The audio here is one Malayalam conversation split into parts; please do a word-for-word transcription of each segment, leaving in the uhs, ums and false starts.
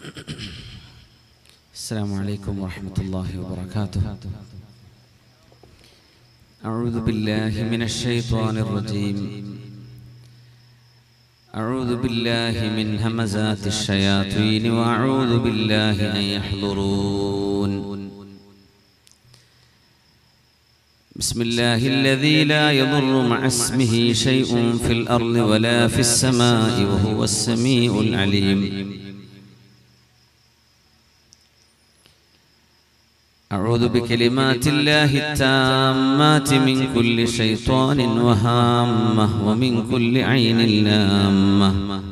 السلام عليكم ورحمة الله وبركاته. أعوذ بالله من الشيطان الرجيم. أعوذ بالله من همزات الشياطين وأعوذ بالله أن يحضرون. بسم الله الذي لا يضر مع اسمه شيء في الأرض ولا في السماء وهو السميع العليم. أعوذ بكلمات الله التامات من كل شيطان وهامة ومن كل عين لامة.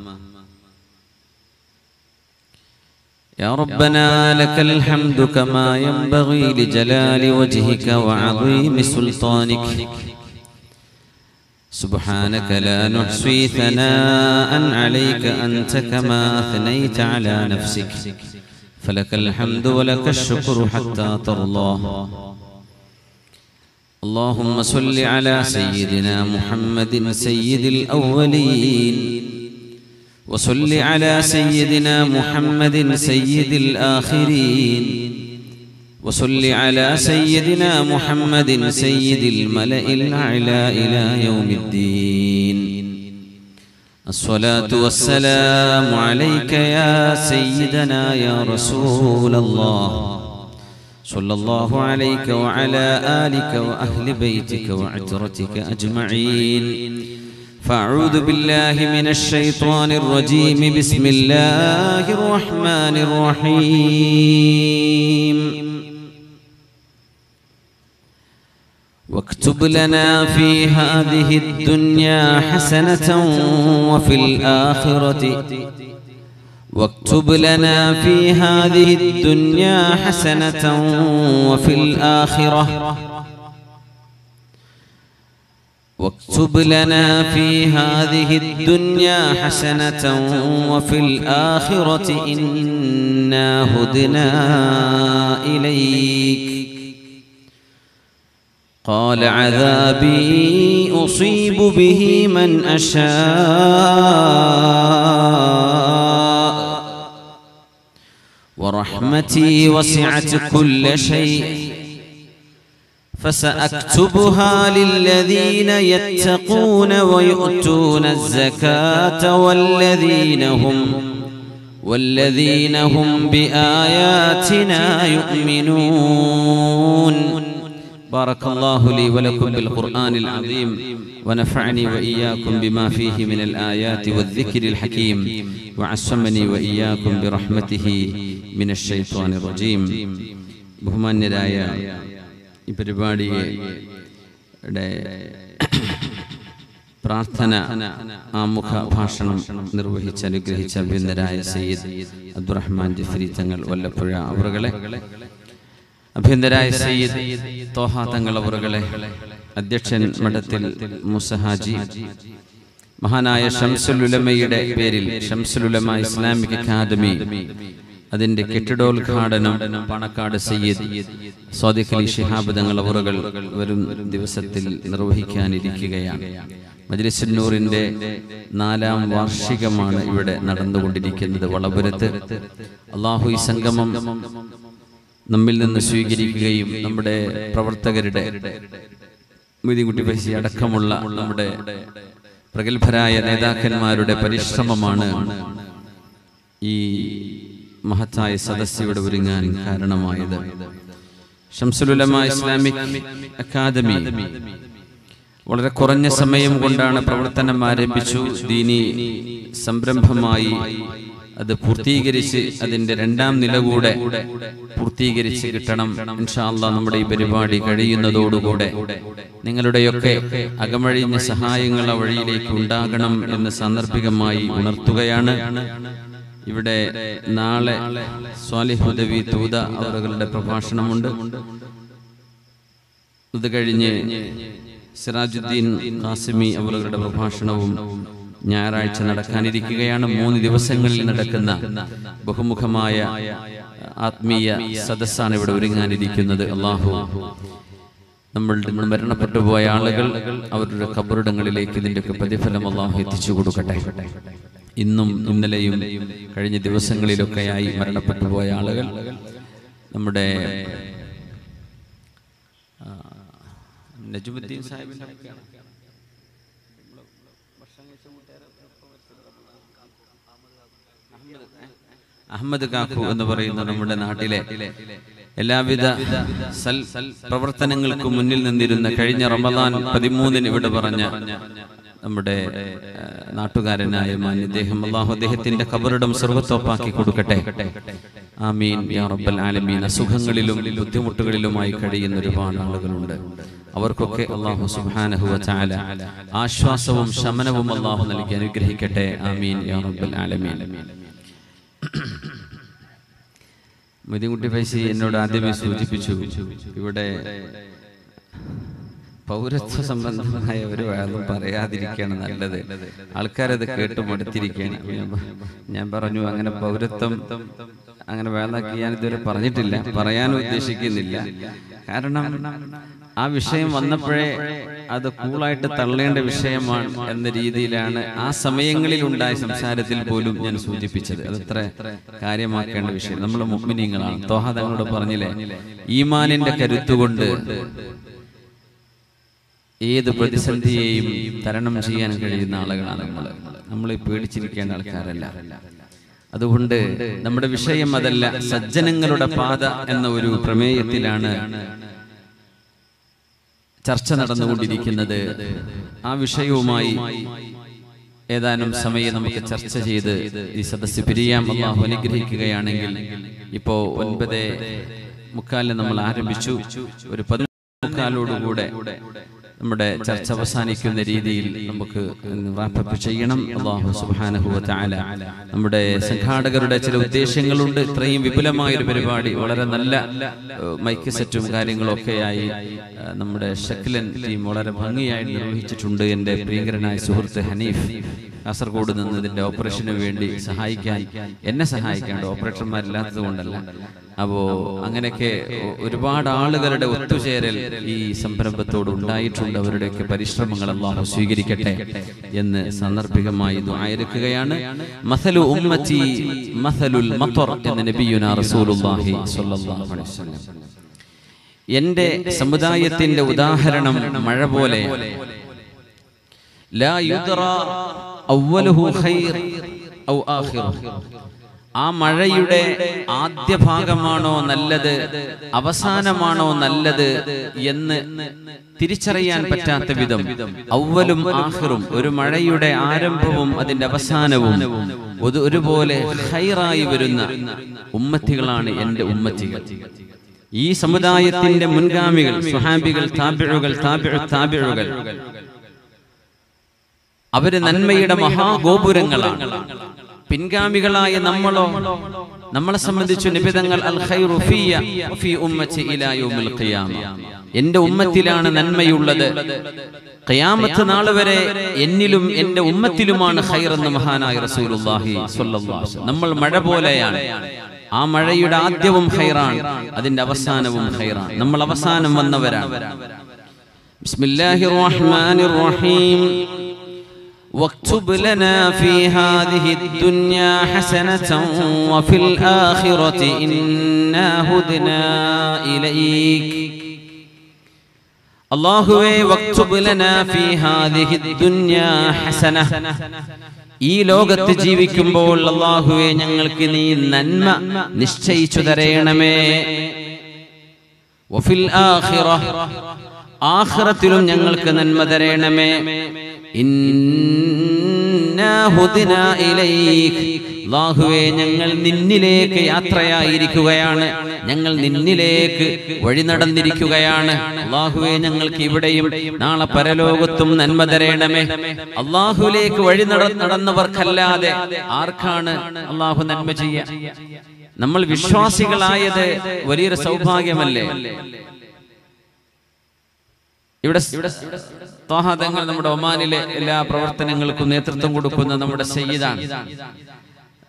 يا ربنا لك الحمد كما ينبغي لجلال وجهك وعظيم سلطانك. سبحانك لا نحصي ثناء عليك أنت كما أثنيت على نفسك. فلك الحمد ولك الشكر حتى ترضى. اللهم صل على سيدنا محمد سيد الأولين، وصل على سيدنا محمد سيد الآخرين، وصل على سيدنا محمد سيد الملأ الأعلى إلى يوم الدين. الصلاة والسلام عليك يا سيدنا يا رسول الله، صلى الله عليك وعلى آلك وأهل بيتك وعترتك أجمعين. فأعوذ بالله من الشيطان الرجيم. بسم الله الرحمن الرحيم. واكتب لنا في هذه الدنيا حسنة وفي الآخرة واكتب لنا في هذه الدنيا حسنة وفي الآخرة واكتب لنا في هذه الدنيا حسنة وفي الآخرة إنا هدنا إليك. قال عذابي أصيب به من أشاء ورحمتي وسعت كل شيء فسأكتبها للذين يتقون ويؤتون الزكاة والذين هم والذين هم بآياتنا يؤمنون. بارك الله لي ولكم بالقرآن العظيم ونفعني وإياكم بما فيه من الآيات والذكر الحكيم وعصمني وإياكم برحمته من الشيطان الرجيم. ബഹുമാന്യരായ ഈ പരിപാടിയുടെ പ്രാർത്ഥന ആമുഖ ഭാഷണം നിർവഹിച്ച അനുഗ്രഹിച്ച അഭ്യന്തരായ സയ്യിദ് അബ്ദുറഹ്മാൻ ജിഫ്രി തങ്ങൾ വല്ലപ്പുഴ അവറുകളെ, അഭ്യന്തരായ സയ്യിദ് തോഹ തങ്ങൾ അവറുകളെ, അധ്യക്ഷൻ മഠത്തിൽ മുസഹാജി, മഹാനായ ഷംസുൽ ഉലമയുടെ പേരിൽ ഷംസുൽ ഉലമ ഇസ്ലാമിക് അക്കാദമി അതിന്റെ കെട്ടിടോദ്ഘാടനം പാണക്കാട് സയ്യിദ് സ്വാദിഖ് അലി ശിഹാബ് തങ്ങൾ അവറുകൾ വരും ദിവസത്തിൽ നിർവഹിക്കാനിരിക്കുകയാണ്. മജ്ലിസുൻ നൂറിന്റെ നാലാം വാർഷികമാണ് ഇവിടെ നടന്നുകൊണ്ടിരിക്കുന്നത് വളപുരത്ത്. അല്ലാഹു ഈ സംഗമം നമ്മിൽ നിന്ന് സ്വീകരിക്കുകയും നമ്മുടെ പ്രവർത്തകരുടെ മൊയ്തീൻകുട്ടി ഫൈസി അടക്കമുള്ള നമ്മുടെ പ്രഗത്ഭരായ നേതാക്കന്മാരുടെ പരിശ്രമമാണ് ഈ മഹത്തായ സദസ്സ് ഇവിടെ ഒരുങ്ങാൻ കാരണമായത്. ഷംസുൽ ഉലമ ഇസ്ലാമിക് അക്കാദമി വളരെ കുറഞ്ഞ സമയം കൊണ്ടാണ് പ്രവർത്തനം ആരംഭിച്ചു. ദീനി സംരംഭമായി അത് പൂർത്തീകരിച്ച് അതിന്റെ രണ്ടാം നില കൂടെ പൂർത്തീകരിച്ച് കിട്ടണം. ഇൻഷാ അല്ലാഹ് നമ്മുടെ ഈ പരിപാടി കഴിയുന്നതോടുകൂടെ നിങ്ങളുടെയൊക്കെ അകമഴിഞ്ഞ സഹായങ്ങൾ ആ വഴിയിലേക്ക് ഉണ്ടാകണം എന്ന് സാന്ദർഭികമായി ഉണർത്തുകയാണ്. ഇവിടെ നാളെ സ്വാലിഹ് ഹുദവി തൂത അവരുടെ പ്രഭാഷണമുണ്ട്. ഇത് കഴിഞ്ഞ് സിറാജുദ്ദീൻ ഖാസിമി അവരുടെ പ്രഭാഷണവും ഞായറാഴ്ച നടക്കാനിരിക്കുകയാണ്. മൂന്ന് ദിവസങ്ങളിൽ നടക്കുന്ന ബഹുമുഖമായ ആത്മീയ സദസ്സാണ് ഇവിടെ ഒരുങ്ങാനിരിക്കുന്നത്. അല്ലാഹു നമ്മളുടെ മരണപ്പെട്ടു പോയ ആളുകൾ അവരുടെ ഖബറിടങ്ങളിലേക്ക് ഇതിന്റെയൊക്കെ പ്രതിഫലം അല്ലാഹു എത്തിച്ചു കൊടുക്കട്ടെ. ഇന്നും ഇന്നലെയും കഴിഞ്ഞ ദിവസങ്ങളിലൊക്കെയായി മരണപ്പെട്ടു പോയ ആളുകൾ നമ്മുടെ നജുമുദ്ദീൻ സാഹിബിന്റെ അഹമ്മദ് കാക്കു എന്ന് പറയുന്ന നമ്മുടെ നാട്ടിലെ എല്ലാവിധ സൽ പ്രവർത്തനങ്ങൾക്കും മുന്നിൽ നിന്നിരുന്ന കഴിഞ്ഞ റമദാൻ പതിമൂന്നിന് ഇവിടെ പറഞ്ഞ നമ്മുടെ നാട്ടുകാരനായ മാന്യദ്ദേഹം അല്ലാഹു അദ്ദേഹത്തിന്റെ ഖബറിടം സ്വർഗ്ഗത്തോപ്പാക്കി കൊടുക്കട്ടെ. ആമീൻ യാ റബ്ബൽ ആലമീൻ. അസുഖങ്ങളിലും ബുദ്ധിമുട്ടുകളിലുമായി കഴിയുന്ന ഒരുപാട് ആളുകളുണ്ട്. അവർക്കൊക്കെ അല്ലാഹു സുബ്ഹാനഹു വ തആല ആശ്വാസവും ശമനവും അല്ലാഹു നൽകി അനുഗ്രഹിക്കട്ടെ. ആമീൻ യാ റബ്ബൽ ആലമീൻ. മൊയ്തീൻകുട്ടി ഫൈസി എന്നോട് ആദ്യമേ സൂചിപ്പിച്ചു, ഇവിടെ പൗരത്വ സംബന്ധമായ ഒരു വേദം പറയാതിരിക്കുകയാണ് നല്ലത്, ആൾക്കാരത് കേട്ട് മടുത്തിരിക്കുകയാണ്. ഞാൻ പറഞ്ഞു അങ്ങനെ പൗരത്വം അങ്ങനെ വേദാക്കി ഞാൻ ഇതുവരെ പറഞ്ഞിട്ടില്ല, പറയാനും ഉദ്ദേശിക്കുന്നില്ല. കാരണം ആ വിഷയം വന്നപ്പോഴേ അത് കൂളായിട്ട് തള്ളേണ്ട വിഷയമാണ് എന്ന രീതിയിലാണ് ആ സമയങ്ങളിൽ ഉണ്ടായ സംസാരത്തിൽ പോലും ഞാൻ സൂചിപ്പിച്ചത്. അതത്ര കാര്യമാക്കേണ്ട വിഷയം. നമ്മൾ മുഅ്മിനീങ്ങളാണ്. ത്വാഹ തങ്ങളോട് പറഞ്ഞില്ലേ, ഈമാനിന്റെ കരുത്തുകൊണ്ട് ഏത് പ്രതിസന്ധിയെയും തരണം ചെയ്യാൻ കഴിയുന്ന ആളുകളാണ് നമ്മൾ. നമ്മളെ പേടിച്ചിരിക്കേണ്ട ആൾക്കാരല്ല. അതുകൊണ്ട് നമ്മുടെ വിഷയം അതല്ല, സജ്ജനങ്ങളുടെ പാത എന്ന ഒരു പ്രമേയത്തിലാണ് ചർച്ച നടന്നുകൊണ്ടിരിക്കുന്നത്. ആ വിഷയവുമായി ഏതാനും സമയം നമുക്ക് ചർച്ച ചെയ്ത് ഈ സദസ്സ് പിരിയാം. അല്ലാഹു അനുഗ്രഹിക്കുകയാണെങ്കിൽ ഇപ്പോ ഒൻപത് മുക്കാലിന് നമ്മൾ ആരംഭിച്ചു. ഒരു പതിനൊന്ന് മുക്കാലോടുകൂടെ നമ്മുടെ ചർച്ച അവസാനിക്കുന്ന രീതിയിൽ നമുക്ക് റാപ്പപ്പ് ചെയ്യണം. അല്ലാഹു സുബ്ഹാനഹു വ തആല നമ്മുടെ സംഘാടകരുടെ ചില ഉദ്ദേശങ്ങളുണ്ട്. ഇത്രയും വിപുലമായ ഒരു പരിപാടി വളരെ നല്ല മൈക്ക് സെറ്റും കാര്യങ്ങളൊക്കെയായി നമ്മുടെ ഷക്ലൻ ടീം വളരെ ഭംഗിയായി നിർവഹിച്ചിട്ടുണ്ട്. എൻ്റെ പ്രിയങ്കരനായ സുഹൃത്ത് ഹനീഫ് കാസർഗോഡ് നിന്ന് ഇതിന്റെ ഓപ്പറേഷന് വേണ്ടി സഹായിക്കാൻ എന്നെ സഹായിക്കാണ്ട്, ഓപ്പറേറ്റർമാരില്ലാത്തത് കൊണ്ടല്ല. അപ്പോ അങ്ങനെയൊക്കെ ഒരുപാട് ആളുകളുടെ ഒത്തുചേരൽ ഈ സംരംഭത്തോട് ഉണ്ടായിട്ടുണ്ട്. അവരുടെയൊക്കെ പരിശ്രമങ്ങൾ അല്ലാഹു സ്വീകരിക്കട്ടെ എന്ന് സാന്ദർഭികമായി ദുആയിരക്കുകയാണ്. മസലു ഉമ്മത്തി മസലുൽ മത്വർ എന്ന് നബിയുനാ റസൂലുള്ളാഹി സ്വല്ലല്ലാഹു അലൈഹി വസല്ലം. എൻ്റെ സമുദായത്തിന്റെ ഉദാഹരണം മഴ പോലെയാണ്. ലാ യുദ്റാ അവ്വലുഹു ഖൈർ ഔ ആഖിറുഹു. ആ മഴയുടെ ആദ്യ ഭാഗമാണോ നല്ലത്, അവസാനമാണോ നല്ലത് എന്ന് തിരിച്ചറിയാൻ പറ്റാത്ത വിധം അവ്വലും ആഖിറും, ഒരു മഴയുടെ ആരംഭവും അതിന്റെ അവസാനവും ഒരുപോലെ ഖൈറായി വരുന്ന ഉമ്മത്തികളാണ് എൻ്റെ ഉമ്മത്തികൾ. ഈ സമുദായത്തിന്റെ മുൻഗാമികൾ, സ്വഹാബികൾ, താബിഉകൾ, താബിഉ താബിഉകൾ, അവര് നന്മയുടെ മഹാഗോപുരങ്ങളാണ്. പിൻഗാമികളായ നമ്മളോ, നമ്മളെ സംബന്ധിച്ചു നിബിതങ്ങൾ അൽ ഖൈറു ഫിയ ഫി ഉമ്മത്തി ഇലാ യൗമിൽ ഖിയാമ, എൻ്റെ ഉമ്മത്തിലാണ് നന്മയുള്ളത്, ഖിയാമത്ത് നാൾ വരെ എന്നിലും എൻ്റെ ഉമ്മത്തിലുമാണ് ഖൈർ എന്ന് മഹാനായ റസൂലുള്ളാഹി സ്വല്ലല്ലാഹു അലൈഹി വസല്ലം. നമ്മൾ മഴ പോലെയാണ്. ആ മഴയുടെ ആദ്യവും ഖൈറാണ്, അതിന്റെ അവസാനവും ഖൈറാണ്. നമ്മൾ അവസാനം വന്നവരാണ്. ബിസ്മില്ലാഹിർ റഹ്മാനിർ റഹീം. واكتب لنا في هذه الدنيا حسنة وفي الآخرة إنا هدنا إليك. അല്ലാഹുവേ വക്തുബ് ലനാ ഫീ ഹാദിഹി ദുനിയാ ഹസന. ഈ ലോകത്ത് ജീവിക്കുമ്പോൾ അല്ലാഹുവേ ഞങ്ങൾക്ക് നീ നന്മ നിശ്ചയിച്ചു തരേണമേ. വഫിൽ ആഖിറ, ആഖിറത്തിലും ഞങ്ങൾക്ക് നന്മ തരേണമേ. ഇന്നാ ഹുദിനാ ഇലൈക്, അല്ലാഹുവേ ഞങ്ങൾ നിന്നിലേക്ക് യാത്രയായിരിക്കുകയാണ്, ഞങ്ങൾ നിന്നിലേക്ക് വഴി നടന്നിരിക്കുകയാണ്. അല്ലാഹുവേ ഞങ്ങൾക്ക് ഇവിടെയും നാളെ പരലോകത്തും നന്മ തരേണമേ. അല്ലാഹുവിലേക്ക് വഴി നടന്നവർക്കല്ലാതെ ആർക്കാണ് അല്ലാഹു നന്മ ചെയ്യുക? നമ്മൾ വിശ്വാസികളായത് വലിയൊരു സൗഭാഗ്യമല്ലേ? ഇവിടെ ത്വാഹ തങ്ങൾ നമ്മുടെ ഒമാനിലെ എല്ലാ പ്രവർത്തനങ്ങൾക്കും നേതൃത്വം കൊടുക്കുന്ന നമ്മുടെ സയ്യിദാണ്.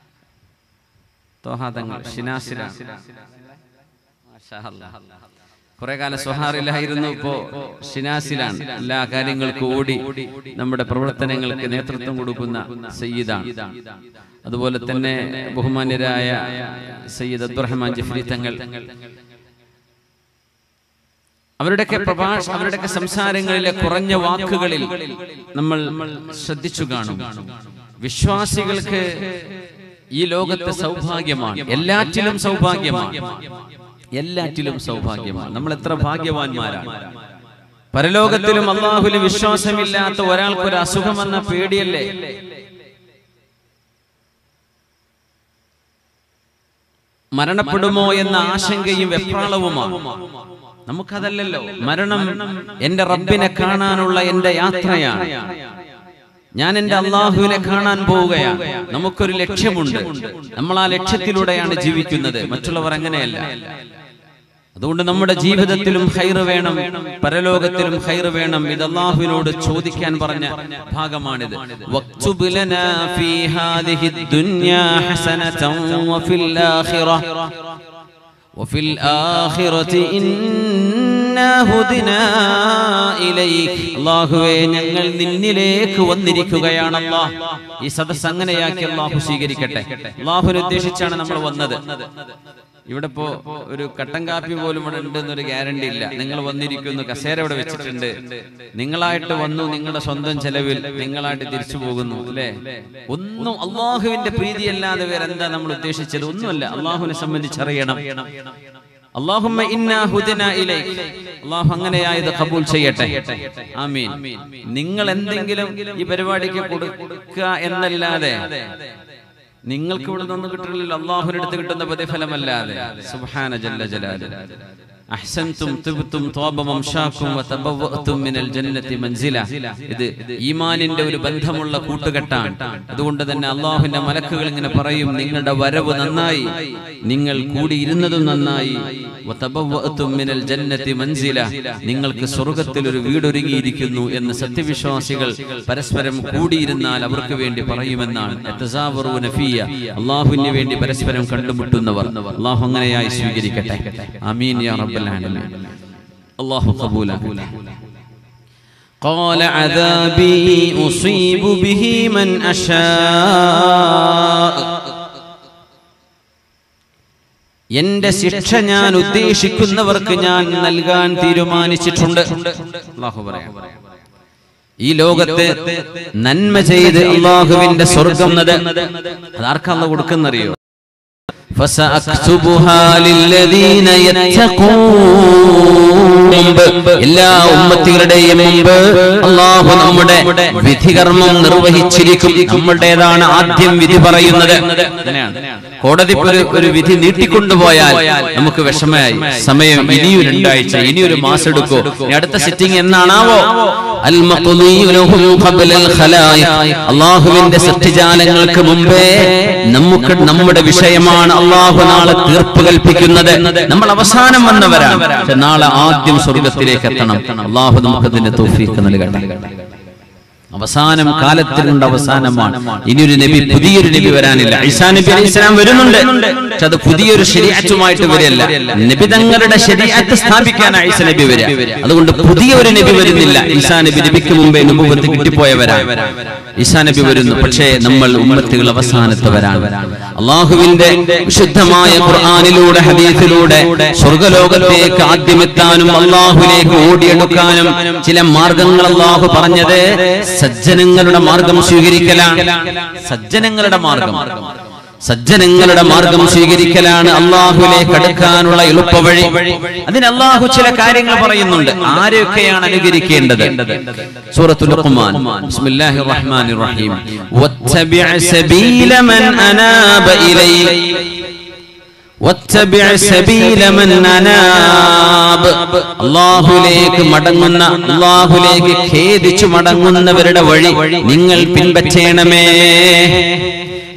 ത്വാഹ തങ്ങൾ ഷിനാസിലാണ്. കുറെ കാലം സ്വഹാറിലായിരുന്നു, ഇപ്പോ ഷിനാസിലാണ്. എല്ലാ കാര്യങ്ങൾക്കും ഓടി നമ്മുടെ പ്രവർത്തനങ്ങൾക്ക് നേതൃത്വം കൊടുക്കുന്ന സയ്യിദാണ്. അതുപോലെ തന്നെ ബഹുമാന്യരായ സയ്യിദ് അബ്ദുറഹ്മാൻ ജിഫ്രി തങ്ങൾ, അവരുടെയൊക്കെ പ്രഭാഷ അവരുടെയൊക്കെ സംസാരങ്ങളിലെ കുറഞ്ഞ വാക്കുകളിൽ നമ്മൾ ശ്രദ്ധിച്ചു കാണും. വിശ്വാസികൾക്ക് ഈ ലോകത്തെ സൗഭാഗ്യമാണ്, എല്ലാറ്റിലും സൗഭാഗ്യമാണ്, എല്ലാറ്റിലും സൗഭാഗ്യമാണ്. നമ്മൾ എത്ര ഭാഗ്യവാന്മാരാണ്. പരലോകത്തിലും അല്ലാഹുവിൽ വിശ്വാസമില്ലാത്ത ഒരാൾക്ക് ഒരു അസുഖം വന്ന പേടിയല്ലേ? മരണപ്പെടുമോ എന്ന ആശങ്കയും വെപ്രാളവുമാണ്. നമുക്കതല്ലല്ലോ. മരണം എന്റെ റബ്ബിനെ കാണാനുള്ള എന്റെ യാത്രയാണ്. ഞാൻ എന്റെ അല്ലാഹുവിനെ കാണാൻ പോവുകയാണ്. നമുക്കൊരു ലക്ഷ്യമുണ്ട്, നമ്മൾ ആ ലക്ഷ്യത്തിലൂടെയാണ് ജീവിക്കുന്നത്. മറ്റുള്ളവർ അങ്ങനെയല്ല. അതുകൊണ്ട് നമ്മുടെ ജീവിതത്തിലും ഖൈർ വേണം, പരലോകത്തിലും ഖൈർ വേണം. ഇത് അല്ലാഹുവിനോട് ചോദിക്കാൻ പറഞ്ഞ ഭാഗമാണിത്. വക്തുബ് ലനാ ഫീ ഹാദിഹി ദുനിയാ ഹസനതൻ വഫിൽ ആഖിറ വഫിൽ ആഖിറതി ഇന്നാ ഹുദിനാ ഇലൈക്. അല്ലാഹുവേ, ഞങ്ങൾ നിന്നിലേക്ക് വന്നിരിക്കുകയാണ്. അല്ലാഹ് ഈ സദസ്സ് അങ്ങനെയാക്കി അല്ലാഹു സ്വീകരിക്കട്ടെ. അല്ലാഹുവിനെ ഉദ്ദേശിച്ചാണ് നമ്മൾ വന്നത്. ഇവിടെ ഇപ്പോ ഒരു കട്ടൻ കാപ്പി പോലും ഇവിടെ ഉണ്ടെന്നൊരു ഗ്യാരണ്ടി ഇല്ല. നിങ്ങൾ വന്നിരിക്കുന്നു, കസേര ഇവിടെ വെച്ചിട്ടുണ്ട്, നിങ്ങളായിട്ട് വന്നു, നിങ്ങളുടെ സ്വന്തം ചെലവിൽ നിങ്ങളായിട്ട് തിരിച്ചു പോകുന്നു, അല്ലേ? ഒന്നും അള്ളാഹുവിന്റെ പ്രീതിയല്ലാതെ വേറെ എന്താ നമ്മൾ ഉദ്ദേശിച്ചത്? ഒന്നുമല്ല. അള്ളാഹുവിനെ സംബന്ധിച്ചറിയണം. അല്ലാഹുമ്മ ഇന്നാ ഹുദിനാ ഇലൈക്. അല്ലാഹു അങ്ങനെയായത് ഖബൂൽ ചെയ്യട്ടെ. ആമീൻ. നിങ്ങൾ എന്തെങ്കിലും ഈ പരിപാടിക്ക് കൊടുക്കുക എന്നല്ലാതെ നിങ്ങൾക്ക് ഇവിടെ നിന്ന് കിട്ടില്ലല്ലോ, അല്ലാഹുവിന്റെ അടുത്ത് കിട്ടുന്ന പ്രതിഫലമല്ലാതെ. സുബ്ഹാന ജല്ല ജലാലുഹു. അഹ്സൻതും തിബ്തും ത്വാബ മംശാകും വതബവ്വഅതും മിനൽ ജന്നതി മൻസില. ഇത് ഈമാനിന്റെ ഒരു ബന്ധമുള്ള കൂട്ടുകെട്ടാണ്. അതുകൊണ്ട് തന്നെ അല്ലാഹുവിന്റെ മലക്കുകൾ ഇങ്ങനെ പറയും, നിങ്ങളുടെ വരവ് നന്നായി, നിങ്ങൾ കൂടിയിരുന്നതും നന്നായി. വതബവ്വഅതും മിനൽ ജന്നതി മൻസില, നിങ്ങൾക്ക് സ്വർഗ്ഗത്തിൽ ഒരു വീടൊരുങ്ങിയിരിക്കുന്നു എന്ന് സത്യവിശ്വാസികൾ പരസ്പരം കൂടിയിരുന്നാൽ അവർക്ക് വേണ്ടി പറയുമെന്നാണ്. യതസാവറൂന ഫിയ, അല്ലാഹുവിന് വേണ്ടി പരസ്പരം കണ്ടുമുട്ടുന്നവർ. അല്ലാഹു അങ്ങനെയായി സ്വീകരിക്കട്ടെ. ആമീൻ യാ റബ്ബൽ ആലമീൻ. അല്ലാഹു ഖബൂലാക്കട്ടെ. قال عذابي أصيب به من أشاء. എന്റെ ശിക്ഷ ഞാൻ ഉദ്ദേശിക്കുന്നവർക്ക് ഞാൻ നൽകാൻ തീരുമാനിച്ചിട്ടുണ്ട്. അല്ലാഹു പറയാം, ഈ ലോകത്ത് നന്മ ചെയ്ത് അല്ലാഹുവിന്റെ സ്വർഗ്ഗം അതാർക്കാ അല്ലാഹു കൊടുക്കുന്നറിയോ? എല്ലാ ഉമ്മത്തികളുടെയും മുമ്പ് അല്ലാഹു നമ്മുടെ വിധികർമ്മം നിർവഹിച്ചിരിക്കും. നമ്മുടേതാണ് ആദ്യം വിധി പറയുന്നത്. കോടതി ഒരു വിധി നീട്ടിക്കൊണ്ടുപോയാൽ നമുക്ക് വിഷമമായി. സമയം ഇനിയും രണ്ടാഴ്ച, ഇനിയൊരു മാസം എടുക്കോ, അടുത്ത സിറ്റിംഗ് എന്നാണാവോ? അല്ലാഹുവിന്റെ സൃഷ്ടിജാലങ്ങൾക്ക് മുമ്പേ നമുക്ക് നമ്മുടെ വിഷയമാണ് അല്ലാഹു നാളെ തീർപ്പ് കൽപ്പിക്കുന്നത്. നമ്മൾ അവസാനം വന്നവരാണ്, പക്ഷെ നാളെ ആദ്യം സ്വർഗത്തിലേക്ക് എത്തണം. അല്ലാഹു നമുക്കതിന്റെ തൗഫീഖ് നൽകട്ടെ. അവസാനം കാലത്തിനുണ്ട് അവസാനമാണ്. ഇനിയൊരു നബി, പുതിയൊരു നബി വരാനില്ല. ഈസാ നബി അലൈഹി സ്വലാം വരുന്നുണ്ട്, പക്ഷെ അത് പുതിയൊരു ശരീഅത്തുമായിട്ട് വരില്ല. നബി തങ്ങളുടെ ശരീഅത്ത് സ്ഥാപിക്കാനാണ് ഈസാ നബി വരിക. അതുകൊണ്ട് പുതിയൊരു നബി വരുന്നില്ല. ഈസാ നബി നബിക്ക് മുമ്പേ നബുവത്ത് കിട്ടിപ്പോയവരാണ്. ഈസാ നബി വരുന്നു, പക്ഷേ നമ്മൾ ഉമ്മത്തുകൾ അവസാനത്തവരാണ്. അല്ലാഹുവിന്റെ വിശുദ്ധമായ ഖുർആനിലൂടെ ഹദീസിലൂടെ സ്വർഗ്ഗലോകത്തേക്ക് ആദ്യമെത്താനും അല്ലാഹുവിലേക്ക് ഓടിയെടുക്കാനും ചില മാർഗങ്ങൾ അല്ലാഹു പറഞ്ഞത് സജ്ജനങ്ങളുടെ മാർഗം സ്വീകരിക്കലാണ്. സജ്ജനങ്ങളുടെ മാർഗം സജ്ജനങ്ങളുടെ മാർഗം സ്വീകരിക്കലാണ് അല്ലാഹുവിലേക്ക് അടുക്കാനുള്ള എളുപ്പവഴി. അതിന് അല്ലാഹു ചില കാര്യങ്ങൾ പറയുന്നുണ്ട്. ആരെയൊക്കെയാണ് അനുകരിക്കേണ്ടത്? സൂറത്തുൽ ലുഖ്മാൻ, ബിസ്മില്ലാഹിർ റഹ്മാനിർ റഹീം. വത്തബിഅ സബീല മൻ അനാബ ഇലൈക വത്തബിഅ സബീല മൻ അനാബ്. അല്ലാഹുവിലേക്ക് മടങ്ങുന്ന, അല്ലാഹുവിലേക്ക് ഖേദിച്ചു മടങ്ങുന്നവരുടെ വഴി നിങ്ങൾ പിൻപറ്റണമേ.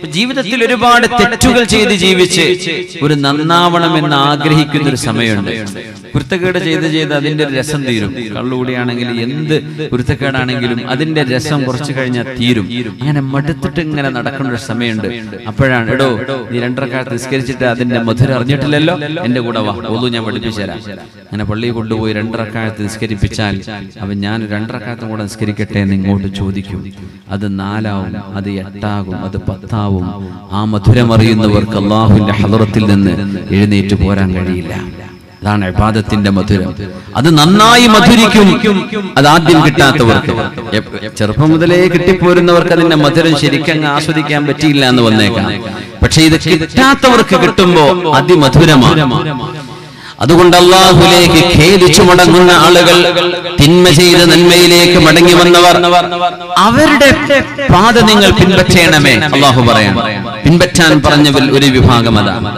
ജീവിതത്തിൽ ഒരുപാട് തെറ്റുകൾ ചെയ്ത് ജീവിച്ച് ഒരു നന്നാവണമെന്ന് ആഗ്രഹിക്കുന്ന ഒരു സമയമുണ്ട്. കുരുത്തക്കേട് ചെയ്ത് ചെയ്ത് അതിന്റെ രസം തീരും. കള്ളുകൂടിയാണെങ്കിൽ എന്ത് കുരുത്തക്കേടാണെങ്കിലും അതിന്റെ രസം കുറച്ചു കഴിഞ്ഞാൽ തീരും. അങ്ങനെ മടുത്തിട്ട് ഇങ്ങനെ നടക്കുന്ന ഒരു സമയമുണ്ട്. അപ്പോഴാണ് എടോ നീ രണ്ടരക്കാലത്ത് നിസ്കരിച്ചിട്ട് അതിന്റെ മധുരം അറിഞ്ഞിട്ടില്ലല്ലോ, എന്റെ കൂടെ വാ, ഓതു ഞാൻ പഠിപ്പിച്ചു തരാം. അങ്ങനെ പള്ളിയിൽ കൊണ്ടുപോയി രണ്ടരക്കാലത്ത് നിസ്കരിപ്പിച്ചാൽ അവൻ ഞാൻ രണ്ടരക്കാലത്തും കൂടെ നിസ്കരിക്കട്ടെ എന്ന് ഇങ്ങോട്ട് ചോദിക്കും. അത് നാലാവും, അത് എട്ടാകും, അത് പത്താവും. ആ മധുരം അറിയുന്നവർക്ക് അല്ലാഹുവിന്റെ ഹളറത്തിൽ നിന്ന് എഴുന്നേറ്റ് പോരാൻ കഴിയില്ല. അതാണ് ഇബാദത്തിന്റെ മധുരം. അത് നന്നായി മധുരിക്കും. അത് ആദ്യം കിട്ടാത്തവർക്ക്, ചെറുപ്പം മുതലേ കിട്ടിപ്പോരുന്നവർക്ക് അതിന്റെ മധുരം ശരിക്കും ആസ്വദിക്കാൻ പറ്റിയില്ല എന്ന് വന്നേക്കാം. പക്ഷെ ഇത് കിട്ടാത്തവർക്ക് കിട്ടുമ്പോ അതിമധുരമാണ്. അതുകൊണ്ട് അല്ലാഹുവിലേക്ക് ഖേദിച്ചു മടങ്ങുന്ന ആളുകൾ, തിന്മ ചെയ്ത് നന്മയിലേക്ക് മടങ്ങി വന്നവർ, അവരുടെ പാത നിങ്ങൾ പിൻപറ്റണമേ. അല്ലാഹു പറയാണ്, പിൻപറ്റാൻ പറഞ്ഞവൽ ഒരു വിഭാഗം അതാണ്.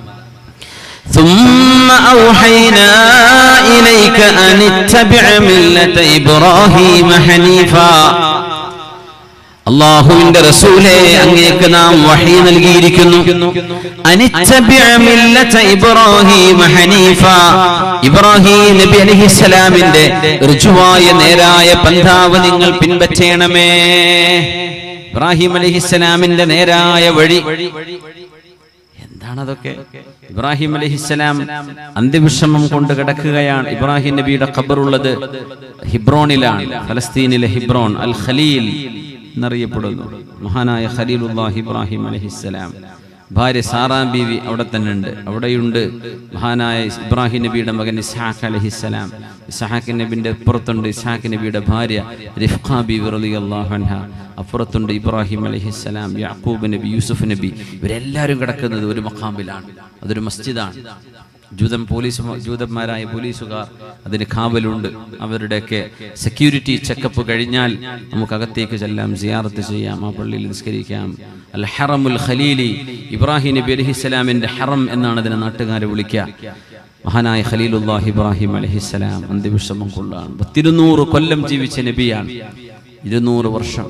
ثم أوحينا إليك أن اتبع ملة إبراهيم حنيفا. അല്ലാഹുവിന്റെ റസൂലേ, അങ്ങേക്ക് നാം വഹീ നൽകിയിരിക്കുന്നു. അനിത്തബിഅ മില്ലത ഇബ്രാഹീമ ഹനീഫ. ഇബ്രാഹിം നബി അലൈഹിസ്സലാമിന്റെ ഋജുവായ നേരായ പന്ഥാവ് നിങ്ങൾ പിൻപറ്റണമേ. ഇബ്രാഹിം അലൈഹിസ്സലാമിന്റെ നേരായ വഴി എന്താണതൊക്കെ? ഇബ്രാഹിം അലൈഹിസ്സലാം അന്ത്യവിഷമം കൊണ്ട് കിടക്കുകയാണ്. ഇബ്രാഹിം നബിയുടെ ഖബറുള്ളത് ഹിബ്രോണിലാണ്, ഫലസ്തീനിലെ ഹിബ്രോൺ, അൽ ഖലീൽ എന്നറിയപ്പെടുന്നു. മഹാനായ ഖലീലുല്ലാഹി ഇബ്രാഹിം അലൈഹിസ്സലാം. ഭാര്യ സാറാ ബീവി അവിടെ തന്നെ ഉണ്ട്. അവിടെയുണ്ട് മഹാനായ ഇബ്രാഹിം നബിയുടെ മകൻ ഇസ്ഹാഖ് അലൈഹിസ്സലാം. ഇസ്ഹാഖ് നബിന്റെ അപ്പുറത്തുണ്ട് ഇസ്ഹാഖ് നബിയുടെ ഭാര്യ റിഫ്ഖ ബീവി റളിയല്ലാഹു അൻഹ. അപ്പുറത്തുണ്ട് ഇബ്രാഹിം അലൈഹിസ്സലാം, യാക്കൂബ് നബി, യൂസുഫ് നബി. ഇവരെല്ലാവരും കിടക്കുന്നത് ഒരു മഖാമിലാണ്. അതൊരു മസ്ജിദാണ്. ജൂതം പോലീസ് ജൂതന്മാരായ പോലീസുകാർ അതിന് കാവലുണ്ട്. അവരുടെയൊക്കെ സെക്യൂരിറ്റി ചെക്കപ്പ് കഴിഞ്ഞാൽ നമുക്ക് അകത്തേക്ക് ചെല്ലാം, സിയാറത്ത് ചെയ്യാം, ആ പള്ളിയിൽ നിസ്കരിക്കാം. അൽ ഹറമുൽ ഖലീലി, ഇബ്രാഹിം നബി അലൈഹിസ്സലാമിന്റെ ഹറം എന്നാണ് അതിനെ നാട്ടുകാരെ വിളിക്കുക. മഹാനായ ഖലീലുല്ലാഹി ഇബ്രാഹിം അലൈഹിസ്സലാം അന്ത്യവിഷമം കൊള്ളാണ്. പത്തിരുന്നൂറ് കൊല്ലം ജീവിച്ച നബിയാണ്. ഇരുന്നൂറ് വർഷം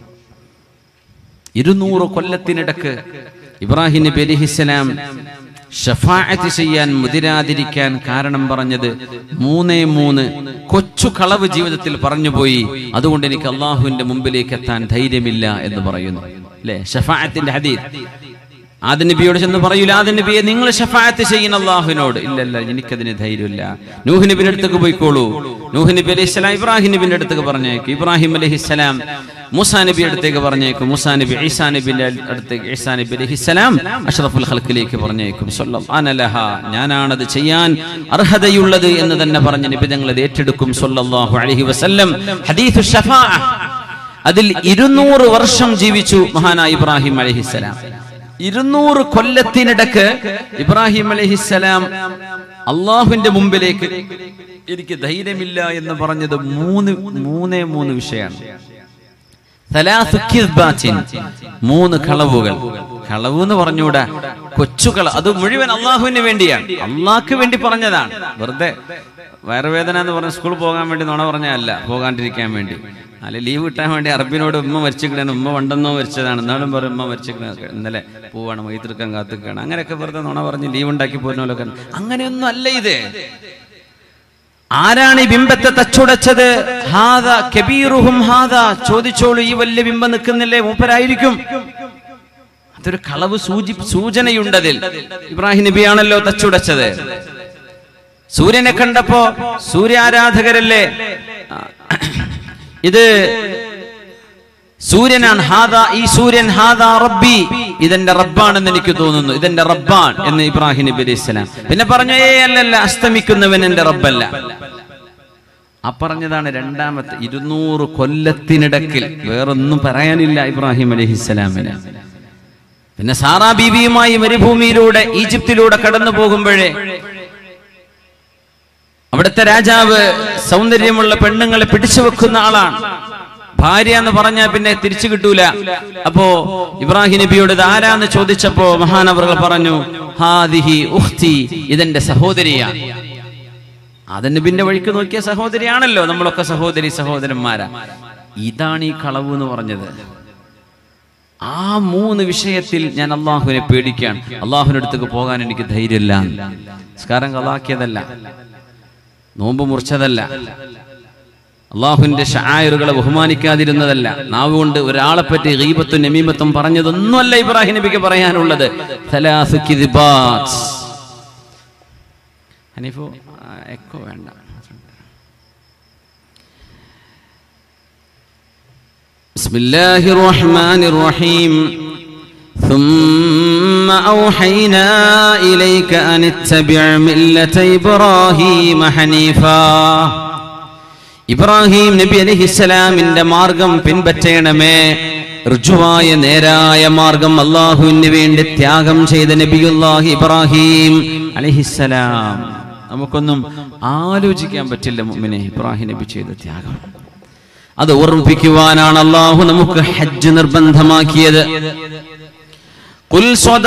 ഇരുന്നൂറ് കൊല്ലത്തിനിടക്ക് ഇബ്രാഹിം നബി അലൈഹിസ്സലാം ഷഫാഅത്ത് ചെയ്യാൻ മുതിരാതിരിക്കാൻ കാരണം പറഞ്ഞത് മൂന്നേ മൂന്ന് കൊച്ചു കളവ് ജീവിതത്തിൽ പറഞ്ഞുപോയി. അതുകൊണ്ട് എനിക്ക് അള്ളാഹുവിന്റെ മുമ്പിലേക്ക് എത്താൻ ധൈര്യമില്ല എന്ന് പറയുന്നു. അല്ലെ ഷഫാഅത്തിന്റെ ഹദീസ്. ആദം നബിയോട് ചെന്ന് പറയൂല, ആദം നബിയെ നിങ്ങൾ ഷഫാഅത്ത് ചെയ്യുന്ന അള്ളാഹുവിനോട്. ഇല്ലല്ല, എനിക്കതിന് ധൈര്യമില്ല. നൂഹ് നബിയുടെ അടുത്തേക്ക് പോയിക്കോളൂ. നൂഹ് നബി അലൈഹിസ്സലാം ഇബ്രാഹിം നബിന്റെ അടുത്തേക്ക് പറഞ്ഞേക്കും. ഇബ്രാഹിം അലൈഹിസ്സലാം മൂസാ നബിയുടെ അടുത്തേക്ക് പറഞ്ഞേക്കും. മൂസാ നബി ഈസാ നബിന്റെ അടുത്തേക്ക് ഈസാ നബി അലൈഹിസ്സലാം അഷ്റഫുൽ ഖൽഖിലേക്ക് പറഞ്ഞേക്കും. സല്ലല്ലാഹു അനലഹ, ഞാനാണത് ചെയ്യാൻ അർഹതയുള്ളത് എന്ന് തന്നെ പറഞ്ഞ് നബി തങ്ങൾ അത് ഏറ്റെടുക്കും. സല്ലല്ലാഹു അലൈഹി വസല്ലം. ഹദീസു ഷഫാഅ, അതിൽ ഇരുന്നൂറ് വർഷം ജീവിച്ചു മഹാനായ ഇബ്രാഹിം അലൈഹിസ്സലാം. ഇരുന്നൂറ് കൊല്ലത്തിനിടക്ക് ഇബ്രാഹിം അലൈഹിസ്സലാം അള്ളാഹുവിന്റെ മുമ്പിലേക്ക് എനിക്ക് ധൈര്യമില്ല എന്ന് പറഞ്ഞത് മൂന്ന് മൂന്നേ മൂന്ന് വിഷയമാണ്. മൂന്ന് കളവുകൾ. കളവ് എന്ന് പറഞ്ഞൂടാ, കൊച്ചുകള. അത് മുഴുവൻ അള്ളാഹുവിന് വേണ്ടിയാണ്, അള്ളാഹ്ക്ക് വേണ്ടി പറഞ്ഞതാണ്. വെറുതെ വയറുവേദന എന്ന് പറഞ്ഞ സ്കൂളിൽ പോകാൻ വേണ്ടി നുണ പറഞ്ഞല്ല, പോകാണ്ടിരിക്കാൻ വേണ്ടി, അല്ലെ ലീവ് കിട്ടാൻ വേണ്ടി. അറബിനോട് ഉമ്മ മരിച്ചിരിക്കണ, ഉമ്മ പണ്ടെന്നോ മരിച്ചതാണ്, എന്നാലും പറയും ഉമ്മ മരിച്ചിരിക്കണ, ഇന്നലെ പോവാണ് മൈത്രിക്കാൻ കാത്തിക്കാണ്, അങ്ങനെയൊക്കെ വെറുതെ നുണ പറഞ്ഞ് ലീവ് ഉണ്ടാക്കി പോരുന്നവരൊക്കെ. അങ്ങനെയൊന്നും അല്ല ഇത്. ആരാണ് ഈ ബിംബത്തെ തച്ചുടച്ചത്? ഹാദാ കബീറുഹും ഹാദാ. ചോദിച്ചോളൂ, ഈ വലിയ ബിംബം നിൽക്കുന്നില്ലേ, മൂപ്പരായിരിക്കും. അതൊരു കളവ് സൂചി സൂചനയുണ്ടതിൽ. ഇബ്രാഹിം നബിയാണല്ലോ തച്ചുടച്ചത്. സൂര്യനെ കണ്ടപ്പോ സൂര്യാരാധകരല്ലേ, ഇത് സൂര്യനാണ്. ഹാദാ, ഈ സൂര്യൻ, ഹാദാ റബ്ബി, ഇതെന്റെ റബ്ബാണെന്ന് എനിക്ക് തോന്നുന്നു, ഇതെന്റെ റബ്ബാൻ എന്ന് ഇബ്രാഹിം നബി അലൈഹി സ്വലാം. പിന്നെ പറഞ്ഞു, ഏ അല്ലല്ല, അസ്തമിക്കുന്നവൻ എന്റെ റബ്ബല്ല. ആ പറഞ്ഞതാണ് രണ്ടാമത്തെ. ഇരുന്നൂറ് കൊല്ലത്തിനിടക്കിൽ വേറൊന്നും പറയാനില്ല ഇബ്രാഹിം അലൈഹിസ്സലാമിന്. പിന്നെ സാറാ ബീവിയുമായി മരുഭൂമിയിലൂടെ ഈജിപ്തിലൂടെ കടന്നു പോകുമ്പോഴേ അവിടുത്തെ രാജാവ് സൗന്ദര്യമുള്ള പെണ്ണുങ്ങളെ പിടിച്ചു വെക്കുന്ന ആളാണ്. ഭാര്യ എന്ന് പറഞ്ഞാൽ പിന്നെ തിരിച്ചു കിട്ടൂല. അപ്പോ ഇബ്രാഹിം നബിയോട് ഇത് ആരാന്ന് ചോദിച്ചപ്പോ മഹാനവറുകൾ പറഞ്ഞു, ഹാദിഹി ഉഖ്തി, ഇതെന്റെ സഹോദരിയാണ്. ആദം നബിന്റെ വഴിക്ക് നോക്കിയ സഹോദരിയാണല്ലോ, നമ്മളൊക്കെ സഹോദരി സഹോദരന്മാരാ. ഇതാണ് ഈ കളവ് എന്ന് പറഞ്ഞത്. ആ മൂന്ന് വിഷയത്തിൽ ഞാൻ അള്ളാഹുവിനെ പേടിക്കാൻ, അള്ളാഹുവിന്റെ അടുത്തേക്ക് പോകാൻ എനിക്ക് ധൈര്യമില്ല. നിസ്കാരം ഖളാക്കിയതല്ല, നോമ്പ് മുറിച്ചതല്ല, അള്ളാഹുവിന്റെ ശആയിറുകളെ ബഹുമാനിക്കാതിരുന്നതല്ല, നാവ് കൊണ്ട് ഒരാളെ പറ്റി ഗീബത്തും നമീമത്തും പറഞ്ഞതൊന്നുമല്ല ഇബ്രാഹിം നബിക്ക് പറയാനുള്ളത്. സലാസു കിദ്ബാത്ത്. ഹനീഫോ എക്കോ വേണ്ട. ബിസ്മില്ലാഹിർ റഹ്മാനിർ റഹീം. ثم أوحينا إليك أن اتبع ملة إبراهيم حنيفا. ഇബ്രാഹിം നബി അലൈഹിസ്സലാമിന്റെ മാർഗം പിൻപറ്റണമേ. ഋജുവായ നേരായ മാർഗം അല്ലാഹുവിന് വേണ്ടി ത്യാഗം ചെയ്ത നബിയുല്ലാഹി ഇബ്രാഹിം അലൈഹിസ്സലാം. നമുക്കൊന്നും ആലോചിക്കാൻ പറ്റില്ല മുഅ്മിനെ ഇബ്രാഹിം നബി ചെയ്ത ത്യാഗം. അത് ഓർമ്മിപ്പിക്കുവാനാണ് അല്ലാഹു നമുക്ക് ഹജ്ജ് നിർബന്ധമാക്കിയത്. ഖുൽ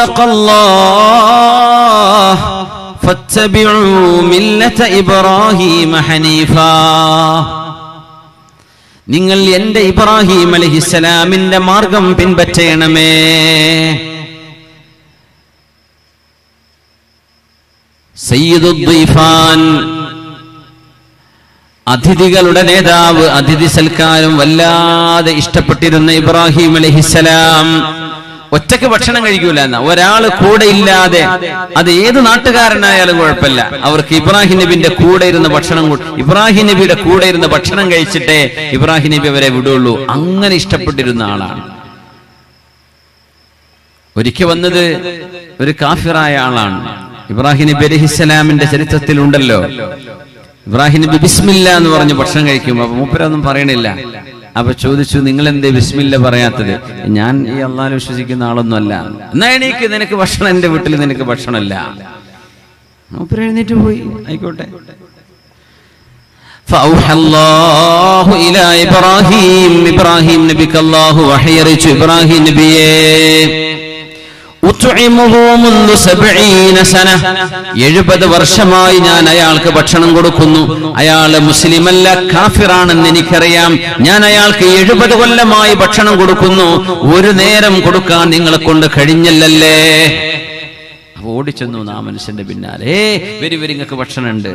സദഖല്ലാഹ് ഫത്തബിഉ മില്ലത ഇബ്രാഹീമ ഹനീഫാ. നിങ്ങൾ എൻ്റെ ഇബ്രാഹിം അലൈഹിസ്സലാമിന്റെ മാർഗം പിൻപറ്റണമേ. സയ്യിദുദ് ദീഫാൻ, അതിഥികളുടെ നേതാവ്, അതിഥി സൽക്കാരം വല്ലാതെ ഇഷ്ടപ്പെട്ടിരുന്ന ഇബ്രാഹിം അലൈഹിസ്സലാം ഒറ്റക്ക് ഭക്ഷണം കഴിക്കൂല എന്ന, ഒരാള് കൂടെ ഇല്ലാതെ, അത് ഏത് നാട്ടുകാരനായാലും കുഴപ്പമില്ല, അവർക്ക് ഇബ്രാഹിം നബിന്റെ കൂടെ ഇരുന്ന് ഭക്ഷണം, ഇബ്രാഹിം നബിയുടെ കൂടെ ഇരുന്ന് ഭക്ഷണം കഴിച്ചിട്ടേ ഇബ്രാഹിം നബി അവരെ വിടുള്ളൂ. അങ്ങനെ ഇഷ്ടപ്പെട്ടിരുന്ന ആളാണ്. ഒരിക്കൽ വന്നത് ഒരു കാഫിറായ ആളാണ്. ഇബ്രാഹിം നബി അലൈഹിസ്സലാമിന്റെ ചരിത്രത്തിൽ ഉണ്ടല്ലോ, ഇബ്രാഹിം നബി ബിസ്മില്ല എന്ന് പറഞ്ഞ് ഭക്ഷണം കഴിക്കും. അപ്പൊ മൂപ്പരൊന്നും പറയണില്ല. അപ്പൊ ചോദിച്ചു, നിങ്ങൾ എന്തേ ബിസ്മില്ല പറയാത്തത്? ഞാൻ ഈ അള്ളാഹുവിനെ വിശ്വസിക്കുന്ന ആളൊന്നും അല്ല. എന്നാ എനിക്ക് നിനക്ക് ഭക്ഷണം, എന്റെ വീട്ടിൽ നിനക്ക് ഭക്ഷണമല്ല. മൂപ്പര് എഴുന്നേറ്റ് പോയി. ആയിക്കോട്ടെ. ഫഔഹല്ലാഹു ഇലാ ഇബ്രാഹിം, ഇബ്രാഹിം നബിക്ക് അല്ലാഹു വഹി അറിയിച്ചു, ഇബ്രാഹിം നബിയെ എഴുപത് വർഷമായി ഞാൻ അയാൾക്ക് ഭക്ഷണം കൊടുക്കുന്നു. അയാള് മുസ്ലിമല്ല, കാഫിറാണെന്ന് എനിക്കറിയാം. ഞാൻ അയാൾക്ക് എഴുപത് കൊല്ലമായി ഭക്ഷണം കൊടുക്കുന്നു. ഒരു നേരം കൊടുക്കാൻ നിങ്ങളെ കൊണ്ട് കഴിഞ്ഞല്ലല്ലേ? ഓടിച്ചെന്നു ആ മനുഷ്യന്റെ പിന്നാലെ, വരി വരി നിങ്ങൾക്ക് ഭക്ഷണമുണ്ട്.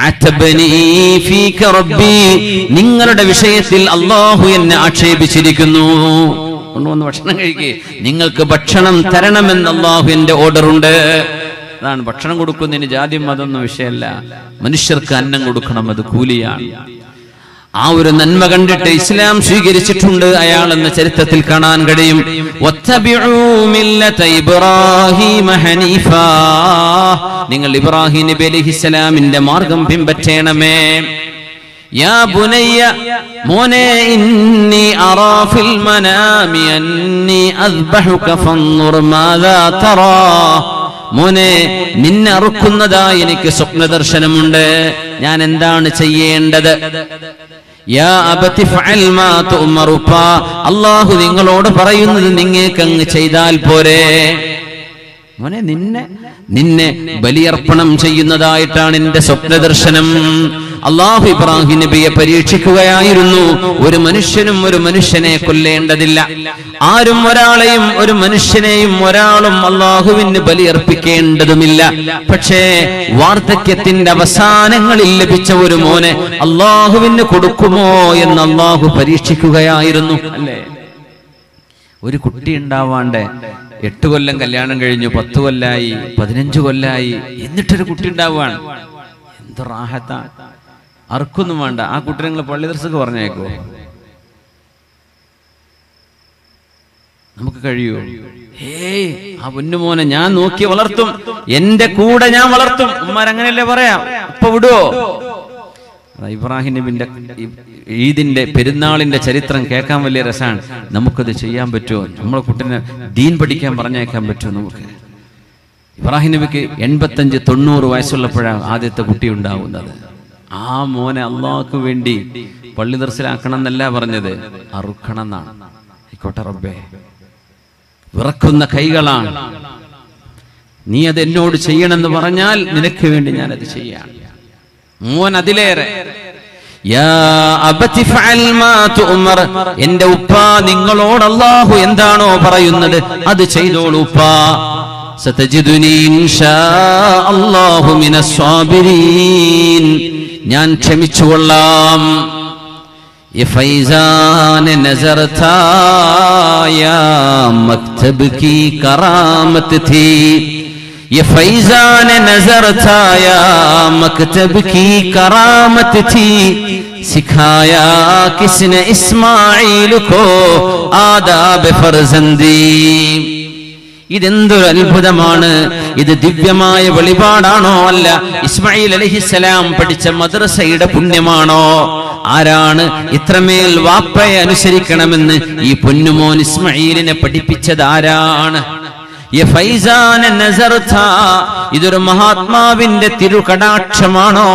നിങ്ങളുടെ വിഷയത്തിൽ അല്ലാഹു എന്നെ ആക്ഷേപിച്ചിരിക്കുന്നു. കൊണ്ടുവന്ന് ഭക്ഷണം കഴിക്കേ, നിങ്ങൾക്ക് ഭക്ഷണം തരണമെന്ന് അല്ലാഹുവിന്റെ ഓർഡർ ഉണ്ട്. അതാണ് ഭക്ഷണം കൊടുക്കുന്നതിന് ജാതി മതൊന്നും വിഷയമല്ല. മനുഷ്യർക്ക് അന്നം കൊടുക്കണം, അത് കൂലിയാണ്. ആ ഒരു നന്മ കണ്ടിട്ട് ഇസ്ലാം സ്വീകരിച്ചിട്ടുണ്ട് അയാൾ എന്ന ചരിത്രത്തിൽ കാണാൻ കഴിയും. നിങ്ങൾ ഇബ്രാഹിം നബി അലൈഹിസ്സലാമിന്റെ മാർഗം പിൻപറ്റണമേ. يا بني മോനെ ഇന്നി അറാ ഫിൽ മനാമി അന്നി അസ്ബഹുക ഫൻദുർ മാദാ തറാ. മോനെ, നിന്നെ അറുക്കുന്നതായി എനിക്ക് സ്വപ്നദർശനമുണ്ട്. ഞാൻ എന്താണ് ചെയ്യേണ്ടത്? യാ അബതി ഫഅൽ മാ തുഅ്മറു. അല്ലാഹു നിങ്ങളോട് പറയുന്നത് നിങ്ങൾക്ക് അങ്ങ് ചെയ്താൽ പോരെ. മോനെ, നിന്നെ നിന്നെ ബലിയർപ്പണം ചെയ്യുന്നതായിട്ടാണ് എന്റെ സ്വപ്നദർശനം. അല്ലാഹു ഇബ്രാഹിം നബിയെ പരീക്ഷിക്കുകയായിരുന്നു. ഒരു മനുഷ്യനും ഒരു മനുഷ്യനെ കൊല്ലേണ്ടതില്ല. ആരും ഒരാളെയും ഒരു മനുഷ്യനെയും ഒരാളും അല്ലാഹുവിന് ബലിയർപ്പിക്കേണ്ടതുമില്ല. പക്ഷേ വാർദ്ധക്യത്തിന്റെ അവസാനങ്ങളിൽ ലഭിച്ച ഒരു മോനെ അല്ലാഹുവിന് കൊടുക്കുമോ എന്ന് അല്ലാഹു പരീക്ഷിക്കുകയായിരുന്നു. അല്ലേ? ഒരു കുട്ടി ഉണ്ടാവാണ്ട് എട്ട് കൊല്ലം കല്യാണം കഴിഞ്ഞു, പത്ത് കൊല്ലായി, പതിനഞ്ചു കൊല്ലായി, എന്നിട്ടൊരു കുട്ടി ഉണ്ടാവാണ്. എന്ത് റാഹത്താ! അർക്കൊന്നും വേണ്ട. ആ കുട്ടി നിങ്ങൾ പള്ളി ദർസക്ക് പറഞ്ഞേക്കോ? നമുക്ക് കഴിയുമോ? ഏയ്, ആ പൊന്നുമോനെ ഞാൻ നോക്കി വളർത്തും, എന്റെ കൂടെ ഞാൻ വളർത്തും. ഉമ്മാരങ്ങനെയല്ലേ പറയാം. ഇപ്പൊ വിടുവോ? ഇബ്രാഹിം നബിന്റെ ഈദിന്റെ പെരുന്നാളിന്റെ ചരിത്രം കേൾക്കാൻ വലിയ രസമാണ്. നമുക്കത് ചെയ്യാൻ പറ്റുമോ? നമ്മളെ കുട്ടിനെ ദീൻ പഠിക്കാൻ പറഞ്ഞേക്കാൻ പറ്റുമോ നമുക്ക്? ഇബ്രാഹിം നബിക്ക് എൺപത്തഞ്ച് തൊണ്ണൂറ് വയസ്സുള്ളപ്പോഴാണ് ആദ്യത്തെ കുട്ടി ഉണ്ടാവുന്നത്. ആ മോനെ അള്ളാഹ്ക്ക് വേണ്ടി പള്ളി ദർശനാക്കണം എന്നല്ല പറഞ്ഞത്, അറുക്കണം എന്നാണ്. ആയിക്കോട്ടെ റബ്ബേ, വിറക്കുന്ന കൈകളാണ്. നീ അത് എന്നോട് ചെയ്യണമെന്ന് പറഞ്ഞാൽ നിനക്ക് വേണ്ടി ഞാനത് ചെയ്യാം. മോൻ അതിലേറെ യാ അബതി ഫഅൽ മാ തുഅമർ, എന്റെ ഉപ്പ നിങ്ങളോട് അല്ലാഹു എന്താണോ പറയുന്നത് അത് ചെയ്തോളൂ ഉപ്പാ. സതജിദുനി ഇൻഷാ അല്ലാഹു മിനസ് സ്വാബിരീൻ, ഞാൻ ക്ഷമിച്ചുകൊള്ളാം. ഫൈസാൻ നസർതാ യാ മക്തബ് കി കറാമത്ത് थी, ये फैजान नजर था या मकतब की करामत थी, सिखाया किसने इस्माइल को आदाब फर्जंदी. ഇതെന്തൊരു അത്ഭുതമാണ്! ഇത് ദിവ്യമായ വെളിപാടാണോ? അല്ല, ഇസ്മായിൽ അലൈഹിസ്സലാം പഠിച്ച മദ്രസയുടെ പുണ്യമാണോ? ആരാണ് ഇത്രമേൽ വാപ്പയെ അനുസരിക്കണമെന്ന് ഈ പൊന്നുമോൻ ഇസ്മായിലിനെ പഠിപ്പിച്ചത്? ആരാണ്? ഇതൊരു മഹാത്മാവിന്റെ തിരുകടാക്ഷമാണോ?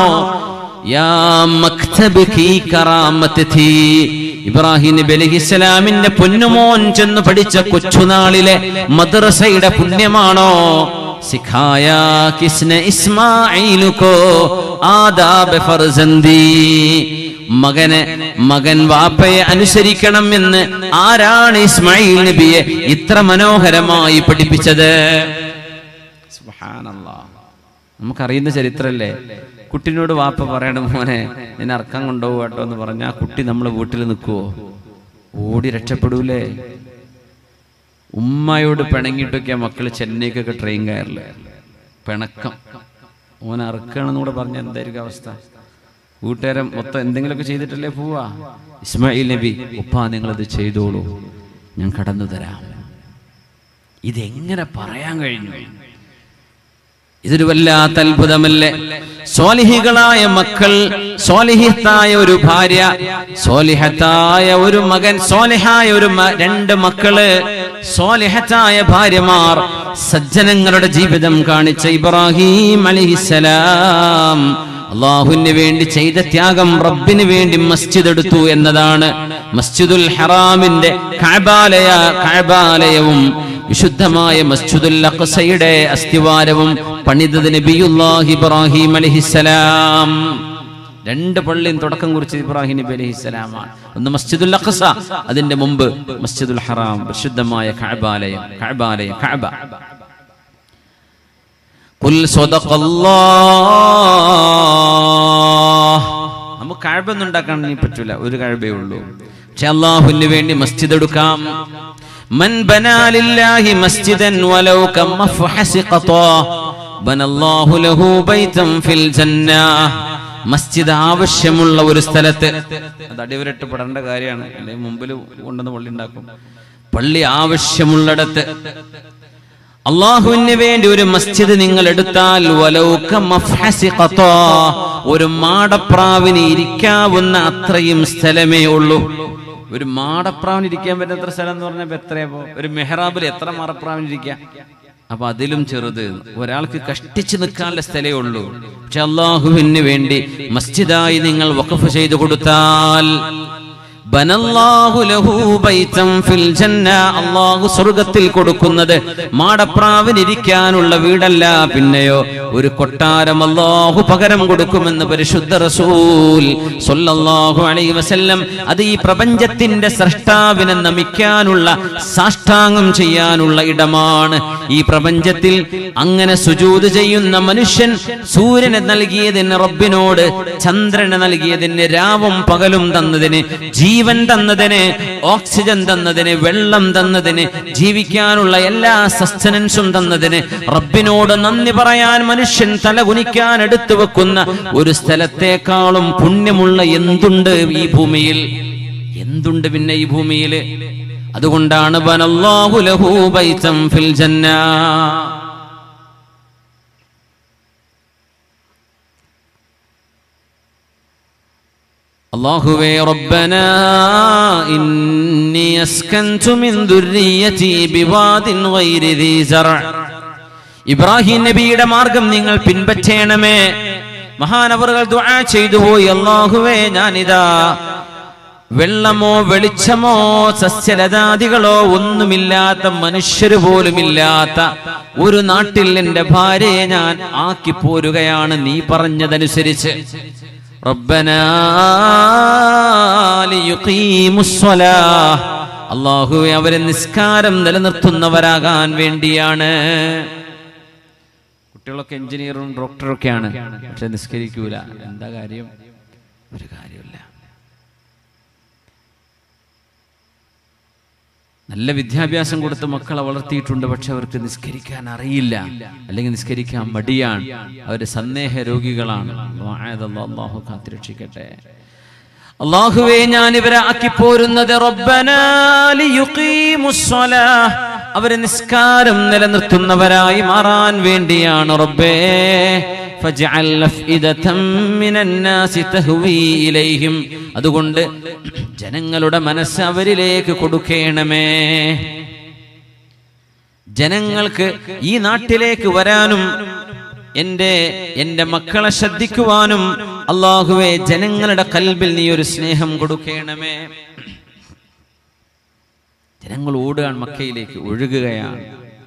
ഇബ്രാഹിം നബി അലൈഹിസ്സലാമിന്റെ പൊന്നുമോൻ ചെന്ന് പഠിച്ച കൊച്ചുനാളിലെ മദ്രസയുടെ പുണ്യമാണോ? സിഖായാ കിസ്നെ ഇസ്മാഈൽ കോ ആദാബ് ഫർസന്ദി, മകനെ മകൻ വാപ്പയെ അനുസരിക്കണം എന്ന് ആരാണ് ഇസ്മായിൽ നബിയെ ഇത്ര മനോഹരമായി പഠിപ്പിച്ചത്? സുബ്ഹാനല്ലാഹ്, നമുക്കറിയുന്ന ചരിത്രല്ലേ. കുട്ടിനോട് വാപ്പ പറയണം, മോനെ എന്നെ അറക്കാൻ കൊണ്ടുപോകും കേട്ടോ എന്ന് പറഞ്ഞാൽ ആ കുട്ടി നമ്മളെ വീട്ടിൽ നിൽക്കുവോ? ഓടി രക്ഷപ്പെടൂലേ? ഉമ്മയോട് പിണങ്ങിയിട്ടൊക്കെയാ മക്കള് ചെന്നൈക്കൊക്കെ ട്രെയിൻ കയറില്ലേ, പിണക്കം. ഓനെ അറക്കണമെന്ന് കൂടെ പറഞ്ഞ എന്തായിരിക്കും അവസ്ഥ? വീട്ടുകാരൻ മൊത്തം എന്തെങ്കിലുമൊക്കെ ചെയ്തിട്ടല്ലേ പോവാ. ഇസ്മായിൽ നബി, ഉപ്പാ നിങ്ങളത് ചെയ്തോളൂ, ഞാൻ കടന്നു തരാം. ഇതെങ്ങനെ പറയാൻ കഴിഞ്ഞു? ഇതൊരു വല്ലാത്ത അത്ഭുതമല്ലേ? സ്വാലിഹികളായ മക്കൾ, സ്വാലിഹത്തായ ഒരു ഭാര്യ, സ്വാലിഹത്തായ ഒരു മകൻ, സ്വാലിഹായ ഒരു രണ്ട് മക്കള്, സ്വാലിഹത്തായ ഭാര്യമാർ, സജ്ജനങ്ങളുടെ ജീവിതം കാണിച്ച ഇബ്രാഹിം അലൈഹിസ്സലാം അല്ലാഹുവിന് വേണ്ടി ചെയ്ത ത്യാഗം, റബ്ബിന് വേണ്ടി മസ്ജിദ് എടുത്തു എന്നതാണ്. മസ്ജിദുൽ ഹറാമിന്റെ കഅബാലയ കഅബാലയവും വിശുദ്ധമായ മസ്ജിദുൽ അഖ്സയുടെ അസ്തിവാരവും പണിതത് നബിയുല്ലാഹി ഇബ്രാഹിം അലൈഹിസ്സലാം. രണ്ട് പള്ളിയും തുടക്കം കുറിച്ചത് ഇബ്രാഹിം നബി അലൈഹിസ്സലാമാണ്. ഒന്ന് മസ്ജിദുൽ അഖ്സ, അതിന്റെ മുമ്പ് മസ്ജിദുൽ ഹറാം, വിശുദ്ധമായ കഅബാലയം കഅബാലയം കഅബ. ഖുൽ സദഖല്ലാഹ്. നമുക്ക് കഅബൊന്നും ഉണ്ടാക്കാൻ ഇനി പറ്റൂല, ഒരു കഅബയേ ഉള്ളൂ. പക്ഷെ അല്ലാഹുവിന് വേണ്ടി മസ്ജിദ് എടുക്കാം. മൻ ബനാ ലില്ലാഹി മസ്ജിദൻ വലൗ കമഫഹസി ഖതാ ബനല്ലാഹു ലഹു ബൈതൻ ഫിൽ ജന്നah. മസ്ജിദ് ആവശ്യമുള്ള ഒരു സ്ഥലത്ത്, അത് അടിവരട്ട് പെടേണ്ട കാര്യമാണ്, അല്ലെങ്കിൽ മുമ്പിൽ കൊണ്ടുവന്ന് പള്ളി ഉണ്ടാക്കും. പള്ളി ആവശ്യമുള്ളിടത്ത് അള്ളാഹുവിന് വേണ്ടി ഒരു മസ്ജിദ് നിങ്ങൾ എടുത്താൽ വലൗ കമഫഹസി ഖതാ, ഒരു മാടപ്രാവിന് ഇരിക്കാവുന്ന അത്രയും സ്ഥലമേ ഉള്ളൂ. ഒരു മാടപ്രാവിന് ഇരിക്കാൻ പറ്റുന്ന എത്ര സ്ഥലം എന്ന് പറഞ്ഞാൽ എത്രയാ? ഒരു മെഹ്റാബിൽ എത്ര മാടപ്രാവിന് ഇരിക്കാം? അപ്പൊ അതിലും ചെറുത്, ഒരാൾക്ക് കഷ്ടിച്ചു നിൽക്കാനുള്ള സ്ഥലമേ ഉള്ളൂ. പക്ഷെ അള്ളാഹുവിന് വേണ്ടി മസ്ജിദായി നിങ്ങൾ വഖഫ് ചെയ്തു കൊടുത്താൽ ബനല്ലാഹു ലഹു ബൈതൻ ഫിൽ ജന്ന, അല്ലാഹു സ്വർഗ്ഗത്തിൽ കൊടുക്കുന്നത് മാടപ്രാവിന് ഇരിക്കാനുള്ള വീടല്ല, പിന്നെയോ ഒരു കൊട്ടാരം അല്ലാഹു പകരം കൊടുക്കുമെന്ന് പരിശുദ്ധ റസൂൽ സ്വല്ലല്ലാഹു അലൈഹി വസല്ലം. അത് ഈ പ്രപഞ്ചത്തിന്റെ സ്രഷ്ടാവിനെ നമിക്കാനുള്ള, സാഷ്ടാംഗം ചെയ്യാനുള്ള ഇടമാണ്. ഈ പ്രപഞ്ചത്തിൽ അങ്ങനെ സുജൂദ് ചെയ്യുന്ന മനുഷ്യൻ സൂര്യനെ നൽകിയതിന് റബ്ബിനോട്, ചന്ദ്രനെ നൽകിയതിന്, രാവും പകലും തന്നതിന്, ജീവൻ തന്നതിന്, ഓക്സിജൻ തന്നതിന്, വെള്ളം തന്നതിന്, ജീവിക്കാനുള്ള എല്ലാ സസ്റ്റനൻസും തന്നതിന് റബ്ബിനോട് നന്ദി പറയാൻ മനുഷ്യൻ തലകുനിക്കാൻ എടുത്തു വെക്കുന്ന ഒരു സ്ഥലത്തേക്കാളും പുണ്യമുള്ള എന്തുണ്ട് ഈ ഭൂമിയിൽ? എന്തുണ്ട് പിന്നെ ഈ ഭൂമിയിൽ? അതുകൊണ്ടാണ് ബനല്ലാഹു ലഹു ബൈതൻ ഫിൽ ജന്നah. അല്ലാഹുവേ റബ്ബനാ ഇന്നി അസ്കൻതു മിൻ ദുർരിയതി ബിവാദിൻ ഗൈരി ദീ സറഅ. ഇബ്രാഹിം നബിയുടെ മാർഗം നിങ്ങൾ പിൻപറ്റണമേ. മഹാനവറുകൾ ദുആ ചെയ്തു പോയി, അല്ലാഹുവേ ഞാനിതാ വെള്ളമോ വെളിച്ചമോ സസ്യലതാദികളോ ഒന്നുമില്ലാത്ത, മനുഷ്യര് പോലുമില്ലാത്ത ഒരു നാട്ടിൽ എന്റെ ഭാര്യയെ ഞാൻ ആക്കി പോരുകയാണ് നീ പറഞ്ഞതനുസരിച്ച്. റബ്ബനാ ലിയുഖീമുസ്സലാഹ്, അല്ലാഹുവേ അവരെ നിസ്കാരം നിലനിർത്തുന്നവരാകാൻ വേണ്ടിയാണ്. കുട്ടികളൊക്കെ എഞ്ചിനീയറും ഡോക്ടറും ഒക്കെയാണ്, പക്ഷെ നിസ്കരിക്കൂല. എന്താ കാര്യം? ഒരു കാര്യമില്ല. നല്ല വിദ്യാഭ്യാസം കൊടുത്ത് മക്കളെ വളർത്തിയിട്ടുണ്ട്, പക്ഷെ അവർക്ക് നിസ്കരിക്കാൻ അറിയില്ല, അല്ലെങ്കിൽ നിസ്കരിക്കാൻ മടിയാണ്. അവര് സന്ദേഹ രോഗികളാണ്. അല്ലാഹു കാത്തുരക്ഷിക്കട്ടെ. അല്ലാഹുവേ ഞാൻ ഇവരെ ആക്കിപ്പോരുന്നത് റബ്ബനാ ലിയുഖീമുസ്സലാഹ്, അവരെ നിസ്കാരം നിലനിർത്തുന്നവരായി മാറാൻ വേണ്ടിയാണ്. റബ്ബേ ഫജ്അൽ അഫ്ഇദതം മിനന്നാസി തഹ്വീ ഇലൈഹിം, അതുകൊണ്ട് ജനങ്ങളുടെ മനസ്സ് അവരിലേക്ക് കൊടുക്കണമേ. ജനങ്ങൾക്ക് ഈ നാട്ടിലേക്ക് വരാനും എൻ്റെ എൻ്റെ മക്കളെ ശ്രദ്ധിക്കുവാനും അല്ലാഹുവേ ജനങ്ങളുടെ കൽബിൽ നീ ഒരു സ്നേഹം കൊടുക്കണമേ. ജനങ്ങൾ ഓടുകയാണ്, മക്കയിലേക്ക് ഒഴുകുകയാണ്.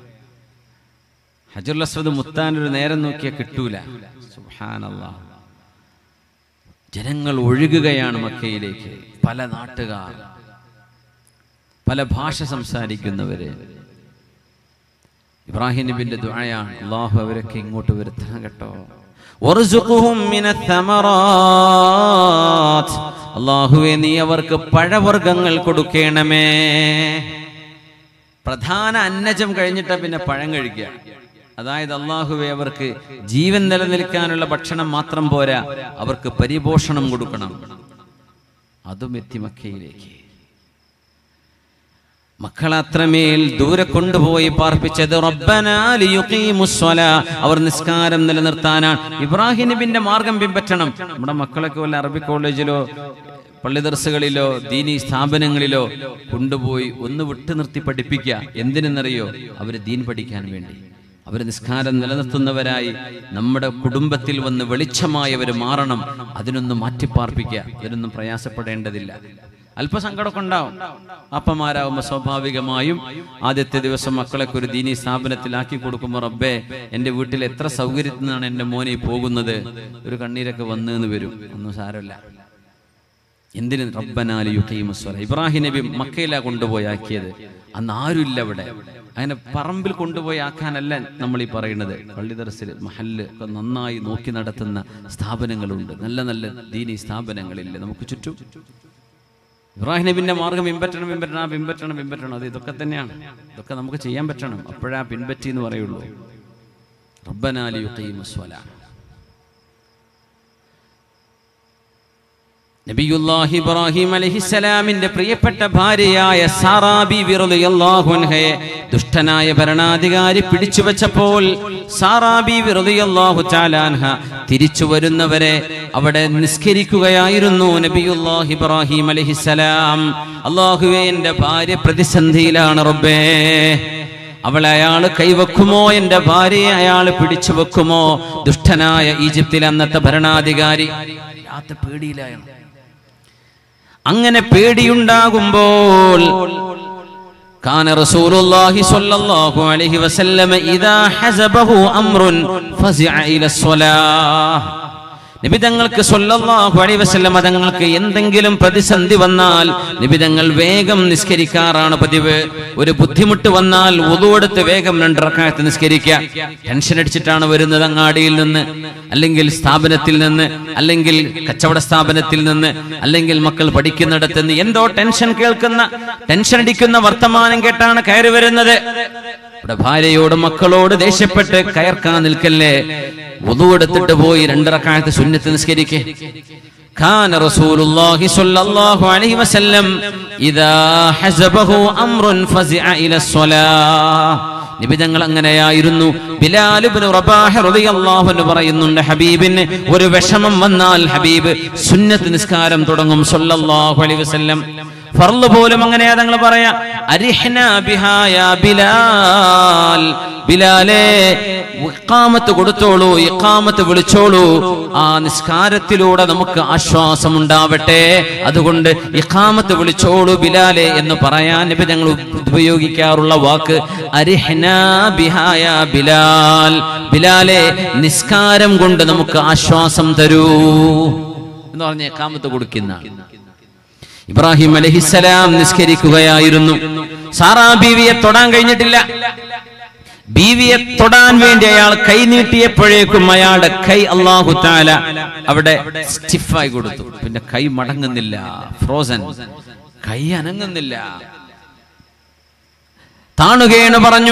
ഹജറുൽ അസ്വദ് മുത്താനൊരു നേരം നോക്കിയാൽ കിട്ടൂല. സുബ്ഹാനല്ലാഹ്. ജനങ്ങൾ ഒഴുകുകയാണ് മക്കയിലേക്ക്. പല നാട്ടുകാർ, പല ഭാഷ സംസാരിക്കുന്നവര്. ഇബ്രാഹിം നബിന്റെ ദുആയാണ്, അല്ലാഹു അവരൊക്കെ ഇങ്ങോട്ട് വരുത്തണം കേട്ടോ. വർസുഖുഹും മിനത്തമറാത്ത്, അല്ലാഹുവേ നീ അവർക്ക് പഴവർഗ്ഗങ്ങൾ കൊടുക്കണമേ. പ്രധാന അന്നജം കഴിഞ്ഞിട്ട് പിന്നെ പഴം കഴിക്കുക. അതായത് അല്ലാഹുവേ അവർക്ക് ജീവൻ നിലനിൽക്കാനുള്ള ഭക്ഷണം മാത്രം പോരാ, അവർക്ക് പരിപോഷണം കൊടുക്കണം. അതും എത്തി മക്കയിലേക്ക്. മക്കളെ അത്രമേൽ ദൂരെ കൊണ്ടുപോയി പാർപ്പിച്ചത് റബ്ബനാ ലിയുഖീമുസ്സലാഹ്, അവർ നിസ്കാരം നിലനിർത്താനാണ്. ഇബ്രാഹിം നബിന്റെ മാർഗം പിൻപറ്റണം. നമ്മുടെ മക്കളൊക്കെ വല്ല അറബി കോളേജിലോ പള്ളി ദർസുകളിലോ ദീനി സ്ഥാപനങ്ങളിലോ കൊണ്ടുപോയി ഒന്ന് വിട്ടു നിർത്തി പഠിപ്പിക്കുക. എന്തിനെന്നറിയോ? അവര് ദീൻ പഠിക്കാൻ വേണ്ടി. അവർ നിസ്കാരം നിലനിർത്തുന്നവരായി നമ്മുടെ കുടുംബത്തിൽ വന്ന് വെളിച്ചമായി അവർ മാറണം. അതിനൊന്നും മാറ്റിപ്പാർപ്പിക്കുക. അതിനൊന്നും പ്രയാസപ്പെടേണ്ടതില്ല. അല്പസങ്കടമൊക്കെ ഉണ്ടാവും. അപ്പമാരാകുമ്പോൾ സ്വാഭാവികമായും ആദ്യത്തെ ദിവസം മക്കളൊക്കെ ഒരു ദീനി സ്ഥാപനത്തിലാക്കി കൊടുക്കുമ്പോൾ റബ്ബേ എൻ്റെ വീട്ടിൽ എത്ര സൗകര്യത്തിൽ നിന്നാണ് എൻ്റെ മോനെ പോകുന്നത്, ഒരു കണ്ണീരൊക്കെ വന്നു എന്ന് വരും. ഒന്നും സാരമില്ല. എന്തിന്? റബ്ബനാ ലിയുഖീമുസ്സലാഹ്. ഇബ്രാഹിം നബി മക്കയിലാ കൊണ്ടുപോയി ആക്കിയത്. അന്ന് ആരുമില്ല അവിടെ. അങ്ങനെ പറമ്പിൽ കൊണ്ടുപോയി ആക്കാനല്ല നമ്മൾ ഈ പറയുന്നത്. പള്ളി ദർസിൽ മഹല്ല് ഒക്കെ നന്നായി നോക്കി നടത്തുന്ന സ്ഥാപനങ്ങളുണ്ട്. നല്ല നല്ല ദീനി സ്ഥാപനങ്ങളില്ലേ നമുക്ക് ചുറ്റും. ഇബ്രാഹിം നബിന്റെ മാർഗം പിൻപറ്റണം പിൻപറ്റണം പിൻപറ്റണം പിൻപറ്റണം അത് ഇതൊക്കെ തന്നെയാണ്. ഇതൊക്കെ നമുക്ക് ചെയ്യാൻ പറ്റണം. അപ്പോഴാ പിൻപറ്റി എന്ന് പറയുള്ളൂ. റബ്ബനാ ലിയുഖീമുസ്സലാഹ്. നബിയുല്ലാഹി ഇബ്രാഹിം അലൈഹിസ്സലാമിന്റെ പ്രിയപ്പെട്ട ഭാര്യയായ സാറാ ബീവി റളിയല്ലാഹു അൻഹയെ ദുഷ്ടനായ ഭരണാധികാരി പിടിച്ചു വെച്ചപ്പോൾ സാറാ ബീവി റളിയല്ലാഹു തആല അൻഹ തിരിച്ചു വരുന്നവരെ അവിടെ നിസ്കരിക്കുകയായിരുന്നു നബിയുല്ലാഹി ഇബ്രാഹിം അലൈഹിസ്സലാം. അല്ലാഹുവേ എൻ്റെ ഭാര്യ പ്രതിസന്ധിയിലാണ് റബ്ബേ, അവളെ അയാൾ കൈവെക്കുമോ, എൻ്റെ ഭാര്യയെ അയാൾ പിടിച്ചു വെക്കുമോ? ദുഷ്ടനായ ഈജിപ്തിലെ അന്നത്തെ ഭരണാധികാരി പേടിയിലായിരുന്നു. അങ്ങനെ പേടിയുണ്ടാകുമ്പോൾ കാന റസൂലുള്ളാഹി സ്വല്ലല്ലാഹു അലൈഹി വസല്ലം ഇദാ ഹസബഹു അംറുൻ ഫസിഅ ഇലസ്സലാഹ്. നബി തങ്ങൾക്ക് സ്വല്ലല്ലാഹു അലൈഹി വസല്ലം തങ്ങൾക്ക് എന്തെങ്കിലും പ്രതിസന്ധി വന്നാൽ നബി തങ്ങൾ വേഗം നിസ്കരിക്കാറാണ് പതിവ്. ഒരു ബുദ്ധിമുട്ട് വന്നാൽ വുളു എടുത്ത് വേഗം രണ്ട് റക്അത്ത് നിസ്കരിക്കുക. ടെൻഷൻ അടിച്ചിട്ടാണ് വരുന്നത് അങ്ങാടിയിൽ നിന്ന്, അല്ലെങ്കിൽ സ്ഥാപനത്തിൽ നിന്ന്, അല്ലെങ്കിൽ കച്ചവട സ്ഥാപനത്തിൽ നിന്ന്, അല്ലെങ്കിൽ മക്കൾ പഠിക്കുന്നിടത്ത് നിന്ന് എന്തോ ടെൻഷൻ കേൾക്കുന്ന ടെൻഷൻ അടിക്കുന്ന വർത്തമാനം കേട്ടാണ് കയറി വരുന്നത്. ഇവിടെ ഭാര്യയോട് മക്കളോട് ദേഷ്യപ്പെട്ട് കയർക്കാൻ നിൽക്കല്ലേ, വുളു എടുത്തിട്ട് പോയി രണ്ട് റക്അത്ത് സുന്നത്ത് നിസ്കരിക്കേ. കാന റസൂലുള്ളാഹി സ്വല്ലല്ലാഹു അലൈഹി വസല്ലം ഇദാ ഹസബഹു അംറുൻ ഫസിഅ ഇലസ്സലാഹ്. നബി തങ്ങൾ അങ്ങനെയായിരുന്നു. ബിലാൽ ഇബ്നു റബാഹ് റളിയല്ലാഹു അൻഹു പറയുന്നുണ്ട്, ഹബീബിന് ഒരു വിഷമം വന്നാൽ ഹബീബ് സുന്നത്ത് നിസ്കാരം തുടങ്ങും സ്വല്ലല്ലാഹു അലൈഹി വസല്ലം. ഫർള് പോലും അങ്ങനെയാ തങ്ങൾ പറയാ, അരിഹ്നാ ബിഹാ യാ ബിലാൽ, ബിലാലേ ഇഖാമത്ത് കൊടുത്തോളൂ, ഇഖാമത്ത് വിളിച്ചോളൂ, ആ നിസ്കാരത്തിലൂടെ നമുക്ക് ആശ്വാസം ഉണ്ടാവട്ടെ, അതുകൊണ്ട് ഇഖാമത്ത് വിളിച്ചോളൂ ബിലാലെ എന്ന് പറയാൻ നബി ഞങ്ങൾ ഉപയോഗിക്കാറുള്ള വാക്ക് അരിഹ്നാ ബിഹാ യാ ബിലാൽ, ബിലാലെ നിസ്കാരം കൊണ്ട് നമുക്ക് ആശ്വാസം തരൂ. എന്ന് പറഞ്ഞ ഇഖാമത്ത് കൊടുക്കുന്ന ഇബ്രാഹിം അലൈഹിസ്സലാം നിസ്കരിക്കുകയായിരുന്നു. സാറാ ബീവിയെ തൊടാൻ കഴിഞ്ഞിട്ടില്ല. ബീവിയെ തൊടാൻ വേണ്ടി അയാൾ കൈ നീട്ടിയപ്പോഴേക്കും അയാളുടെ കൈ അല്ലാഹു തആല അവിടെ സ്റ്റിഫായി കൊടുത്തു. പിന്നെ കൈ മടങ്ങുന്നില്ല, ഫ്രോസൻ, കൈ അനങ്ങുന്നില്ല. താണുകയാണ്, പറഞ്ഞു,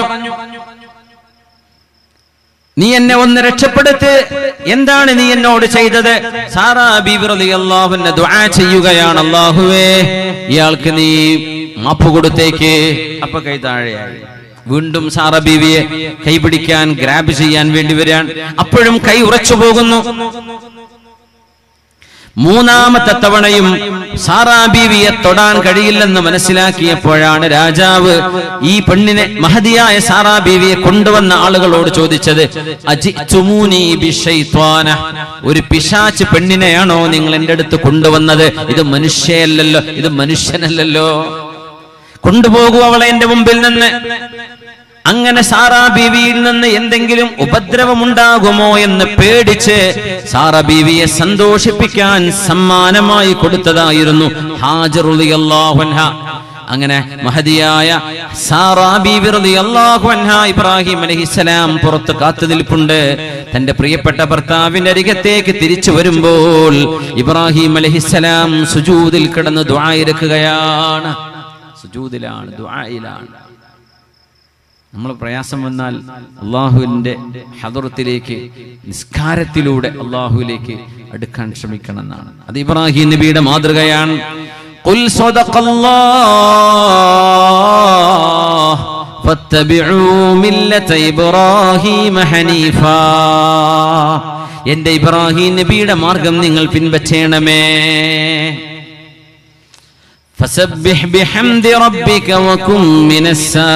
നീ എന്നെ ഒന്ന് രക്ഷപ്പെടുത്ത്, എന്താണ് നീ എന്നോട് ചെയ്തത്? സാറാ ബീവി റളിയല്ലാഹു അൻഹ ദുആ ചെയ്യുകയാണ്, അല്ലാഹുവേ ഇയാൾക്ക് നീ മാപ്പ് കൊടുത്തേക്ക്. അപ്പൊ കൈ താഴെയായി. വീണ്ടും സാറാ ബീവിയെ കൈപിടിക്കാൻ, ഗ്രാബ് ചെയ്യാൻ വേണ്ടി വരാൻ, അപ്പോഴും കൈ ഉറച്ചു പോകുന്നു. മൂന്നാമത്തെ തവണയും സാറാ ബീവിയെ തൊടാൻ കഴിയില്ലെന്ന് മനസ്സിലാക്കിയപ്പോഴാണ് രാജാവ് ഈ പെണ്ണിനെ, മഹദിയായ സാറാ ബീവിയെ കൊണ്ടുവന്ന ആളുകളോട് ചോദിച്ചത്, അജിതുമൂനി ബിശൈത്വാന, ഒരു പിശാച് പെണ്ണിനെയാണോ നിങ്ങൾ എന്റെ അടുത്ത് കൊണ്ടുവന്നത്? ഇത് മനുഷ്യയല്ലല്ലോ, ഇത് മനുഷ്യനല്ലല്ലോ, കൊണ്ടുപോകൂ അവളെ എന്റെ മുമ്പിൽ നിന്ന്. അങ്ങനെ സാറാ ബീവിയിൽ നിന്ന് എന്തെങ്കിലും ഉപദ്രവമുണ്ടാകുമോ എന്ന് പേടിച്ച് സാറാ ബീവിയെ സന്തോഷിപ്പിക്കാൻ സമ്മാനമായി കൊടുത്തതായിരുന്നു ഹാജർ റളിയല്ലാഹു അൻഹ. അങ്ങനെ മഹദിയായ സാറാ ബീവി റളിയല്ലാഹു അൻഹ ഇബ്രാഹിം അലൈഹിസ്സലാം പുറത്ത് കാത്തു നിൽപ്പുണ്ട്. തന്റെ പ്രിയപ്പെട്ട ഭർത്താവിന്റെ അരികത്തേക്ക് തിരിച്ചു വരുമ്പോൾ ഇബ്രാഹിം അലൈഹിസ്സലാം സുജൂദിൽ കിടന്ന് ദുആ ഇരക്കുകയാണ്. സുജൂദിലാണ്, ദുആയിലാണ്. നമ്മൾ പ്രയാസം വന്നാൽ അള്ളാഹുവിന്റെ ഹദറത്തിലേക്ക് നിസ്കാരത്തിലൂടെ അള്ളാഹുവിലേക്ക് അടുക്കാൻ ശ്രമിക്കണം എന്നാണ്. അത് ഇബ്രാഹിം നബിയുടെ മാതൃകയാണ്. ഖുൽ സദഖല്ലാഹ് ഫത്തബിഉ മില്ലത ഇബ്രാഹീമ ഹനീഫാ, എന്റെ ഇബ്രാഹിം നബിയുടെ മാർഗം നിങ്ങൾ പിൻപറ്റണമേ. فسبح بحمد ربك وكن من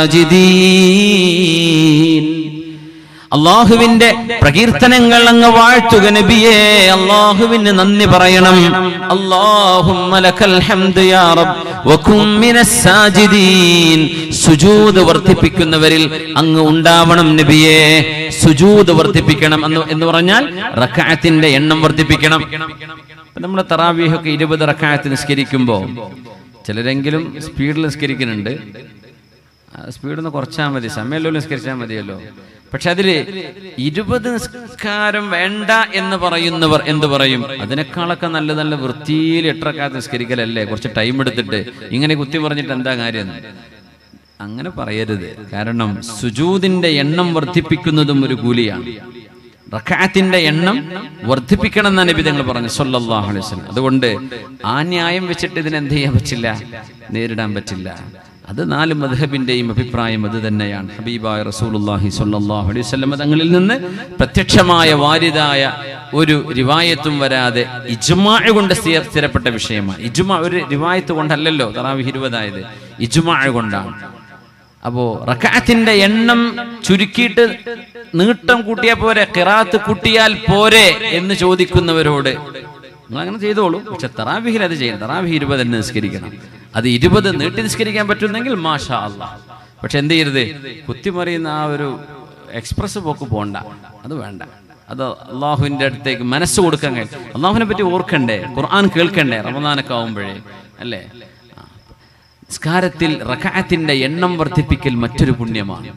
الساجدين, അല്ലാഹുവിന്റെ പ്രകീർത്തനങ്ങൾ അങ്ങ് വാഴ്ത്തുക നബിയേ, അല്ലാഹുവിന് നന്ദി പറയണം. അല്ലാഹുമ്മ ലക്കൽ ഹംദു യാ റബ്ബ് വകുൻ മിനസ് സാജിദീൻ, സുജൂദ് വർദ്ധിപ്പിക്കുന്നവരിൽ അങ്ങ് ഉണ്ടാവണം നബിയേ. സുജൂദ് വർദ്ധിപ്പിക്കണം എന്ന് പറഞ്ഞാൽ റക്അത്തിന്റെ എണ്ണം വർദ്ധിപ്പിക്കണം. നമ്മൾ തറാവീഹ് ഒക്കെ ഇരുപത് റക്അത്ത് നിസ്കരിക്കുമ്പോൾ ചിലരെങ്കിലും സ്പീഡിൽ നിസ്കരിക്കുന്നുണ്ട്. സ്പീഡൊന്ന് കുറച്ചാൽ മതി, സമയമല്ലോ നിസ്കരിച്ചാൽ മതിയല്ലോ. പക്ഷെ അതില് ഇരുപത് നിസ്കാരം വേണ്ട എന്ന് പറയുന്നവർ എന്ത് പറയും? അതിനേക്കാളൊക്കെ നല്ല നല്ല വൃത്തിയിൽ എട്ടറക്കാത്ത നിസ്കരിക്കലല്ലേ, കുറച്ച് ടൈം എടുത്തിട്ട് ഇങ്ങനെ കുത്തി പറഞ്ഞിട്ട് എന്താ കാര്യം? അങ്ങനെ പറയരുത്. കാരണം സുജൂദിന്റെ എണ്ണം വർദ്ധിപ്പിക്കുന്നതും ഒരു കൂലിയാണ്. റക്അത്തിന്റെ എണ്ണം വർദ്ധിപ്പിക്കണം എന്നാണ് നബി തങ്ങൾ പറഞ്ഞു സല്ലല്ലാഹു അലൈഹി വസല്ലം. അതുകൊണ്ട് ആ ന്യായം വെച്ചിട്ട് ഇതിനെന്ത് ചെയ്യാൻ പറ്റില്ല, നേരിടാൻ പറ്റില്ല. അത് നാല് മദ്ഹബിന്റെയും അഭിപ്രായം അത് തന്നെയാണ്. ഹബീബായ റസൂലുള്ളാഹി സ്വല്ലല്ലാഹു അലൈഹി വസല്ലം തങ്ങളിൽ നിന്ന് പ്രത്യക്ഷമായ വാരിദായ ഒരു റിവായത്തും വരാതെ ഇജ്മാഅ് കൊണ്ട് സ്ഥിരപ്പെട്ട വിഷയമാണ്. ഇജ്മാഅ് ഒരു റിവായത്ത് കൊണ്ടല്ലല്ലോ തറാവീഹ് ഇരുപതായത്, ഇജ്മാഅ് കൊണ്ടാണ്. അപ്പോ റക്അത്തിന്റെ എണ്ണം ചുരുക്കിയിട്ട് നീട്ടം കൂട്ടിയാൽ പോരെ, ഖിറാഅത്ത് കൂട്ടിയാൽ പോരെ എന്ന് ചോദിക്കുന്നവരോട് നിങ്ങൾ അങ്ങനെ ചെയ്തോളൂ. പക്ഷെ തറാവീഹിൽ അത് ചെയ്യണം. തറാവീഹ് ഇരുപത് തന്നെ നിസ്കരിക്കണം. അത് ഇരുപത് നീട്ടി നിസ്കരിക്കാൻ പറ്റുന്നെങ്കിൽ മാഷാ അല്ലാഹ്. പക്ഷെ എന്ത് ചെയ്യരുത്, കുത്തിമറിയുന്ന ആ ഒരു എക്സ്പ്രസ് പോക്ക് പോണ്ട, അത് വേണ്ട. അത് അള്ളാഹുവിന്റെ അടുത്തേക്ക് മനസ്സ് കൊടുക്കാൻ കഴിയും. അള്ളാഹുവിനെ പറ്റി ഓർക്കണ്ടേ, ഖുർആൻ കേൾക്കണ്ടേ റമദാനൊക്കെ ആവുമ്പോഴേ അല്ലേ. നിസ്കാരത്തിൽ റക്അത്തിന്റെ എണ്ണം വർദ്ധിപ്പിക്കൽ മറ്റൊരു പുണ്യമാണ്.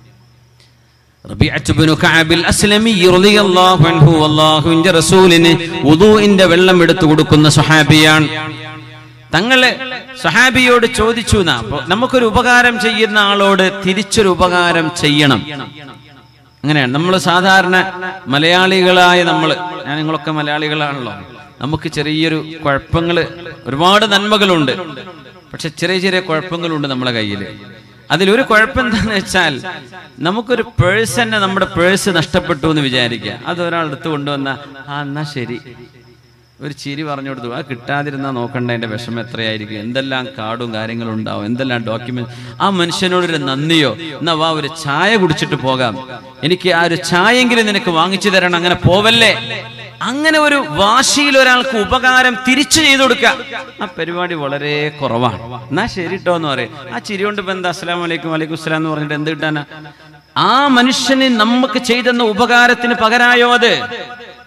റബീഅത്ത് ഇബ്നു കഅബ് അൽ-അസ്ലമി റളിയല്ലാഹു അൻഹു അല്ലാഹുവിന്റെ റസൂലിന് വുദൂഇന്റെ വെള്ളം എടുത്തു കൊടുക്കുന്ന സ്വഹാബിയാണ്. തങ്ങളെ സ്വഹാബിയോട് ചോദിച്ചു, നമുക്കൊരു ഉപകാരം ചെയ്യുന്ന ആളോട് തിരിച്ചൊരു ഉപകാരം ചെയ്യണം. അങ്ങനെയാണ് നമ്മൾ സാധാരണ മലയാളികളായ നമ്മൾ, ഞാൻ നിങ്ങളൊക്കെ മലയാളികളാണല്ലോ, നമുക്ക് ചെറിയൊരു കുഴപ്പങ്ങള്, ഒരുപാട് നന്മകളുണ്ട്, പക്ഷെ ചെറിയ ചെറിയ കുഴപ്പങ്ങളുണ്ട് നമ്മളെ കയ്യിൽ. അതിലൊരു കുഴപ്പം എന്താന്ന് വെച്ചാൽ, നമുക്കൊരു പേഴ്സ് തന്നെ, നമ്മുടെ പേഴ്സ് നഷ്ടപ്പെട്ടു എന്ന് വിചാരിക്കുക. അത് ഒരാൾ എടുത്ത് കൊണ്ടുവന്ന ആ എന്നാ ശരി, ഒരു ചിരി പറഞ്ഞു കൊടുത്തു, ആ കിട്ടാതിരുന്നാ നോക്കണ്ട അതിന്റെ വിഷമം എത്രയായിരിക്കും, എന്തെല്ലാം കാർഡും കാര്യങ്ങളും ഉണ്ടാവും, എന്തെല്ലാം ഡോക്യുമെന്റ്. ആ മനുഷ്യനോടൊരു നന്ദിയോ, എന്നാ വാ ഒരു ചായ കുടിച്ചിട്ട് പോകാം, എനിക്ക് ആ ഒരു ചായെങ്കിലും നിനക്ക് വാങ്ങിച്ചു തരണം, അങ്ങനെ പോവല്ലേ. അങ്ങനെ ഒരു വാശിയിൽ ഒരാൾക്ക് ഉപകാരം തിരിച്ചു ചെയ്തു കൊടുക്കുക, ആ പരിപാടി വളരെ കുറവാണ്. എന്നാ ശരിട്ടോ എന്ന് പറയും. ആ ചിരി കൊണ്ട് ഇപ്പൊ എന്താ, അസ്സലാമു അലൈക്കും വലൈക്കും അസ്സലാം എന്ന് പറഞ്ഞിട്ട് എന്ത് കിട്ടാനാ? ആ മനുഷ്യന് നമുക്ക് ചെയ്തെന്ന ഉപകാരത്തിന് പകരായോ അത്?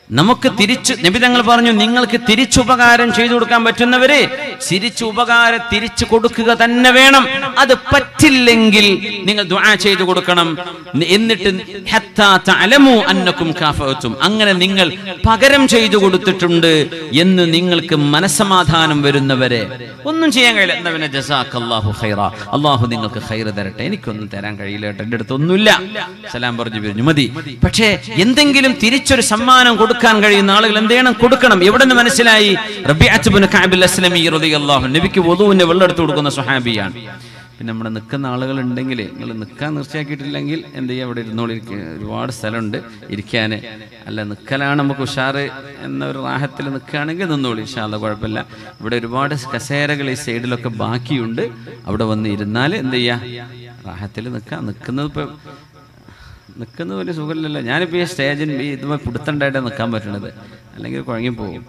നമുക്ക് തിരിച്ചു നബി തങ്ങൾ പറഞ്ഞു, നിങ്ങൾക്ക് തിരിച്ചുപകാരം ചെയ്തു കൊടുക്കാൻ പറ്റുന്നവരെ തിരിച്ചു ഉപകാരം തിരിച്ചു കൊടുക്കുക തന്നെ വേണം. അത് പറ്റില്ലെങ്കിൽ നിങ്ങൾ ദുആ ചെയ്തു കൊടുക്കണം. എന്നിട്ട് ഹത്താ തഅലമു അന്നകും കാഫഅതും, അങ്ങനെ നിങ്ങൾ പകരം ചെയ്തു കൊടുത്തിട്ടുണ്ട് എന്ന് നിങ്ങൾക്ക് മനസ്സമാധാനം വരുന്നവരെ. ഒന്നും ചെയ്യാൻ കഴിയില്ല, എന്നാ പിന്നെ ജസാക്കല്ലാഹു ഖൈറ, അള്ളാഹു നിങ്ങൾക്ക് ഖൈർ തരട്ടെ, എനിക്കൊന്നും തരാൻ കഴിയില്ല കേട്ടോ, എൻ്റെ അടുത്ത് ഒന്നുമില്ല, സലാം പറഞ്ഞു പിരിഞ്ഞു മതി. പക്ഷേ എന്തെങ്കിലും തിരിച്ചൊരു സമ്മാനം കൊടുക്കാൻ കഴിയുന്ന ആളുകൾ എന്ത് ചെയ്യണം? കൊടുക്കണം. എവിടെ നിന്ന് മനസ്സിലായി? റബീഅത്ത് ഇബ്നു കഅബ് അസ്ലമി റളിയല്ലാഹു അൻഹു നബിക്ക് വുദൂവിന്റെ വെള്ളം എടുത്തു കൊടുക്കുന്ന സ്വഹാബിയാണ്. പിന്നെ നമ്മുടെ നിൽക്കുന്ന ആളുകൾ ഉണ്ടെങ്കിൽ, നിങ്ങൾ നിൽക്കാൻ തീർച്ചയാക്കിയിട്ടില്ലെങ്കിൽ എന്ത് ചെയ്യുക, അവിടെ ഇരുന്നോളി, ഒരുപാട് സ്ഥലമുണ്ട് ഇരിക്കാൻ. അല്ല നിൽക്കലാണ് നമുക്ക് ഉഷാറ് എന്നൊരു റാഹത്തിൽ നിൽക്കുകയാണെങ്കിൽ നിന്നോളി, ഇൻഷാ അല്ലാഹ് കുഴപ്പമില്ല. ഇവിടെ ഒരുപാട് കസേരകൾ ഈ സൈഡിലൊക്കെ ബാക്കിയുണ്ട്, അവിടെ വന്ന് ഇരുന്നാൽ എന്ത് ചെയ്യുക, റാഹത്തിൽ നിൽക്കാം. നിൽക്കുന്നത് ഇപ്പോൾ നിൽക്കുന്നത് വലിയ സുഖമില്ലല്ലോ. ഞാനിപ്പോൾ ഈ സ്റ്റേജിൽ ഈ ഇതുമായി പിടുത്തണ്ടായിട്ടാണ് നിൽക്കാൻ പറ്റണത്, അല്ലെങ്കിൽ കുഴങ്ങിപ്പോകും.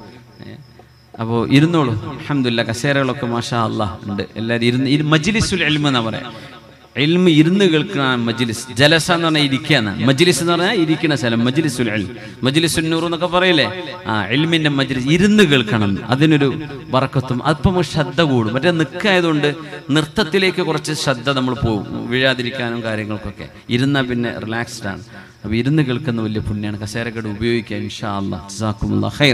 അപ്പോൾ ഇരുന്നോളൂ. അൽഹംദുലില്ലാഹ് കസേരകളൊക്കെ മാഷാ അല്ലാഹ് ഉണ്ട്. എല്ലാവരും ഇരുന്ന് മജ്ലിസുൽ ഇൽമ് എന്നാ പറയാം. ഇൽമ് ഇരുന്ന് കേൾക്കുന്ന മജ്ലിസ്. ജലസ എന്ന് പറഞ്ഞാൽ ഇരിക്കുക എന്നാണ്. മജ്ലിസ് എന്ന് പറഞ്ഞാൽ ഇരിക്കുന്ന സ്ഥലം. മജ്ലിസുൽ ഇൽമ്, മജ്ലിസുൻ നൂർ എന്നൊക്കെ പറയില്ലേ, ആ ഇൽമിന്റെ മജ്ലിസ്. ഇരുന്ന് കേൾക്കണം, അതിനൊരു ബറക്കത്തും അപ്പം ശ്രദ്ധ കൂടും. മറ്റേ നിൽക്കായതുകൊണ്ട് നൃത്തത്തിലേക്ക് കുറച്ച് ശ്രദ്ധ നമ്മൾ പോകും, വീഴാതിരിക്കാനും കാര്യങ്ങൾക്കൊക്കെ. ഇരുന്നാൽ പിന്നെ റിലാക്സ്ഡ് ആണ്. അപ്പോൾ ഇരുന്ന് കേൾക്കുന്ന വലിയ പുണ്യാണ്. കസേരക്കട ഉപയോഗിക്കുക ഇൻഷാ അല്ലാഹ്. ജസാക്കുമുല്ലാഹ് ഖൈർ.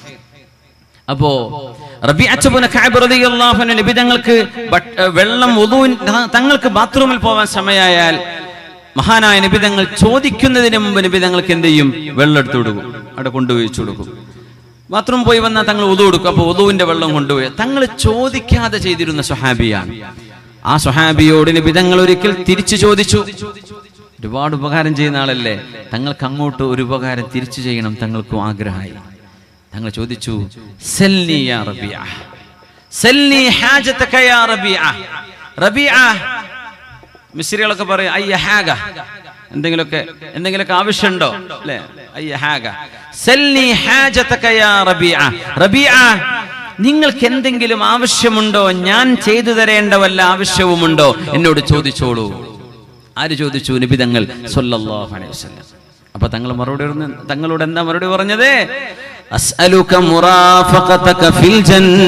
അപ്പോ റബീഅത്ത് ഇബ്നു കഅബ് റളിയല്ലാഹു അൻഹു നബി തങ്ങൾക്ക് വെള്ളം വുദൂൻ തങ്ങൾക്ക് ബാത്റൂമിൽ പോകാൻ സമയമായാൽ മഹാനായ നബി തങ്ങൾ ചോദിക്കുന്നതിന് മുമ്പ് നബി തങ്ങൾക്ക് എന്ത് ചെയ്യും? വെള്ളം എടുത്തു കൊടുക്കും, അവിടെ കൊണ്ടുപോയി കൊടുക്കും. ബാത്റൂം പോയി വന്നാൽ തങ്ങൾ വുദൂ കൊടുക്കും. അപ്പോൾ വുദൂവിന്റെ വെള്ളം കൊണ്ടുപോയി തങ്ങൾ ചോദിക്കാതെ ചെയ്തിരുന്ന സ്വഹാബിയാണ്. ആ സ്വഹാബിയോട് നബി തങ്ങൾ ഒരിക്കൽ തിരിച്ചു ചോദിച്ചു. ഒരുപാട് ഉപകാരം ചെയ്യുന്ന ആളല്ലേ, തങ്ങൾക്ക് അങ്ങോട്ട് ഒരു ഉപകാരം തിരിച്ചു ചെയ്യണം തങ്ങൾക്കും ആഗ്രഹമായി. തങ്ങൾ ചോദിച്ചു, സല്ലി യാ റബീഅ, സല്ലി ഹാജതക യാ റബീഅ. റബീഅ മിസ്രികളൊക്കെ പറയും അയ്യ ഹാഗ, എന്തെങ്കിലുമൊക്കെ എന്തെങ്കിലുമൊക്കെ ആവശ്യമുണ്ടോ അല്ലേ, അയ്യ ഹാഗ. സല്ലി ഹാജതക യാ റബീഅ. റബീഅ നിങ്ങൾക്ക് എന്തെങ്കിലും ആവശ്യമുണ്ടോ, ഞാൻ ചെയ്തു തരേണ്ട വല്ല ആവശ്യവുമുണ്ടോ, എന്നോട് ചോദിച്ചോളൂ. ആര് ചോദിച്ചു? നബി തങ്ങൾ സ്വല്ലല്ലാഹു അലൈഹി വസല്ലം. അപ്പൊ തങ്ങൾ മറുപടി തങ്ങളോട് എന്താ മറുപടി പറഞ്ഞത്? അസ്അലുക മുറാഫഖതക ഫിൽ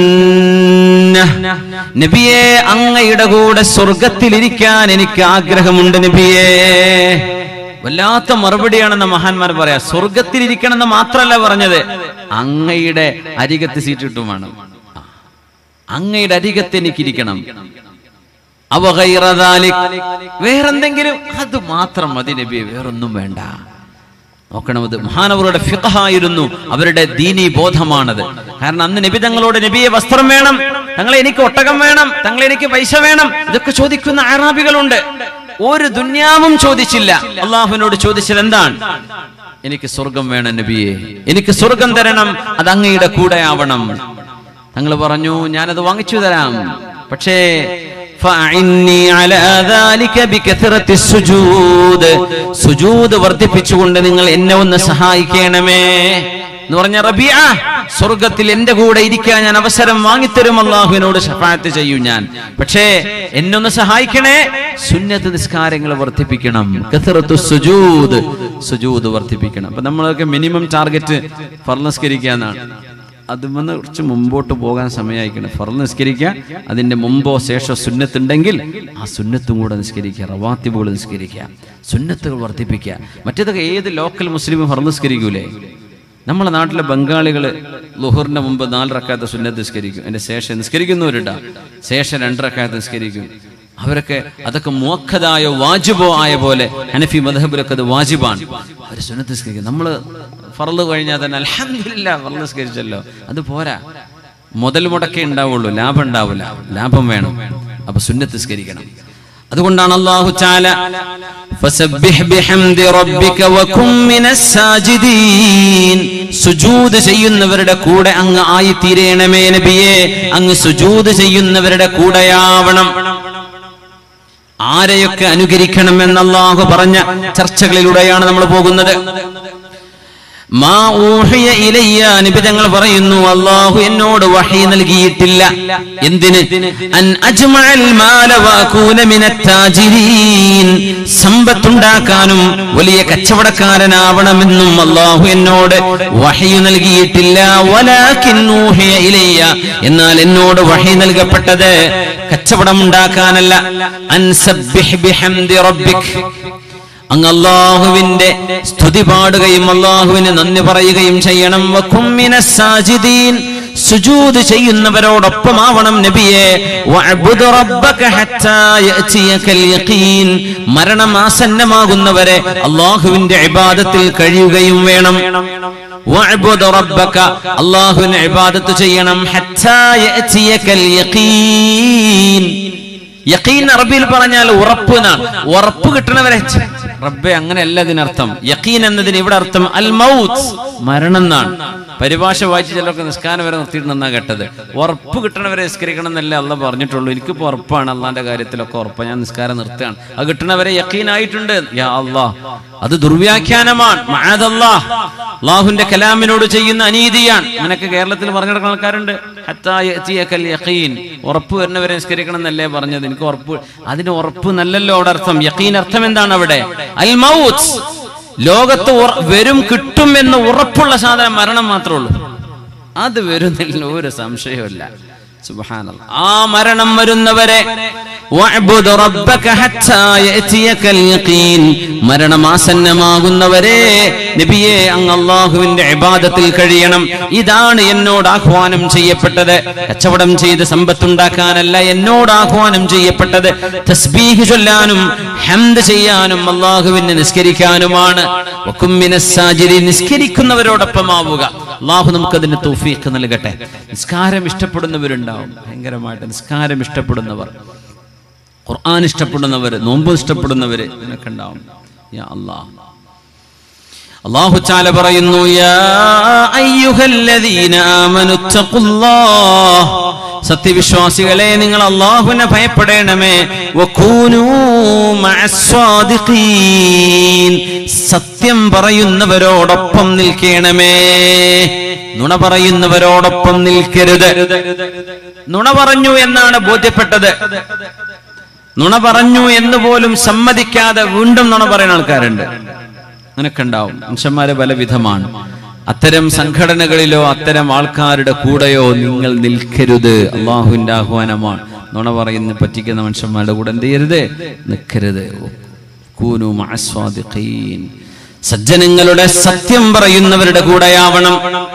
ജന്നഹ്. നബിയേ അങ്ങയുടെ കൂടെ സ്വർഗ്ഗത്തിൽ ഇരിക്കാൻ എനിക്ക് ആഗ്രഹമുണ്ട് നബിയേ. വല്ലാത്ത മറുപടിയാണെന്ന് മഹാന്മാർ പറയാ. സ്വർഗ്ഗത്തിൽ ഇരിക്കണമെന്ന് മാത്രമല്ല പറഞ്ഞത്, അങ്ങയുടെ അരികത്ത് സീറ്റ് കിട്ടുമാണ്, അങ്ങയുടെ അരികത്ത് എനിക്കിരിക്കണം. അവ ഗൈറ ദാലിക്, വേറെന്തെങ്കിലും അത് മാത്രം മതി നബിയെ, വേറൊന്നും വേണ്ട. നോക്കണം, അത് മഹാനവരുടെ ഫിഖഹായിരുന്നു, അവരുടെ ദീനി ബോധമാണത്. കാരണം അന്ന് നബി തങ്ങളോട് നബിയെ വസ്ത്രം വേണം, തങ്ങളെ എനിക്ക് ഒട്ടകം വേണം, തങ്ങളെ എനിക്ക് പൈസ വേണം, ഇതൊക്കെ ചോദിക്കുന്ന അറാബികളുണ്ട്. ഒരു ദുന്യാവും ചോദിച്ചില്ല. അള്ളാഹുവിനോട് ചോദിച്ചത് എന്താണ്? എനിക്ക് സ്വർഗം വേണം നബിയെ, എനിക്ക് സ്വർഗം തരണം, അത് അങ്ങയുടെ കൂടെ ആവണം. തങ്ങൾ പറഞ്ഞു, ഞാനത് വാങ്ങിച്ചു തരാം, പക്ഷേ സുജൂദ് വർദ്ധിപ്പിച്ചുകൊണ്ട് നിങ്ങൾ എന്നെ ഒന്ന് സഹായിക്കണമേ എന്ന് പറഞ്ഞ റബീഅ, സ്വർഗത്തിൽ എന്റെ കൂടെ ഇരിക്കാൻ ഞാൻ അവസരം വാങ്ങിത്തരും, അള്ളാഹുവിനോട് ശഫാഅത്ത് ചെയ്യും ഞാൻ, പക്ഷേ എന്നെ ഒന്ന് സഹായിക്കണേ, സുന്നത്ത് നിസ്കാരങ്ങൾ വർദ്ധിപ്പിക്കണം, കഥറത്തു സുജൂദ്, സുജൂദ് വർദ്ധിപ്പിക്കണം. അപ്പൊ നമ്മളൊക്കെ മിനിമം ടാർഗറ്റ് ഫർള് നിസ്കരിക്കാന്നാണ്. അതുമെന്ന് കുറച്ച് മുമ്പോട്ട് പോകാൻ സമയമായിക്കണം. ഫർള് നിസ്കരിക്കുക, അതിന്റെ മുമ്പോ ശേഷോ സുന്നത്തുണ്ടെങ്കിൽ ആ സുന്നത്തും കൂടെ നിസ്കരിക്കുക, റവാത്തിബുകൾ നിസ്കരിക്കുക, സുന്നത്തുകൾ വർദ്ധിപ്പിക്കുക. മറ്റേതൊക്കെ ഏത് ലോക്കൽ മുസ്ലിം ഫർള് നിസ്കരിക്കൂലേ? നമ്മളെ നാട്ടിലെ ബംഗാളികൾ ളുഹറിന്റെ മുമ്പ് നാല് റക്അത്ത് സുന്നത്ത് നിസ്കരിക്കും, അതിന്റെ ശേഷം നിസ്കരിക്കുന്നവരുണ്ടാ, ശേഷം രണ്ട് റക്അത്ത് നിസ്കരിക്കും. അവരൊക്കെ അതൊക്കെ മുഅക്കദായോ വാജിബോ ആയ പോലെ ഹനഫി മദ്ഹബിലൊക്കെ അത് വാജിബാണ്, അവർ സുന്നത്ത് നിസ്കരിക്കും. നമ്മള് ഫർള് കഴിഞ്ഞാൽ തന്നെ അൽഹംദുലില്ലാഹ് ഫർള് നിസ്കരിച്ചല്ലോ, അത് പോരാ, മുതൽ മുടക്കേ ഉണ്ടാവുള്ളൂ, ലാഭം ഉണ്ടാവില്ല, ലാഭം വേണം. അപ്പൊ സുന്നത്ത് നിസ്കരിക്കണം. അതുകൊണ്ടാണ് അല്ലാഹു തആല ഫസബ്ബിഹ് ബിഹംദി റബ്ബിക വകും മിനസ് സാജിദീൻ, സുജൂദ് ചെയ്യുന്നവരുടെ കൂടെ അങ്ങ് ആയി തീരണമേ നബിയേ, അങ്ങ് സുജൂദ് ചെയ്യുന്നവരുടെ കൂടെയാവണം. ആരെയൊക്കെ അനുകരിക്കണം എന്ന് അല്ലാഹു പറഞ്ഞ ചർച്ചകളിലൂടെയാണ് നമ്മൾ പോകുന്നത്. മാ ഊഹിയ ഇലയ്യ, നബി തങ്ങൾ പറയുന്നു അല്ലാഹു എന്നോട് വഹി നൽകിയിട്ടില്ല. എന്തിന്? അൻ അജ്മഅൽ മാല വഅകൂന മിനത് താജിരീൻ, സമ്പത്തുണ്ടാക്കാനും വലിയ കച്ചവടക്കാരനാവണമെന്നും അല്ലാഹു എന്നോട് വഹി നൽകിയിട്ടില്ല. വലാകിൻ ഊഹിയ ഇലയ്യ, എന്നാൽ എന്നോട് വഹി നൽകപ്പെട്ടത് കച്ചവടം ഉണ്ടാക്കാനല്ല. അൻ സബ്ബിഹ് ബിഹംദി റബ്ബിക്, അങ്ങ് അല്ലാഹുവിന്റെ സ്തുതി പാടുകയും അല്ലാഹുവിന് നന്ദി പറയുകയും ചെയ്യണം. വകും മിനസ് സാജിദീൻ, സുജൂദ് ചെയ്യുന്നവരോടൊപ്പമാവണം നബിയെ. വഅബ്ദു റബ്ബക ഹത്താ യഅതിയകൽ യഖീൻ, മരണം ആസന്നമാകുന്നവരെ അല്ലാഹുവിന്റെ ഇബാദത്തിൽ കഴിയുകയും വേണം. വഅബ്ദു റബ്ബക, അല്ലാഹുവിനെ ഇബാദത്ത് ചെയ്യണം. ഹത്താ യഅതിയകൽ യഖീൻ, യഖീൻ അറബിയിൽ പറഞ്ഞാൽ ഉറപ്പ് എന്നാണ്. ഉറപ്പ് കിട്ടണവരെ റബ്ബെ, അങ്ങനെയല്ല ഇതിനർത്ഥം. യഖീൻ എന്നതിന് ഇവിടെ അർത്ഥം അൽ മൗത്ത്, മരണം എന്നാണ്. പരിഭാഷ വായിച്ച് ചിലർക്ക് നിസ്കാരം വരെ നിർത്തിയിട്ട് നന്നാ കേട്ടത്. ഉറപ്പ് കിട്ടണവരെ നിസ്കരിക്കണം എന്നല്ലേ അള്ളാഹ് പറഞ്ഞിട്ടുള്ളൂ. എനിക്കിപ്പോ ഉറപ്പാണ്, അള്ളാന്റെ കാര്യത്തിലൊക്കെ ഉറപ്പ്, ഞാൻ നിസ്കാരം നിർത്തുകയാണ്. അത് കിട്ടണവരെ യഖീനായിട്ടുണ്ട്. യാ അല്ലാഹ്, അത് ദുർവ്യാഖ്യാനമാണ്. മഅദല്ലാഹ്, അള്ളാഹുവിന്റെ കലാമിനോട് ചെയ്യുന്ന അനീതിയാണ്. അങ്ങനെയൊക്കെ കേരളത്തിൽ പറഞ്ഞു നടക്കുന്ന ആൾക്കാരുണ്ട്. ഹത്താ യഅതിയകൽ യഖീൻ, ഉറപ്പ് വരുന്നവരെ നിസ്കരിക്കണം എന്നല്ലേ പറഞ്ഞത്. എനിക്ക് ഉറപ്പ്, അതിന് ഉറപ്പ് നല്ലല്ലോ അവിടെ അർത്ഥം. യഖീൻ അർത്ഥം എന്താണ് അവിടെ? അൽ മൗത്ത്, ലോകത്ത് വരും കിട്ടും എന്ന് ഉറപ്പുള്ള സാധനം മരണം മാത്രമേ ഉള്ളൂ. അത് വരുന്നില്ല, ഒരു സംശയമില്ല. സുബ്ഹാനല്ലാഹ്, ആ മരണം വരുന്നവരെ വഅബ്ദു റബ്ബക ഹത്താ യഅതിയകൽ യഖീൻ, മരണമാസന്നമാകുന്നവരെ നബിയെ അങ്ങ് അല്ലാഹുവിന്റെ ഇബാദത്തിൽ കഴിയണം. ഇതാണ് എന്നോട് ആഹ്വാനം ചെയ്യപ്പെട്ടത്. കച്ചവടം ചെയ്ത് സമ്പത്തുണ്ടാക്കാനല്ല എന്നോട് ആഹ്വാനം ചെയ്യപ്പെട്ടത്. തസ്ബീഹ് ചൊല്ലാനും ഹംദ് ചെയ്യാനും അല്ലാഹുവിനെ നിസ്കരിക്കാനുമാണ്. വകും മിനസ് സാജിദീൻ, നിസ്കരിക്കുന്നവരോടൊപ്പമാവുക. അല്ലാഹു നമുക്കതിന് തൗഫീഖ് നൽകട്ടെ. നിസ്കാരം ഇഷ്ടപ്പെടുന്നവരുണ്ടാവും, ഭയങ്കരമായിട്ട് നിസ്കാരം ഇഷ്ടപ്പെടുന്നവർ, ഖുർആൻ ഇഷ്ടപ്പെടുന്നവർ, നോമ്പ് ഇഷ്ടപ്പെടുന്നവർ, ഇതിനൊക്കെ ഉണ്ടാവും. യാ അല്ലാഹ്, അല്ലാഹു തആല പറയുന്നു, യാ അയ്യുഹല്ലദീന ആമനു തഖുല്ലാഹ്, സത്യവിശ്വാസികളെ നിങ്ങൾ അല്ലാഹുവിനെ ഭയപ്പെടണമേ. വകൂനൂ മഅസ് സ്വാദിഖീൻ, സത്യം പറയുന്നവരോടൊപ്പം നിൽക്കണമേ. നുണ പറയുന്നവരോടൊപ്പം നിൽക്കരുത്. നുണ പറഞ്ഞു എന്നാണ് ബോധ്യപ്പെട്ടത്, നുണ പറഞ്ഞു എന്ന് പോലും സമ്മതിക്കാതെ വീണ്ടും നുണ പറയുന്ന ആൾക്കാരുണ്ട്. അങ്ങനൊക്കെ ഉണ്ടാവും. മനുഷ്യന്മാരെ പല വിധമാണ്. അത്തരം സംഘടനകളിലോ അത്തരം ആൾക്കാരുടെ കൂടെയോ നിങ്ങൾ നിൽക്കരുത്. അള്ളാഹുവിന്റെ ആഹ്വാനമാണ്. നുണ പറയുന്ന പറ്റിക്കുന്ന മനുഷ്യന്മാരുടെ കൂടെ എന്ത് ചെയ്യരുത്? നിൽക്കരുത്. കൂനു മഅസ് സ്വാദിഖീൻ, സജ്ജനങ്ങളുടെ സത്യം പറയുന്നവരുടെ കൂടെയാവണം.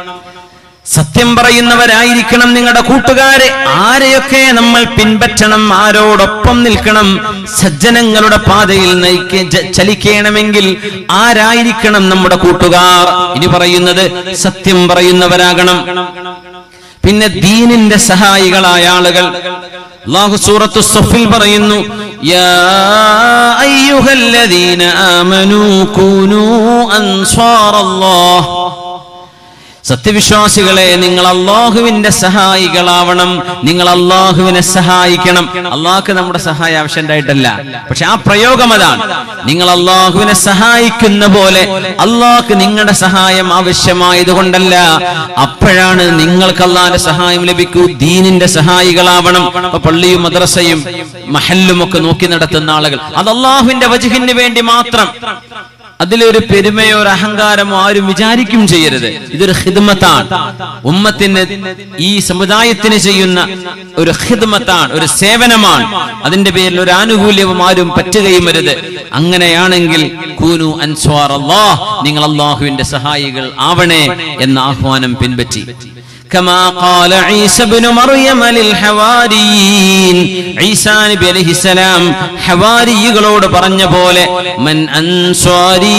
സത്യം പറയുന്നവരായിരിക്കണം നിങ്ങളുടെ കൂട്ടുകാരെ. ആരെയൊക്കെ നമ്മൾ പിൻപറ്റണം, ആരോടൊപ്പം നിൽക്കണം? സജ്ജനങ്ങളുടെ പാതയിൽ നയിക്ക ചലിക്കണമെങ്കിൽ ആരായിരിക്കണം നമ്മുടെ കൂട്ടുകാർ? ഇനി പറയുന്നത് സത്യം പറയുന്നവരാകണം. പിന്നെ ദീനിന്റെ സഹായികളായ ആളുകൾ. അല്ലാഹു സൂറത്തു സഫിൽ പറയുന്നു, യാ അയ്യുഹല്ലദീന ആമനൂ കൂനൂ അൻസാറല്ലാഹ്, സത്യവിശ്വാസികളെ നിങ്ങൾ അല്ലാഹുവിന്റെ സഹായികളാവണം. നിങ്ങൾ അല്ലാഹുവിനെ സഹായിക്കണം. അല്ലാഹുക്ക് നമ്മുടെ സഹായം ആവശ്യമുണ്ടായിട്ടല്ല, പക്ഷെ ആ പ്രയോഗം അതാണ്. നിങ്ങൾ അല്ലാഹുവിനെ സഹായിക്കുന്ന പോലെ അല്ലാഹുക്ക് നിങ്ങളുടെ സഹായം ആവശ്യമായതുകൊണ്ടല്ല. അപ്പോഴാണ് നിങ്ങൾക്ക് അല്ലാഹുവിന്റെ സഹായം ലഭിക്കൂ. ദീനിന്റെ സഹായികളാവണം. അപ്പൊ പള്ളിയും മദ്രസയും മഹല്ലും ഒക്കെ നോക്കി നടത്തുന്ന ആളുകൾ, അത് അല്ലാഹുവിന്റെ വജ്ഹിന് വേണ്ടി മാത്രം. അതിലൊരു പെരുമയോ ഒരു അഹങ്കാരമോ ആരും വിചാരിക്കും ചെയ്യരുത്. ഇതൊരു ഖിദ്മത്താണ്, ഉമ്മത്തിന്, ഈ സമുദായത്തിന് ചെയ്യുന്ന ഒരു ഖിദ്മത്താണ്, ഒരു സേവനമാണ്. അതിന്റെ പേരിൽ ഒരു ആനുകൂല്യവും ആരും പറ്റുകയും വരുത്. അങ്ങനെയാണെങ്കിൽ കൂനു അൻസ്വാറല്ലാഹ്, നിങ്ങൾ അല്ലാഹുവിന്റെ സഹായികൾ ആവണേ എന്ന ആഹ്വാനം പിൻപറ്റി. كما قال عيسى بن مريم للحواريين, ഈസാ നബി അലൈഹിസ്സലാം ഹവാരികളോട് പറഞ്ഞ പോലെ, മൻ അൻസ്വാരി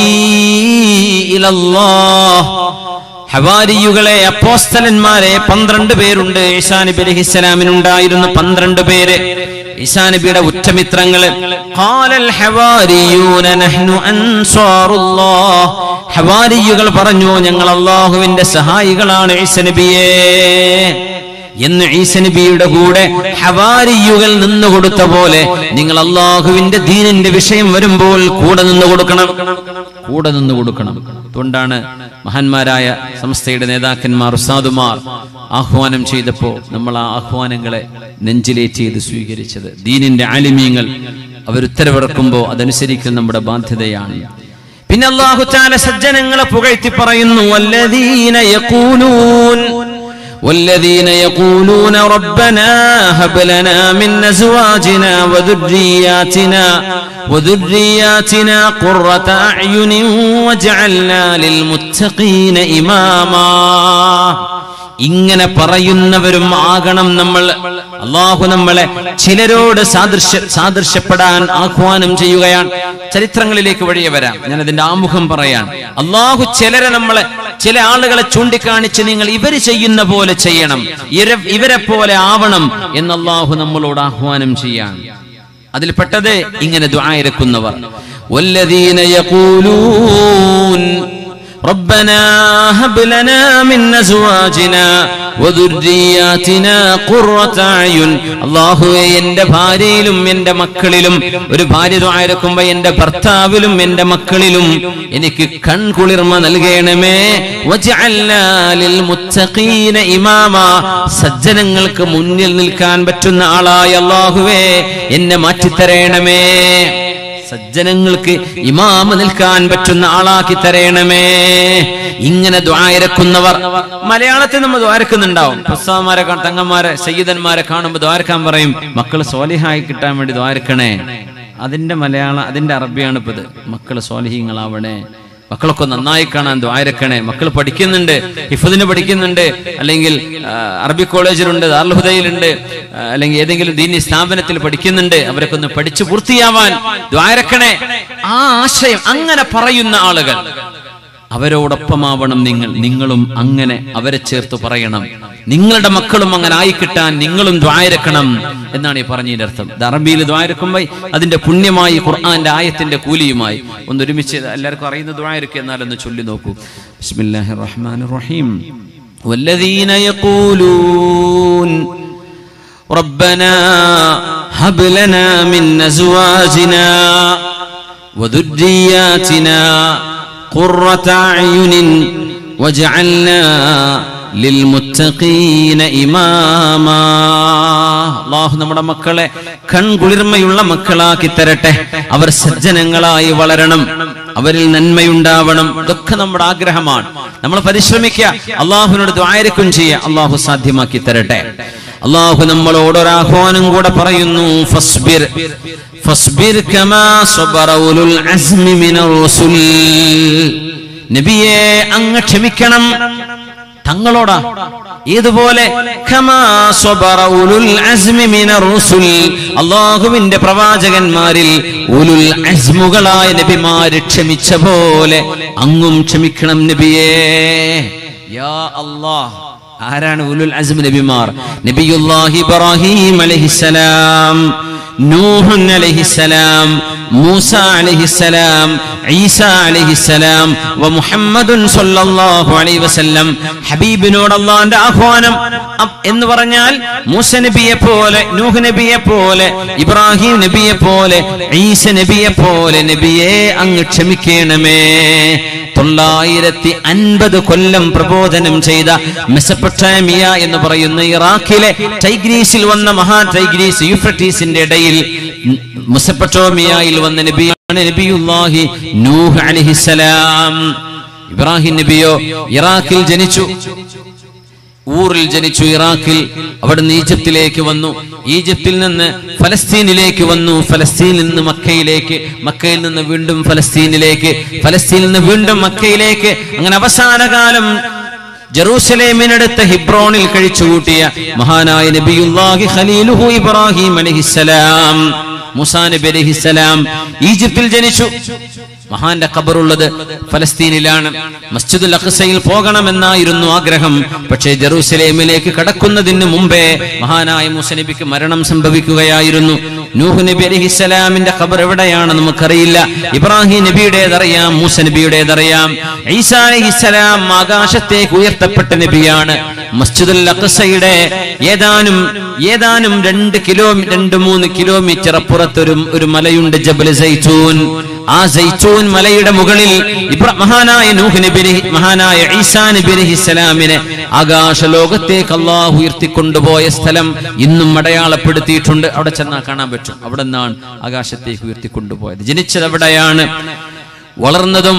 ഇലല്ലാഹ്, ഹവാരിയുകളെ, അപ്പോസ്തലന്മാരെ പന്ത്രണ്ട് പേരുണ്ട്. ഈസാ നബി അലൈഹിസ്സലാമിനുണ്ടായിരുന്നു പന്ത്രണ്ട് പേര്, ഈസാ നബിയുടെ ഉറ്റമിത്രങ്ങള്. ഖാലൽ ഹവാരിയൂന നഹ്നു അൻസാറുല്ലാഹ്, ഹവാരിയുകൾ പറഞ്ഞു ഞങ്ങൾ അല്ലാഹുവിന്റെ സഹായികളാണ് ഈസാ നബിയേ എന്ന്. ഈസാ നബിയുടെ കൂടെ ഹവാരിയുകൾ നിന്നു കൊടുത്ത പോലെ നിങ്ങൾ അല്ലാഹുവിന്റെ ദീനിന്റെ വിഷയം വരുമ്പോൾ കൂടെ നിന്നു കൊടുക്കണം. കൂടെ നിന്ന് കൊടുക്കണം. അതുകൊണ്ടാണ് മഹാന്മാരായ സംസ്ഥയുടെ നേതാക്കന്മാർ, ഉസ്താദുമാർ ആഹ്വാനം ചെയ്തപ്പോൾ നമ്മൾ ആ ആഹ്വാനങ്ങളെ നെഞ്ചിലേറ്റ് ചെയ്ത് സ്വീകരിച്ചത്. ദീനിന്റെ ആലിമീങ്ങൾ അവരുത്തരവിറക്കുമ്പോൾ അതനുസരിക്കൽ നമ്മുടെ ബാധ്യതയാണ്. പിന്നെ അല്ലാഹു തആല സജ്ജനങ്ങളെ പുകഴ്ത്തി പറയുന്നു, വല്ലദീന യഖൂലൂൻ والذين يقولون ربنا هب لنا من أزواجنا وذرياتنا وذرياتنا قرة أعين واجعلنا للمتقين إماما. ഇങ്ങനെ പറയുന്നവരും ആകണം നമ്മൾ. അല്ലാഹു നമ്മളെ ചിലരോട് സാദൃശ്യ സാദൃശ്യപ്പെടാൻ ആഹ്വാനം ചെയ്യുകയാണ്. ചരിത്രങ്ങളിലേക്ക് വഴിയെ വരാം, ഞാൻ അതിന്റെ ആമുഖം പറയാൻ. അല്ലാഹു ചിലരെ നമ്മളെ ചില ആളുകളെ ചൂണ്ടിക്കാണിച്ച് നിങ്ങൾ ഇവര് ചെയ്യുന്ന പോലെ ചെയ്യണം, ഇവരെ പോലെ ആവണം എന്ന് അല്ലാഹു നമ്മളോട് ആഹ്വാനം ചെയ്യാൻ. അതിൽപ്പെട്ടത് ഇങ്ങനെ ദുആ ഇറക്കുന്നവർ. വല്ലദീന യഖൂലൂൻ ربنا هب لنا من أزواجنا وذرياتنا قرة أعين. അല്ലാഹുവേ, എൻ്റെ ഭാര്യയിലും എൻ്റെ മക്കളിലും, ഒരു ഭാര്യ ദുആ ഇറക്കുമ്പോൾ എൻ്റെ ഭർത്താവിലും എൻ്റെ മക്കളിലും എനിക്ക് കൺകുളിർമ നൽകണമേ. വജഅൽനാ ലിൽമുത്തഖീന ഇമാമാ. സജ്ജനങ്ങൾക്ക് മുന്നിൽ നിൽക്കാൻ പറ്റുന്ന ആളായ അല്ലാഹുവേ എന്നെ മാറ്റിത്തരണമേ. സജ്ജനങ്ങൾക്ക് ഇമാമ നിൽക്കാൻ പറ്റുന്ന ആളാക്കി തരണമേ. ഇങ്ങനെ ദുആ ഇറക്കുന്നവർ മലയാളത്തിൽ നമ്മൾ ദുആ ഇറക്കുന്നുണ്ടാവും. ഉസ്താദുമാരെ, തങ്ങന്മാരെ, സയ്യിദന്മാരെ കാണുമ്പോൾ ദുആ ഇറക്കാൻ പറയും, മക്കൾ സ്വാലിഹായി കിട്ടാൻ വേണ്ടി ദുആ ഇറക്കണേ. അതിന്റെ മലയാളം, അതിന്റെ അറബിയാണ് ഇപ്പത്. മക്കൾ സ്വാലിഹീങ്ങളാവണേ, മക്കളൊക്കെ നന്നായി കാണാൻ ദുആ ഇറക്കണേ. മക്കൾ പഠിക്കുന്നുണ്ട്, ഹിഫ്ദിന് പഠിക്കുന്നുണ്ട്, അല്ലെങ്കിൽ അറബി കോളേജിലുണ്ട്, ദാറുൽ ഹുദയിലുണ്ട്, അല്ലെങ്കിൽ ഏതെങ്കിലും ദീനി സ്ഥാപനത്തിൽ പഠിക്കുന്നുണ്ട്, അവരൊക്കെ ഒന്ന് പഠിച്ചു പൂർത്തിയാവാൻ ദുആ ഇറക്കണേ. ആ ആശയം അങ്ങനെ പറയുന്ന ആളുകൾ അവരോടൊപ്പമാവണം നിങ്ങൾ. നിങ്ങളും അങ്ങനെ അവരെ ചേർത്ത് പറയണം. നിങ്ങളുടെ മക്കളും അങ്ങനെ ആയിക്കിട്ടാൻ നിങ്ങളും ദുആ ഇറക്കണം എന്നാണ് ഈ പറഞ്ഞതിന്റെ അർത്ഥം. അറബിയിൽ ദുആ ഇറക്കുമ്പോൾ അതിന്റെ പുണ്യമായി ഖുർആന്റെ ആയത്തിന്റെ കൂലിയുമായി ഒന്നൊരുമിച്ച് എല്ലാവർക്കും അറിയുന്ന ദുആ ഇറക്കുക. എന്നാലൊന്ന് ചൊല്ലി നോക്കൂ. ബിസ്മില്ലാഹിർ റഹ്മാനിർ റഹീം. വല്ലദീന യഖൂലൂൻ റബ്ബനാ ഹബ് ലനാ മിൻ അസ്വാജിനാ വദുർരിയാതിനാ ഖുർറത അയുനിൻ വജഅൽനാ ലിൽമുത്തഖീന ഇമാമാ. അല്ലാഹു നമ്മുടെ മക്കളെ കൺകുളിർമയുള്ള മക്കളാക്കി തരട്ടെ. അവർ സജ്ജനങ്ങളായി വളരണം, അവരിൽ നന്മയുണ്ടാവണം. ഇതൊക്കെ നമ്മുടെ ആഗ്രഹമാണ്. നമ്മൾ പരിശ്രമിക്കുക, അല്ലാഹുവിനോട് ദുആ ഇറക്കും ചെയ്യുക. അല്ലാഹു സാധ്യമാക്കി തരട്ടെ. അല്ലാഹു നമ്മളോട് ഒരു ആഹ്വാനം കൂടെ പറയുന്നു, ഫസ്ബിർ ഫസ്ബിർ കമാ സബറ ഉലുൽ അസ്മി മിനർ റസൂൽ. നബിയേ, അങ്ങ് ക്ഷമിക്കണം. തങ്ങളോടാ ഏതുപോലെ? കമാ സബറ ഉലുൽ അസ്മി മിനർ റസൂൽ. അല്ലാഹുവിന്റെ പ്രവാചകന്മാരിൽ ഉലുൽ അസ്മുകളായ നബിമാര് ക്ഷമിച്ച പോലെ അങ്ങും ക്ഷമിക്കണം നബിയേ. യാ അല്ലാഹ്, ആരാണ് ഉലുൽ അസ്മ് നബിമാർ? നബിയുല്ലാഹി ഇബ്രാഹിം അലൈഹിസ്സലാം, നൂഹ് അലൈഹിസ്സലാം, മൂസ അലൈഹിസ്സലാം, ഈസ അലൈഹിസ്സലാം, വ മുഹമ്മദുൻ സ്വല്ലല്ലാഹു അലൈഹി വസല്ലം. ഹബീബിനോട് അല്ലാഹുവിന്റെ ആഹ്വാനം എന്ന് പറഞ്ഞാൽ മൂസ നബിയെ പോലെ, നൂഹ് നബിയെ പോലെ, ഇബ്രാഹിം നബിയെ പോലെ, ഈസ നബിയെ പോലെ നബിയെ അങ്ങ് ക്ഷമിക്കണമേ. തൊള്ളായിരത്തി അൻപത് കൊല്ലം പ്രബോധനം ചെയ്ത മെസപ്പൊട്ടാമിയ എന്ന് പറയുന്ന ഇറാഖിലെ ടൈഗ്രീസിൽ വന്ന മഹാ ടൈഗ്രീസ് യൂഫ്രട്ടീസിന്റെ ഇടയിൽ മെസപ്പൊട്ടാമിയയിൽ വന്ന നബിയാണ് നബിയുല്ലാഹി നൂഹ് അലൈഹിസ്സലാം. ഇബ്രാഹിം നബിയോ ഇറാഖിൽ ജനിച്ചു, ഊറിൽ ജനിച്ചു, ഇറാഖിൽ. അവിടുന്ന് ഈജിപ്തിലേക്ക് വന്നു, ഈജിപ്തിൽ നിന്ന് ഫലസ്തീനിലേക്ക് വന്നു, ഫലസ്തീനിൽ നിന്ന് മക്കയിലേക്ക്, മക്കയിൽ നിന്ന് വീണ്ടും ഫലസ്തീനിലേക്ക്, ഫലസ്തീനിൽ നിന്ന് വീണ്ടും മക്കയിലേക്ക്. അങ്ങനെ അവസാന കാലം ജെറൂസലേമിനടുത്ത ഹിബ്രോണിൽ കഴിച്ചുകൂട്ടിയ മഹാനായ നബിയുല്ലാഹി ഖലീലുഹു ഇബ്രാഹിം അലൈഹിസ്സലാം, മൂസാ നബി അലൈഹിസ്സലാം ഈജിപ്തിൽ ജനിച്ചു. മഹാന്റെ ഖബറുള്ളത് ഫലസ്തീനിലാണ്. മസ്ജിദുൽ അഖ്സയിൽ പോകണമെന്നായിരുന്നു ആഗ്രഹം. പക്ഷേ ജെറൂസലേമിലേക്ക് കടക്കുന്നതിന് മുമ്പേ മഹാനായ മൂസ നബിക്ക് മരണം സംഭവിക്കുകയായിരുന്നു. നൂഹ് നബി അലൈഹിസ്സലാമിന്റെ ഖബർ എവിടെയാണ് നമുക്കറിയില്ല. ഇബ്രാഹിം നബിയുടേതറിയാം, മൂസ നബിയുടേതറിയാം. ഈസാ അലൈഹിസ്സലാം ആകാശത്തേക്ക് ഉയർത്തപ്പെട്ട നബിയാണ്. മസ്ജിദുൽ അഖ്സയുടെ ഏതാനും ഏതാനും രണ്ട് കിലോ രണ്ട് മൂന്ന് കിലോമീറ്റർ അപ്പുറത്തൊരു ഒരു മലയുണ്ട്, ജബൽ സൈത്തൂൻ. ആ സൈത്തൂൻ മലയുടെ മുകളിൽ മഹാനായ നൂഹ് നബി മഹാനായ ഈസാ നബി അലൈഹിസ്സലാമിനെ ആകാശ ലോകത്തേക്ക് അല്ലാഹു ഉയർത്തിക്കൊണ്ടുപോയ സ്ഥലം ഇന്നും അടയാളപ്പെടുത്തിയിട്ടുണ്ട്. അവിടെ ചെന്നാൽ കാണാൻ പറ്റും. അവിടെ നിന്നാണ് ആകാശത്തേക്ക് ഉയർത്തിക്കൊണ്ടുപോയത്. ജനിച്ചത് അവിടെയാണ്, വളർന്നതും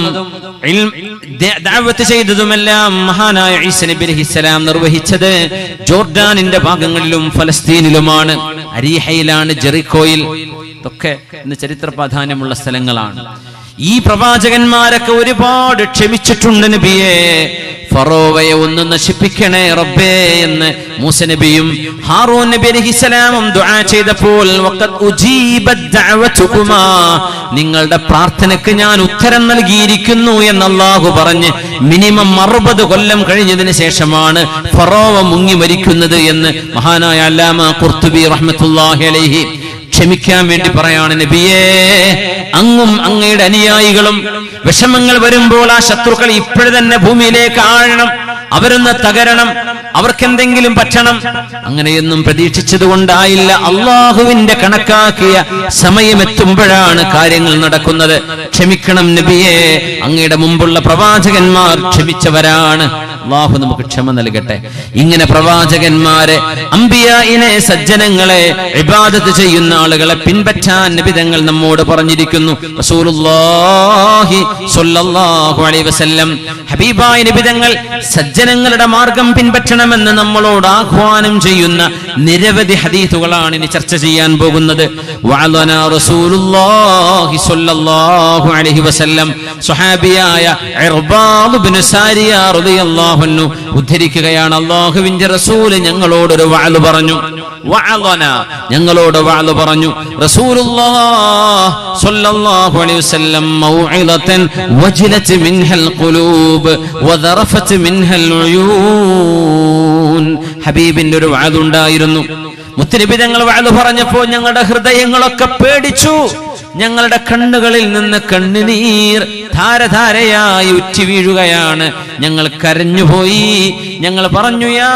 ദഅവത്ത് ചെയ്തതുമെല്ലാം മഹാനായ ഈസാ നബി അലൈഹിസ്സലാം നിർവഹിച്ചത് ജോർഡാനിന്റെ ഭാഗങ്ങളിലും ഫലസ്തീനിലുമാണ്. അരീഹയിലാണ്, ജെറിക്കോയിൽ. ഇതൊക്കെ ഇന്ന് ചരിത്ര പ്രാധാന്യമുള്ള സ്ഥലങ്ങളാണ്. ഈ പ്രവാചകന്മാരൊക്കെ ഒരുപാട് ക്ഷമിച്ചിട്ടുണ്ട് നബിയെ. ഫറോവയെ ഒന്ന് നശിപ്പിക്കണേ റബ്ബേ എന്ന് മൂസ നബിയും ഹാറൂൻ നബി അലൈഹിസ്സലാമും ദുആ ചെയ്തപ്പോൾ വഖദ് ഉജീബത് ദഅവതുകുമാ, നിങ്ങളുടെ പ്രാർത്ഥനയ്ക്ക് ഞാൻ ഉത്തരം നൽകിയിരിക്കുന്നു എന്ന് അല്ലാഹു പറഞ്ഞ് മിനിമം അറുപത് കൊല്ലം കഴിഞ്ഞതിന് ശേഷമാണ് ഫറോവ മുങ്ങി മരിക്കുന്നത് എന്ന് മഹാനായ അല്ലാമ ഖുർത്തുബി റഹ്മത്തുള്ളാഹി അലൈഹി ക്ഷമിക്കാൻ വേണ്ടി പറയാണ്, നബിയേ അങ്ങും അങ്ങയുടെ അനുയായികളും വിഷമങ്ങൾ വരുമ്പോൾ ആ ശത്രുക്കൾ ഇപ്പോഴെ തന്നെ ഭൂമിയിലേക്ക് ആഴണം, അവരൊന്ന് തകരണം, അവർക്കെന്തെങ്കിലും പറ്റണം. അങ്ങനെയൊന്നും പ്രതീക്ഷിച്ചത് കൊണ്ടായില്ല. അള്ളാഹുവിന്റെ കണക്കാക്കിയ സമയമെത്തുമ്പോഴാണ് കാര്യങ്ങൾ നടക്കുന്നത്. ക്ഷമിക്കണം നബിയേ, അങ്ങയുടെ മുമ്പുള്ള പ്രവാചകന്മാർ ക്ഷമിച്ചവരാണ്. അള്ളാഹു നമുക്ക് ക്ഷമ നൽകട്ടെ. ഇങ്ങനെ പ്രവാചകന്മാരെ, അംബിയായിനെ, സജ്ജനങ്ങളെ, ഇബാദത്ത് ചെയ്യുന്ന ആളുകളെ പിൻപറ്റാൻ നബി തങ്ങൾ നമ്മോട് പറഞ്ഞിരിക്കുന്നു. റസൂലുള്ളാഹി സ്വല്ലല്ലാഹു അലൈഹി വസല്ലം ഹബീബായ നബി തങ്ങൾ സജ്ജനങ്ങളുടെ മാർഗം പിൻപറ്റണമെന്ന് നമ്മളോട് ആഹ്വാനം ചെയ്യുന്ന നിരവധി ഹദീസുകളാണ് ഇനി ചർച്ച ചെയ്യാൻ പോകുന്നത്. വഅലനാ റസൂലുള്ളാഹി സ്വല്ലല്ലാഹു അലൈഹി വസല്ലം സ്വഹാബിയായ ഇർബാദ് ഇബ്നു സാരിയ റളിയല്ലാഹു അൻഹു ഉദ്ധരിക്കുകയാണ്, അല്ലാഹുവിന്റെ റസൂൽ ഞങ്ങളോടൊരു വഅൽ പറഞ്ഞു. വഅലനാ, ഞങ്ങളോട് വഅൽ പറഞ്ഞു. റസൂലുള്ളാഹി സ്വല്ലല്ലാഹു അലൈഹി വസല്ലം മൗഇദതൻ വജിലത് മിൻഹൽ ഖുലൂബ് വദറഫത് മിൻഹൽ ഉയൂൻ. ഹബീബിന്റെ ഒരു വഅൽ ഉണ്ടായിരുന്നു. മുത്തനബി തങ്ങൾ വഅൽ പറഞ്ഞപ്പോൾ ഞങ്ങളുടെ ഹൃദയങ്ങളൊക്കെ പേടിച്ചു. ഞങ്ങളുടെ കണ്ണുകളിൽ നിന്ന് കണ്ണുനീർ ധാരധാരയായി ഉറ്റി വീഴുകയാണ്. ഞങ്ങൾ കരഞ്ഞുപോയി. ഞങ്ങൾ പറഞ്ഞു, യാ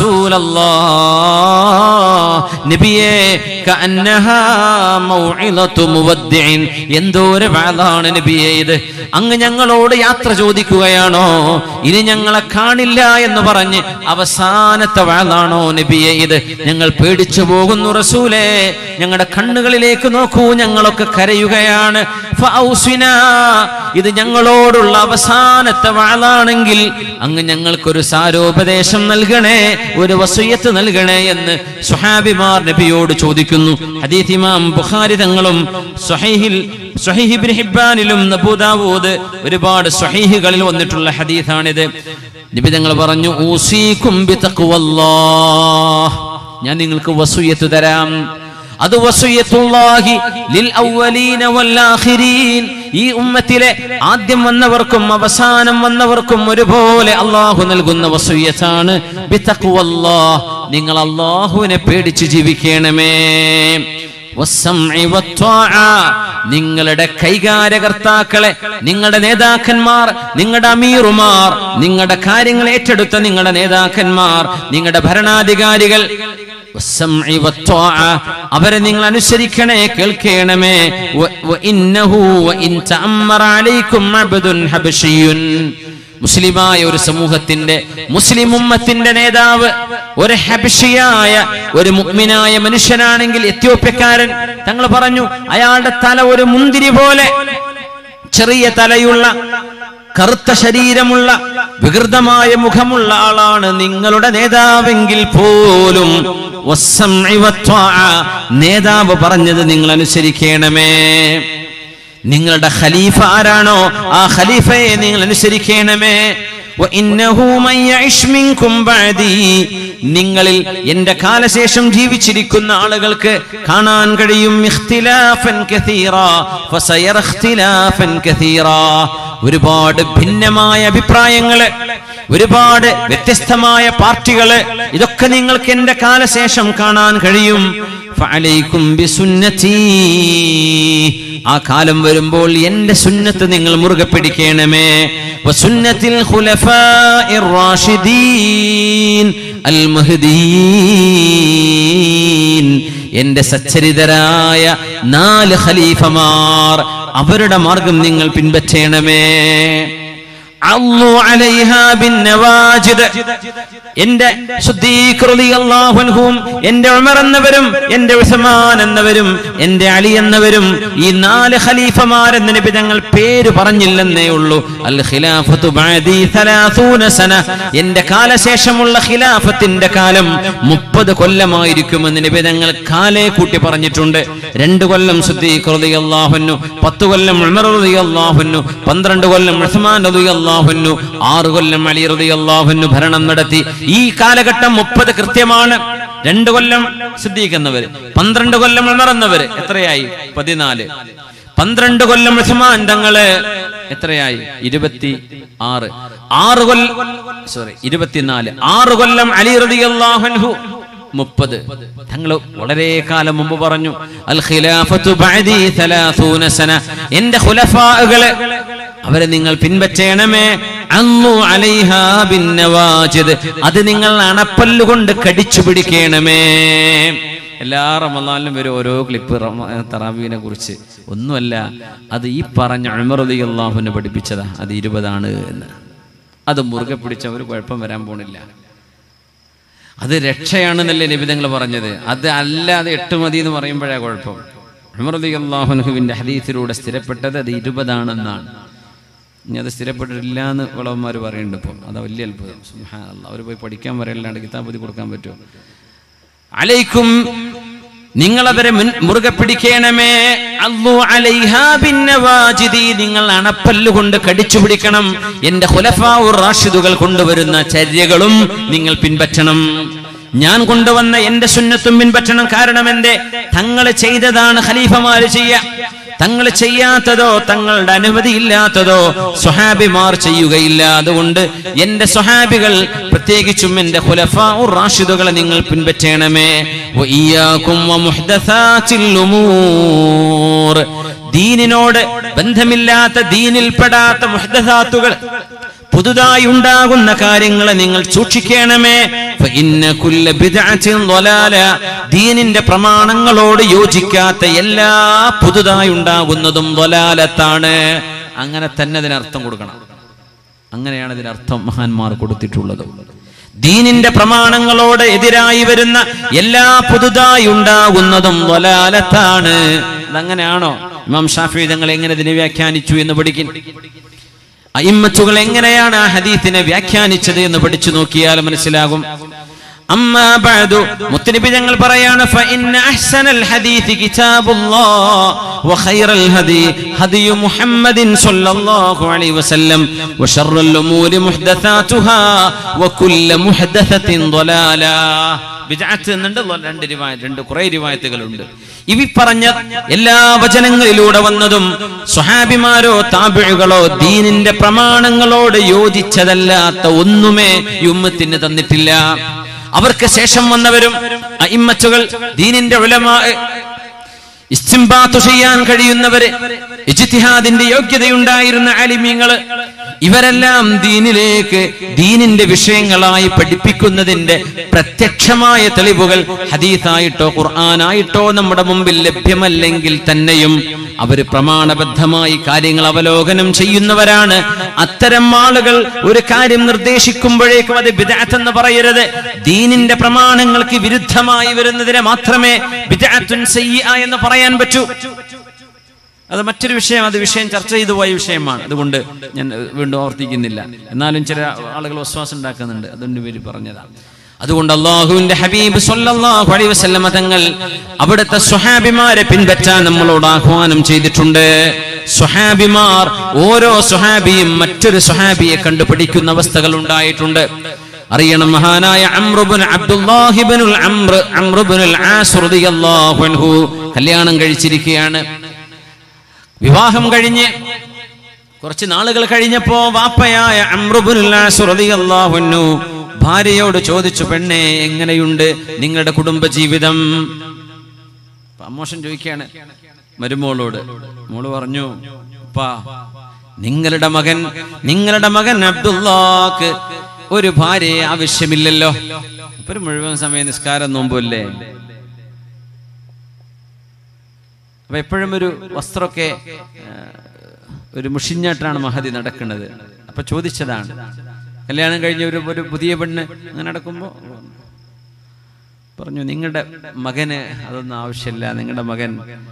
റസൂലല്ലാഹ്, നബിയേ, കഅന്നഹാ മൗഇദതു മുവദ്ദിഇൻ, എന്തോ ഒരു വഅലാണ് നബിയേ ഇത്. അങ്ങ് ഞങ്ങളോട് യാത്ര ചോദിക്കുകയാണോ? ഇനി ഞങ്ങളെ കാണില്ല എന്ന് പറഞ്ഞ് അവസാനത്തെ വഅലാണോ നബിയേ ഇത്? ഞങ്ങൾ പേടിച്ചു പോകുന്നു റസൂലേ. ഞങ്ങളുടെ കണ്ണുകളിലേക്ക് നോക്കൂ, ഞങ്ങളൊക്കെ കരയുകയാണ്. ഫഔസിനാ, ഇത് ഞങ്ങളോടുള്ള അവസാനത്തെ വഅലാണെങ്കിൽ അങ്ങ് ഞങ്ങൾക്കൊരു സാരോപദേശം നൽകണേ, ഒരു വസിയത്ത് നൽകണേ എന്ന് സ്വഹാബിമാർ നബിയോട് ചോദിക്കുന്നു. ഹദീസ് ഇമാം ബുഖാരി തങ്ങളും സ്വഹീഹിൽ സ്വഹീഹ് ഇബ്നു ഹിബ്ബാനിലും അബൂ ദാവൂദ് ഒരുപാട് സ്വഹീഹുകളിൽ വന്നിട്ടുള്ള ഹദീസാണിത്. നബി തങ്ങൾ പറഞ്ഞു, ഊസീകും ബിതഖ്വല്ലാഹ്, ഞാൻ നിങ്ങൾക്ക് വസിയത്ത് തരാം. അത് വസിയത്തുല്ലാഹി ലിൽ അവ്വലീന വൽ ആഖിരീൻ, ഈ ഉമ്മത്തിലെ ആദ്യം വന്നവർക്കും അവസാനം വന്നവർക്കും ഒരുപോലെ അല്ലാഹു നൽകുന്ന വസിയത്താണ്. ബിതഖ്വല്ലാഹ്, നിങ്ങൾ അല്ലാഹുവിനെ പേടിച്ച് ജീവിക്കണമേ. വസ്സംഇ വത്വാഅ, നിങ്ങളുടെ കൈകാര്യകർത്താക്കളെ, നിങ്ങളുടെ നേതാക്കന്മാർ, നിങ്ങളുടെ അമീറുമാർ, നിങ്ങളുടെ കാര്യങ്ങൾ ഏറ്റെടുത്ത നിങ്ങളുടെ നേതാക്കന്മാർ, നിങ്ങളുടെ ഭരണാധികാരികൾ, അവരെ നിങ്ങൾ അനുസരിക്കണേ, കേൾക്കണമേ. മുസ്ലിമായ ഒരു സമൂഹത്തിന്റെ, മുസ്ലിം ഉമ്മത്തിന്റെ നേതാവ് ഒരു ഹബശിയായ ഒരു മുഅ്മിനായ മനുഷ്യനാണെങ്കിൽ, എത്യോപ്യക്കാരൻ, തങ്ങൾ പറഞ്ഞു അയാളുടെ തല ഒരു മുന്തിരി പോലെ ചെറിയ തലയുള്ള, കറുത്ത ശരീരമുള്ള, വികൃതമായ മുഖമുള്ള ആളാണ് നിങ്ങളുടെ നേതാവെങ്കിൽ പോലും നേതാവ് പറഞ്ഞത് നിങ്ങൾ അനുസരിക്കണമേ. നിങ്ങളുടെ ഖലീഫ ആരാണോ ആ ഖലീഫയെ നിങ്ങൾ അനുസരിക്കണമേ. നിങ്ങളിൽ എന്റെ കാലശേഷം ജീവിച്ചിരിക്കുന്ന ആളുകൾക്ക് കാണാൻ കഴിയും ഒരുപാട് ഭിന്നമായ അഭിപ്രായങ്ങള്, ഒരുപാട് വ്യത്യസ്തമായ പാർട്ടികള്. ഇതൊക്കെ നിങ്ങൾക്ക് എന്റെ കാലശേഷം കാണാൻ കഴിയും. ഫഅലൈക്കും ബിസുന്നതി, ആ കാലം വരുമ്പോൾ എന്റെ സുന്നത്ത് നിങ്ങൾ മുറുകെ പിടിക്കണമേ. വസുന്നത്തിൽ ഖുലഫാഇർ റാഷിദീൻ അൽ മഹ്ദിയീൻ, എന്റെ സച്ചരിതരായ നാല് ഖലീഫമാർ, അവരുടെ മാർഗം നിങ്ങൾ പിൻപറ്റണമേ. അള്ളു അലൈഹാ ബിന്നവാജിദ്. എന്റെ സിദ്ദീഖ് റളിയല്ലാഹു അൻഹും എന്റെ ഉമർ എന്നവരും എന്റെ ഉസ്മാൻ എന്നവരും എന്റെ അലി എന്നവരും ഈ നാല് ഖലീഫമാരെന്ന് നബി തങ്ങൾ പേര് പറഞ്ഞില്ലെന്നേ ഉള്ളൂ. അൽ ഖിലാഫത്തു ബഅദി സലാസൂന സന. എന്റെ കാലശേഷമുള്ള ഖിലാഫത്തിന്റെ കാലം മുപ്പത് കൊല്ലമായിരിക്കുമെന്ന് നബി തങ്ങൾ കാലേ കൂട്ടി പറഞ്ഞിട്ടുണ്ട്. രണ്ട് കൊല്ലം സിദ്ദീഖ് റളിയല്ലാഹു അൻഹു, പത്ത് കൊല്ലം ഉമർ റളിയല്ലാഹു അൻഹു, പന്ത്രണ്ട് കൊല്ലം ഉസ്മാൻ റളിയല്ലാഹു അൻഹു, ആറ് കൊല്ലം അലി റളിയല്ലാഹു അൻഹു ഭരണം നടത്തി. ഈ കാലഘട്ടം മുപ്പത് കൃത്യമാണ്. രണ്ട് കൊല്ലം സിദ്ദീഖ് എന്നവര്, പന്ത്രണ്ട് കൊല്ലം ഉമർ എന്നവര്, എത്രയായി? പതിനാല്. പന്ത്രണ്ട് കൊല്ലം ഉസ്മാൻ തങ്ങള്, എത്രയായി? ഇരുപത്തി ആറ്. ആറ് കൊല്ലം സോറി ഇരുപത്തിനാല്. ആറ് കൊല്ലം അലി റളിയല്ലാഹു അൻഹു, മുപ്പത്. തങ്ങൾ വളരെ കാലം മുമ്പ് പറഞ്ഞു, അൽ ഖിലാഫത്തു ബഅദി സലാസൂന സന. എന്റെ ഖുലഫാകളെ അവരെ നിങ്ങൾ പിൻപറ്റണമേ. അന്നു അലൈഹാ ബിന്നവാജിദ്. അത് നിങ്ങൾ അണപ്പല്ലുകൊണ്ട് കടിച്ചു പിടിക്കണമേ. എല്ലാ റമളാനിലും വരും ഓരോ ക്ലിപ്പ് തറാവീഹിനെ കുറിച്ച്. ഒന്നുമല്ല, അത് ഈ പറഞ്ഞ ഉമർ റളിയല്ലാഹു അൻഹു പഠിപ്പിച്ചതാ. അത് ഇരുപതാണ് എന്ന്. അത് മുറുകെ പിടിച്ചവർ കുഴപ്പം വരാൻ പോണില്ല. അത് രക്ഷയാണെന്നല്ലേ നബി തങ്ങൾ പറഞ്ഞത്. അത് അല്ലാതെ എട്ട് മതി എന്ന് പറയുമ്പോഴാണ് കുഴപ്പം. ഉമർ റളിയല്ലാഹു അൻഹുവിന്റെ ഹദീസിലൂടെ സ്ഥിരപ്പെട്ടത് അത് ഇരുപതാണെന്നാണ്. ഇനി അത് സ്ഥിരപ്പെട്ടിട്ടില്ല എന്ന് ഉളവന്മാർ പറയുന്നുണ്ട്. ഇപ്പം അത് വലിയ അത്ഭുതം. സുബ്ഹാനല്ലാഹ്. അവർ പോയി പഠിക്കാൻ പറയല്ലാണ്ട് കിതാബ് കൊടുക്കാൻ പറ്റുമോ? അലൈക്കും, നിങ്ങളവരെ മുറുകെ പിടിക്കണമേ. അള്ളു അലൈഹാ ബിന്നവാജിദി. നിങ്ങൾ അണപ്പല്ലുകൊണ്ട് കടിച്ചു പിടിക്കണം. എന്റെ ഖുലഫാഉർ റാഷിദുകൾ കൊണ്ടുവരുന്ന ചര്യകളും നിങ്ങൾ പിൻപറ്റണം. ഞാൻ കൊണ്ടുവന്ന എന്റെ സുന്നത്തും പിൻപറ്റണം. കാരണം എന്റെ തങ്ങൾ ചെയ്തതാണ് ഖലീഫമാര് ചെയ്യുക. തങ്ങൾ ചെയ്യാത്തതോ തങ്ങളുടെ അനുമതി ഇല്ലാത്തതോ സ്വഹാബിമാർ ചെയ്യുകയില്ല. അതുകൊണ്ട് എന്റെ സ്വഹാബികൾ, പ്രത്യേകിച്ചും എന്റെ ഖുലഫാഉർ റാഷിദുകളെ നിങ്ങൾ പിൻപറ്റണമേ. വഇയ്യാകും വമുഹ്ദസാതിൽ ഉമൂർ. ദീനിനോട് ബന്ധമില്ലാത്ത, ദീനിൽപ്പെടാത്ത മുഹ്ദസാത്തുകൾ, പുതുതായി ഉണ്ടാകുന്ന കാര്യങ്ങളെ നിങ്ങൾ സൂക്ഷിക്കണമേ. ഫഇന്ന കുല്ല ബിദ്അത്തിൻ ളലാല. ദീനിന്റെ പ്രമാണങ്ങളോട് യോജിക്കാത്ത എല്ലാ പുതുതായി ഉണ്ടാകുന്നതും ളലാലത്താണ്. അങ്ങനെ തന്നെ ഇതിനർത്ഥം കൊടുക്കണം. അങ്ങനെയാണ് ഇതിനർത്ഥം മഹാന്മാർ കൊടുത്തിട്ടുള്ളത്. ദീനിന്റെ പ്രമാണങ്ങളോട് എതിരായി വരുന്ന എല്ലാ പുതുതായി ഉണ്ടാകുന്നതും ളലാലത്താണ്. അതങ്ങനെയാണോ? ഇമാം ഷാഫിഈ തങ്ങൾ എങ്ങനെ ഇതിനെ വ്യാഖ്യാനിച്ചു എന്ന് പഠിക്കും. അയിമ്മത്തുകൾ എങ്ങനെയാണ് ആ ഹദീസിനെ വ്യാഖ്യാനിച്ചത് എന്ന് പഠിച്ചു നോക്കിയാൽ മനസ്സിലാകും. അമ്മാ ബഅദു, മുത്തനബി തങ്ങൾ പറയാണ്, ഫഇന്ന അഹ്സനൽ ഹദീസ് കിതാബുല്ലാഹ് വഖൈറൽ ഹദി ഹദിയു മുഹമ്മദിൻ സ്വല്ലല്ലാഹു അലൈഹി വസല്ലം വശർറൽ ഉമൂരി മുഹ്ദസാതുഹാ വകുല്ലു മുഹ്ദസത്തിൻ ളലാല. ബിദ്അത്ത് എന്നുണ്ട് രണ്ട് റിവായത്ത്, രണ്ട് കുറേ റിവായത്തുകളുണ്ട്. ഇവി പറഞ്ഞ എല്ലാ വചനങ്ങളിലൂടെ വന്നതും സ്വഹാബിമാരോ താബിഉകളോ ദീനിന്റെ പ്രമാണങ്ങളോട് യോജിച്ചതല്ലാത്ത ഒന്നുമേ ഈ ഉമ്മത്തിന് തന്നിട്ടില്ല. അവർക്ക് ശേഷം വന്നവരും അഇമ്മത്തുകൾ, ദീനിന്റെ ഉലമാ, ഇസ്തിംബാത്ത് ചെയ്യാൻ കഴിയുന്നവര്, ഇജ്തിഹാദിന്റെ യോഗ്യതയുണ്ടായിരുന്ന ആലിമീങ്ങള്, ഇവരെല്ലാം ദീനിലേക്ക്, ദീനിന്റെ വിഷയങ്ങളായി പഠിപ്പിക്കുന്നതിന്റെ പ്രത്യക്ഷമായ തെളിവുകൾ ഹദീസായിട്ടോ ഖുർആനായിട്ടോ നമ്മുടെ മുമ്പിൽ ലഭ്യമല്ലെങ്കിൽ തന്നെയും അവര് പ്രമാണബദ്ധമായി കാര്യങ്ങൾ അവലോകനം ചെയ്യുന്നവരാണ്. അത്തരം ആളുകൾ ഒരു കാര്യം നിർദ്ദേശിക്കുമ്പോഴേക്കും അത് ബിദ്അത്ത് എന്ന് പറയരുത്. ദീനിന്റെ പ്രമാണങ്ങൾക്ക് വിരുദ്ധമായി വരുന്നതിനെ മാത്രമേ ബിദ്അത്തുൻ സയ്യിഅ എന്ന് പറയാൻ പറ്റൂ. അത് മറ്റൊരു വിഷയം, അത് വിഷയം ചർച്ച ചെയ്തു പോയ വിഷയമാണ്. അതുകൊണ്ട് ഞാൻ വീണ്ടും ആവർത്തിക്കുന്നില്ല. എന്നാലും ചില ആളുകൾ വസ്വാസം ഉണ്ടാക്കുന്നുണ്ട്, അതിന്റെ പേര് പറഞ്ഞതാണ്. അതുകൊണ്ട് അല്ലാഹുവിന്റെ ഹബീബ് സ്വല്ലല്ലാഹു അലൈഹി വസല്ലമ തങ്ങൾ അവിടുത്തെ സ്വഹാബിമാരെ പിൻപറ്റാൻ നമ്മളോട് ആഹ്വാനം ചെയ്തിട്ടുണ്ട്. സ്വഹാബിമാർ, ഓരോ സ്വഹാബിയും മറ്റൊരു സ്വഹാബിയെ കണ്ടുപിടിക്കുന്ന അവസ്ഥകൾ ഉണ്ടായിട്ടുണ്ട്. അറിയണം, മഹാനായ Amr ibn Abdullah ibnul Amr Amr ibnul Aas റളിയല്ലാഹു അൻഹു കല്യാണം കഴിച്ചിരിക്കുകയാണ്. വിവാഹം കഴിഞ്ഞ് കുറച്ച് നാളുകൾ കഴിഞ്ഞപ്പോ വാപ്പയായ അംർ ഇബ്നുൽ ആസ് റളിയല്ലാഹു അൻഹു ഭാര്യയോട് ചോദിച്ചു, പെണ്ണെ, എങ്ങനെയുണ്ട് നിങ്ങളുടെ കുടുംബജീവിതം? അമ്മോഷൻ ചോദിക്കുകയാണ് മരുമോളോട്. മോള് പറഞ്ഞു, ഉപ്പാ, നിങ്ങളുടെ മകൻ നിങ്ങളുടെ മകൻ അബ്ദുല്ലാക്ക് ഒരു ഭാര്യയെ ആവശ്യമില്ലല്ലോ. ഒരു മുഴുവൻ സമയം നിസ്കാരം നോമ്പല്ലേ? അപ്പൊ എപ്പോഴും ഒരു വസ്ത്രമൊക്കെ ഒരു മുഷിഞ്ഞായിട്ടാണ് മഹദി നടക്കുന്നത്. അപ്പൊ ചോദിച്ചതാണ്, കല്യാണം കഴിഞ്ഞ ഒരു ഒരു പുതിയ പെണ്ണ് അങ്ങനെ നടക്കുമ്പോൾ പറഞ്ഞു, നിങ്ങളുടെ മകന് അതൊന്നും ആവശ്യമില്ല, നിങ്ങളുടെ മകൻ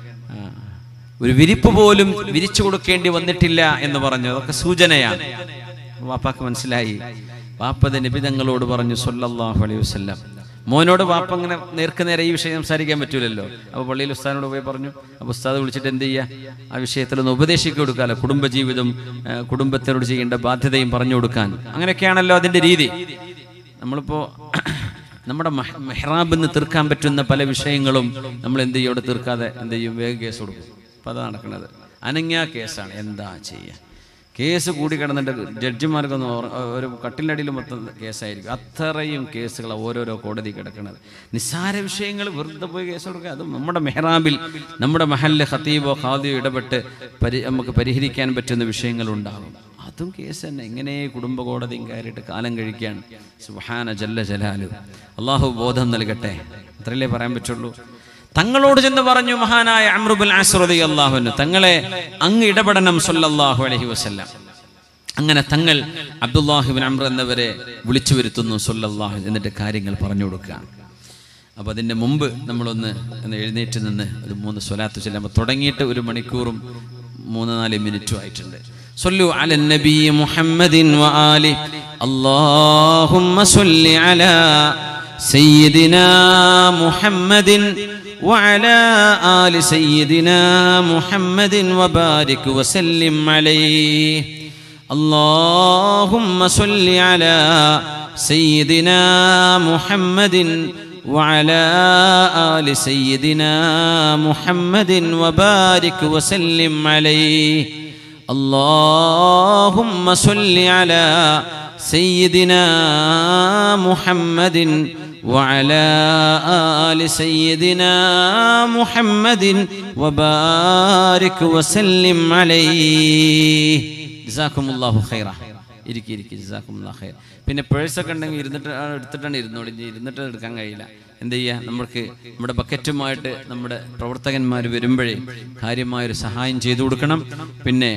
ഒരു വിരിപ്പ് പോലും വിരിച്ചു കൊടുക്കേണ്ടി വന്നിട്ടില്ല എന്ന് പറഞ്ഞു. അതൊക്കെ സൂചനയാണ്. വാപ്പാക്ക് മനസ്സിലായി. വാപ്പത് നബി തങ്ങളോട് പറഞ്ഞു സല്ലല്ലാഹു അലൈഹി വസല്ലം. മോനോട് വാപ്പ അങ്ങനെ നേർക്കുനേരെ ഈ വിഷയം സംസാരിക്കാൻ പറ്റൂലല്ലോ. അപ്പോൾ പള്ളിയിൽ ഉസ്താദിനോട് പോയി പറഞ്ഞു. അപ്പോൾ ഉസ്താദ് വിളിച്ചിട്ട് എന്ത് ചെയ്യുക, ആ വിഷയത്തിലൊന്ന് ഉപദേശിച്ചു കൊടുക്കാമല്ലോ, കുടുംബജീവിതം കുടുംബത്തിനോട് ചെയ്യേണ്ട ബാധ്യതയും പറഞ്ഞു കൊടുക്കാൻ. അങ്ങനെയൊക്കെയാണല്ലോ അതിൻ്റെ രീതി. നമ്മളിപ്പോൾ നമ്മുടെ മെഹ്റാബിൽ നിന്ന് തീർക്കാൻ പറ്റുന്ന പല വിഷയങ്ങളും നമ്മൾ എന്ത് ചെയ്യും, അവിടെ തീർക്കാതെ എന്ത് ചെയ്യും, വേഗം കേസ് കൊടുക്കും. അപ്പോൾ അതാണ് നടക്കുന്നത്. അനങ്ങിയ കേസാണ്. എന്താ ചെയ്യുക, കേസ് കൂടി കിടന്നിട്ട് ജഡ്ജിമാർക്കൊന്നും ഒരു കട്ടിലിൻ്റെ അടിയിൽ മൊത്തം കേസായിരിക്കും. അത്രയും കേസുകൾ ഓരോരോ കോടതി കിടക്കുന്നത്. നിസ്സാര വിഷയങ്ങൾ വെറുതെ പോയി കേസ് കൊടുക്കുക. അത് നമ്മുടെ മെഹ്റാബിൽ നമ്മുടെ മഹല്ല് ഖതീബോ ഖാദിയോ ഇടപെട്ട് പരി നമുക്ക് പരിഹരിക്കാൻ പറ്റുന്ന വിഷയങ്ങളുണ്ടാകും. അതും കേസ് തന്നെ. ഇങ്ങനെ കുടുംബ കോടതിയും കയറിയിട്ട് കാലം കഴിക്കുകയാണ്. സുബ്ഹാന ജല്ല ജലാലു. അള്ളാഹു ബോധം നൽകട്ടെ. അത്രയല്ലേ പറയാൻ പറ്റുള്ളൂ. തങ്ങളോട് ചെന്ന് പറഞ്ഞു മഹാനായ അംർ ഇബ്നുൽ ആസ് റളിയല്ലാഹു അൻഹു, തങ്ങളെ അങ്ങ് ഇടപെടണം സല്ലല്ലാഹു അലൈഹി വസല്ലം. അങ്ങനെ തങ്ങൾ അബ്ദുല്ലാഹി ഇബ്നു അംർ എന്നവരെ വിളിച്ചു വരുത്തുന്നു സല്ലല്ലാഹു, എന്നിട്ട് കാര്യങ്ങൾ പറഞ്ഞു കൊടുക്കുകയാണ്. അപ്പോൾ അതിൻ്റെ മുമ്പ് നമ്മളൊന്ന് ഒന്ന് എഴുന്നേറ്റ് നിന്ന് ഒരു മൂന്ന് സ്വലാത്ത് ചൊല്ലുമ്പോൾ തുടങ്ങിയിട്ട് ഒരു മണിക്കൂറും മൂന്ന് നാല് മിനിറ്റും ആയിട്ടുണ്ട്. صلوا على النبي محمد وآله اللهم صل على سيدنا محمد وعلى آل سيدنا محمد وبارك وسلم عليه اللهم صل على سيدنا محمد وعلى آل سيدنا محمد وبارك وسلم عليه اللهم صل على سيدنا محمد وعلى آل سيدنا محمد وبارك وسلم عليه جزاكم الله خيرا. ഇരിക്കി ഇരിക്കി ജസാക്കുമുല്ലാഹ് ഖൈർ. പിന്നെ പേഴ്സൊക്കെ ഉണ്ടെങ്കിൽ ഇരുന്നിട്ട് എടുത്തിട്ടാണ് ഇരുന്നോളി, ഇരുന്നിട്ട് എടുക്കാൻ കഴിയില്ല. എന്ത് ചെയ്യുക, നമ്മൾക്ക് നമ്മുടെ ബക്കറ്റുമായിട്ട് നമ്മുടെ പ്രവർത്തകന്മാർ വരുമ്പോഴേ കാര്യമായൊരു സഹായം ചെയ്തു കൊടുക്കണം. പിന്നെ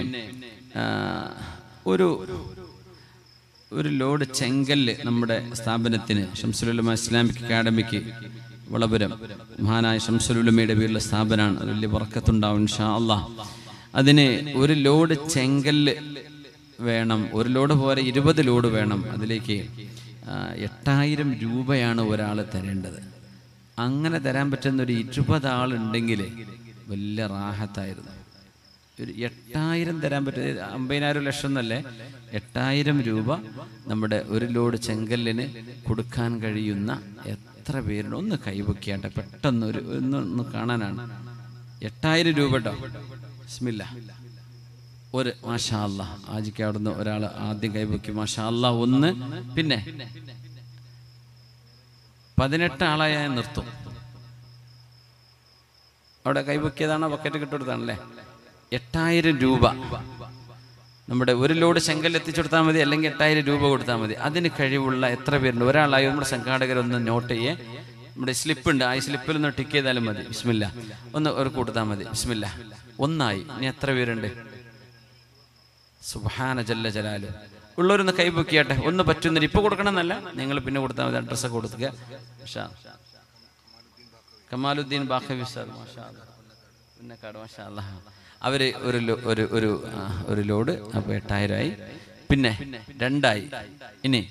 ഒരു ഒരു ലോഡ് ചെങ്കല്ല് നമ്മുടെ സ്ഥാപനത്തിന് ശംസുൽ ഉലമ ഇസ്ലാമിക് അക്കാഡമിക്ക് വളപുരം മഹാനായ ശംസുൽ ഉലമയുടെ പേരിലുള്ള സ്ഥാപനമാണ്. അത് വലിയ ബർക്കത്തുണ്ടാവും ഇൻഷാ അല്ലാഹ്. അതിന് ഒരു ലോഡ് ചെങ്കല്ല് വേണം. ഒരു ലോഡ് പോലെ ഇരുപത് ലോഡ് വേണം. അതിലേക്ക് എട്ടായിരം രൂപയാണ് ഒരാൾ തരേണ്ടത്. അങ്ങനെ തരാൻ പറ്റുന്ന ഒരു ഇരുപത് ആളുണ്ടെങ്കിൽ വലിയ റാഹത്തായിരുന്നു. ഒരു എട്ടായിരം തരാൻ പറ്റുന്ന അമ്പതിനായിരം ലക്ഷം എന്നല്ലേ, എട്ടായിരം രൂപ നമ്മുടെ ഒരു ലോഡ് ചെങ്കല്ലിന് കൊടുക്കാൻ കഴിയുന്ന എത്ര പേരുണ്ട്? ഒന്ന് കൈവയ്ക്കാട്ടെ പെട്ടെന്ന്, ഒരു ഒന്ന് കാണാനാണ്. എട്ടായിരം രൂപ കേട്ടോ. ബിസ്മില്ലാ. ഒരു മാഷാ അല്ലാഹ് ആജിക്ക് അവിടുന്ന് ഒരാൾ ആദ്യം കൈവയ്ക്കും. മാഷാ അല്ലാഹ് ഒന്ന്. പിന്നെ പതിനെട്ട് ആളായ നിർത്തും. അവിടെ കൈവയ്ക്കിയതാണോ ബക്കറ്റ് കിട്ടുകൊടുത്താണല്ലേ? എട്ടായിരം രൂപ നമ്മുടെ ഒരു ലോഡ് ചെങ്കൽ എത്തിച്ചു കൊടുത്താൽ മതി, അല്ലെങ്കിൽ എട്ടായിരം രൂപ കൊടുത്താൽ മതി. അതിന് കഴിവുള്ള എത്ര പേരുണ്ട്? ഒരാളായി നമ്മുടെ സംഘാടകരൊന്ന് നോട്ട് ചെയ്യേ. നമ്മുടെ സ്ലിപ്പ് ഉണ്ട്, ആ സ്ലിപ്പിൽ ഒന്ന് ടിക്ക് ചെയ്താലും മതി. ബിസ്മില്ലാ. ഒന്ന് ഒരു കൊടുത്താൽ മതി. ബിസ്മില്ലാ. ഒന്നായി. ഇനി എത്ര പേരുണ്ട്? സുബ്ഹാന ജല്ല ജലാലു. ഉള്ളവരൊന്ന് കൈപൊക്കിയാട്ടെ. ഒന്ന് പറ്റുന്നില്ല, ഇപ്പൊ കൊടുക്കണം എന്നല്ല, നിങ്ങൾ പിന്നെ കൊടുത്താൽ മതി. അഡ്രസ്സൊക്കെ കൊടുക്കുക. കമാലുദ്ദീൻ ബാഖവി സാദ് മാഷാ അല്ലാഹ്, പിന്നക്കാട് മാഷാ അല്ലാഹ്. അവര് ഒരു ഒരു ഒരു ഒരു ലോഡ്. അപ്പൊ എട്ടായിരം ആയി. പിന്നെ രണ്ടായി. ഇനി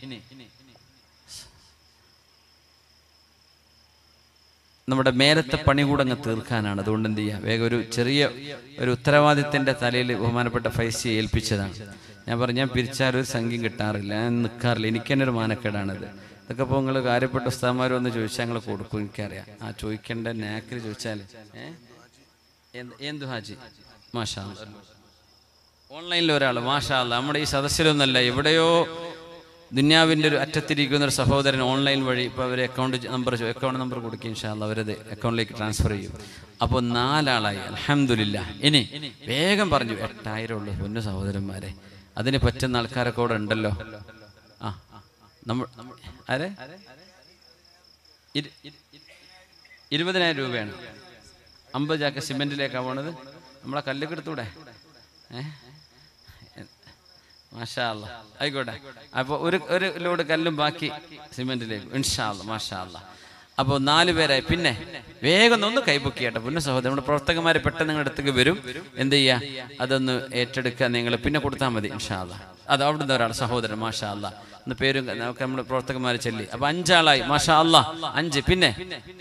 നമ്മുടെ മേലത്തെ പണി കൂടെ അങ്ങ് തീർക്കാനാണ്. അതുകൊണ്ട് എന്ത് ചെയ്യുക, വേഗം ഒരു ചെറിയ ഒരു ഉത്തരവാദിത്തത്തിന്റെ തലയിൽ ബഹുമാനപ്പെട്ട ഫൈസി ഏൽപ്പിച്ചതാണ്. ഞാൻ പറഞ്ഞു, ഞാൻ പിരിച്ചാൽ ഒരു സംഖ്യം കിട്ടാറില്ല, ഞാൻ നിൽക്കാറില്ല. എനിക്ക് തന്നെ ഒരു മാനക്കേടാണിത്. ഇതൊക്കെ ഇപ്പോൾ നിങ്ങൾ കാര്യപ്പെട്ട ഉസ്താദ്മാർ വന്ന് ചോദിച്ചാൽ ഞങ്ങൾ കൊടുക്കും. എനിക്കറിയാം. ആ ചോദിക്കേണ്ട നാക്കിൽ ചോദിച്ചാൽ ഏഹ് എന്തു ഹാജി മാഷാ അല്ലാഹ്. ഓൺലൈനിൽ ഒരാൾ മാഷാ അല്ലാഹ്, നമ്മുടെ ഈ സദസ്സിലൊന്നല്ല, എവിടെയോ ദുന്യാവിൻ്റെ ഒരു അറ്റത്തിരിക്കുന്ന ഒരു സഹോദരൻ ഓൺലൈൻ വഴി ഇപ്പോൾ അവർ അക്കൗണ്ട് നമ്പർ അക്കൗണ്ട് നമ്പർ കൊടുക്കുക. ഇൻഷാ അല്ലാഹ് അവരത് അക്കൗണ്ടിലേക്ക് ട്രാൻസ്ഫർ ചെയ്യും. അപ്പോൾ നാലാളായി. അൽഹംദുലില്ലാഹ്. ഇനി വേഗം പറഞ്ഞു, എട്ടായിരം ഉള്ളു പൊന്നു സഹോദരന്മാരെ. അതിന് പറ്റുന്ന ആൾക്കാരൊക്കെ അവിടെ ഉണ്ടല്ലോ. ആ നമ്മൾ ആരെ ഇരുപതിനായിരം രൂപയാണ്. അമ്പത് ചാക്ക് സിമെന്റിലേക്കാണ് പോണത്. നമ്മളെ കല്ലൊക്കെ എടുത്തൂടെ? ഏഹ് മാഷാ അല്ലാ, ആയിക്കോട്ടെ. അപ്പോൾ ഒരു ഒരു ലോഡ് കല്ലും ബാക്കി സിമെന്റിലേക്ക് ഇൻഷാ അല്ലാ, മാഷാ അല്ലാ. അപ്പോൾ നാല് പേരായി. പിന്നെ വേഗം ഒന്ന് കൈബുക്ക് ചെയ്യട്ടെ പുണ്യ സഹോദരൻ. നമ്മുടെ പ്രവർത്തകന്മാർ പെട്ടെന്ന് നിങ്ങളുടെ അടുത്തേക്ക് വരും. എന്ത് ചെയ്യുക, അതൊന്ന് ഏറ്റെടുക്കുക. നിങ്ങൾ പിന്നെ കൊടുത്താൽ മതി ഇൻഷാ അല്ലാ. അത് അവിടുന്ന് ഒരാൾ സഹോദരൻ മാഷാ അല്ലാ എന്ന് പേരും നമുക്ക് നമ്മുടെ പ്രവർത്തകന്മാർ ചൊല്ലി. അപ്പൊ അഞ്ചാളായി മാഷാ അല്ലാ, അഞ്ച്. പിന്നെ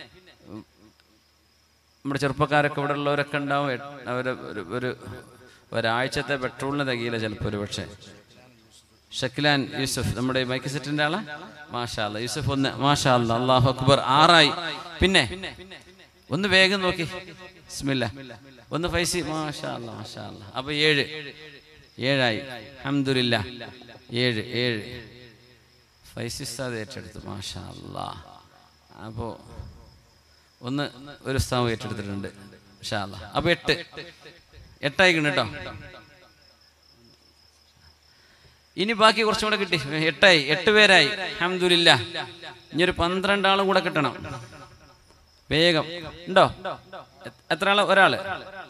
നമ്മുടെ ചെറുപ്പക്കാരൊക്കെ ഇവിടെ ഉള്ളവരൊക്കെ ഉണ്ടാവും. അവര് ഒരു ഒരാഴ്ചത്തെ പെട്രോളിന് തികയില്ല ചിലപ്പോൾ ഒരു പക്ഷേ. ഷക്കിലാൻ യൂസുഫ് നമ്മുടെ മൈക്ക് സെറ്റിന്റെ ആളാ മാഷാ അല്ലാ. യൂസുഫ് ഒന്ന് മാഷാ അല്ലാ, അല്ലാഹു അക്ബർ, ആറായി. പിന്നെ ഒന്ന് വേഗം നോക്കി ബിസ്മില്ലാ, ഒന്ന് ഫൈസി മാഷാ അല്ലാ, മാഷാ അല്ലാ. അപ്പൊ ഏഴ് ഏഴായി അൽഹംദുലില്ലാ. ഏഴ് ഏഴ് ഫൈസി ഉസ്താദ് ഏറ്റെടുത്തു മാഷാ അല്ലാ. അപ്പോ ഒന്ന് ഒരു ഉസ്താദ് ഏറ്റെടുത്തിട്ടുണ്ട് മാഷാ അല്ലാ. അപ്പൊ എട്ട് എട്ടായിക്കണം കേട്ടോ. ഇനി ബാക്കി കുറച്ചും കൂടെ കിട്ടി. എട്ടായി, എട്ട് പേരായി അൽഹംദുലില്ലാ. ഇനി ഒരു പന്ത്രണ്ടാളും കൂടെ കിട്ടണം. വേഗം ഉണ്ടോ? എത്ര ആള്? ഒരാള്.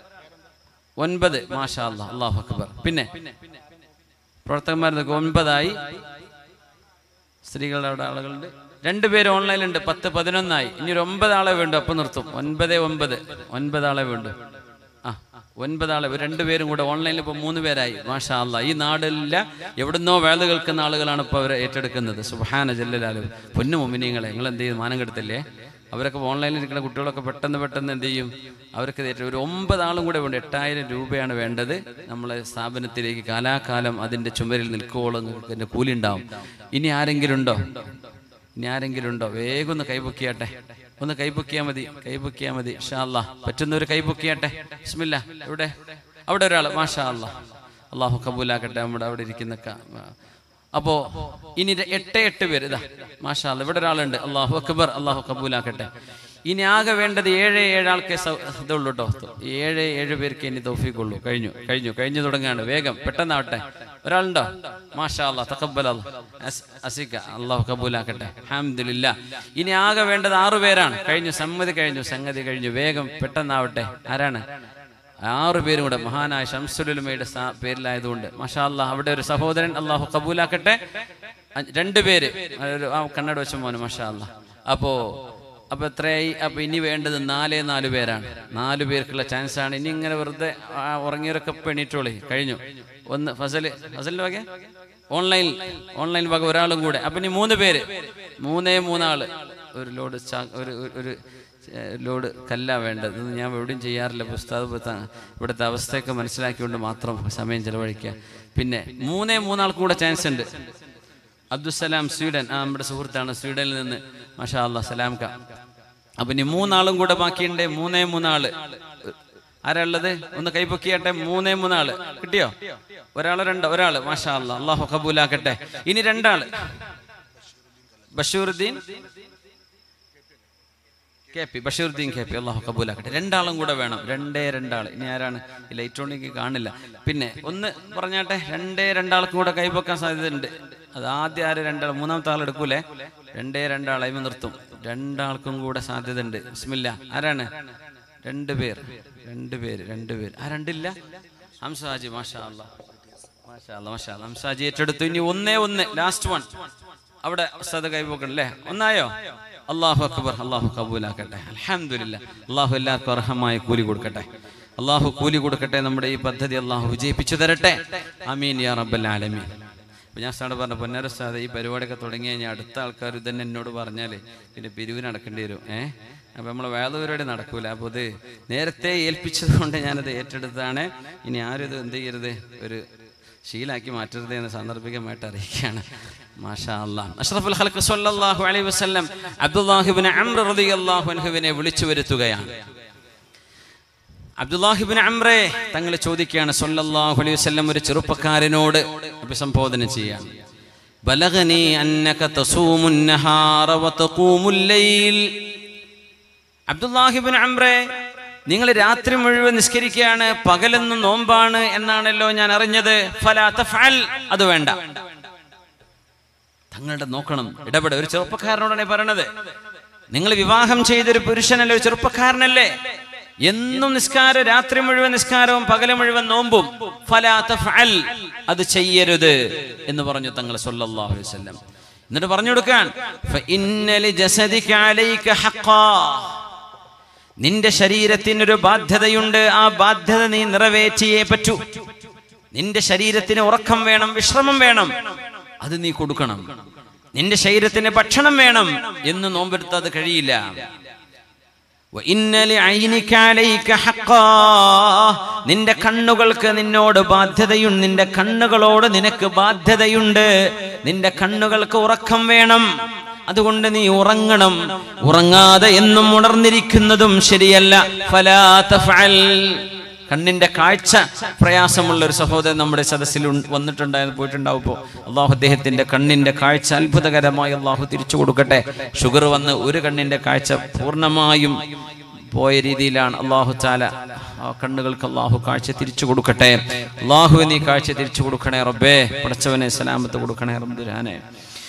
ഒൻപത് മാഷാ അല്ലാ, അല്ലാഹു അക്ബർ. പിന്നെ പ്രവർത്തകന്മാർക്ക് ഒൻപതായി. സ്ത്രീകളുടെ അവിടെ ആളുകളുണ്ട്. രണ്ടുപേര് ഓൺലൈനിലുണ്ട്. പത്ത് പതിനൊന്നായി. ഇനി ഒരു ഒമ്പതാളെ വേണ്ടു. അപ്പം നിർത്തും. ഒൻപത് ഒമ്പത് ഒൻപതാളെ വേണ്ടു. ആ ഒൻപതാളെ രണ്ടുപേരും കൂടെ ഓൺലൈനിൽ ഇപ്പോൾ മൂന്ന് പേരായി മാഷാ അല്ലാ. ഈ നാടില്ല എവിടുന്നോ വേള കേൾക്കുന്ന ആളുകളാണ് ഇപ്പോൾ അവരെ ഏറ്റെടുക്കുന്നത്. സുബ്ഹാന ജല്ലലാലു. പൊന്നു മുഅ്മിനീങ്ങളെ, നിങ്ങൾ എന്ത് ചെയ്യും? മാനം കെടുത്തല്ലേ? അവരൊക്കെ ഓൺലൈനിൽ ഇരിക്കുന്ന കുട്ടികളൊക്കെ പെട്ടെന്ന് പെട്ടെന്ന് എന്ത് ചെയ്യും? അവർക്ക് ഒരു ഒമ്പതാളും കൂടെ വേണ്ട. എട്ടായിരം രൂപയാണ് വേണ്ടത്. നമ്മളെ സ്ഥാപനത്തിലേക്ക് കാലാകാലം അതിൻ്റെ ചുമരിൽ നിൽക്കുവോളം എൻ്റെ കൂലി ഉണ്ടാവും. ഇനി ആരെങ്കിലും ഉണ്ടോ? ഇനി ആരെങ്കിലും ഉണ്ടോ? വേഗം ഒന്ന് കൈബുക്ക് ചെയ്യട്ടെ. ഒന്ന് കൈബുക്ക് ചെയ്യാൻ മതി, കൈബുക്ക് ചെയ്യാൻ മതി ഇൻഷാ അല്ലാ. പറ്റുന്നവർ കൈബുക്ക് ചെയ്യട്ടെ. ബിസ്മില്ലാ. എവിടെ? അവിടെ ഒരാൾ മാഷാ അല്ലാ, അല്ലാഹു കബൂലാക്കട്ടെ നമ്മുടെ അവിടെ ഇരിക്കുന്ന. അപ്പോ ഇനി എട്ട് എട്ട് പേര് ഇതാ മാഷാ അല്ലാ. ഇവിടെ ഒരാളുണ്ട്. അല്ലാഹു അക്ബർ, അല്ലാഹു കബൂലാക്കട്ടെ. ഇനി ആകെ വേണ്ടത് ഏഴ് ഏഴാൾക്കേ ഇതുള്ളൂ കേട്ടോ. ഏഴ് ഏഴ് പേർക്ക് ഇനി തൗഫീഖുള്ളൂ. കഴിഞ്ഞു കഴിഞ്ഞു കഴിഞ്ഞു തുടങ്ങാണ്. വേഗം പെട്ടെന്നാവട്ടെ. ഒരാളുണ്ടോ? മാഷാ അല്ലാ, തഖബ്ബൽ അസിക, അല്ലാഹു കബൂലാക്കട്ടെ. അൽഹംദുലില്ലാ. ഇനി ആകെ വേണ്ടത് ആറു പേരാണ്. കഴിഞ്ഞു, സമ്മതി കഴിഞ്ഞു, സംഗതി കഴിഞ്ഞു. വേഗം പെട്ടെന്നാവട്ടെ. ആരാണ്? ആറു പേരും കൂടെ മഹാനായ ശംസുലുലമയുടെ പേരിലായതുകൊണ്ട് മാഷാ അല്ലാ. അവിടെ ഒരു സഹോദരൻ, അല്ലാഹു കബൂലാക്കട്ടെ. രണ്ടുപേര് കണ്ണട വെച്ച മോന് മാഷാ അല്ലാ. അപ്പോ അപ്പൊ എത്രയായി? അപ്പൊ ഇനി വേണ്ടത് നാലേ നാലു പേരാണ്. നാലു പേർക്കുള്ള ചാൻസ് ആണ്. ഇനി ഇങ്ങനെ വെറുതെ ഉറങ്ങിയവരൊക്കെ എണീറ്റോളി. കഴിഞ്ഞു. ഒന്ന് ഫസല്, ഫസലിന്റെ വക ഓൺലൈൻ ഓൺലൈൻ വക ഒരാളും കൂടെ. അപ്പൊ ഇനി മൂന്ന് പേര്, മൂന്നേ മൂന്നാള്. ഒരു ലോഡ് ഒരു ഒരു ലോഡ് കല്ല വേണ്ടത്. ഞാൻ എവിടെയും ചെയ്യാറില്ല. പുസ്തകം ഇവിടുത്തെ അവസ്ഥയൊക്കെ മനസ്സിലാക്കിക്കൊണ്ട് മാത്രം സമയം ചെലവഴിക്കുക. പിന്നെ മൂന്നേ മൂന്നാൾക്ക് കൂടെ ചാൻസ് ഉണ്ട്. അബ്ദുസലാം സ്വീഡൻ, ആ നമ്മുടെ സുഹൃത്താണ്, സ്വീഡനിൽ നിന്ന് മാഷാ അല്ലാ. സലാം ക. അപ്പൊ ഇനി മൂന്നാളും കൂടെ ബാക്കിയുണ്ട്. മൂന്നേ മൂന്നാള്. ആരാ ഉള്ളത്? ഒന്ന് കൈപ്പൊക്കിയാട്ടെ. മൂന്നേ മൂന്നാള് കിട്ടിയോ? ഒരാള് രണ്ടോ? ഒരാള് മാഷാ അല്ലാ, അല്ലാഹു കബൂലാക്കട്ടെ. ഇനി രണ്ടാള്. Basheeruddin K P, Basheeruddin K P, അല്ലാഹു കബൂലാക്കട്ടെ. രണ്ടാളും കൂടെ വേണം. രണ്ടേ രണ്ടാള്. ഇനി ആരാണ്? ഇലക്ട്രോണിക് കാണില്ല. പിന്നെ ഒന്ന് പറഞ്ഞാട്ടെ. രണ്ടേ രണ്ടാൾക്കും കൂടെ കൈപ്പൊക്കാൻ സാധ്യതയുണ്ട്. അത് ആദ്യം ആര്? രണ്ടാൾ. മൂന്നാമത്തെ ആൾ എടുക്കൂലേ? രണ്ടേ രണ്ടാളായി നിർത്തും. രണ്ടാൾക്കും കൂടെ സാധ്യത ഉണ്ട്. ബിസ്മില്ലാ. ആരാണ്? രണ്ടുപേർ രണ്ടുപേര് രണ്ടുപേര് ആ രണ്ടില്ല. ഹംസാജി മാഷാ അല്ലാ, മാഷാ അല്ലാ, മാഷാ അല്ലാ. ഹംസാജി ഏറ്റെടുത്തു. ഇനി ഒന്നേ ഒന്ന്, ലാസ്റ്റ് വൺ. അവിടെ ഉസ്താദ് കൈപോക്കണല്ലേ? ഒന്നായോ? അല്ലാഹു അക്ബർ, അല്ലാഹു കബൂലാക്കട്ടെ. അൽഹംദുലില്ലാ. അല്ലാഹു എല്ലാവർക്കും അർഹമായ കൂലി കൊടുക്കട്ടെ. അല്ലാഹു കൂലി കൊടുക്കട്ടെ. നമ്മുടെ ഈ പദ്ധതി അല്ലാഹു വിജയിപ്പിച്ചു തരട്ടെ. ആമീൻ യാ റബ്ബൽ ആലമീൻ. അപ്പോൾ ഞാൻ സാറ് പറഞ്ഞു, പൊന്നാര ഉസ്താദ് ഈ പരിപാടിയൊക്കെ തുടങ്ങി കഴിഞ്ഞാൽ അടുത്ത ആൾക്കാർ ഇതന്നെ എന്നോട് പറഞ്ഞാൽ പിന്നെ പിരിവിന് നടക്കേണ്ടി വരും. ഏഹ് അപ്പോൾ നമ്മൾ വേറെ പരിപാടി നടക്കൂല. അപ്പോൾ ഇത് നേരത്തെ ഏൽപ്പിച്ചത് കൊണ്ട് ഞാനത് ഏറ്റെടുത്താണ്. ഇനി ആരും ഇത് എന്ത് ചെയ്യരുത്, ഒരു ശീലാക്കി മാറ്റരുത് എന്ന് സാന്ദർഭികമായിട്ട് അറിയിക്കുകയാണ്. മാഷാ അല്ലാഹ്. അഷ്റഫുൽ ഖൽഖ് സ്വല്ലല്ലാഹു അലൈഹി വസല്ലം അബ്ദുല്ലാഹി ഇബ്നു അംർ റളിയല്ലാഹു അൻഹുവിനെ വിളിച്ചു വരുത്തുകയാണ്. അബ്ദുല്ലാഹി ഇബ്നു അംറേ തങ്ങൾ ചോദിക്കുകയാണ്, സ്വല്ലല്ലാഹു അലൈഹി വസല്ലം ഒരു ചെറുപ്പക്കാരനോട് അഭിസംബോധന ചെയ്യാണ്. ബലഗനി അന്നക തസൂമുൻ നഹാറ വതഖൂമുൽ ലൈൽ. അബ്ദുല്ലാഹി ഇബ്നു അംറേ, നിങ്ങൾ രാത്രി മുഴുവൻ നിസ്കരിക്കുകയാണ്, പകലെന്നും നോമ്പാണ് എന്നാണല്ലോ ഞാൻ അറിഞ്ഞത്. ഫലാ തഫഅൽ, അത് വേണ്ട. തങ്ങളുടെ നോക്കണം, ഇടപെട. ഒരു ചെറുപ്പക്കാരനോടാണ് പറയണത്. നിങ്ങൾ വിവാഹം ചെയ്തൊരു പുരുഷനല്ലേ, ഒരു ചെറുപ്പക്കാരനല്ലേ, എന്നും നിസ്കാരം, രാത്രി മുഴുവൻ നിസ്കാരവും പകല് മുഴുവൻ നോമ്പും. ഫലാ തഫ്അൽ, അത് ചെയ്യരുത് എന്ന് പറഞ്ഞു തങ്ങൾ സല്ലല്ലാഹു അലൈഹി വസല്ലം. എന്നിട്ട് പറഞ്ഞു കൊടുക്കാൻ, ഫഇന്ന ലിജസദിക അലൈക ഹഖ്ഖാ, നിന്റെ ശരീരത്തിനൊരു ബാധ്യതയുണ്ട്, ആ ബാധ്യത നീ നിറവേറ്റിയേ പറ്റൂ. നിന്റെ ശരീരത്തിന് ഉറക്കം വേണം, വിശ്രമം വേണം, അത് നീ കൊടുക്കണം. നിന്റെ ശരീരത്തിന് ഭക്ഷണം വേണം, എന്ന് നോമ്പെടുത്ത് അത് കഴിയില്ല. നിന്റെ കണ്ണുകൾക്ക് നിന്നോട് ബാധ്യതയുണ്ട്, നിന്റെ കണ്ണുകളോട് നിനക്ക് ബാധ്യതയുണ്ട്. നിന്റെ കണ്ണുകൾക്ക് ഉറക്കം വേണം, അതുകൊണ്ട് നീ ഉറങ്ങണം. ഉറങ്ങാതെ എന്നും ഉണർന്നിരിക്കുന്നതും ശരിയല്ല. ഫലാ തഫ്അൽ. കണ്ണിന്റെ കാഴ്ച പ്രയാസമുള്ള ഒരു സഹോദരൻ നമ്മുടെ സദസ്സിൽ വന്നിട്ടുണ്ടായിരുന്നു, പോയിട്ടുണ്ടാവും. ഇപ്പോൾ അള്ളാഹു അദ്ദേഹത്തിന്റെ കണ്ണിന്റെ കാഴ്ച അത്ഭുതകരമായി അള്ളാഹു തിരിച്ചു കൊടുക്കട്ടെ. ഷുഗർ വന്ന് ഒരു കണ്ണിന്റെ കാഴ്ച പൂർണ്ണമായും പോയ രീതിയിലാണ്. അള്ളാഹു തആല ആ കണ്ണുകൾക്ക് അള്ളാഹു കാഴ്ച തിരിച്ചു കൊടുക്കട്ടെ. അള്ളാഹു നീ കാഴ്ച തിരിച്ചു കൊടുക്കണേ റബ്ബേ. പടച്ചവനെ സലാമത്ത് കൊടുക്കണേ റബ്ബുരാനെ.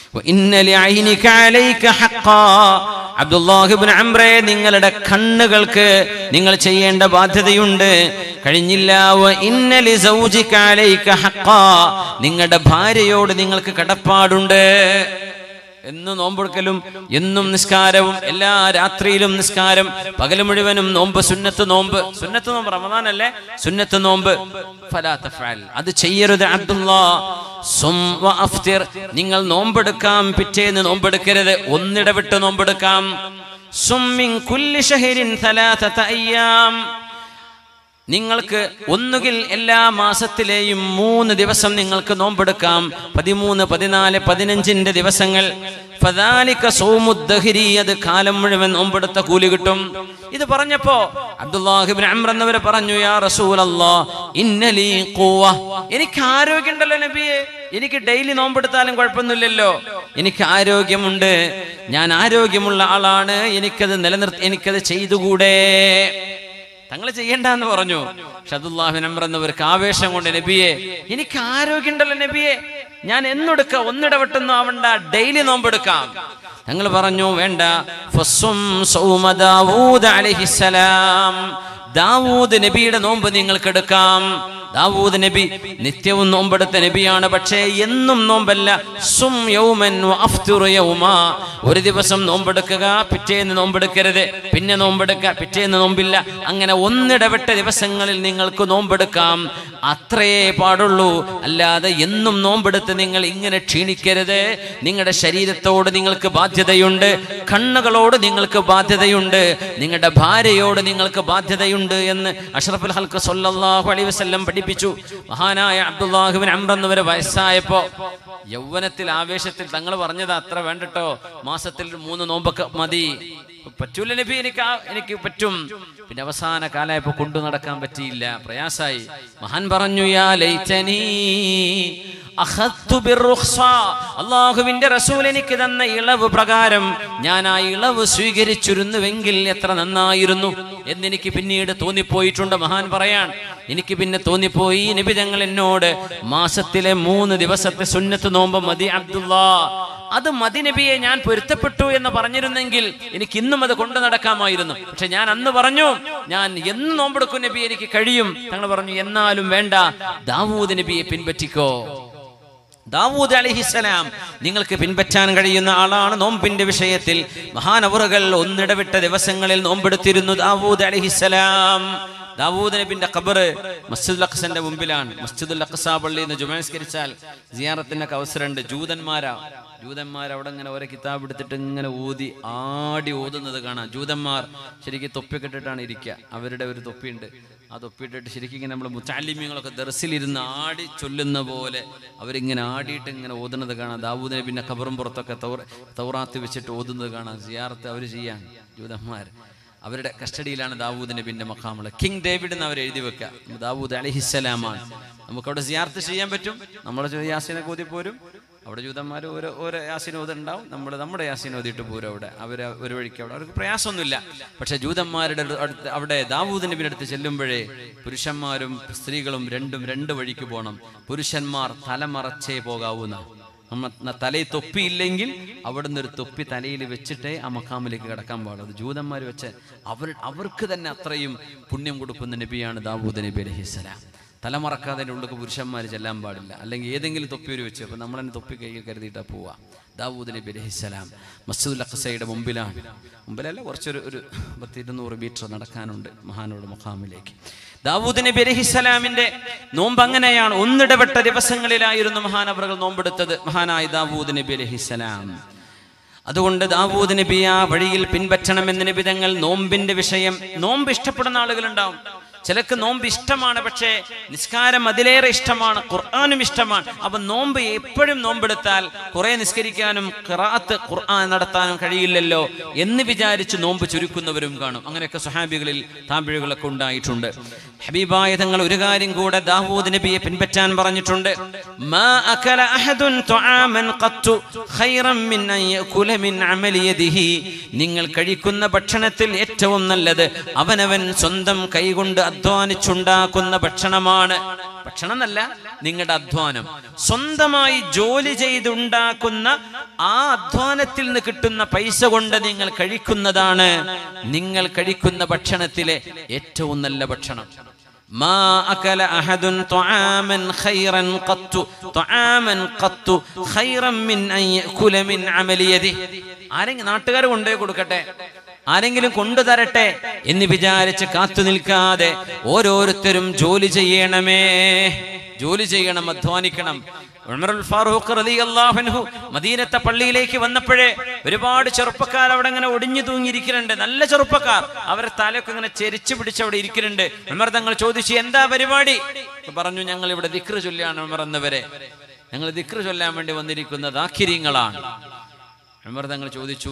അബ്ദുല്ലാഹ് ഇബ്നു അംറേ, നിങ്ങളുടെ കണ്ണുകൾക്ക് നിങ്ങൾ ചെയ്യേണ്ട ബാധ്യതയുണ്ട്, കഴിഞ്ഞില്ല. നിങ്ങളുടെ ഭാര്യയോട് നിങ്ങൾക്ക് കടപ്പാടുണ്ട്. എന്നും നോമ്പെടുക്കലും എന്നും നിസ്കാരവും, എല്ലാ രാത്രിയിലും നിസ്കാരം, പകൽ മുഴുവനും നോമ്പ്, സുന്നത്ത് നോമ്പ്. സുന്നത്ത് നോമ്പ് റമദാനല്ലേ, സുന്നത്ത് നോമ്പ്. ഫലാ തഫ്അൽ, അത് ചെയ്യരുത്. അബ്ദുല്ലാഹ് സും വ അഫ്തിർ, നിങ്ങൾ നോമ്പെടുക്കാം, പിറ്റേന്ന് നോമ്പെടുക്കരുത്, ഒന്നിടവിട്ട് നോമ്പെടുക്കാം. സും മിൻ കുല്ലി ശഹരിൻ സലാസത അയ്യാം, നിങ്ങൾക്ക് ഒന്നുകിൽ എല്ലാ മാസത്തിലെയും മൂന്ന് ദിവസം നിങ്ങൾക്ക് നോമ്പെടുക്കാം. പതിമൂന്ന്, പതിനാല്, പതിനഞ്ചിന്റെ ദിവസങ്ങൾ. ഫദാലിക സൗമുദ്ദഹരി, അത് കാലം മുഴുവൻ നോമ്പെടുത്ത കൂലി കിട്ടും. ഇത് പറഞ്ഞപ്പോ അബ്ദുല്ലാഹ് ഇബ്നു അംർ എന്നവർ പറഞ്ഞു, യാ റസൂലല്ലാഹ് ഇന്നലി ഖുവ, എനിക്ക് ആരോഗ്യമുണ്ടല്ലോ നബിയെ, എനിക്ക് ഡെയിലി നോമ്പെടുത്താലും കുഴപ്പമൊന്നുമില്ലല്ലോ, എനിക്ക് ആരോഗ്യമുണ്ട്, ഞാൻ ആരോഗ്യമുള്ള ആളാണ്, എനിക്കത് നിലനിർത്തി, എനിക്കത് ചെയ്തുകൂടെ? തങ്ങൾ ചെയ്യണ്ടെന്ന് പറഞ്ഞു. അബ്ദുല്ലാഹ് ഇബ്നു അംർ എന്നവർക്ക് ആവേശം കൊണ്ട്, നബിയെ എനിക്ക് ആരോഗ്യമുണ്ടല്ലോ നബിയെ, ഞാൻ എന്നൊടുക്ക ഒന്നിടവിട്ടൊന്നും ആവണ്ട, ഡെയിലി നോമ്പെടുക്കാം. തങ്ങൾ പറഞ്ഞു വേണ്ട. ഫസും സൗമ ദാവൂദ് അലൈഹിസ്സലാം, ദാവൂദ് നബിയുടെ നോമ്പ് നിങ്ങൾക്ക് എടുക്കാം. ദാവൂദ് നബി നിത്യവും നോമ്പെടുത്ത നബിയാണ്, പക്ഷേ എന്നും നോമ്പല്ല. സും യൗമൻ വ അഫ്തിർ യൗമാ, ഒരു ദിവസം നോമ്പെടുക്കുക, പിറ്റേന്ന് നോമ്പെടുക്കരുത്, പിന്നെ നോമ്പെടുക്കുക, പിറ്റേന്ന് നോമ്പില്ല, അങ്ങനെ ഒന്നിടവിട്ട ദിവസങ്ങളിൽ നിങ്ങൾക്ക് നോമ്പെടുക്കാം. അത്രയേ പാടുള്ളൂ. അല്ലാതെ എന്നും നോമ്പെടുത്ത് നിങ്ങൾ ഇങ്ങനെ ക്ഷീണിക്കരുത്. നിങ്ങളുടെ ശരീരത്തോട് നിങ്ങൾക്ക് ബാധ്യതയുണ്ട്, കണ്ണുകളോട് നിങ്ങൾക്ക് ബാധ്യതയുണ്ട്, നിങ്ങളുടെ ഭാര്യയോട് നിങ്ങൾക്ക് ബാധ്യതയുണ്ട് എന്ന് അഷ്റഫുൽ ഖൽഖ് സ്വല്ലല്ലാഹു അലൈഹി വസല്ലം പഠിപ്പിച്ചു. മഹാനായ അബ്ദുല്ലാഹ് ഇബ്നു അംർ എന്നവരെ വയസ്സായപ്പോ യൗവനത്തിൽ ആവേശത്തിൽ തങ്ങൾ പറഞ്ഞത് അത്ര വേണ്ടട്ടോ, മാസത്തിൽ മൂന്ന് നോമ്പൊക്കെ മതി. പറ്റൂല നബി, എനിക്ക് എനിക്ക് പറ്റും. പിന്നെ അവസാന കാലായപ്പോ കൊണ്ടു നടക്കാൻ പറ്റിയില്ല, പ്രയാസായി. മഹാൻ പറഞ്ഞു, യാ ലൈതനി അഖദ്തു ബിർറുഖ്സ, അല്ലാഹുവിന്റെ റസൂൽ എനിക്ക് തന്ന ഇളവ് പ്രകാരം ഞാൻ ആ ഇളവ് സ്വീകരിച്ചിരുന്നുവെങ്കിൽ എത്ര നന്നായിരുന്നു എന്നെനിക്ക് പിന്നീട് തോന്നിപ്പോയിട്ടുണ്ട്. മഹാൻ പറയാൻ, എനിക്ക് പിന്നെ തോന്നിപ്പോയി, നബി തങ്ങൾ എന്നോട് മാസത്തിലെ മൂന്ന് ദിവസത്തെ സുന്നത്ത് നോമ്പ് മതി അബ്ദുല്ലാ, അത് മതി നബിയെ, ഞാൻ പൊരുത്തപ്പെട്ടു എന്ന് പറഞ്ഞിരുന്നെങ്കിൽ എനിക്ക് ഇന്നും അത് കൊണ്ടു നടക്കാമായിരുന്നു. പക്ഷെ ഞാൻ അന്ന് പറഞ്ഞു, ഞാൻ എന്ന് നോമ്പെടുക്കും നബി, എനിക്ക് കഴിയും. തങ്ങൾ പറഞ്ഞു, എന്നാലും വേണ്ട, ദാവൂദ് നബിയെ പിൻപറ്റിക്കോ. ദാവൂദ് അലൈഹിസ്സലാം നിങ്ങൾക്ക് പിൻപറ്റാൻ കഴിയുന്ന ആളാണ് നോമ്പിന്റെ വിഷയത്തിൽ. മഹാനവറുകൾ ഒന്നിടവിട്ട ദിവസങ്ങളിൽ നോമ്പെടുത്തിരുന്നു ദാവൂദ് അലൈഹിസ്സലാം. ദാവൂദ് നബിന്റെ ഖബർ മസ്ജിദുൽ അഖ്സന്റെ മുമ്പിലാണ്. മസ്ജിദുൽ അഖ്സ പള്ളിയിൽ നിന്ന് ജുമഅസ്കരിച്ചാൽ സിയാറത്തിനൊക്കെ അവസരമുണ്ട്. ജൂതന്മാരാ ജൂതന്മാർ അവിടെ ഇങ്ങനെ ഓരോ കിതാബ് എടുത്തിട്ട് ഇങ്ങനെ ഊതി ആടി ഓതുന്നത് കാണാം. ജൂതന്മാർ ശരിക്കും തൊപ്പിയൊക്കെ ഇട്ടിട്ടാണ് ഇരിക്കുക. അവരുടെ ഒരു തൊപ്പിയുണ്ട്, ആ തൊപ്പിയിട്ടിട്ട് ശരിക്കും ഇങ്ങനെ നമ്മൾ മുത്തഅല്ലിമീങ്ങളൊക്കെ ദർസിലിരുന്ന് ആടി ചൊല്ലുന്ന പോലെ അവരിങ്ങനെ ആടിയിട്ട് ഇങ്ങനെ ഓതുന്നത് കാണാം. ദാവൂദ് നബിന്റെ ഖബറും പുറത്തൊക്കെ തൗറാത്ത് വെച്ചിട്ട് ഓതുന്നത് കാണാം. സിയാറത്ത് അവർ ചെയ്യാൻ ജൂതന്മാർ, അവരുടെ കസ്റ്റഡിയിലാണ് ദാവൂദ് നബിന്റെ മഖാമുകൾ. കിങ് ഡേവിഡ് എന്ന് അവർ എഴുതി വെക്കുക. ദാവൂദ് അലൈഹിസ്സലാമാണ്. നമുക്കവിടെ സിയാറത്ത് ചെയ്യാൻ പറ്റും. നമ്മളെ യാസീനൊക്കെ ഓതി പോരും. അവിടെ ജൂതന്മാർ ഓരോ ഓരോ യാസീനോദ് ഉണ്ടാവും. നമ്മൾ നമ്മുടെ യാസീനോദിട്ട് പോരും. അവിടെ അവർ ഒരു വഴിക്ക് അവിടെ അവർക്ക് പ്രയാസമൊന്നുമില്ല. പക്ഷെ ജൂതന്മാരുടെ അടുത്ത് അവിടെ ദാവൂദ് നബിയുടെ അടുത്ത് ചെല്ലുമ്പോഴേ പുരുഷന്മാരും സ്ത്രീകളും രണ്ടും രണ്ട് വഴിക്ക് പോകണം. പുരുഷന്മാർ തലമറച്ചേ പോകാവുന്ന, നമ്മ തലയിൽ തൊപ്പിയില്ലെങ്കിൽ അവിടുന്ന് ഒരു തൊപ്പി തലയിൽ വെച്ചിട്ടേ ആ മഖാമിലേക്ക് കിടക്കാൻ പാടുള്ളൂ. ജൂതന്മാർ വെച്ച് അവർ അവർക്ക് തന്നെ അത്രയും പുണ്യം കൊടുക്കുന്ന നബിയാണ് ദാവൂദ് നബി അലൈഹിസ്സലാം. തലമറക്കാതെ ഉള്ളിൽ പുരുഷന്മാർ ചെല്ലാൻ പാടില്ല, അല്ലെങ്കിൽ ഏതെങ്കിലും തൊപ്പി ഒരു വെച്ച് അപ്പോൾ നമ്മൾ തന്നെ തൊപ്പി കൈ കരുതിയിട്ടാ പോവാ. ദാവൂദ് നബി അലൈഹിസ്സലാം മസ്ജിദുൽ അഖ്സയുടെ മുമ്പിലാണ്, മുമ്പിലല്ല കുറച്ചൊരു ഒരു പത്ത് ഇരുന്നൂറ് മീറ്റർ നടക്കാനുണ്ട് മഹാനോട് മഖാമിലേക്ക്. ദാവൂദ് നബി അലൈഹിസ്സലാമിന്റെ നോമ്പ് അങ്ങനെയാണ്. ഒന്നിടപെട്ട ദിവസങ്ങളിലായിരുന്നു മഹാനവറുകൾ നോമ്പെടുത്തത്, മഹാനായ ദാവൂദ് നബി അലൈഹിസ്സലാം. അതുകൊണ്ട് ദാവൂദ് നബി ആ വഴിയിൽ പിൻപറ്റണമെന്ന് നബി തങ്ങൾ നോമ്പിന്റെ വിഷയം. നോമ്പ് ഇഷ്ടപ്പെടുന്ന ആളുകളുണ്ടാവും, ചിലക്ക് നോമ്പ് ഇഷ്ടമാണ്, പക്ഷേ നിസ്കാരം അതിലേറെ ഇഷ്ടമാണ്, ഖുർആനും ഇഷ്ടമാണ്. അപ്പൊ നോമ്പ് എപ്പോഴും നോമ്പെടുത്താൽ കുറെ നിസ്കരിക്കാനും ഖിറാഅത്ത് ഖുർആൻ നടത്താനും കഴിയില്ലല്ലോ എന്ന് വിചാരിച്ച് നോമ്പ് ചുരുക്കുന്നവരും കാണും. അങ്ങനെയൊക്കെ സ്വഹാബികളിൽ താബിഴികളൊക്കെ ഉണ്ടായിട്ടുണ്ട്. ഹബീബായ തങ്ങൾ ഒരു കാര്യം കൂടെ ദാവൂദ് നബിയെ പിൻപറ്റാൻ പറഞ്ഞിട്ടുണ്ട്. മാ അകല അഹദുൻ തുആമൻ ഖത്തു ഖൈറൻ മിൻ അൻ യഅകുല മിൻ അമലി യദിഹി. നിങ്ങൾ കഴിക്കുന്ന ഭക്ഷണത്തിൽ ഏറ്റവും നല്ലത് അവനവൻ സ്വന്തം കൈകൊണ്ട് അധ്വാനിച്ചുണ്ടാക്കുന്ന ഭക്ഷണമാണ്. ഭക്ഷണം എന്നല്ല, നിങ്ങളുടെ അധ്വാനം. സ്വന്തമായി ജോലി ചെയ്തുണ്ടാക്കുന്ന ആ അധ്വാനത്തിൽ നിന്ന് കിട്ടുന്ന പൈസ കൊണ്ട് നിങ്ങൾ കഴിക്കുന്നതാണ് നിങ്ങൾ കഴിക്കുന്ന ഭക്ഷണത്തിലെ ഏറ്റവും നല്ല ഭക്ഷണം. മാ അകല അഹദുൻ തുആമൻ ഖൈറൻ ഖത്തു തുആമൻ ഖത്തു ഖൈറൻ മിൻ അൻ യഅകുല മിൻ അമലി യദിഹി. ആരെങ്കിലും നാട്ടുകാർ കൊണ്ടുപോയി കൊടുക്കട്ടെ, ആരെങ്കിലും കൊണ്ടുതരട്ടെ എന്ന് വിചാരിച്ച് കാത്തു നിൽക്കാതെ ഓരോരുത്തരും ജോലി ചെയ്യണമേ, ജോലി ചെയ്യണം, അധ്വാനിക്കണം. ഉമറുൽ ഫാറൂഖ് റളിയല്ലാഹു അൻഹു മദീനത്തെ പള്ളിയിലേക്ക് വന്നപ്പോഴേ ഒരുപാട് ചെറുപ്പക്കാർ അവിടെ ഇങ്ങനെ ഒടിഞ്ഞു തൂങ്ങിയിരിക്കുന്നുണ്ട്, നല്ല ചെറുപ്പക്കാർ. അവരെ തലയൊക്കെ ഇങ്ങനെ ചെരിച്ചു പിടിച്ച് അവിടെ ഇരിക്കുന്നുണ്ട്. ഉമർ തങ്ങൾ ചോദിച്ചു, എന്താ പരിപാടി? പറഞ്ഞു, ഞങ്ങൾ ഇവിടെ ദിക്ർ ചൊല്ലാണ് ഉമർ എന്നവരെ, ഞങ്ങൾ ദിക്ർ ചൊല്ലാൻ വേണ്ടി വന്നിരിക്കുന്ന ദാഖിരീങ്ങളാണ്. ഉമർ തങ്ങൾ ചോദിച്ചു,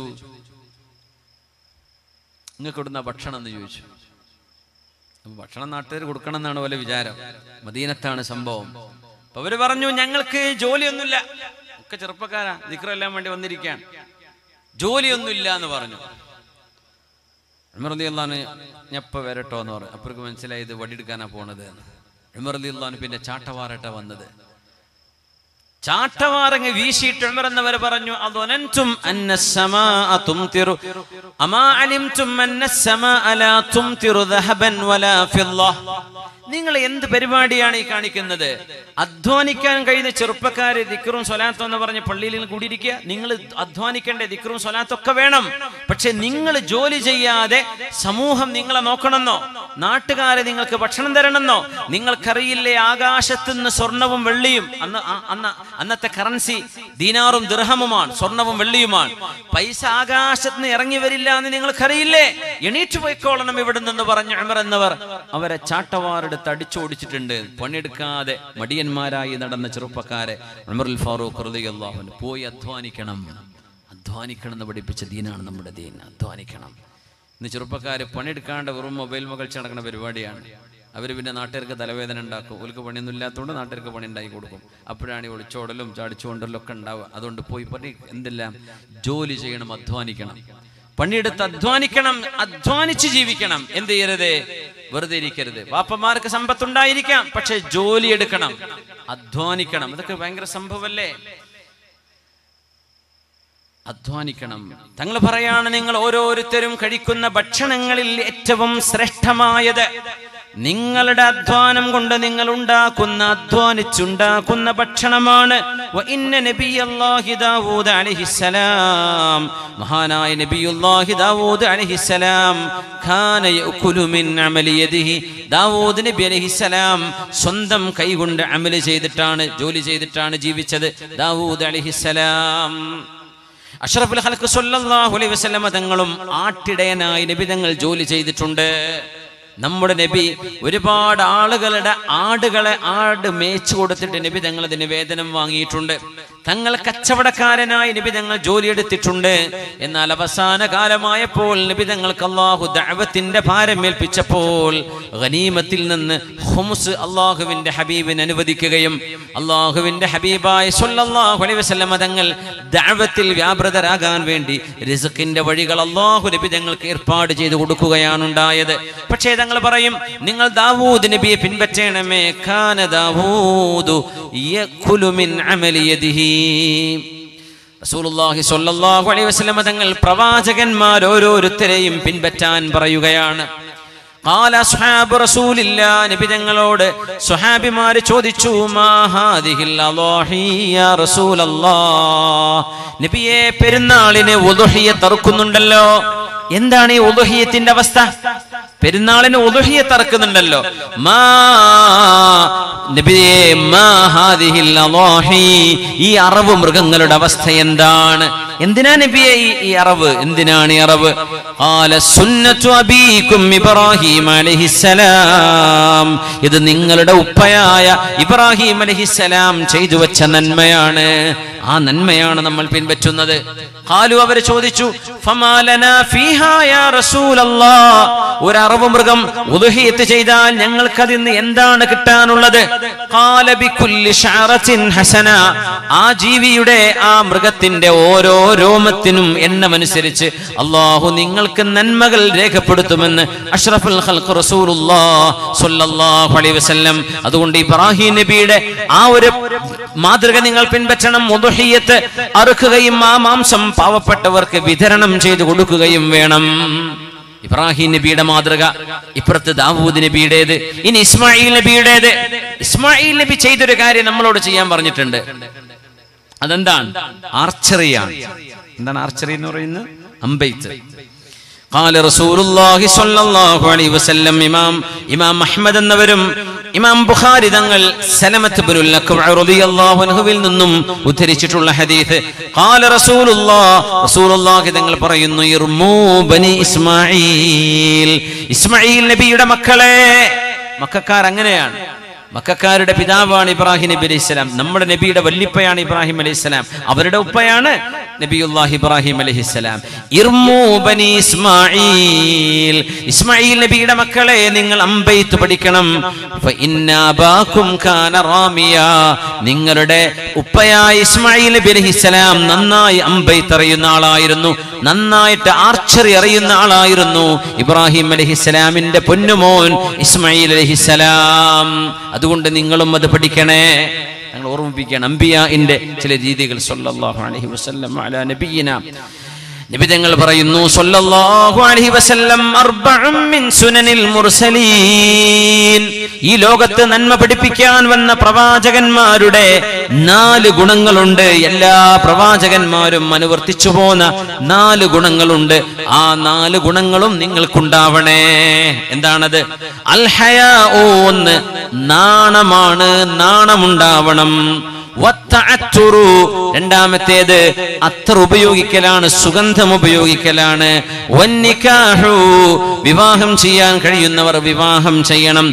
നിങ്ങൾക്ക് ഇവിടുന്ന ഭക്ഷണം എന്ന് ചോദിച്ചു. ഭക്ഷണം നാട്ടുകാർ കൊടുക്കണം എന്നാണ് പോലെ വിചാരം. മദീനത്താണ് സംഭവം. അപ്പൊ അവര് പറഞ്ഞു, ഞങ്ങൾക്ക് ജോലിയൊന്നുമില്ല, ഒക്കെ ചെറുപ്പക്കാരാ, ദിക്റെല്ലാം വേണ്ടി വന്നിരിക്കാൻ, ജോലിയൊന്നുമില്ല എന്ന് പറഞ്ഞു. ഉമർ റളിയല്ലാഹു അൻഹു ഞപ്പ വരട്ടോ എന്ന് പറഞ്ഞു. അപ്പർക്ക് മനസ്സിലായി ഇത് വടിയെടുക്കാനാ പോണത് എന്ന്. ഉമർ റളിയല്ലാഹു അൻഹു പിന്നെ ചാട്ടവാറട്ട വന്നത്. ചാട്ടവാറങ്ങ് വീശിയിട്ട് ഉമർ എന്നവർ പറഞ്ഞു, അദനൻതും അന്നസ്സമാഅ തുംതിറു അമാ അലിംതും അന്നസ്സമാഅ ലാ തുംതിറു ദഹബൻ വലാ ഫിദ്ദ. നിങ്ങൾ എന്ത് പരിപാടിയാണ് ഈ കാണിക്കുന്നത്? അധ്വാനിക്കാൻ കഴിയുന്ന ചെറുപ്പക്കാര് ദിക്റും സ്വലാത്തും എന്ന് പറഞ്ഞ് പള്ളിയിൽ നിന്ന് കൂടിയിരിക്കുക. നിങ്ങൾ അധ്വാനിക്കേണ്ട ദിക്റും സ്വലാത്തൊക്കെ വേണം, പക്ഷെ നിങ്ങൾ ജോലി ചെയ്യാതെ സമൂഹം നിങ്ങളെ നോക്കണമെന്നോ നാട്ടുകാരെ നിങ്ങൾക്ക് ഭക്ഷണം തരണമെന്നോ? നിങ്ങൾക്കറിയില്ലേ ആകാശത്ത് നിന്ന് സ്വർണവും വെള്ളിയും, അന്ന് അന്ന് അന്നത്തെ കറൻസി ദീനാറും ദിർഹമുമാണ്, സ്വർണവും വെള്ളിയുമാണ്. പൈസ ആകാശത്ത് നിന്ന് ഇറങ്ങി വരില്ല എന്ന് നിങ്ങൾക്കറിയില്ലേ? എണീറ്റ് പോയിക്കോളണം ഇവിടെ നിന്ന് പറഞ്ഞു ഉമർ എന്നവർ അവരെ ചാട്ടവാറെടുത്ത് അടിച്ചോടിച്ചിട്ടുണ്ട്. പണിയെടുക്കാതെ മടിയന്മാരായി നടന്ന ചെറുപ്പക്കാരെ ഉമറുൽ ഫാറൂഖ് റളിയല്ലാഹു അൻഹു പോയി അധ്വാനിക്കണം, അധ്വാനിക്കണം എന്ന് പഠിപ്പിച്ച ദീനാണ് നമ്മുടെ ദീൻ. അധ്വാനിക്കണം. ഇന്ന് ചെറുപ്പക്കാര് പണിയെടുക്കാണ്ട് വെറും മൊബൈൽ മകളിച്ച് നടക്കുന്ന പരിപാടിയാണ്. അവർ പിന്നെ നാട്ടുകാർക്ക് തലവേദന ഉണ്ടാക്കും. ഓൽക്ക് പണിയൊന്നും ഇല്ലാത്തതുകൊണ്ട് നാട്ടുകാർക്ക് പണി ഉണ്ടാക്കി കൊടുക്കും. അപ്പോഴാണ് ഈ ഒളിച്ചോടലും ചാടിച്ചുകൊണ്ടലും ഒക്കെ ഉണ്ടാവുക. അതുകൊണ്ട് പോയി പണി എന്തെല്ലാം ജോലി ചെയ്യണം, അധ്വാനിക്കണം, പണിയെടുത്ത് അധ്വാനിക്കണം, അധ്വാനിച്ച് ജീവിക്കണം. എന്ത് ചെയ്യരുത്? വെറുതെ ഇരിക്കരുത്. വാപ്പമാർക്ക് സമ്പത്തുണ്ടായിരിക്കാം, പക്ഷെ ജോലി എടുക്കണം, അധ്വാനിക്കണം. ഇതൊക്കെ ഭയങ്കര സംഭവല്ലേ? അധ്വാനിക്കണം. തങ്ങൾ പറയാണ്, നിങ്ങൾ ഓരോരുത്തരും കഴിക്കുന്ന ഭക്ഷണങ്ങളിൽ ഏറ്റവും ശ്രേഷ്ഠമായത് നിങ്ങളുടെ അധ്വാനം കൊണ്ട് നിങ്ങൾ ഉണ്ടാക്കുന്ന അധ്വാനിച്ചുണ്ടാക്കുന്ന ഭക്ഷണമാണ്. നബിയുല്ലാഹി ദാവൂദ് അലൈഹിസ്സലാം, മഹാനായ നബിയുല്ലാഹി ദാവൂദ് അലൈഹിസ്സലാം ഖാന യഅകുലു മിൻ അമലി യദിഹി. ദാവൂദ് നബി അലൈഹിസ്സലാം സ്വന്തം കൈകൊണ്ട് അമൽ ചെയ്തിട്ടാണ്, ജോലി ചെയ്തിട്ടാണ് ജീവിച്ചത്. ദാവൂദ് അലൈഹിസ്സലാം അഷ്റഫുൽ ഖൽഖ് സ്വല്ലല്ലാഹു അലൈഹി വസല്ലം തങ്ങളും ആട്ടിടയനായി നബി തങ്ങൾ ജോലി ചെയ്തിട്ടുണ്ട്. നമ്മുടെ നബി ഒരുപാട് ആളുകളുടെ ആടുകളെ ആട് മേച്ചു കൊടുത്തിട്ട് നബി തങ്ങൾ അതിന് വേതനം വാങ്ങിയിട്ടുണ്ട്. തങ്ങൾ കച്ചവടക്കാരനായി നബി തങ്ങൾ ജോലിയെടുത്തിട്ടുണ്ട്. എന്നാൽ അവസാന കാലമായപ്പോൾ നബി തങ്ങൾക്ക് അള്ളാഹു ദഅവത്തിന്റെ ഭാരം ഏൽപ്പിച്ചപ്പോൾ ഗനീമത്തിൽ നിന്ന് ഖുംസ് അള്ളാഹുവിന്റെ ഹബീബിന് അനുവദിക്കുകയും അള്ളാഹുവിന്റെ ഹബീബായ സ്വല്ലല്ലാഹു അലൈഹി വസല്ലം തങ്ങൾ ദഅവത്തിൽ വ്യാപൃതരാകാൻ വേണ്ടി റിസ്ഖിന്റെ വഴികൾ അള്ളാഹു നബി തങ്ങൾക്ക് ഏർപ്പാട് ചെയ്തു കൊടുക്കുകയാണ് ഉണ്ടായത്. പക്ഷേ തങ്ങൾ പറയും, നിങ്ങൾ ദാവൂദ് നബിയെ പിൻപറ്റണമേ. ഖാന ദാവൂദു യഅകുലു മിൻ അമലി യദിഹി. റസൂലുള്ളാഹി സ്വല്ലല്ലാഹു അലൈഹി വസല്ലം തങ്ങൾ പ്രവാചകന്മാർ ഓരോരുത്തരെയും പിൻപറ്റാൻ പറയുകയാണ്. ഖാല അസ്ഹാബു റസൂലില്ലാഹ്, നബി തങ്ങളോട് സ്വഹാബിമാർ ചോദിച്ചു, മാ ഹാദിഹിൽ അളാഹി യാ റസൂലല്ലാഹ്, നബിയെ പെരുന്നാളിന് ഉദ്ഹിയ്യത്ത് അറുക്കുന്നുണ്ടല്ലോ, എന്താണ് ഈ ഉദ്ഹിയ്യത്തിന്റെ അവസ്ഥ? പെരുന്നാളിന് ഉദ്ഹിയ്യത്ത് അറുക്കുന്നുണ്ടല്ലോ. മാ നബിയേ മാ ഹാദിഹിൽ അളാഹി, ഈ അറവ് മൃഗങ്ങളുടെ അവസ്ഥ എന്താണ്? എന്തിനാ നബിയെ ഈ അറവ്? എന്തിനാണ് ഈ അറവ്? ഖാല സുന്നത്തു അബീകും ഇബ്രാഹിം അലൈഹിസ്സലാം, ഇത് നിങ്ങളുടെ ഉപ്പയായ ഇബ്രാഹിം അലൈഹിസ്സലാം ചെയ്തു വെച്ച നന്മയാണ്, ആ നന്മയാണ് നമ്മൾ പിൻപറ്റുന്നത്. ഖാലു, അവർ ചോദിച്ചു, ഫമാ ലനാ ഫീഹാ യാ റസൂലല്ലാഹ്, ഒരു അറവ് മൃഗം ഉദ്ഹിയ്യത്ത് ചെയ്താൽ ഞങ്ങൾക്ക് അതിന് എന്താണ് കിട്ടാനുള്ളത്? ഖാല ബികുല്ലി ശഅറത്തിൻ ഹസന, ആ ജീവിയുടെ ആ മൃഗത്തിന്റെ ഓരോ രോമത്തിനും എണ്ണമനുസരിച്ച് അല്ലാഹു നിങ്ങൾക്ക് നന്മകൾ രേഖപ്പെടുത്തുമെന്ന് അഷ്റഫുൽ ഖൽഖ് റസൂലുള്ളാഹി സ്വല്ലല്ലാഹു അലൈഹി വസല്ലം. അതുകൊണ്ട് ഇബ്രാഹിം നബിയുടെ ആ ഒരു മാതൃക നിങ്ങൾ പിൻപറ്റണം. ഉദ്ഹിയ്യത്ത് അറുക്കുകയും ആ മാംസം പാവപ്പെട്ടവർക്ക് വിതരണം ചെയ്തു കൊടുക്കുകയും വേണം. ഇബ്രാഹിം നബിയുടെ മാതൃക, ഇപ്പുറത്ത് ദാവൂദ് നബിയുടേത്, ഇനി ഇസ്മായിൽ നബിയുടേത്. ഇസ്മായിൽ നബി ചെയ്തൊരു കാര്യം നമ്മളോട് ചെയ്യാൻ പറഞ്ഞിട്ടുണ്ട്. അതെന്താണ്? ആർച്ചറിയാണ്. എന്താണ് ആർച്ചറി എന്ന് പറയുന്നത്? അമ്പെയ്ത്ത്. ഖാല റസൂലുള്ളാഹി സ്വല്ലല്ലാഹു അലൈഹി വസല്ലം, ഇമാം ഇമാം അഹ്മദ് എന്നവരും ഇമാം ബുഖാരി തങ്ങൾ സലമത്ത് ഇബ്നുൽ അക്വഅ റളിയല്ലാഹു അൻഹുവിൽ നിന്നും ഉദ്ധരിച്ചിട്ടുള്ള ഹദീസ്. ഖാല റസൂലുള്ളാഹി റസൂലുള്ളാഹി തങ്ങൾ പറയുന്നു, ഇർമൂ ബനി ഇസ്മാഈൽ, ഇസ്മായിൽ നബിയുടെ മക്കളെ. മക്കക്കാർ അങ്ങനെയാണ്, മക്കക്കാരുടെ പിതാവാണ് ഇബ്രാഹിം നബി അലൈഹിസ്സലാം. നമ്മുടെ നബിയുടെ വല്ലിപ്പയാണ് ഇബ്രാഹിം അലൈഹിസ്സലാം, അവരുടെ ഉപ്പയാണ് നബിയുല്ലാഹി ഇബ്രാഹിം അലൈഹിസ്സലാം. ഇർമൂ ബനി ഇസ്മാഈൽ, ഇസ്മായിൽ നബിയുടെ മക്കളെ നിങ്ങൾ അമ്പെയ്ത്ത് പഠിക്കണം. ഫഇന്ന അബാകും കാന റാമിയ, നിങ്ങളുടെ ഉപ്പയായ ഇസ്മായിൽ നബി അലൈഹിസ്സലാം നന്നായി അമ്പെയ്ത്ത് അറിയുന്ന ആളായിരുന്നു, നന്നായിട്ട് ആർച്ചറി അറിയുന്ന ആളായിരുന്നു ഇബ്രാഹിം അലൈഹിസ്സലാമിന്റെ പൊന്നുമോൻ ഇസ്മായിൽ അലൈഹിസ്സലാം. അതുകൊണ്ട് നിങ്ങളും അത് പഠിക്കണേ. ഞങ്ങൾ ഓർമ്മിപ്പിക്കുകയാണ് അംബിയാഇന്റെ ചില രീതികൾ. സല്ലല്ലാഹു അലൈഹി വസല്ലം അലാ നബിയിന, നബി തങ്ങൾ പറയുന്നു സല്ലല്ലാഹു അലൈഹി വസല്ലം, അർബഉം മിൻ സുനനിൽ മുർസലീൻ, ഈ ലോകത്ത് നന്മ പഠിപ്പിക്കാൻ വന്ന പ്രവാചകന്മാരുടെ നാല് ഗുണങ്ങളുണ്ട്. എല്ലാ പ്രവാചകന്മാരും അനുവർത്തിച്ചു പോന്ന നാല് ഗുണങ്ങളുണ്ട്. ആ നാല് ഗുണങ്ങളും നിങ്ങൾക്കുണ്ടാവണേ. എന്താണത്? അൽ ഹയാഉ, ഒന്ന് നാണമാണ്, നാണമുണ്ടാവണം. വത്തഅത്തുറു, രണ്ടാമത്തേത് അത്തർ ഉപയോഗിക്കലാണ്, സുഗന്ധം ഉപയോഗിക്കലാണ്. വന്നികാഹു, വിവാഹം ചെയ്യാൻ കഴിയുന്നവർ വിവാഹം ചെയ്യണം.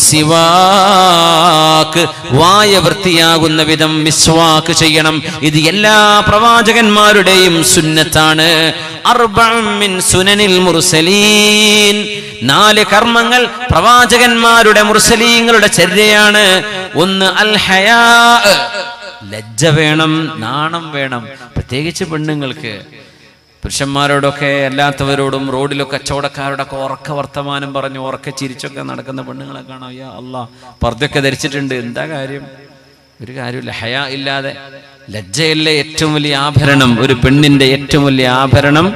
വസ്സിവാക്ക്, വായ വൃത്തിയാകുന്ന വിധം മിസ്വാക്ക് ചെയ്യണം. ഇത് എല്ലാ പ്രവാചകന്മാരുടെയും സുന്നത്താണ്. അർബഉം മിൻ സുനനിൽ മുർസലീൻ, നാല് കർമ്മങ്ങൾ പ്രവാചകന്മാരുടെ മുർസലീങ്ങളുടെ ചര്യയാണ്. ഒന്ന് അൽ ഹയാ, ലജ്ജ വേണം, നാണം വേണം. പ്രത്യേകിച്ച് പെണ്ണുങ്ങൾക്ക്. പുരുഷന്മാരോടൊക്കെ അല്ലാത്തവരോടും റോഡിലൊക്കെ കച്ചവടക്കാരോടൊക്കെ ഉറക്ക വർത്തമാനം പറഞ്ഞു ഉറക്ക ചിരിച്ചൊക്കെ നടക്കുന്ന പെണ്ണുങ്ങളെ കാണാം. യാ അല്ലാഹ്, പർദ്ദയൊക്കെ ധരിച്ചിട്ടുണ്ട്, എന്താ കാര്യം? ഒരു കാര്യമില്ല. ഹയാ ഇല്ലാതെ, ലജ്ജയല്ലേ ഏറ്റവും വലിയ ആഭരണം. ഒരു പെണ്ണിന്റെ ഏറ്റവും വലിയ ആഭരണം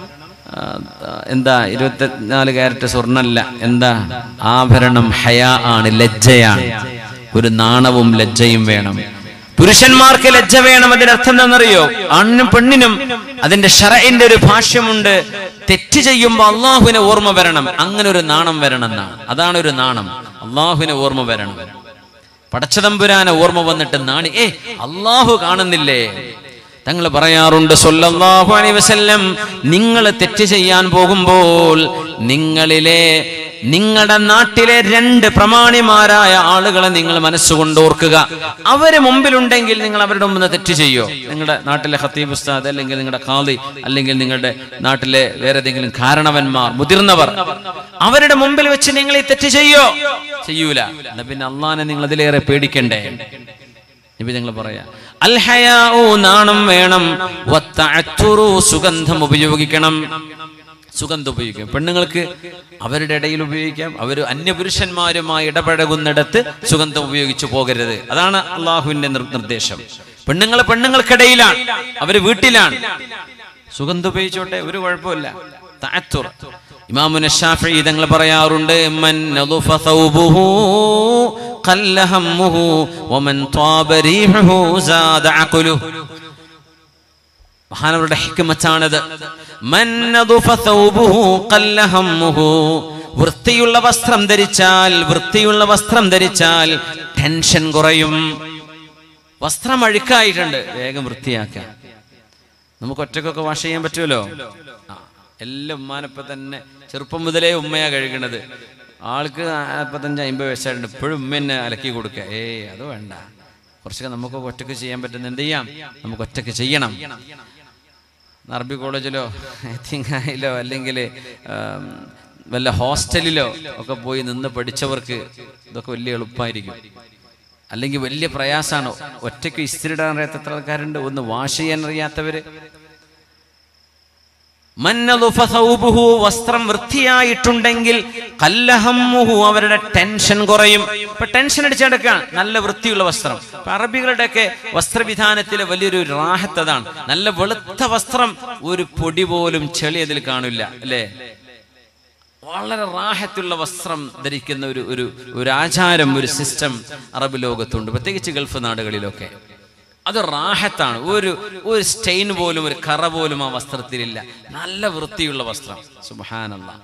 എന്താ? ഇരുപത്തിനാല് ക്യാരറ്റ് സ്വർണ്ണല്ല. എന്താ ആഭരണം? ഹയാ ആണ്, ലജ്ജയാണ്. ഒരു നാണവും ലജ്ജയും വേണം. പുരുഷന്മാർക്ക് ലജ്ജ വേണം. അതിനർത്ഥം എന്താണെന്നറിയോ? ആണിനും പെണ്ണിനും അതിന്റെ ശറഇന്റെ ഒരു ഭാഷ്യമുണ്ട്. തെറ്റ് ചെയ്യുമ്പോൾ അള്ളാഹുവിനെ ഓർമ്മ വരണം, അങ്ങനെ ഒരു നാണം വരണം എന്നാണ്. അതാണ് ഒരു നാണം. അള്ളാഹുവിനെ ഓർമ്മ വരണം. പടച്ചതമ്പുരാനെ ഓർമ്മ വന്നിട്ട് നാണി, ഏ അള്ളാഹു കാണുന്നില്ലേ? തങ്ങൾ പറയാറുണ്ട് സല്ലല്ലാഹു അലൈഹി വസല്ലം, നിങ്ങൾ തെറ്റ് ചെയ്യാൻ പോകുമ്പോൾ നിങ്ങളിലെ നിങ്ങളുടെ നാട്ടിലെ രണ്ട് പ്രമാണിമാരായ ആളുകളെ നിങ്ങൾ മനസ്സുകൊണ്ട് ഓർക്കുക. അവര് മുമ്പിലുണ്ടെങ്കിൽ നിങ്ങൾ അവരുടെ മുമ്പ് തെറ്റ് ചെയ്യോ? നിങ്ങളുടെ നാട്ടിലെ ഖത്തീബ് ഉസ്താദ്, അല്ലെങ്കിൽ നിങ്ങളുടെ ഖാദി, അല്ലെങ്കിൽ നിങ്ങളുടെ നാട്ടിലെ വേറെ ഏതെങ്കിലും കാരണവന്മാർ, മുതിർന്നവർ, അവരുടെ മുമ്പിൽ വെച്ച് നിങ്ങൾ ഈ തെറ്റ് ചെയ്യോ? ചെയ്യൂല. എന്നാ പിന്നെ അള്ളാനെ നിങ്ങൾ അതിലേറെ പേടിക്കണ്ടേ? നബി നിങ്ങൾ പറയാ അൽ ഹയാഉ, നാണം വേണം. വത്തഅത്തുറു, സുഗന്ധം ഉപയോഗിക്കണം. സുഗന്ധം ഉപയോഗിക്കാം. പെണ്ണുങ്ങൾക്ക് അവരുടെ ഇടയിൽ ഉപയോഗിക്കാം. അവർ അന്യപുരുഷന്മാരുമായി ഇടപഴകുന്നിടത്ത് സുഗന്ധം ഉപയോഗിച്ചു പോകരുത്. അതാണ് അള്ളാഹുവിന്റെ നിർദ്ദേശം. പെണ്ണുങ്ങൾ പെണ്ണുങ്ങൾക്കിടയിലാണ്, അവര് വീട്ടിലാണ്, സുഗന്ധം ഉപയോഗിച്ചോട്ടെ, ഒരു കുഴപ്പമില്ല. തഅത്തുർ. ഇമാമുന ശാഫിഈ തങ്ങൾ പറയാറുണ്ട്, മൻ നദുഫ സൗബുഹു ഖല്ല ഹമ്മുഹു വമൻ ത്വാബ റീഹുഹു സാദ അഖലുഹു. മഹാനവരുടെ ഹിക്മത്താണത്. മൻ നദുഫ സൗബുഹു ഖല്ല ഹമ്മുഹു. വൃത്തിയുള്ള വസ്ത്രം ധരിച്ചാൽ വൃത്തിയുള്ള വസ്ത്രം ധരിച്ചാൽ ടെൻഷൻ കുറയും. വസ്ത്രം അഴുക്കായിട്ടുണ്ട്, വേഗം വൃത്തിയാക്കാം. നമുക്ക് ഒറ്റക്കൊക്കെ വാഷ് ചെയ്യാൻ പറ്റുമല്ലോ. ആ എല്ലാം ഉമ്മാനപ്പം തന്നെ ചെറുപ്പം മുതലേ ഉമ്മയാ കഴുകണത്. ആൾക്ക് നാൽപ്പത്തഞ്ച് അമ്പത് വയസ്സായിട്ടുണ്ട്, ഇപ്പോഴും ഉമ്മ തന്നെ അലക്കി കൊടുക്കുക. ഏയ് അത് വേണ്ട, കുറച്ചൊക്കെ നമുക്ക് ഒറ്റക്ക് ചെയ്യാൻ പറ്റുന്ന എന്ത് ചെയ്യാം, നമുക്ക് ഒറ്റക്ക് ചെയ്യണം. അറബി കോളേജിലോ തിങ്ങായിലോ അല്ലെങ്കിൽ വല്ല ഹോസ്റ്റലിലോ ഒക്കെ പോയി നിന്ന് പഠിച്ചവർക്ക് ഇതൊക്കെ വലിയ എളുപ്പമായിരിക്കും. അല്ലെങ്കിൽ വലിയ പ്രയാസമാണ്. ഒറ്റയ്ക്ക് ഇസ്തിരി ഇടാൻ അറിയാത്ത എത്ര ആൾക്കാരുണ്ട്, ഒന്ന് വാഷ് ചെയ്യാൻ അറിയാത്തവര്. വസ്ത്രം വൃത്തിയായിട്ടുണ്ടെങ്കിൽ കല്ലഹമ്മുഹു, അവരുടെ ടെൻഷൻ കുറയും. ഇപ്പൊ ടെൻഷൻ അടിച്ചെടുക്കാൻ നല്ല വൃത്തിയുള്ള വസ്ത്രം. ഇപ്പൊ അറബികളുടെയൊക്കെ വസ്ത്രവിധാനത്തിലെ വലിയൊരു റാഹത്ത് അതാണ്. നല്ല വെളുത്ത വസ്ത്രം, ഒരു പൊടി പോലും ചെളി അതിൽ കാണില്ല, അല്ലേ? വളരെ റാഹത്തുള്ള വസ്ത്രം ധരിക്കുന്ന ഒരു ഒരു ഒരു ആചാരം, ഒരു സിസ്റ്റം അറബ് ലോകത്തുണ്ട്, പ്രത്യേകിച്ച് ഗൾഫ് നാടുകളിലൊക്കെ. അത് റാഹത്താണ്. ഒരു ഒരു സ്റ്റെയിൻ പോലും, ഒരു കറ പോലും ആ വസ്ത്രത്തിലില്ല. നല്ല വൃത്തിയുള്ള വസ്ത്രം. സുബ്ഹാനല്ലാഹ്.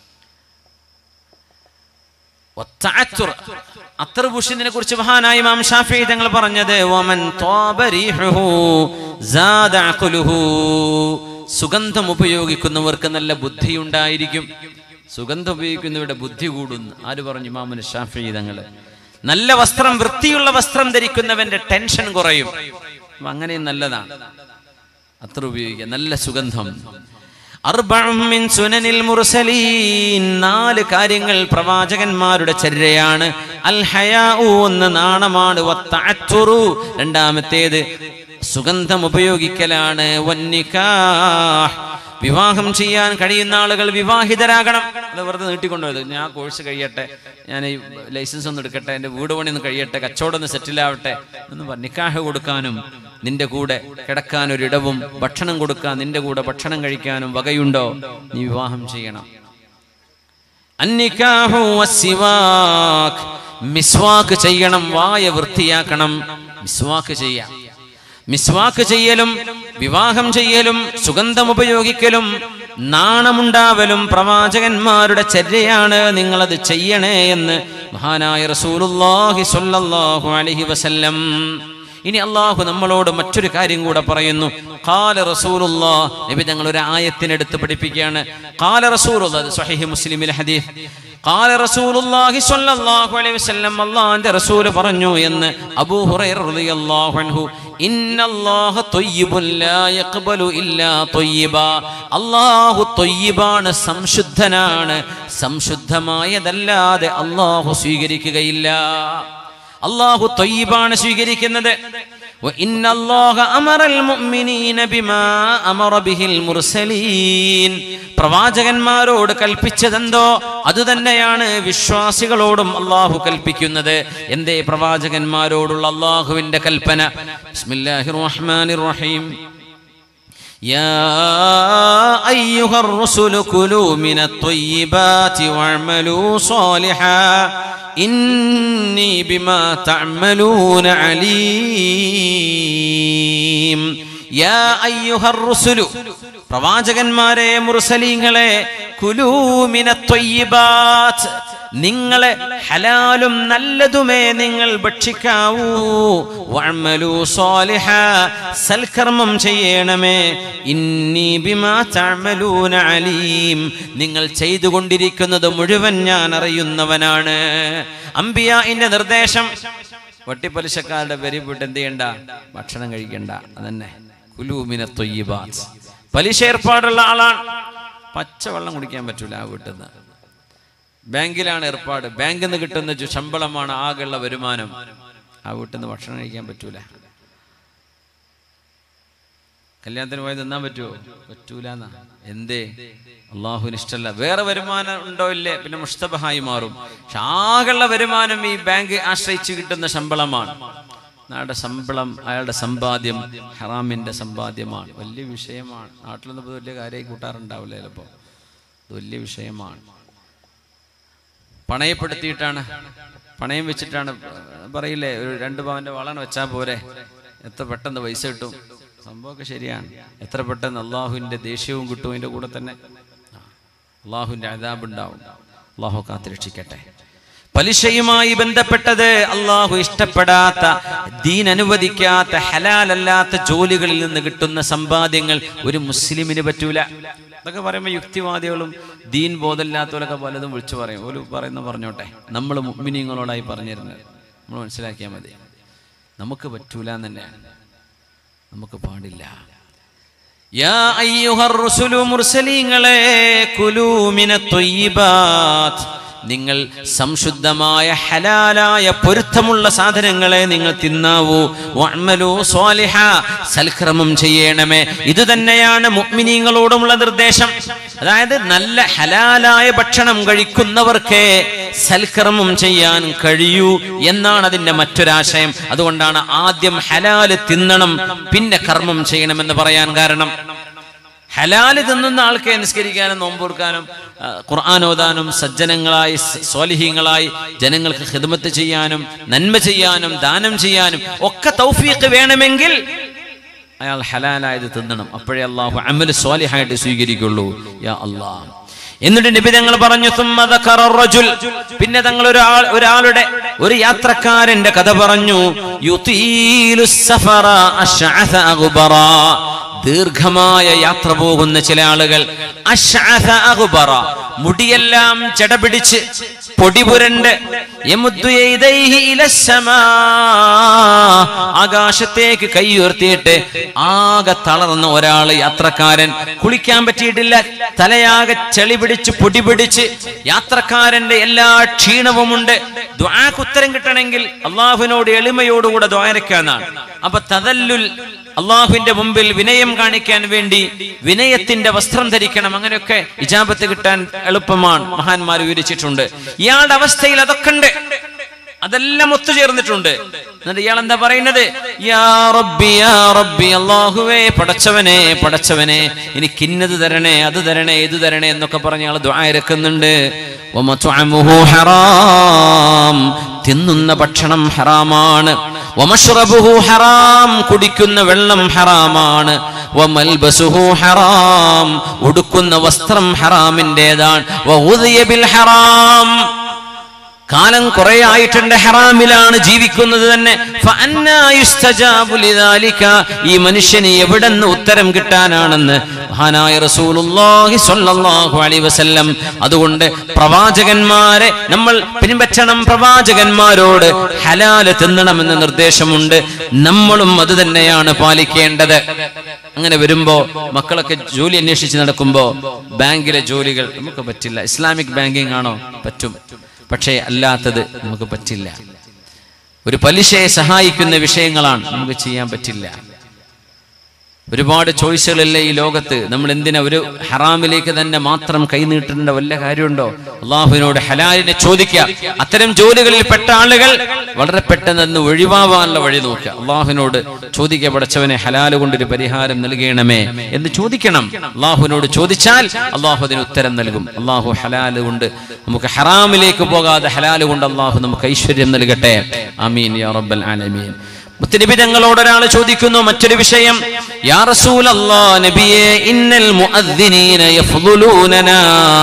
അത്തർബുഷിനെ കുറിച്ച് മഹാനായ ഇമാം ശാഫിഈ തങ്ങൾ പറഞ്ഞത്, വമൻ ത്വാബ റീഹുഹു സാദ അഖലുഹു. സുഗന്ധം ഉപയോഗിക്കുന്നവർക്ക് നല്ല ബുദ്ധിയുണ്ടായിരിക്കും. സുഗന്ധം ഉപയോഗിക്കുന്നവരുടെ ബുദ്ധി കൂടുന്നു. ആര് പറഞ്ഞു? ഇമാമുന ശാഫിഈ തങ്ങൾ. നല്ല വസ്ത്രം, വൃത്തിയുള്ള വസ്ത്രം ധരിക്കുന്നവന്റെ ടെൻഷൻ കുറയും. അങ്ങനെയും നല്ലതാണ് അത്ര ഉപയോഗിക്കുക, നല്ല സുഗന്ധം. അർബഉം മിൻ സുനനിൽ മുർസലീൻ. നാല് കാര്യങ്ങൾ പ്രവാചകന്മാരുടെ ചര്യയാണ്. അൽ ഹയാഉ, ഒന്ന് നാണമാണ്. വത്തഅത്തുറു, രണ്ടാമത്തേത് സുഗന്ധം ഉപയോഗിക്കലാണ്. വന്നികാഹ്, വിവാഹം ചെയ്യാൻ കഴിയുന്ന ആളുകൾ വിവാഹിതരാകണം. അത് വെറുതെ നീട്ടിക്കൊണ്ടുപോയത്, ഞാൻ കോഴ്സ് കഴിയട്ടെ, ഞാൻ ഈ ലൈസൻസ് ഒന്ന് എടുക്കട്ടെ, എൻ്റെ വീട് പണി ഒന്ന് കഴിയട്ടെ, കച്ചവടം ഒന്ന് സെറ്റിലാവട്ടെ എന്ന് പറഞ്ഞ് നിക്കാഹ് കൊടുക്കാനും നിന്റെ കൂടെ കിടക്കാൻ ഒരിടവും ഭക്ഷണം കൊടുക്കാൻ നിന്റെ കൂടെ ഭക്ഷണം കഴിക്കാനും വകയുണ്ടോ? നീ വിവാഹം ചെയ്യണം. അന്നിക്കാഹു വസ്സിവാക്, മിസ്വാക്ക് ചെയ്യണം, വായ വൃത്തിയാക്കണം. മിസ്വാക്ക് ചെയ്യാം. മിസ്വാക്ക് ചെയ്യലും വിവാഹം ചെയ്യലും സുഗന്ധം ഉപയോഗിക്കലും നാണമുണ്ടാവലും പ്രവാചകന്മാരുടെ ചര്യയാണ്. നിങ്ങളത് ചെയ്യണേ എന്ന് മഹാനായ റസൂലുള്ളാഹി സ്വല്ലല്ലാഹു അലൈഹി വസല്ലം. ഇനി അള്ളാഹു നമ്മളോട് മറ്റൊരു കാര്യം കൂടെ പറയുന്നു. ഖാല റസൂലുള്ളാഹ്, നബി തങ്ങൾ ഒരു ആയത്തിനെടുത്ത് പഠിപ്പിക്കുകയാണ്. ഖാല റസൂലുള്ളാഹ്, സ്വഹീഹ് മുസ്ലിമിലെ ഹദീസ്. ഖാല റസൂലുള്ളാഹി സ്വല്ലല്ലാഹു അലൈഹി വസല്ലം, അല്ലാഹുവിന്റെ റസൂൽ പറഞ്ഞു എന്ന് അബൂ ഹുറൈറ റളിയല്ലാഹു അൻഹു. ഇന്നല്ലാഹ ത്വയ്യിബുൻ ലാ യഖ്ബലു ഇല്ലാ ത്വയ്യിബാ. അല്ലാഹു ത്വയ്യിബാണ്, സംശുദ്ധനാണ്. സംശുദ്ധമായതല്ലാതെ അല്ലാഹു സ്വീകരിക്കുകയില്ല. അല്ലാഹു ത്വയ്യിബാണ് സ്വീകരിക്കുന്നത്. വഇന്നല്ലാഹ അമറൽ മുഅ്മിനീന ബിമാ അമറ ബിഹിൽ മുർസലീൻ. പ്രവാചകന്മാരോട് കൽപ്പിച്ചതെന്തോ അതുതന്നെയാണ് വിശ്വാസികളോടും അല്ലാഹു കൽപ്പിക്കുന്നത്. എന്തേ പ്രവാചകന്മാരോടുള്ള അല്ലാഹുവിന്റെ കൽപ്പന? ബിസ്മില്ലാഹിർ റഹ്മാനിർ റഹീം. യാ അയ്യുഹർ റസൂലു കുലൂ മിനത് ത്വയ്യിബാതി വഅമലൂ സ്വാലിഹാ ഇന്നി ബിമാ തഅമലൂന അലീം. യാ അയ്യുഹർ റസൂലു, പ്രവാചകന്മാരെ, മുർസലീങ്ങളെ, കുലൂ മിനത് ത്വയ്യിബാത്, നിങ്ങളെ ഹലാലും നല്ലതുമേ നിങ്ങൾ ഭക്ഷിക്കാവൂ. വഅമലൂ സ്വാലിഹാ, സൽക്കർമ്മം ചെയ്യണമേ. ഇന്നി ബിമാ തഅമലൂന അലീം, നിങ്ങൾ ചെയ്തുകൊണ്ടിരിക്കുന്നത് മുഴുവൻ ഞാൻ അറിയുന്നവനാണ്. അംബിയാഇന്റെ നിർദ്ദേശം. വട്ടിപ്പലിശക്കാരുടെ പേരിൽ പോയിട്ട് എന്ത് ചെയ്യണ്ട? ഭക്ഷണം കഴിക്കണ്ട. അതന്നെ കുലൂ മിനത് ത്വയ്യിബാത്. പലിശ ഏർപ്പാടുള്ള ആളാണ്, പച്ചവെള്ളം കുടിക്കാൻ പറ്റൂല ആ വീട്ടിൽ നിന്ന്. ബാങ്കിലാണ് ഏർപ്പാട്, ബാങ്കിൽ നിന്ന് കിട്ടുന്ന ശമ്പളമാണ് ആകെയുള്ള വരുമാനം. ആ വീട്ടിൽ നിന്ന് ഭക്ഷണം കഴിക്കാൻ പറ്റൂല. കല്യാണത്തിന് പോയി നിന്നാൻ പറ്റുമോ? പറ്റൂലെന്നാ. എന്തേ? അള്ളാഹുവിന് ഇഷ്ടമല്ല. വേറെ വരുമാനം ഉണ്ടോ? ഇല്ലേ, പിന്നെ മുസ്തബഹായി മാറും. പക്ഷെ ആകെയുള്ള വരുമാനം ഈ ബാങ്ക് ആശ്രയിച്ച് കിട്ടുന്ന ശമ്പളമാണ്. നാടെ ശമ്പളം, അയാളുടെ സമ്പാദ്യം ഹറാമിന്റെ സമ്പാദ്യമാണ്. വലിയ വിഷയമാണ്. നാട്ടിലൊന്നും ഇപ്പോൾ വലിയ കാര്യമായി കൂട്ടാറുണ്ടാവില്ല ചിലപ്പോൾ. ഇത് വലിയ വിഷയമാണ്. പണയപ്പെടുത്തിയിട്ടാണ്, പണയം വെച്ചിട്ടാണ് പറയില്ലേ, ഒരു രണ്ട് പവന്റെ വളണ് വെച്ചാൽ പോരെ, എത്ര പെട്ടെന്ന് പൈസ കിട്ടും. സംഭവമൊക്കെ ശരിയാണ്. എത്ര പെട്ടെന്ന് അള്ളാഹുവിന്റെ ദേഷ്യവും കിട്ടും. അതിന്റെ കൂടെ തന്നെ അള്ളാഹുവിന്റെ അദാബ് ഉണ്ടാവും. അള്ളാഹു കാത്തുരക്ഷിക്കട്ടെ. പലിശയുമായി ബന്ധപ്പെട്ടത് അള്ളാഹു ഇഷ്ടപ്പെടാത്ത, ദീൻ അനുവദിക്കാത്ത, ഹലാലല്ലാത്ത ജോലികളിൽ നിന്ന് കിട്ടുന്ന സമ്പാദ്യങ്ങൾ ഒരു മുസ്ലിമിന് പറ്റൂല. അതൊക്കെ പറയുമ്പോൾ യുക്തിവാദികളും ദീൻ ബോധമില്ലാത്തവരൊക്കെ പലതും വിളിച്ചു പറയും. ഒരു പറയുന്ന പറഞ്ഞോട്ടെ, നമ്മൾ മുഅ്മിനീങ്ങളോടായി പറഞ്ഞിരുന്നത് നമ്മൾ മനസ്സിലാക്കിയാൽ മതി. നമുക്ക് പറ്റൂല എന്ന് തന്നെയാണ്, നമുക്ക് പാടില്ല. യാ അയ്യുഹർ റസൂലു, മുർസലീങ്ങളെ, കുലൂ മിനത് ത്വയ്യിബാത്ത്, നിങ്ങൾ സംശുദ്ധമായ ഹലാലായ പൊരുത്തമുള്ള സാധനങ്ങളെ നിങ്ങൾ തിന്നാവൂ. വഅമലൂ സ്വാലിഹാ, സൽക്രമം ചെയ്യണമേ. ഇത് തന്നെയാണ് മുഅ്മിനീങ്ങളോടുമുള്ള നിർദ്ദേശം. അതായത് നല്ല ഹലാലായ ഭക്ഷണം കഴിക്കുന്നവർക്ക് സൽക്രമം ചെയ്യാൻ കഴിയൂ എന്നാണ് അതിന്റെ മറ്റൊരാശയം. അതുകൊണ്ടാണ് ആദ്യം ഹലാല് തിന്നണം പിന്നെ കർമ്മം ചെയ്യണമെന്ന് പറയാൻ കാരണം. ഹലാല് തിന്നുന്ന ആൾക്ക് നിസ്കരിക്കാനും നോമ്പൊടുക്കാനും ഖുർആൻ ഓതാനും സജ്ജനങ്ങളായി സ്വാലിഹീങ്ങളായി ജനങ്ങൾക്ക് ഖിദ്മത്ത് ചെയ്യാനും നന്മ ചെയ്യാനും ദാനം ചെയ്യാനും ഒക്കെ തൗഫീഖ് വേണമെങ്കിൽ അയാൾ ഹലാലായത് തിന്നണം. അപ്പോഴേ അല്ലാഹു അമൽ സ്വാലിഹായിട്ട് സ്വീകരിക്കുള്ളൂ. യാ അല്ലാഹ്. എന്നിട്ട് നബി തങ്ങൾ പറഞ്ഞു, സുമ്മ ദക്കറ റജുൽ, പിന്നെ തങ്ങൾ ഒരാൾ ഒരാളുടെ ഒരു യാത്രക്കാരന്റെ കഥ പറഞ്ഞു. യുതീലുസ് സഫറ അശ്അസ അഗ്ബറ, ദീർഘമായ യാത്ര പോകുന്ന ചില ആളുകൾ. അശ്അസ അഗ്ബറ, മുടിയെല്ലാം ചടപിടിച്ച് പൊടിപുരണ്ട്. യമുദ്ദു യദൈഹി ഇലസ്സമാ, ആകാശത്തേക്ക് കൈ ഉയർത്തിയിട്ട് ആകെ തളർന്ന ഒരാൾ യാത്രക്കാരൻ. കുളിക്കാൻ പറ്റിയിട്ടില്ല, തലയാകെ ചെളി പിടിച്ച് പൊടി പിടിച്ച് യാത്രക്കാരന്റെ എല്ലാ ക്ഷീണവുമുണ്ട്. ദുആക്ക് ഉത്തരം കിട്ടണമെങ്കിൽ അള്ളാഹുവിനോട് എളിമയോടുകൂടെ ദ്വാരക്കാന്നാണ്. അപ്പൊ തദല്ലുൽ, അള്ളാഹുവിന്റെ മുമ്പിൽ വിനയം കാണിക്കാൻ വേണ്ടി വിനയത്തിന്റെ വസ്ത്രം ധരിക്കണം. അങ്ങനെയൊക്കെ ഇജാബത്ത് കിട്ടാൻ എളുപ്പമാണ്, മഹാന്മാർ വിവരിച്ചിട്ടുണ്ട്. ഇയാളുടെ അവസ്ഥയിൽ അതൊക്കെ ഉണ്ട്, അതെല്ലാം ഒത്തുചേർന്നിട്ടുണ്ട്. എന്നിട്ട് ഇയാൾ എന്താ പറയുന്നത്? യാ റബ്ബി യാ റബ്ബി, അല്ലാഹുവേ, പടച്ചവനെ പടച്ചവനെ, എനിക്ക് ഇന്നത് തരണേ, അത് തരണേ, ഇത് തരണേ എന്നൊക്കെ പറഞ്ഞ് ഇയാൾ ദുആ ഇറക്കുന്നുണ്ട്. വമത്അമുഹു ഹറാം, തിന്നുന്ന ഭക്ഷണം ഹറാമാണ്. വമശ്റബുഹു ഹറാം, കുടിക്കുന്ന വെള്ളം ഹറാമാണ്. വമൽബസുഹു ഹറാം, ഉടുക്കുന്ന വസ്ത്രം ഹറാമിന്റേതാണ്. വഉദിയ ബിൽ ഹറാം, കാലം കുറെ ആയിട്ടുണ്ട് ഹറാമിലാണ് ജീവിക്കുന്നത് തന്നെ. ഫഅന്നാ യുസ്തജാബു ലിദാലിക, ഈ മനുഷ്യന് എവിടെന്ന് ഉത്തരം കിട്ടാനാണെന്ന് മഹാനായ റസൂലുള്ളാഹി സ്വല്ലല്ലാഹു അലൈഹി വസല്ലം. അതുകൊണ്ട് പ്രവാചകന്മാരെ നമ്മൾ പിൻപറ്റണം. പ്രവാചകന്മാരോട് ഹലാല് തിന്നണമെന്ന നിർദ്ദേശമുണ്ട്. നമ്മളും അത് തന്നെയാണ് പാലിക്കേണ്ടത്. അങ്ങനെ വരുമ്പോ മക്കളൊക്കെ ജോലി അന്വേഷിച്ച് നടക്കുമ്പോ ബാങ്കിലെ ജോലികൾ നമുക്ക് പറ്റില്ല. ഇസ്ലാമിക് ബാങ്കിങ് ആണോ? പറ്റും, പക്ഷേ അല്ലാത്തത് നമുക്ക് പറ്റില്ല. ഒരു പലിശയെ സഹായിക്കുന്ന വിഷയങ്ങളാണ്, നമുക്ക് ചെയ്യാൻ പറ്റില്ല. ഒരുപാട് ചോയ്സുകളല്ലേ ഈ ലോകത്ത്. നമ്മൾ എന്തിനാ ഒരു ഹറാമിലേക്ക് തന്നെ മാത്രം കൈനീട്ടേണ്ട വല്ല കാര്യമുണ്ടോ? അള്ളാഹുവിനോട് ഹലാലിനെ ചോദിക്കുക. അത്തരം ജോലികളിൽ പെട്ട ആളുകൾ വളരെ പെട്ടെന്ന് ഒഴിവാവാനുള്ള വഴി നോക്കുക. അള്ളാഹുവിനോട് ചോദിക്കുക, പടച്ചവനെ ഹലാല് കൊണ്ടൊരു പരിഹാരം നൽകണമേ എന്ന് ചോദിക്കണം. അള്ളാഹുവിനോട് ചോദിച്ചാൽ അള്ളാഹു അതിന് ഉത്തരം നൽകും. അള്ളാഹു ഹലാല് കൊണ്ട് നമുക്ക് ഹറാമിലേക്ക് പോകാതെ ഹലാല് കൊണ്ട് അള്ളാഹു നമുക്ക് ഐശ്വര്യം നൽകട്ടെ. ആമീൻ യാ റബ്ബൽ ആലമീൻ. മുത്തനബി തങ്ങളോട് ഒരാൾ ചോദിക്കുന്നു മറ്റൊരു വിഷയം. യാ റസൂലല്ലാഹ്, നബിയേ, ഇന്നൽ മുഅദ്ദിനീന യഫ്ളുലൂനനാ,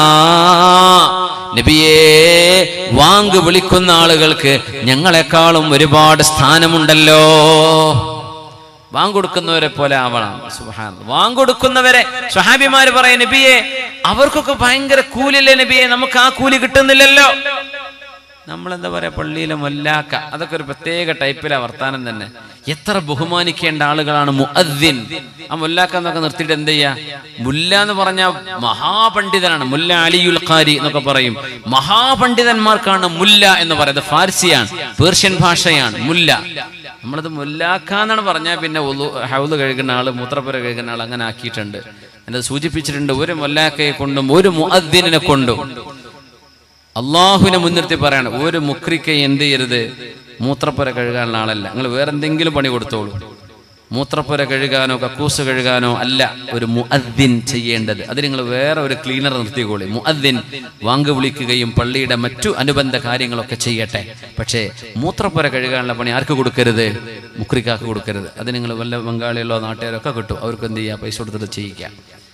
നബിയേ, വാങ്ക് വിളിക്കുന്ന ആളുകൾക്ക് ഞങ്ങളെക്കാളും ഒരുപാട് സ്ഥാനമുണ്ടല്ലോ. വാങ്ക് കൊടുക്കുന്നവരെ പോലെ ആവണം. സുബ്ഹാനല്ലാഹ്. വാങ്ക് കൊടുക്കുന്നവരെ സ്വഹാബിമാര് പറയാൻ, നബിയെ, അവർക്കൊക്കെ ഭയങ്കര കൂലില്ലേ നബിയെ, നമുക്ക് ആ കൂലി കിട്ടുന്നില്ലല്ലോ. നമ്മളെന്താ പറയാ, പള്ളിയിലെ മുല്ലാക്ക, അതൊക്കെ ഒരു പ്രത്യേക ടൈപ്പിലെ വർത്താനം തന്നെ. എത്ര ബഹുമാനിക്കേണ്ട ആളുകളാണ് മുഅദ്ദിൻ. ആ മുല്ലാക്ക എന്നൊക്കെ നിർത്തിയിട്ട് എന്ത് ചെയ്യാ? മുല്ല എന്ന് പറഞ്ഞാൽ മഹാപണ്ഡിതനാണ്. മുല്ല അലിയുൽ ഖാരി എന്നൊക്കെ പറയും. മഹാപണ്ഡിതന്മാർക്കാണ് മുല്ല എന്ന് പറയുന്നത്. ഫാർസിയാണ്, പേർഷ്യൻ ഭാഷയാണ് മുല്ല. നമ്മളത് മുല്ലാക്ക എന്നാണ് പറഞ്ഞാൽ പിന്നെ ഹൗദ് കഴുകുന്ന ആള്, മൂത്രപ്പുര കഴുകുന്ന ആൾ അങ്ങനെ ആക്കിയിട്ടുണ്ട്. എന്നത് സൂചിപ്പിച്ചിട്ടുണ്ട്. ഒരു മുല്ലാക്കയെ കൊണ്ടും ഒരു മുഅദ്ദിനെ കൊണ്ടും അള്ളാഹുവിനെ മുൻനിർത്തി പറയാണ്, ഒരു മുക്രിക്ക് എന്ത് ചെയ്യരുത്, മൂത്രപ്പുര കഴുകാനുള്ള ആളല്ല. നിങ്ങൾ വേറെന്തെങ്കിലും പണി കൊടുത്തോളൂ. മൂത്രപ്പുര കഴുകാനോ കക്കൂസ് കഴുകാനോ അല്ല ഒരു മുഅദ്ദിൻ ചെയ്യേണ്ടത്. അത് നിങ്ങൾ വേറെ ഒരു ക്ലീനർ നിർത്തിക്കോളി. മുഅദ്ദിൻ വാങ്ക് വിളിക്കുകയും പള്ളിയുടെ മറ്റു അനുബന്ധ കാര്യങ്ങളൊക്കെ ചെയ്യട്ടെ. പക്ഷേ മൂത്രപ്പുര കഴുകാനുള്ള പണി ആർക്ക് കൊടുക്കരുത്? മുക്രിക്കാർക്ക് കൊടുക്കരുത്. അത് നിങ്ങൾ വല്ല ബംഗാളികളോ നാട്ടുകാരോ ഒക്കെ കിട്ടും, അവർക്ക് എന്ത് ചെയ്യുക? പൈസ കൊടുത്തിട്ട് ചെയ്യിക്കാം.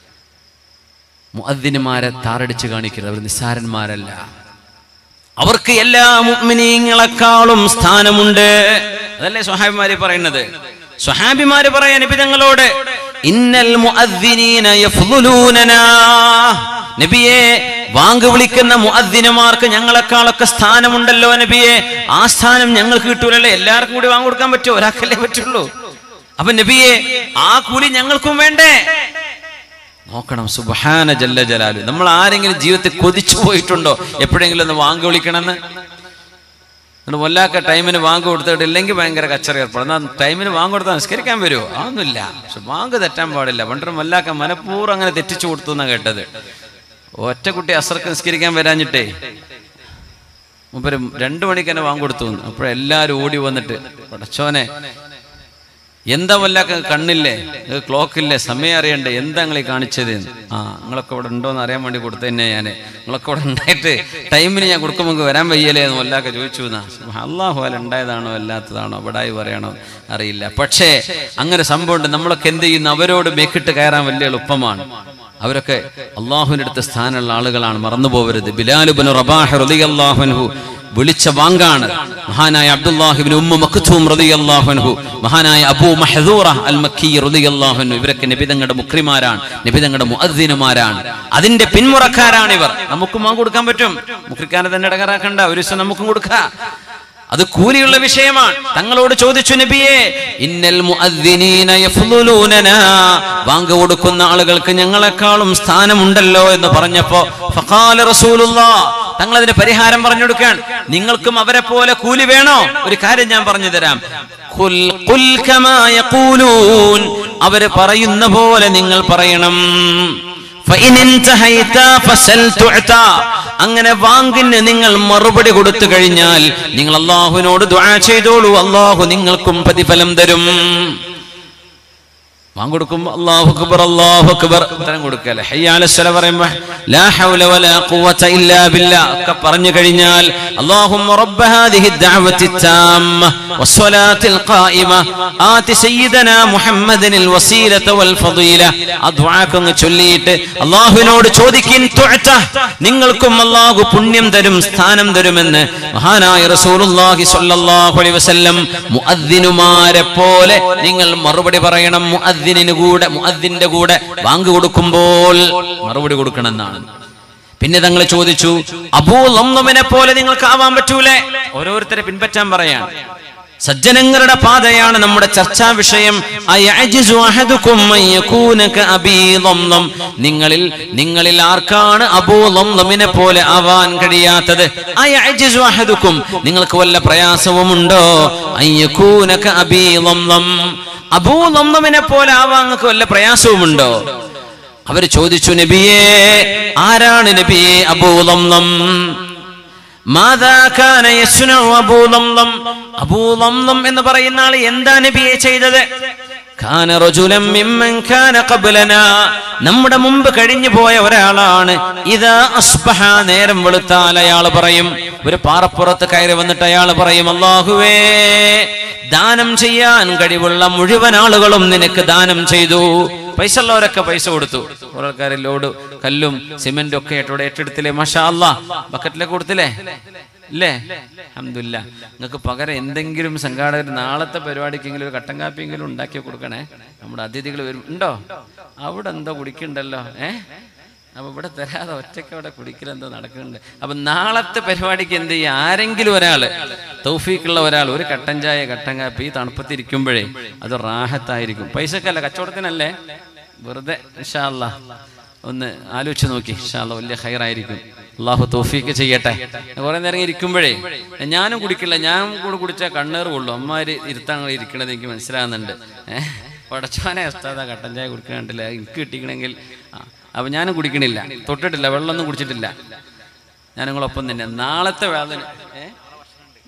മുഅദ്ദിനുമാരെ താറടിച്ച് കാണിക്കരുത്. അവർ നിസ്സാരന്മാരല്ല. അവർക്ക് എല്ലാ മുഅ്മിനീങ്ങളെക്കാളും സ്ഥാനമുണ്ട്. അതല്ലേ സ്വഹാബിമാര് പറയുന്നത്? സ്വഹാബിമാര് പറയാ നബി തങ്ങളോട്, ഇന്നൽ മുഅദ്ദിനീന യഫ്ളുലൂനനാ, നബിയെ വാങ്ക് വിളിക്കുന്ന മുഅദ്ദിനുമാർക്ക് ഞങ്ങളെക്കാളൊക്കെ സ്ഥാനമുണ്ടല്ലോ നബിയെ. ആ സ്ഥാനം ഞങ്ങൾക്ക് കിട്ടൂലല്ലേ? എല്ലാവർക്കും കൂടി വാങ്ങ് കൊടുക്കാൻ പറ്റുമോ? ഒരാൾക്കല്ലേ പറ്റുള്ളൂ. അപ്പൊ നബിയെ ആ കൂലി ഞങ്ങൾക്കും വേണ്ടേ? നോക്കണം, സുബ്ഹാന ജല്ല ജലാലു. നമ്മൾ ആരെങ്കിലും ജീവിതത്തിൽ കൊതിച്ചു പോയിട്ടുണ്ടോ എപ്പോഴെങ്കിലും ഒന്ന് വാങ്ക് വിളിക്കണമെന്ന്? വല്ലാക്ക ടൈമിന് വാങ്ക് കൊടുത്തിട്ടില്ലെങ്കിൽ ഭയങ്കര കച്ചറ ഏർപ്പെടും. എന്നാൽ ടൈമിന് വാങ്ക് കൊടുത്താൽ നിസ്കരിക്കാൻ വരുമോ? അതൊന്നുമില്ല. പക്ഷെ വാങ്ക് തെറ്റാൻ പാടില്ല. പണ്ടും വല്ലാക്ക മനഃപൂർവ്വം അങ്ങനെ തെറ്റിച്ചു കൊടുത്തു എന്നാണ് കേട്ടത്. ഒറ്റ കുട്ടി അസർക്ക് നിസ്കരിക്കാൻ വരാഞ്ഞിട്ടേ മുമ്പ് രണ്ടു മണിക്ക് തന്നെ വാങ്ക് കൊടുത്തു. അപ്പോഴെല്ലാവരും ഓടി വന്നിട്ട്, പടച്ചോനെ എന്താ വല്ലാക്ക കണ്ണില്ലേ, ക്ലോക്കില്ലേ, സമയം അറിയണ്ടേ, എന്താ നിങ്ങളീ കാണിച്ചത്? ആ നിങ്ങളൊക്കെ ഇവിടെ ഉണ്ടോയെന്ന് അറിയാൻ വേണ്ടി കൊടുത്തു തന്നെ ഞാൻ. നിങ്ങളൊക്കെ ഇവിടെ ഉണ്ടായിട്ട് ടൈമിന് ഞാൻ കൊടുക്കുമ്പോൾ വരാൻ വയ്യല്ലേ എന്ന് വല്ലാക്ക ചോദിച്ചു എന്നാ. അള്ളാഹു അല്ല ഉണ്ടായതാണോ അല്ലാത്തതാണോ അവിടായി പറയണോ അറിയില്ല. പക്ഷേ അങ്ങനെ സംഭവമുണ്ട്. നമ്മളൊക്കെ എന്ത് ചെയ്യുന്നു? അവരോട് മേക്കിട്ട് കയറാൻ വലിയ എളുപ്പമാണ്. അവരൊക്കെ അള്ളാഹുവിൻ്റെ അടുത്ത് സ്ഥാനമുള്ള ആളുകളാണ്, മറന്നു പോകരുത്. ബിലാൽ ഇബ്നു റബാഹ് റളിയല്ലാഹു അൻഹു വിളിച്ച വാങ്കാണ്. മഹാനായ അബ്ദുല്ലാഹി ഇബ്നു ഉമ്മ മക്തൂം റളിയല്ലാഹു അൻഹു, മഹാനായ അബൂ മഹ്ദൂറ അൽ മക്കി റളിയല്ലാഹു അൻഹു, ഇവരൊക്കെ നബി തങ്ങളുടെ മുക്രിമാരാണ്, നബി തങ്ങളുടെ മുഅദ്ദിനുമാരാണ്. അതിന്റെ പിന്മുറക്കാരാണ് ഇവർ. നമുക്കും വാങ്ങ് കൊടുക്കാൻ പറ്റും. മുക്രിക്കാരെ തന്നെ ഇടങ്ങാറാക്കണ്ട, ഒരു ദിവസം നമുക്കും കൊടുക്കാം. അത് കൂലിയുള്ള വിഷയമാണ്. തങ്ങളോട് ചോദിച്ചു നബിയെ, ഇന്നൽ മുഅദ്ദിനീന യഫ്ളുലൂനനാ, വാങ്ക് കൊടുക്കുന്ന ആളുകൾക്ക് ഞങ്ങളെക്കാളും സ്ഥാനമുണ്ടല്ലോ എന്ന് പറഞ്ഞപ്പോ ഫഖാല റസൂലുള്ളാഹ്, തങ്ങൾ അതിന് പരിഹാരം പറഞ്ഞു കൊടുക്കാൻ. നിങ്ങൾക്കും അവരെ പോലെ കൂലി വേണോ? ഒരു കാര്യം ഞാൻ പറഞ്ഞു തരാം. ഖുൽ ഖുൽ കമാ യഖൂലൂൻ, അവര് പറയുന്ന പോലെ നിങ്ങൾ പറയണം. അങ്ങനെ വാങ്ങിന് നിങ്ങൾ മറുപടി കൊടുത്തു കഴിഞ്ഞാൽ നിങ്ങൾ അല്ലാഹുവിനോട് ദുആ ചെയ്തോളൂ, അല്ലാഹു നിങ്ങൾക്കും പ്രതിഫലം തരും. വാങ്ങ് കൊടുക്കുമ്പോൾ അല്ലാഹു അക്ബർ അല്ലാഹു അക്ബർ ഉത്തരം കൊടുക്കല്ലേ. ഹയ്യ അലസ് സലാ പറയുമ്പോൾ ലാ ഹൗല വലാ ഖുവത ഇല്ലാ ബില്ലാ ഒക്കെ പറഞ്ഞു കഴിഞ്ഞാൽ അല്ലാഹുമ്മ റബ്ബ ഹാദിഹി ദഅവതി താമ്മ വസ്സലാത്തിൽ ഖായിമ ആതി സയ്യിദനാ മുഹമ്മദിനിൽ വസീലത വൽ ഫളീല, ആ ദുആ ചൊല്ലിയിട്ട് അല്ലാഹുവിനോട് ചോദിക്കിൻ തുഅത, നിങ്ങൾക്കും അല്ലാഹു പുണ്യം തരും, സ്ഥാനം തരുമെന്ന് മഹാനായ റസൂലുള്ളാഹി സ്വല്ലല്ലാഹു അലൈഹി വസല്ലം മുഅദ്ദിനുമാരെ പോലെ നിങ്ങൾ മറുപടി പറയണം. മുഅദ്ദിനിന് കൂടെ മുഅദ്ദിന്റെ കൂടെ വാങ്ക് കൊടുക്കുമ്പോൾ മറുപടി കൊടുക്കണമെന്നാണ്. പിന്നെ തങ്ങൾ ചോദിച്ചു, അബൂ ലംലമിനെ പോലെ നിങ്ങൾക്ക് ആവാൻ പറ്റൂലേ? ഓരോരുത്തരെ പിൻപറ്റാൻ പറയാണ്. സജ്ജനങ്ങളുടെ പാതയാണ് നമ്മുടെ ചർച്ചാ വിഷയം. നിങ്ങളിൽ നിങ്ങളിൽ ആർക്കാണ് അബൂ ലംലമിനെ പോലെ ആവാൻ കഴിയാത്തത്? നിങ്ങൾക്ക് വല്ല പ്രയാസവുമുണ്ടോ? അബൂ ലംലമിനെ പോലെ ആവാൻ നിങ്ങൾക്ക് വല്ല പ്രയാസവുമുണ്ടോ? അവർ ചോദിച്ചു, നബിയേ ആരാണ് നബിയേ അബൂ ലംലം? മാദാ കാന യസ്നഉ അബൂ ലംലം, അബൂ ലംലം എന്ന് പറയുന്ന ആൾ എന്താ നബിയെ ചെയ്തത്? കാന റജുലൻ മിമ്മൻ കാന ഖബ്ലനാ, നമ്മുടെ മുമ്പ് കഴിഞ്ഞു പോയ ഒരാളാണ്. ഇദാ അസ്ബഹ, നേരം വെളുത്താൽ അയാൾ പറയും, ഒരു പാറപ്പുറത്ത് കയറി വന്നിട്ട് അയാൾ പറയും, അല്ലാഹുവേ ദാനം ചെയ്യാൻ കഴിവുള്ള മുഴുവൻ ആളുകളും നിനക്ക് ദാനം ചെയ്തു. പൈസ ഉള്ളവരൊക്കെ പൈസ കൊടുത്തു. കുറെ ആൾക്കാർ ലോഡ് കല്ലും സിമെന്റും ഒക്കെ ആയിട്ടോടെ ഏറ്റെടുത്തില്ലേ? മാഷാ അല്ലാ, ബക്കറ്റിലേക്ക് കൊടുത്തില്ലേ? ഇല്ലേ? അൽഹംദുലില്ലാ. നിങ്ങൾക്ക് പകരം എന്തെങ്കിലും സംഘാടകർ നാളത്തെ പരിപാടിക്കെങ്കിലും ഒരു കട്ടൻ കാപ്പിയെങ്കിലും ഉണ്ടാക്കി കൊടുക്കണേ. നമ്മുടെ അതിഥികൾ വരും. ഉണ്ടോ? അവിടെ എന്തോ കുടിക്കണ്ടല്ലോ. ഏഹ് അപ്പൊ ഇവിടെ തരാതെ ഒറ്റയ്ക്ക് അവിടെ കുടിക്കലെന്തോ നടക്കുന്നുണ്ട്. അപ്പൊ നാളത്തെ പരിപാടിക്ക് എന്ത് ചെയ്യുക? ആരെങ്കിലും ഒരാള്, തൗഫീഖുള്ള ഒരാൾ, ഒരു കട്ടൻ ചായ കട്ടൻ കാപ്പി തണുപ്പത്തിരിക്കുമ്പോഴേ അത് റാഹത്തായിരിക്കും. പൈസക്കല്ല, കച്ചവടത്തിനല്ലേ, വെറുതെ. ഇൻഷാ അല്ലാഹ് ഒന്ന് ആലോചിച്ച് നോക്കി. ഇൻഷാ അല്ലാഹ് വലിയ ഖൈറായിരിക്കും. അള്ളാഹു തൗഫീഖ് ചെയ്യട്ടെ. കുറെ നേരം ഇരിക്കുമ്പോഴേ ഞാനും കുടിക്കില്ല, ഞാൻ കൂടെ കുടിച്ചാൽ കണ്ണേറ് കൊള്ളും. അമ്മമാര് ഇരുത്താൻ ഇരിക്കണത് എനിക്ക് മനസ്സിലാകുന്നുണ്ട്. ഏഹ് പടച്ചോനെ ഉസ്താദാ കട്ടൻ ചായ കുടിക്കണില്ല, എനിക്ക് കിട്ടിക്കണമെങ്കിൽ. അപ്പൊ ഞാനും കുടിക്കണില്ല, തൊട്ടിട്ടില്ല, വെള്ളമൊന്നും കുടിച്ചിട്ടില്ല. ഞാൻ നിങ്ങളൊപ്പം തന്നെ നാളത്തെ വേദന. ഏഹ്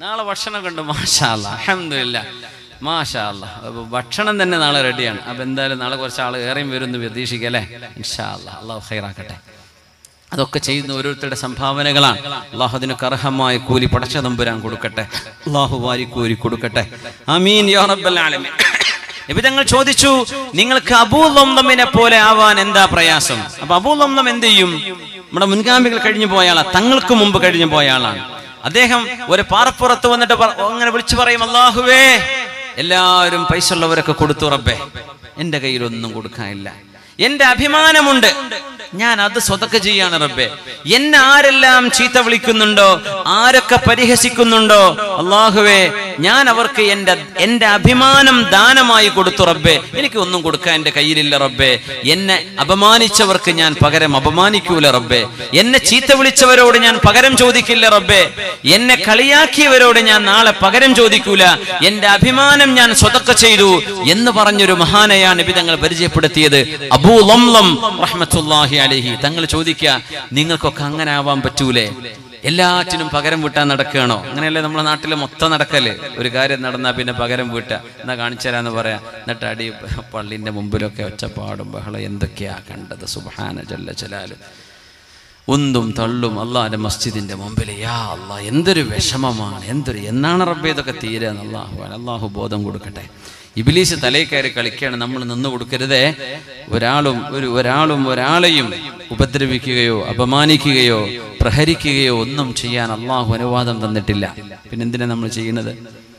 നാളെ ഭക്ഷണം കണ്ടു, മാഷാ അല്ലാഹ്, അൽഹംദുലില്ലാഹ്, മാഷാ അല്ലാഹ്. ഭക്ഷണം തന്നെ നാളെ റെഡിയാണ്. അപ്പം എന്തായാലും നാളെ കുറച്ച് ആൾ ഏറെയും വരുമെന്ന് പ്രതീക്ഷിക്കുക അല്ലേ? ഇൻഷാ അല്ലാഹ്, അള്ളാഹു ഖൈറാക്കട്ടെ. അതൊക്കെ ചെയ്യുന്ന ഓരോരുത്തരുടെ സംഭാവനകളാണ്. അള്ളാഹു അതിനൊക്കെ അർഹമായ കൂലി പടച്ച തമ്പുരാൻ കൊടുക്കട്ടെ, അള്ളാഹു വാരിക്കൂരി കൊടുക്കട്ടെ. ആമീൻ യാ റബ്ബൽ ആലമീൻ. നബി തങ്ങൾ ചോദിച്ചു, നിങ്ങൾക്ക് അബൂ ലംലമിനെ പോലെ ആവാൻ എന്താ പ്രയാസം? അപ്പൊ അബൂ ലംലം എന്ത് ചെയ്യും? നമ്മുടെ മുൻഗാമികൾ കഴിഞ്ഞു പോയ ആളാണ്, തങ്ങൾക്ക് മുമ്പ് കഴിഞ്ഞു പോയ ആളാണ്. അദ്ദേഹം ഒരു പാറപ്പുറത്ത് വന്നിട്ട് അങ്ങനെ വിളിച്ചു പറയും, അല്ലാഹുവേ, എല്ലാവരും പൈസ ഉള്ളവരൊക്കെ കൊടുത്തു റബ്ബേ, എന്റെ കയ്യിലൊന്നും കൊടുക്കാനില്ല, എന്റെ അഭിമാനമുണ്ട്, ഞാൻ അത് സ്വതക്ക ചെയ്യാണ് റബ്ബേ. എന്നെ ആരെല്ലാം ചീത്ത വിളിക്കുന്നുണ്ടോ, ആരൊക്കെ പരിഹസിക്കുന്നുണ്ടോ, അല്ലാഹുവേ, ഞാൻ അവർക്ക് എന്റെ എന്റെ അഭിമാനം ദാനമായി കൊടുത്തു റബ്ബേ, എനിക്ക് ഒന്നും കൊടുക്കാൻ എന്റെ കയ്യിലില്ല റബ്ബേ. എന്നെ അപമാനിച്ചവർക്ക് ഞാൻ പകരം അപമാനിക്കൂല റബ്ബേ. എന്നെ ചീത്ത വിളിച്ചവരോട് ഞാൻ പകരം ചോദിക്കില്ല റബ്ബേ. എന്നെ കളിയാക്കിയവരോട് ഞാൻ നാളെ പകരം ചോദിക്കൂല. എന്റെ അഭിമാനം ഞാൻ സ്വതക്ക ചെയ്തു എന്ന് പറഞ്ഞൊരു മഹാനെയാണ് നബി തങ്ങൾ പരിചയപ്പെടുത്തിയത്, അബൂ ലംലം റഹ്മത്തുള്ളാഹി അലൈഹി. തങ്ങൾ ചോദിക്കുക, നിങ്ങൾക്കൊക്കെ അങ്ങനെ ആവാൻ പറ്റൂലേ? എല്ലാറ്റിനും പകരം വീട്ടാൻ നടക്കുകയാണോ? അങ്ങനെയല്ലേ നമ്മുടെ നാട്ടിലെ മൊത്തം നടക്കല്ലേ? ഒരു കാര്യം നടന്നാൽ പിന്നെ പകരം വീട്ടുക, എന്നാ കാണിച്ചു തരാന്ന് പറയാ. എന്നിട്ട് അടി പള്ളിന്റെ മുമ്പിലൊക്കെ ഒച്ചപ്പാടും ബഹളം എന്തൊക്കെയാ കണ്ടത്. സുബ്ഹാന ജല്ല ജലാലു. ഉന്തും തള്ളും അള്ളാഹിന്റെ മസ്ജിദിന്റെ മുമ്പിൽ. യാ അല്ലാഹ്, എന്തൊരു വിഷമമാണ്, എന്തൊരു എന്നാണ് റബ്ബേ ഇതൊക്കെ തീരാന്ന്. അല്ലാഹു അല്ലാഹു ബോധം കൊടുക്കട്ടെ. ഇബ്ലീസ് തലയിൽ കയറി കളിക്കുകയാണ്, നമ്മൾ നിന്ന് കൊടുക്കരുതേ. ഒരാളും ഒരു ഒരാളും ഒരാളെയും ഉപദ്രവിക്കുകയോ അപമാനിക്കുകയോ പ്രഹരിക്കുകയോ ഒന്നും ചെയ്യാൻ അള്ളാഹു അനുവാദം തന്നിട്ടില്ല. പിന്നെന്തിനാ നമ്മൾ ചെയ്യുന്നത്?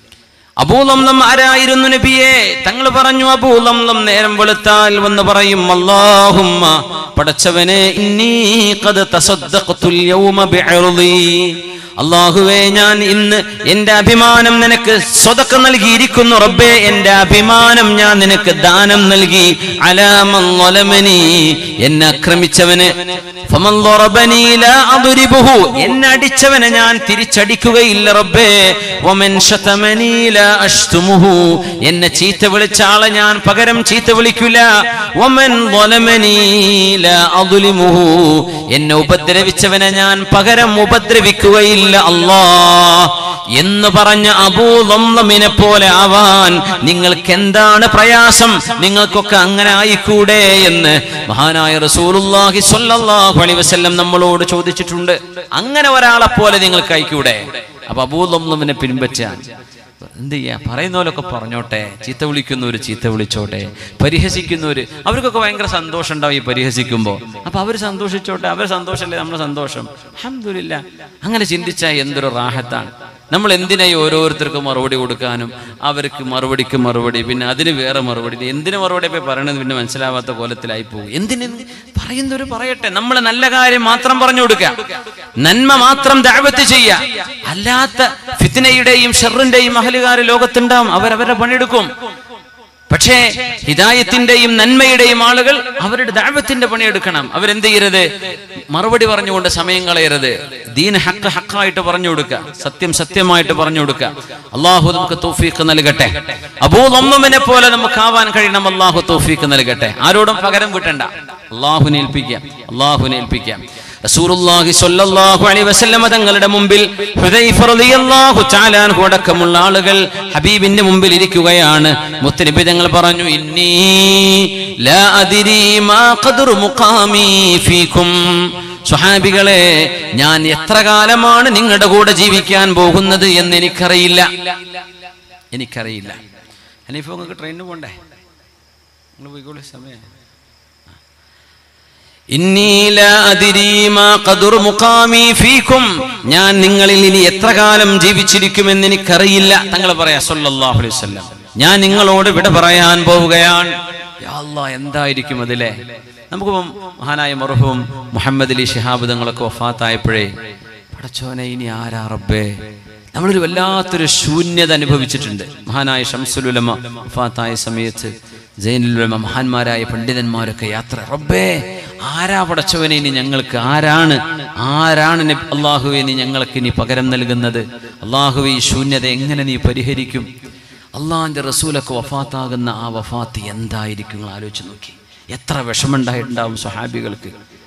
അബൂ ലംലം ആരായിരുന്നു നബിയെ? തങ്ങൾ പറഞ്ഞു, അബൂ ലംലം നേരം വെളുത്താൽ വന്ന് പറയും, അല്ലാഹുമ്മ, പടച്ചവനെ, ഇന്നീ ഖദ് തസദ്ദഖ്തുൽ യൗമ ബിഇർളി, അല്ലാഹുവേ, ഞാൻ ഇന്ന് എന്റെ അഭിമാനം നിനക്ക് സ്വതക്ക നൽകിയിരിക്കുന്നു റബ്ബേ. എന്റെ അഭിമാനം ഞാൻ നിനക്ക് ദാനം നൽകി. അലാ മൻ ളലമനി, എന്നെ ആക്രമിച്ചവന്, ഫമൻ ളറബനി ലാ അദ്രിബുഹു, എന്നെ അടിച്ചവനെ ഞാൻ തിരിച്ചടിക്കുകയില്ല റബ്ബേ. വമൻ ശതമനി ലാ അശ്തുമുഹു, എന്നെ ചീത്ത വിളിച്ച ആളെ ഞാൻ പകരം ചീത്ത വിളിക്കില്ല. വമൻ ളലമനി ലാ അദ്ലിമുഹു, എന്നെ ഉപദ്രവിച്ചവനെ ഞാൻ പകരം ഉപദ്രവിക്കുകയില്ല അല്ലാഹ് എന്ന് പറഞ്ഞ അബൂ ലംലമിനെ പോലെ ആവാൻ നിങ്ങൾക്ക് എന്താണ് പ്രയാസം? നിങ്ങൾക്കൊക്കെ അങ്ങനെ ആയിക്കൂടെ എന്ന് മഹാനായ റസൂലുള്ളാഹി സ്വല്ലല്ലാഹു അലൈഹി വസല്ലം നമ്മളോട് ചോദിച്ചിട്ടുണ്ട്. അങ്ങനെ ഒരാളെ പോലെ നിങ്ങൾക്ക് ആയിക്കൂടെ? അപ്പൊ അബൂ ലംലമിനെ പിൻപറ്റാൻ എന്ത് ചെയ്യാ? പറയുന്നവരൊക്കെ പറഞ്ഞോട്ടെ, ചീത്ത വിളിക്കുന്നവര് ചീത്ത വിളിച്ചോട്ടെ, പരിഹസിക്കുന്നവര് അവർക്കൊക്കെ ഭയങ്കര സന്തോഷം ഉണ്ടാവും ഈ പരിഹസിക്കുമ്പോ. അപ്പൊ അവര് സന്തോഷിച്ചോട്ടെ, അവർ സന്തോഷമല്ലേ നമ്മുടെ സന്തോഷം. അൽഹംദുലില്ലാഹ്. അങ്ങനെ ചിന്തിച്ചാൽ എന്തൊരു റാഹത്താണ്. നമ്മൾ എന്തിനായി ഓരോരുത്തർക്കും മറുപടി കൊടുക്കാനും, അവർക്ക് മറുപടിക്ക് മറുപടി, പിന്നെ അതിന് വേറെ മറുപടി, എന്തിനു മറുപടി പോയി പറയണത് പിന്നെ മനസ്സിലാവാത്ത കോലത്തിലായി പോകും. എന്തിന് പറയുന്നവര് പറയട്ടെ, നമ്മൾ നല്ല കാര്യം മാത്രം പറഞ്ഞു കൊടുക്കുക, നന്മ മാത്രം ദഅവത്ത് ചെയ്യുക. അല്ലാത്ത ഫിത്നയുടെയും ഷർറിന്റെയും അഹലുകാർ ലോകത്തുണ്ടാവും, അവരവരുടെ പണിയെടുക്കും. പക്ഷേ ഹിദായത്തിന്റെയും നന്മയുടെയും ആളുകൾ അവരുടെ ദഅവത്തിന്റെ പണിയെടുക്കണം. അവരെന്ത് ചെയ്യരുത്? മറുപടി പറഞ്ഞുകൊണ്ട് സമയം കളയരുത്. ദീൻ ഹക്ക് ഹക്കായിട്ട് പറഞ്ഞു കൊടുക്കുക, സത്യം സത്യമായിട്ട് പറഞ്ഞു കൊടുക്കുക. അള്ളാഹു നമുക്ക് തൗഫീഖ് നൽകട്ടെ. അബൂ ലംലമിനെ പോലെ നമുക്ക് ആവാൻ കഴിയണം. അള്ളാഹു തൗഫീഖ് നൽകട്ടെ. ആരോടും പകരം വീട്ടണ്ട, അള്ളാഹുവിനെ ഏൽപ്പിക്കാം, അള്ളാഹുവിനെ ഏൽപ്പിക്കാം. റസൂലുള്ളാഹി സ്വല്ലല്ലാഹു അലൈഹി വസല്ലം തങ്ങളുടെ മുമ്പിൽ ഹുദൈഫ റളിയല്ലാഹു തആല അൻഹു അടക്കമുള്ള ആളുകൾ ഹബീബിന്റെ മുമ്പിൽ ഇരിക്കുകയാണ്. മുത്തനബി തങ്ങൾ പറഞ്ഞു, ഇന്നി ലാ അദ്രി മാ ഖദ്റു മുഖാമി ഫീകും, സ്വഹാബികളെ, ഞാൻ എത്ര കാലമാണ് നിങ്ങളുടെ കൂടെ ജീവിക്കാൻ പോകുന്നത് എന്ന് എനിക്കറിയില്ല, എനിക്കറിയില്ല. ഹനീഫ, നിങ്ങൾക്ക് ട്രെയിനിന് പോണ്ടേ? നിങ്ങൾ പോയിക്കോളൂ, സമയം. ഞാൻ നിങ്ങളിൽ ഇനി എത്ര കാലം ജീവിച്ചിരിക്കുമെന്ന് എനിക്കറിയില്ല. തങ്ങൾ പറയാ സല്ലല്ലാഹു അലൈഹി വസല്ലം, ഞാൻ നിങ്ങളോട് വിട പറയാൻ പോവുകയാണ്. യാ അല്ലാഹ്, എന്തായിരിക്കും അതിലെ? നമുക്ക് മഹാനായ മർഹൂം മുഹമ്മദ് അലി ശിഹാബ് തങ്ങളൊക്കെ വഫാത്തായപ്പോഴേ, പടച്ചോനെ, ഇനി ആരാ റബ്ബേ? നമ്മളൊരു വല്ലാത്തൊരു ശൂന്യത അനുഭവിച്ചിട്ടുണ്ട്. മഹാനായ ശംസുൽ ഉലമ വഫാത്തായ സമയത്ത് സൈനുൽ ഉലമ, മഹാന്മാരായ പണ്ഡിതന്മാരൊക്കെ യാത്ര. റബ്ബേ, ആരാ പടച്ചവനെ ഇനി ഞങ്ങൾക്ക്? ആരാണ് ആരാണ് അള്ളാഹുവെ നീ ഞങ്ങൾക്ക് ഇനി പകരം നൽകുന്നത്? അള്ളാഹുവെ, ഈ ശൂന്യത എങ്ങനെ നീ പരിഹരിക്കും? അള്ളാഹിന്റെ റസൂലൊക്കെ വഫാത്താകുന്ന ആ വഫാത്ത് എന്തായിരിക്കും? ആലോചിച്ച് നോക്കി, എത്ര വിഷമുണ്ടായിട്ടുണ്ടാവും സ്വഹാബികൾക്ക്.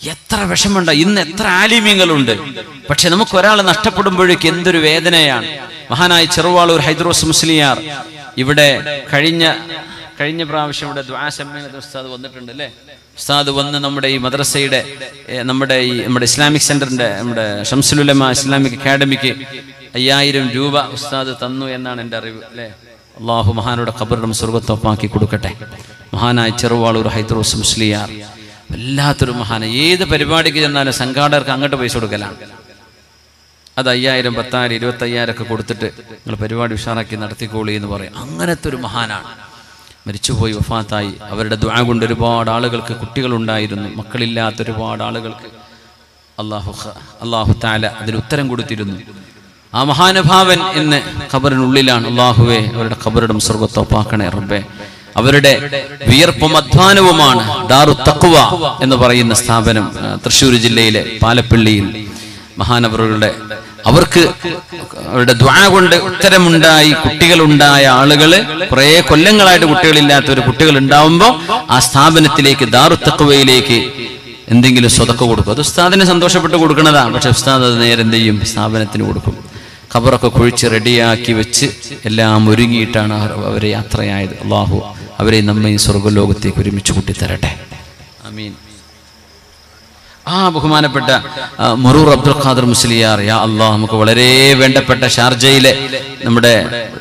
എത്ര വിഷമുണ്ട്. ഇന്ന് എത്ര ആലിമ്യങ്ങളുണ്ട്, പക്ഷെ നമുക്ക് ഒരാൾ നഷ്ടപ്പെടുമ്പോഴേക്ക് എന്തൊരു വേദനയാണ്. മഹാനായ ചെറുവാളൂർ ഹൈദ്രോസ് മുസ്ലിയാർ ഇവിടെ കഴിഞ്ഞ കഴിഞ്ഞ പ്രാവശ്യം ഇവിടെ ദുആ സമ്മേളനത്തിൽ ഉസ്താദ് വന്നിട്ടുണ്ട് അല്ലേ? ഉസ്താദ് വന്ന് നമ്മുടെ ഈ മദ്രസയുടെ നമ്മുടെ ഈ നമ്മുടെ ഇസ്ലാമിക് സെന്ററിന്റെ നമ്മുടെ ഷംസുൽ ഉലമ ഇസ്ലാമിക് അക്കാഡമിക്ക് അയ്യായിരം രൂപ ഉസ്താദ് തന്നു എന്നാണ് എൻ്റെ അറിവ് അല്ലേ? അള്ളാഹു മഹാനോടെ ഖബറിലും സ്വർഗ്ഗത്തൊപ്പാക്കി കൊടുക്കട്ടെ. മഹാനായ ചെറുവാളൂർ ഹൈദ്രോസ് മുസ്ലിയാർ വല്ലാത്തൊരു മഹാന. ഏത് പരിപാടിക്ക് ചെന്നാലും സംഘാടകർക്ക് അങ്ങോട്ട് പൈസ കൊടുക്കലാണ്. അത് അയ്യായിരം പത്തായിരം ഇരുപത്തി അയ്യായിരം ഒക്കെ കൊടുത്തിട്ട് നിങ്ങൾ പരിപാടി ഉഷാറാക്കി നടത്തിക്കോളി എന്ന് പറയും. അങ്ങനത്തെ ഒരു മഹാനാണ്. മരിച്ചുപോയി, വഫാത്തായി. അവരുടെ ദുആ കൊണ്ട് ഒരുപാട് ആളുകൾക്ക് കുട്ടികളുണ്ടായിരുന്നു, മക്കളില്ലാത്ത ഒരുപാട് ആളുകൾക്ക് അള്ളാഹു അള്ളാഹു തആല അതിന് ഉത്തരം കൊടുത്തിരുന്നു. ആ മഹാനുഭാവൻ ഇന്ന് ഖബറിനുള്ളിലാണ്. അള്ളാഹുവേ അവരുടെ ഖബറിടം സ്വർഗ്ഗത്തൊപ്പാക്കണേ റബ്ബേ. അവരുടെ വിയർപ്പും അധ്വാനവുമാണ് ദാറു തഖ്വ എന്ന് പറയുന്ന സ്ഥാപനം തൃശ്ശൂർ ജില്ലയിലെ പാലപ്പള്ളിയിൽ മഹാനവറുകളുടെ അവർക്ക് അവരുടെ ദുആ കൊണ്ട് ഉത്തരമുണ്ടായി കുട്ടികളുണ്ടായ ആളുകള് കുറെ കൊല്ലങ്ങളായിട്ട് കുട്ടികളില്ലാത്ത ഒരു കുട്ടികൾ ഉണ്ടാവുമ്പോൾ ആ സ്ഥാപനത്തിലേക്ക് ദാറു തഖ്വയിലേക്ക് എന്തെങ്കിലും സ്വതക്ക കൊടുക്കും. അത് ഉസ്താദിനെ സന്തോഷപ്പെട്ട് കൊടുക്കുന്നതാണ്. പക്ഷെ ഉസ്താദ് അത് നേരെ എന്ത് ചെയ്യും? സ്ഥാപനത്തിന് കൊടുക്കും. ഖബറൊക്കെ കുഴിച്ച് റെഡിയാക്കി വെച്ച് എല്ലാം ഒരുങ്ങിയിട്ടാണ് അവരെ യാത്രയായത്. അള്ളാഹു അവരെ നമ്മെ സ്വർഗ്ഗലോകത്തേക്ക് ഒരുമിച്ച് കൂട്ടിത്തരട്ടെ. ആമീൻ. ആ ബഹുമാനപ്പെട്ട മുറൂർ അബ്ദുൽ ഖാദർ മുസ്ലിയാർ, യാ അള്ളാഹ്, നമുക്ക് വളരെ വേണ്ടപ്പെട്ട ഷാർജയിലെ നമ്മുടെ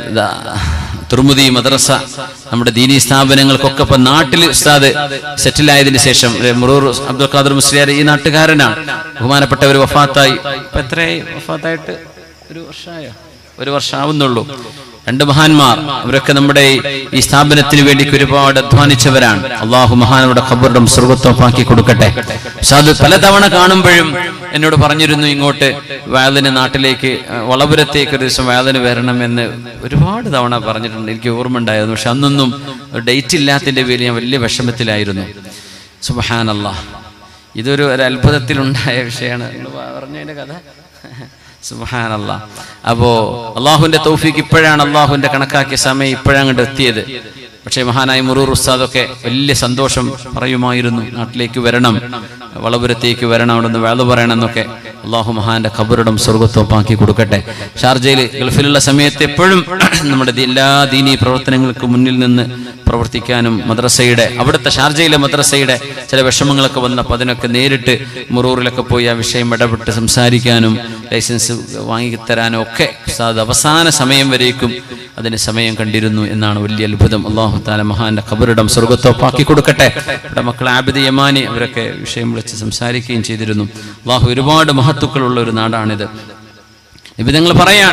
തുർമുദി മദ്രസ, നമ്മുടെ ദീനീ സ്ഥാപനങ്ങൾക്കൊക്കെ ഇപ്പൊ നാട്ടിൽ ഉസ്താദ് സെറ്റിലായതിനു ശേഷം മുറൂർ അബ്ദുൽ ഖാദർ മുസ്ലിയാർ ഈ നാട്ടുകാരനാണ്. ബഹുമാനപ്പെട്ടവർ വഫാത്തായി. ഇപ്പൊ എത്രയായി വഫാത്തായിട്ട്? ഒരു വർഷമായോ? ഒരു വർഷം ആവുന്നുള്ളൂ. രണ്ട് മഹാന്മാർ, അവരൊക്കെ നമ്മുടെ ഈ സ്ഥാപനത്തിന് വേണ്ടി ഒരുപാട് അധ്വാനിച്ചവരാണ്. അള്ളാഹു മഹാനോടെ ഖബറിടം സ്വർഗ്ഗത്തൊപ്പാക്കി കൊടുക്കട്ടെ. ഉസ്താദ് പലതവണ കാണുമ്പോഴും എന്നോട് പറഞ്ഞിരുന്നു ഇങ്ങോട്ട് വയലിന് നാട്ടിലേക്ക് വളപുരത്തേക്ക് ഒരു ദിവസം വയലിന് വരണമെന്ന് ഒരുപാട് തവണ പറഞ്ഞിട്ടുണ്ട്. എനിക്ക് ഓർമ്മ ഉണ്ടായിരുന്നു. പക്ഷെ അന്നൊന്നും ഡേറ്റ് ഇല്ലാത്തതിന്റെ പേരിൽ ഞാൻ വലിയ വിഷമത്തിലായിരുന്നു. സുബ്ഹാനല്ലാഹ്, ഇതൊരു ഒരു അത്ഭുതത്തിലുണ്ടായ വിഷയമാണ്. പറഞ്ഞതിന്റെ കഥ സുബ്ഹാനല്ലാഹ്. അപ്പോ അള്ളാഹുവിന്റെ തൗഫീഖ് ഇപ്പോഴാണ്, അള്ളാഹുവിന്റെ കണക്കാക്കിയ സമയം ഇപ്പോഴാണ് എത്തിയത്. പക്ഷേ മഹാനായ മുറൂർ ഉസ്താദൊക്കെ വലിയ സന്തോഷം പറയുമായിരുന്നു, നാട്ടിലേക്ക് വരണം, വളപുരത്തേക്ക് വരണം, അവിടെ നിന്ന് വേള പറയണം എന്നൊക്കെ. അള്ളാഹു മഹാന്റെ ഖബറിടം സ്വർഗ്ഗത്തൊപ്പാക്കി കൊടുക്കട്ടെ. ഷാർജയിൽ ഗൾഫിലുള്ള സമയത്ത് എപ്പോഴും നമ്മുടെ എല്ലാ ദീനീ പ്രവർത്തനങ്ങൾക്ക് മുന്നിൽ നിന്ന് പ്രവർത്തിക്കാനും മദ്രസയുടെ അവിടുത്തെ ഷാർജയിലെ മദ്രസയുടെ ചില വിഷമങ്ങളൊക്കെ വന്നപ്പോൾ അതിനൊക്കെ നേരിട്ട് മുറൂറിലൊക്കെ പോയി ആ വിഷയം ഇടപെട്ട് സംസാരിക്കാനും ലൈസൻസ് വാങ്ങിത്തരാനും ഒക്കെ ഉസ്താദ് അവസാന സമയം വരേക്കും അതിന് സമയം കണ്ടിരുന്നു എന്നാണ് വലിയ അത്ഭുതം. അള്ളാഹു തആല മഹാന്റെ ഖബറിടം സ്വർഗ്ഗത്തൊപ്പാക്കി കൊടുക്കട്ടെ. ഇവിടെ മക്കൾ ആബിദ് യമാനി അവരൊക്കെ വിഷയം വിളിച്ച് സംസാരിക്കുകയും ചെയ്തിരുന്നു. അള്ളാഹു ഒരുപാട് മഹത്തുക്കളുള്ള ഒരു നാടാണിത്. നിബിധങ്ങൾ പറയാൻ,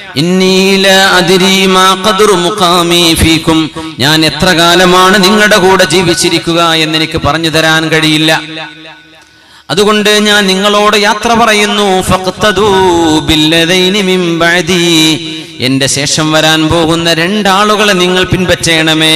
ഞാൻ എത്ര കാലമാണ് നിങ്ങളുടെ കൂടെ ജീവിച്ചിരിക്കുക എന്നെനിക്ക് പറഞ്ഞു തരാൻ കഴിയില്ല. അതുകൊണ്ട് ഞാൻ നിങ്ങളോട് യാത്ര പറയുന്നു. എന്റെ ശേഷം വരാൻ പോകുന്ന രണ്ടാളുകളെ നിങ്ങൾ പിൻപറ്റണമേ.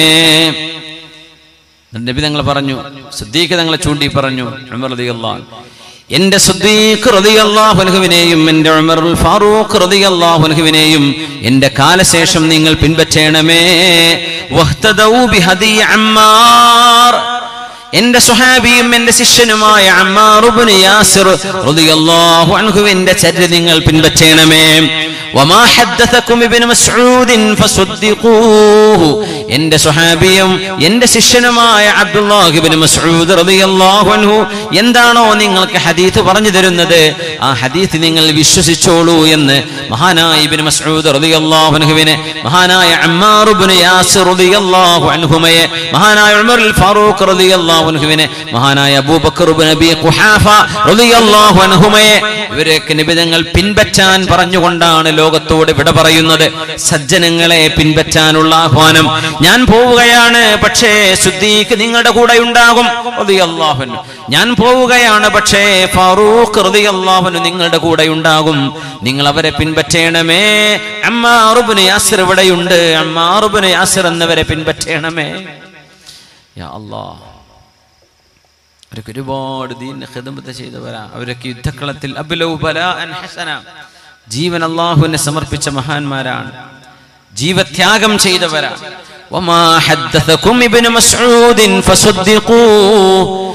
നബി തങ്ങൾ പറഞ്ഞു, സിദ്ദീഖ് തങ്ങളെ ചൂണ്ടി പറഞ്ഞു, ഉമർ റളിയല്ലാഹു അൻഹു, എന്റെ സിദ്ദീഖ് റളിയല്ലാഹു അൻഹുവിനെയും എന്റെ ഉമറുൽ ഫാറൂഖ് റളിയല്ലാഹു അൻഹുവിനെയും എന്റെ കാലശേഷം നിങ്ങൾ പിൻപറ്റണമേ. വഹ്തദൗ ബിഹദി അമ്മാർ, എന്റെ സ്വഹാബിയും എന്റെ ശിഷ്യനുമായ അമ്മാർ ഇബ്നു യാസിർ റളിയല്ലാഹു അൻഹുവിന്റെ ചര്യ നിങ്ങൾ പിൻപറ്റണമേ. വമാ ഹദ്ദസകും ഇബ്നു മസ്ഊദ് ഫസദ്ദിഖൂഹു, എന്റെ സ്വഹാബിയും എന്റെ ശിഷ്യനുമായ അബ്ദുല്ലാഹ് ഇബ്നു മസ്ഊദ് റളിയല്ലാഹു അൻഹു എന്താണോ നിങ്ങൾക്ക് ഹദീസ് പറഞ്ഞു തരുന്നത് ആ ഹദീസ് നിങ്ങൾ വിശ്വസിച്ചോളൂ എന്ന് മഹാനായ ഇബ്നു മസ്ഊദ് റളിയല്ലാഹു അൻഹുവിനെ, മഹാനായ അമ്മാർ ഇബ്നു യാസിർ റളിയല്ലാഹു അൻഹുമയെ, മഹാനായ ഉമറുൽ ഫാറൂഖ് റളിയല്ലാഹു അൻഹുവിനെ, മഹാനായ അബൂബക്കർ ഇബ്നു അബീ ഖുഹാഫ റളിയല്ലാഹു അൻഹുമയെ ഇവരൊക്കെ നിബിധങ്ങൾ പിൻപറ്റാൻ പറഞ്ഞുകൊണ്ടാണ് ലോകത്തോട് വിട പറയുന്നത്. സജ്ജനങ്ങളെ പിൻപറ്റാനുള്ള ആഹ്വാനം. ഞാൻ പോവുകയാണ്, പക്ഷേ സിദ്ദീഖ് നിങ്ങളുടെ കൂടെ ഉണ്ടാകും റളിയല്ലാഹു അൻഹു. ഞാൻ പോവുകയാണ്, പക്ഷേ ഫാറൂഖ് റളിയല്ലാഹു അൻഹു നിങ്ങളുടെ കൂടെ ഉണ്ടാകും. നിങ്ങൾ അവരെ പിൻപറ്റണമേ. അമ്മാർ ഇബ്നു യാസിർ ഇവിടെയുണ്ട്, അമ്മാർ ഇബ്നു യാസിർ എന്നവരെ പിൻപറ്റണമേ. യാ അല്ലാഹ്, അവരൊക്കെ ഒരുപാട് ദീനിന് ഖിദ്മത്ത് ചെയ്തവരാ. അവരൊക്കെ യുദ്ധക്കളത്തിൽ അബ്ലൗ ബലാഅൻ ഹസന, ജീവൻ അല്ലാഹുവിനെ സമർപ്പിച്ച മഹാന്മാരാണ്, ജീവത്യാഗം ചെയ്തവരാണ്. വമാ ഹദ്ദസകും ഇബ്നു മസ്ഊദ് ഫസദ്ദിഖൂ,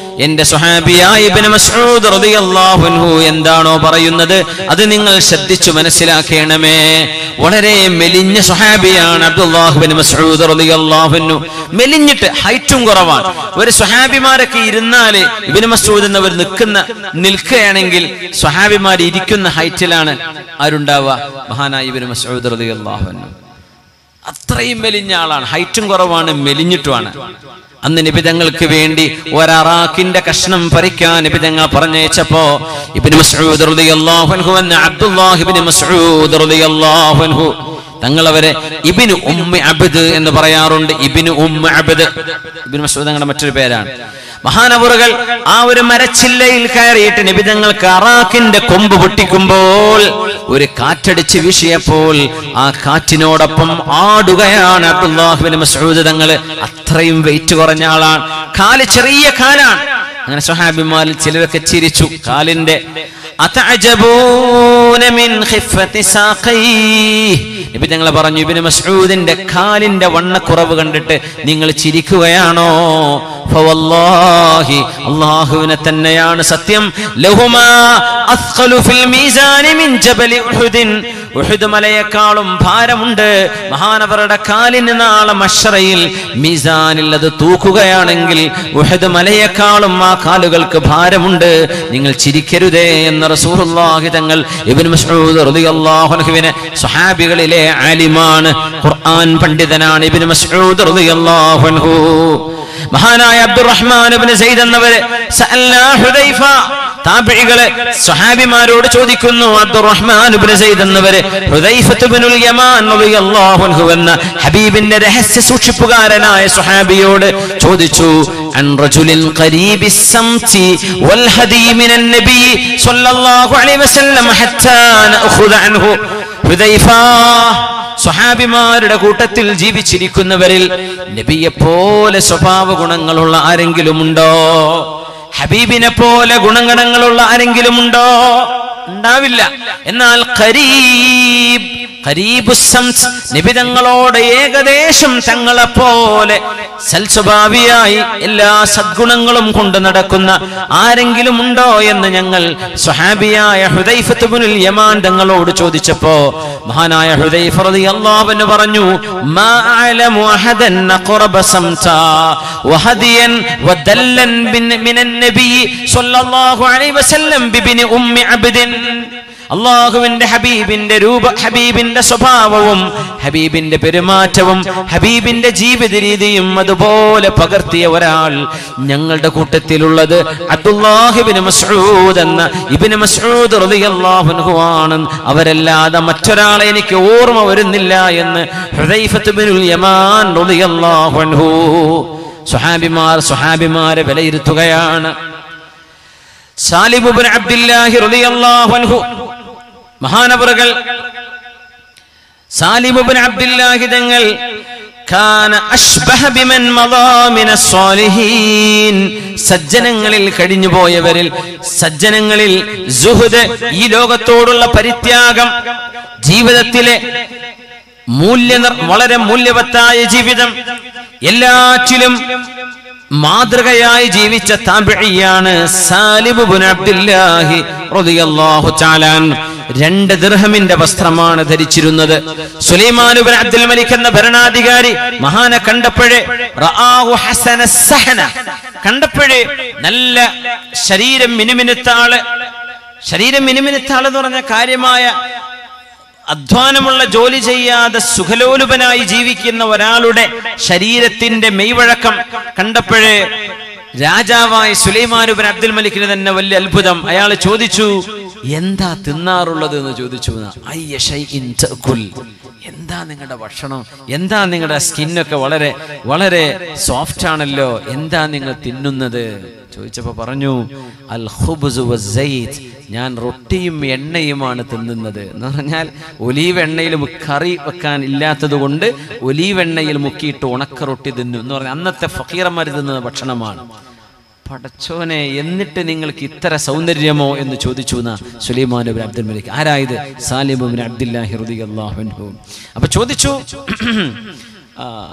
എന്റെ സ്വഹാബിയായ ഇബ്നു മസ്ഊദ് റളിയല്ലാഹു അൻഹു എന്താണോ പറയുന്നത് അത് നിങ്ങൾ ശ്രദ്ധിച്ചു മനസ്സിലാക്കണമേ. വളരെ മെലിഞ്ഞ സ്വഹാബിയാണ് അബ്ദുല്ലാഹ് ഇബ്നു മസ്ഊദ് റളിയല്ലാഹു അൻഹു. മെലിഞ്ഞിട്ട് ഹൈറ്റും കുറവാണ്. ഒരു സ്വഹാബിമാരൊക്കെ ഇരുന്നാല് ഇബ്നു മസ്ഊദ് എന്നവർ നിൽക്കുന്ന നിൽക്കുകയാണെങ്കിൽ സ്വഹാബിമാർ ഇരിക്കുന്ന ഹൈറ്റിലാണ് ആരുണ്ടാവുക? മഹാനായ ഇബ്നു മസ്ഊദ് റളിയല്ലാഹു അൻഹു. അത്രയും മെലിഞ്ഞ ആളാണ്, ഹൈറ്റും കുറവാണ്, മെലിഞ്ഞിട്ടുമാണ്. അന്ന് നബി തങ്ങൾക്ക് വേണ്ടി ഒരറാഖിന്റെ കഷ്ണം പറിക്കാൻ നബി തങ്ങൾ പറഞ്ഞയച്ചപ്പോ ഇബ്നു മസ്ഊദ് റളിയല്ലാഹു അൻഹു എന്ന അബ്ദുല്ലാഹ് ഇബ്നു മസ്ഊദ് റളിയല്ലാഹു അൻഹു തങ്ങൾ അവരെ ഇബ്നു ഉമ്മി അബ്ദ് എന്ന് പറയാറുണ്ട്. ഇബ്നു ഉമ്മി അബ്ദ് ഇബ്നു മസ്ഊദ് തങ്ങളുടെ മറ്റൊരു പേരാണ്. മഹാനവറുകൾ ആ ഒരു മരച്ചില്ലയിൽ കയറിയിട്ട് നബി തങ്ങൾക്ക് അറാഖിന്റെ കൊമ്പ് പൊട്ടിക്കുമ്പോൾ ഒരു കാറ്റടിച്ച് വീശിയപ്പോൾ ആ കാറ്റിനോടൊപ്പം ആടുകയാണ് അബ്ദുല്ലാഹ് ഇബ്നു മസ്ഊദ് തങ്ങൾ. അത്രയും വെയിറ്റ് കുറഞ്ഞ ആളാണ്, കാല് ചെറിയ കാലാണ്. അങ്ങനെ സ്വഹാബിമാരിൽ ചിലരൊക്കെ ചിരിച്ചു. കാലിന്റെ അതഅജബൂന മിൻ ഖിഫത്തി സാഖൈഹി, നബി തങ്ങൾ പറഞ്ഞു ഇബ്നു മസ്ഊദിന്റെ കാലിന്റെ വണ്ണക്കുറവ് കണ്ടിട്ട് നിങ്ങൾ ചിരിക്കുകയാണോ? ഫവല്ലാഹി, അല്ലാഹുവിനെ തന്നെയാണ് സത്യം, ലഹുമാ അസ്ഖലു ഫിൽ മീസാനി മിൻ ജബലി ഉഹുദിൻ, ഉഹുദ് മലയേക്കാളും ഭാരമുണ്ട് മഹാനവറുടെ കാലിന് നാളെ മശ്റയിൽ മീസാനിൽ അത് തൂക്കുകയാണെങ്കിൽ ഉഹുദ് മലയേക്കാളും ആ കാലുകൾക്ക് ഭാരമുണ്ട്. നിങ്ങൾ ചിരിക്കരുതേ എന്ന് റസൂലുള്ളാഹി തങ്ങൾ ഇബ്നു മസ്ഊദ് റളിയല്ലാഹു അൻഹുവിനെ, സ്വഹാബികളിലെ ആലിമാണ്, ഖുർആൻ പണ്ഡിതനാണ് ഇബ്നു മസ്ഊദ് റളിയല്ലാഹു അൻഹു. മഹാനായ അബ്ദുറഹ്മാൻ ഇബ്നു സയ്യിദ് എന്നവരെ സഅൽനാ ഹുദൈഫ, താബിഈകളെ സ്വഹാബിമാരോട് ചോദിക്കുന്നു. അബ്ദുറഹ്മാൻ ഇബ്നു സയ്യിദ് എന്നവരെ ഹുദൈഫത്ത് ഇബ്നുൽ യമാൻ റളിയല്ലാഹു അൻഹു എന്ന ഹബീബിന്റെ രഹസ്യ സൂക്ഷിപ്പുകാരനായ സ്വഹാബിയോട് ചോദിച്ചു. അൻ റജുലിൻ ഖരീബിസ് സംതി വൽ ഹദീ മിനൻ നബി സ്വല്ലല്ലാഹു അലൈഹി വസല്ലം ഹത്താ നഅഖുദ അൻഹു. ഹുദൈഫ, സ്വഹാബിമാരുടെ കൂട്ടത്തിൽ ജീവിച്ചിരിക്കുന്നവരിൽ നബിയെ പോലെ സ്വഭാവ ഗുണങ്ങളുള്ള ആരെങ്കിലും ഉണ്ടോ? ഹബീബിനെ പോലെ ഗുണഗണങ്ങളുള്ള ആരെങ്കിലും ഉണ്ടോ? ഉണ്ടാവില്ല. എന്നാൽ ഖരീബ് ഖരീബുസ്സംത്, നിബിതങ്ങളോട് ഏകദേശം തങ്ങളെ പോലെ സൽസ്വഭാവിയായി എല്ലാ സദ്ഗുണങ്ങളും കൊണ്ട് നടക്കുന്ന ആരെങ്കിലും ഉണ്ടോ എന്ന് ഞങ്ങൾ സ്വഹാബിയായ ഹുദൈഫത്ത് ഇബ്നുൽ യമാൻ തങ്ങളോട് ചോദിച്ചപ്പോ മഹാനായ ഹുദൈഫ റളിയല്ലാഹു അൻഹു പറഞ്ഞു, മാ അഅലമു അഹദൻ ഖറബ സംതാ വഹദിയൻ വദല്ലൻ മിനൻ നബി സ്വല്ലല്ലാഹു അലൈഹി വസല്ലം ബിബ്നി ഉമ്മി അബ്ദിൻ. അള്ളാഹുവിന്റെ ഹബീബിന്റെ രൂപ, ഹബീബിന്റെ സ്വഭാവവും ഹബീബിന്റെ പെരുമാറ്റവും ഹബീബിന്റെ ജീവിത രീതിയും അതുപോലെ പകർത്തിയ ഒരാൾ ഞങ്ങളുടെ കൂട്ടത്തിലുള്ളത് അബ്ദുല്ലാഹ് ഇബ്നു മസ്ഊദ് എന്ന ഇബ്നു മസ്ഊദ് റളിയല്ലാഹു അൻഹു ആണ്. അവരല്ലാതെ മറ്റൊരാളെ എനിക്ക് ഓർമ്മ വരുന്നില്ല എന്ന് ഹുദൈഫത്ത് ഇബ്നുൽ യമാൻ റളിയല്ലാഹു അൻഹു. സ്വഹാബിമാർ സ്വഹാബിമാരെ വിലയിരുത്തുകയാണ്. സാലിം ഇബ്നു അബ്ദുല്ലാഹി റളിയല്ലാഹു അൻഹു മഹാനവറുകൾ, സാലിം ഇബ്നു അബ്ദുല്ലാഹി തങ്ങൾ കാന അശ്ബഹ ബിമൻ മദാ മിനസ് സ്വാലിഹീൻ, സജ്ജനങ്ങളിൽ കഴിഞ്ഞുപോയവരിൽ, സജ്ജനങ്ങളിൽ സുഹദ്, ഈ ലോകത്തോടുള്ള പരിത്യാഗം, ജീവിതത്തിലെ മൂല്യ വളരെ മൂല്യവത്തായ ജീവിതം, എല്ലാറ്റിലും മാതൃകയായി ജീവിച്ച താബിഈയാണ് സാലിം ഇബ്നു അബ്ദുല്ലാഹി റളിയല്ലാഹു തആല. രണ്ട് ദിർഹമിന്റെ വസ്ത്രമാണ് ധരിച്ചിരുന്നത്. സുലൈമാൻ ഇബ്നു അബ്ദുൽ മലിക് എന്ന ഭരണാധികാരി മഹാനെ കണ്ടപ്പോഴേ റആഹു ഹസന സഹന, കണ്ടപ്പോഴേ നല്ല ശരീരം മിനുമിനുത്താള്, ശരീരം മിനുമിനുത്താള് എന്ന് പറഞ്ഞ കാര്യമായ അധ്വാനമുള്ള ജോലി ചെയ്യാതെ സുഖലോലുപനായി ജീവിക്കുന്ന ഒരാളുടെ ശരീരത്തിന്റെ മെയ്വഴക്കം കണ്ടപ്പോഴേ രാജാവായ സുലൈമാൻ ഇബ്നു അബ്ദുൽ മലിക്കിന് തന്നെ വലിയ അത്ഭുതം. അയാൾ ചോദിച്ചു, എന്താ തിന്നാറുള്ളത് എന്ന് ചോദിച്ചു. അയ്യ ശൈഇൻ തഅകുൽ, എന്താ നിങ്ങളുടെ ഭക്ഷണം, എന്താ നിങ്ങളുടെ സ്കിന്നൊക്കെ വളരെ വളരെ സോഫ്റ്റ് ആണല്ലോ, എന്താ നിങ്ങൾ തിന്നുന്നത് ചോദിച്ചപ്പോ പറഞ്ഞു, അൽ ഖുബ്സു വസ്സൈത്, ഞാൻ റൊട്ടിയും എണ്ണയുമാണ് തിന്നുന്നത്. എന്ന് പറഞ്ഞാൽ ഒലീവ് എണ്ണയിൽ കറി വെക്കാൻ ഇല്ലാത്തത് കൊണ്ട് ഒലീവ് എണ്ണയിൽ മുക്കിയിട്ട് ഉണക്ക റൊട്ടി തിന്നു എന്ന് പറഞ്ഞാൽ അന്നത്തെ ഫക്കീറന്മാർ തിന്നുന്ന ഭക്ഷണമാണ്. പടച്ചോനെ, എന്നിട്ട് നിങ്ങൾക്ക് ഇത്ര സൗന്ദര്യമോ എന്ന് ചോദിച്ചു എന്നാ സുലൈമാൻ ഇബ്നു അബ്ദുൽ മലിക്. ആരായത്? സാലിം ഇബ്നു അബ്ദുല്ലാഹി റളിയല്ലാഹു അൻഹു. അപ്പൊ ചോദിച്ചു,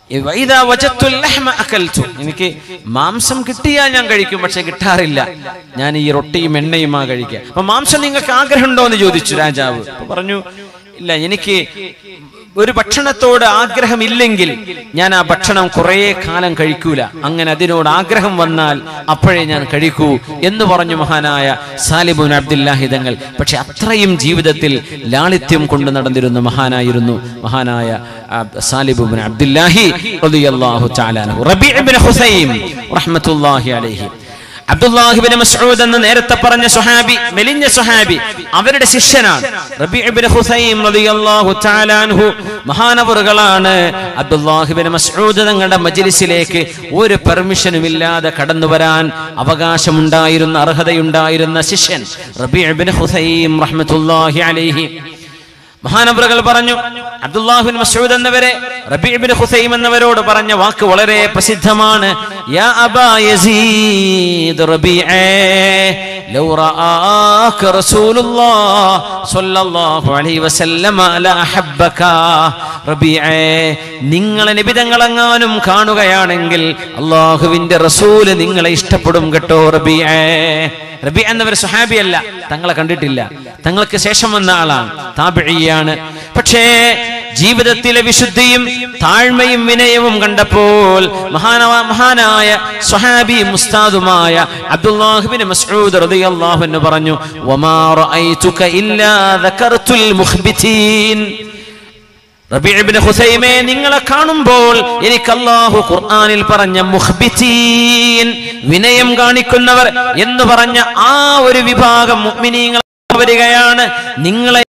എനിക്ക് മാംസം കിട്ടിയാൽ ഞാൻ കഴിക്കും, പക്ഷെ കിട്ടാറില്ല, ഞാൻ ഈ റൊട്ടിയും എണ്ണയുമാ കഴിക്കുക. അപ്പൊ മാംസം നിങ്ങൾക്ക് ആഗ്രഹമുണ്ടോ എന്ന് ചോദിച്ചു രാജാവ്. പറഞ്ഞു ഇല്ല, എനിക്ക് ഒരു ഭക്ഷണത്തോട് ആഗ്രഹമില്ലെങ്കിൽ ഞാൻ ആ ഭക്ഷണം കുറേ കാലം കഴിക്കൂല, അങ്ങനെ അതിനോട് ആഗ്രഹം വന്നാൽ അപ്പോഴേ ഞാൻ കഴിക്കൂ എന്ന് പറഞ്ഞു മഹാനായ സാലിബ് ഇബ്നു അബ്ദുല്ലാഹി തങ്ങൾ. പക്ഷെ അത്രയും ജീവിതത്തിൽ ലാളിത്യം കൊണ്ട് നടന്നിരുന്ന മഹാനായിരുന്നു മഹാനായ സാലിബ് ഇബ്നു അബ്ദുല്ലാഹി റളിയല്ലാഹു തആല അൻഹു. റബീഅ ഇബ്നു ഹുസൈം റഹ്മത്തുള്ളാഹി അലൈഹി, അബ്ദുല്ലാഹി ഇബ്നു മസ്ഊദ് എന്ന് നേരത്തെ പറഞ്ഞ സ്വഹാബി, മെലിഞ്ഞ സ്വഹാബി, അവരുടെ ശിഷ്യനാണ് റബീഅ ഇബ്നു ഹുസൈം റളിയല്ലാഹു തആല അൻഹു. മഹാനവറുകളാണ് അബ്ദുല്ലാഹി ഇബ്നു മസ്ഊദ് തങ്ങളുടെ മജ്ലിസിലേക്ക് ഒരു പെർമിഷനും ഇല്ലാതെ കടന്നു വരാൻ അവകാശമുണ്ടായിരുന്ന, അർഹതയുണ്ടായിരുന്ന ശിഷ്യൻ റബീഅ ഇബ്നു ഹുസൈം റഹ്മത്തുള്ളാഹി അലൈഹി. മഹാനവറുകൾ പറഞ്ഞു, അബ്ദുല്ലാഹി ഇബ്നു മസ്ഊദ് എന്നവരെ റബീഅ ഇബ്നു ഹുസൈം എന്നവരോട് പറഞ്ഞ വാക്ക് വളരെ പ്രസിദ്ധമാണ്. യാ അബാ യസീദ് റബീഅ ലൗ റആക റസൂലുള്ളാഹ് സ്വല്ലല്ലാഹു അലൈഹി വസല്ലം ല അഹബ്ബക. റബീഅ, നിങ്ങളെ നബി തങ്ങളെങ്ങാനും കാണുകയാണെങ്കിൽ അല്ലാഹുവിന്റെ റസൂൽ നിങ്ങളെ ഇഷ്ടപ്പെടും കേട്ടോ റബീഅ. റബീഅ എന്നവർ സ്വഹാബിയല്ല, തങ്ങളെ കണ്ടിട്ടില്ല, തങ്ങൾക്ക് ശേഷം വന്ന ആളാണ്, താബിഈയാണ്. പക്ഷേ ജീവിതത്തിലെ വിശുദ്ധിയും താഴ്മയും വിനയവും കണ്ടപ്പോൾ മഹാനായ മഹാനായ സ്വഹാബി മുസ്താദുമായ അബ്ദുല്ലാഹി ഇബ്നു മസ്ഊദ് റളിയല്ലാഹു അൻഹു പറഞ്ഞു, വമാ റഅയ്തുക ഇല്ലാ ദകർതുൽ മുഖ്ബിതീൻ. റബീഅ ഇബ്നു ഹുസൈമേ, നിങ്ങളെ കാണുമ്പോൾ എനിക്ക് അല്ലാഹു ഖുർആനിൽ പറഞ്ഞ മുഖ്ബിതീൻ, വിനയം കാണിക്കുന്നവർ എന്ന് പറഞ്ഞ ആ ഒരു വിഭാഗം മുഅ്മിനീങ്ങൾ വരികയാണ്. നിങ്ങളെ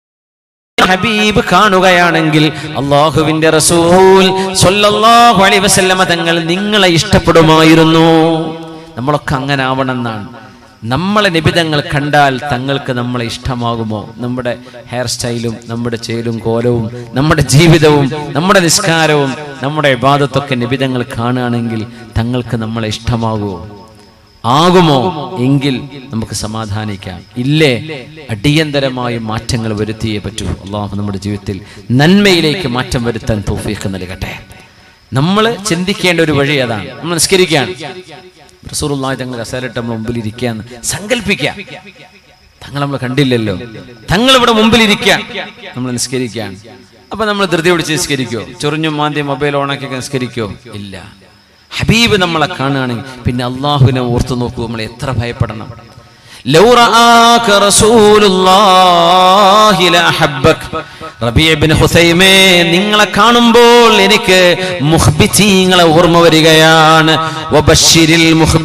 ഹബീബ് കാണുകയാണെങ്കിൽ അല്ലാഹുവിന്റെ റസൂൽ സ്വല്ലല്ലാഹു അലൈഹി വസല്ലമ തങ്ങൾ നിങ്ങളെ ഇഷ്ടപ്പെടുമായിരുന്നു. നമ്മളൊക്കെ അങ്ങനെ ആവണമെന്നാണ്. നമ്മളെ നിബിധങ്ങൾ കണ്ടാൽ തങ്ങൾക്ക് നമ്മളെ ഇഷ്ടമാകുമോ? നമ്മുടെ ഹെയർ സ്റ്റൈലും നമ്മുടെ ചേലും കോലവും നമ്മുടെ ജീവിതവും നമ്മുടെ നിസ്കാരവും നമ്മുടെ ഇബാദത്തൊക്കെ നിബിധങ്ങൾ കാണുകയാണെങ്കിൽ തങ്ങൾക്ക് നമ്മളെ ഇഷ്ടമാകുമോ? ആകുമോ? എങ്കിൽ നമുക്ക് സമാധാനിക്കാം. ഇല്ലേ, അടിയന്തരമായ മാറ്റങ്ങൾ വരുത്തിയേ പറ്റൂ. അള്ളാഹു നമ്മുടെ ജീവിതത്തിൽ നന്മയിലേക്ക് മാറ്റം വരുത്താൻ തൗഫീഖ് നൽകട്ടെ. നമ്മൾ ചിന്തിക്കേണ്ട ഒരു വഴി അതാണ്. നമ്മൾ നിസ്കരിക്കുകയാണ്, റസൂലുള്ളാഹി തങ്ങൾ കസേരയിട്ട് നമ്മൾ മുമ്പിൽ ഇരിക്കുകയെന്ന് സങ്കല്പിക്കുക. തങ്ങൾ നമ്മൾ കണ്ടില്ലല്ലോ, തങ്ങൾ ഇവിടെ മുമ്പിൽ ഇരിക്കുക, നമ്മൾ നിസ്കരിക്കുകയാണ്. അപ്പൊ നമ്മൾ ധൃതി പിടിച്ച് നിസ്കരിക്കോ? ചൊറിഞ്ഞും മാന്തി മൊബൈൽ ഓണാക്കി നിസ്കരിക്കോ? ഇല്ല. ഹബീബ് നമ്മളെ കാണുകയാണെങ്കിൽ പിന്നെ അള്ളാഹുവിനെ ഓർത്തു നോക്കൂ, നമ്മൾ എത്ര ഭയപ്പെടണം. ലൗ റആക റസൂലുള്ളാഹി ലഅഹബ്ബക. റബീഅ ഇബ്നു ഹുസൈമേ, നിങ്ങളെ കാണുമ്പോൾ എനിക്ക് മുഖ്ബിതീങ്ങളെ ഓർമ്മ വരികയാണ്. വബശ്ശിരിൽ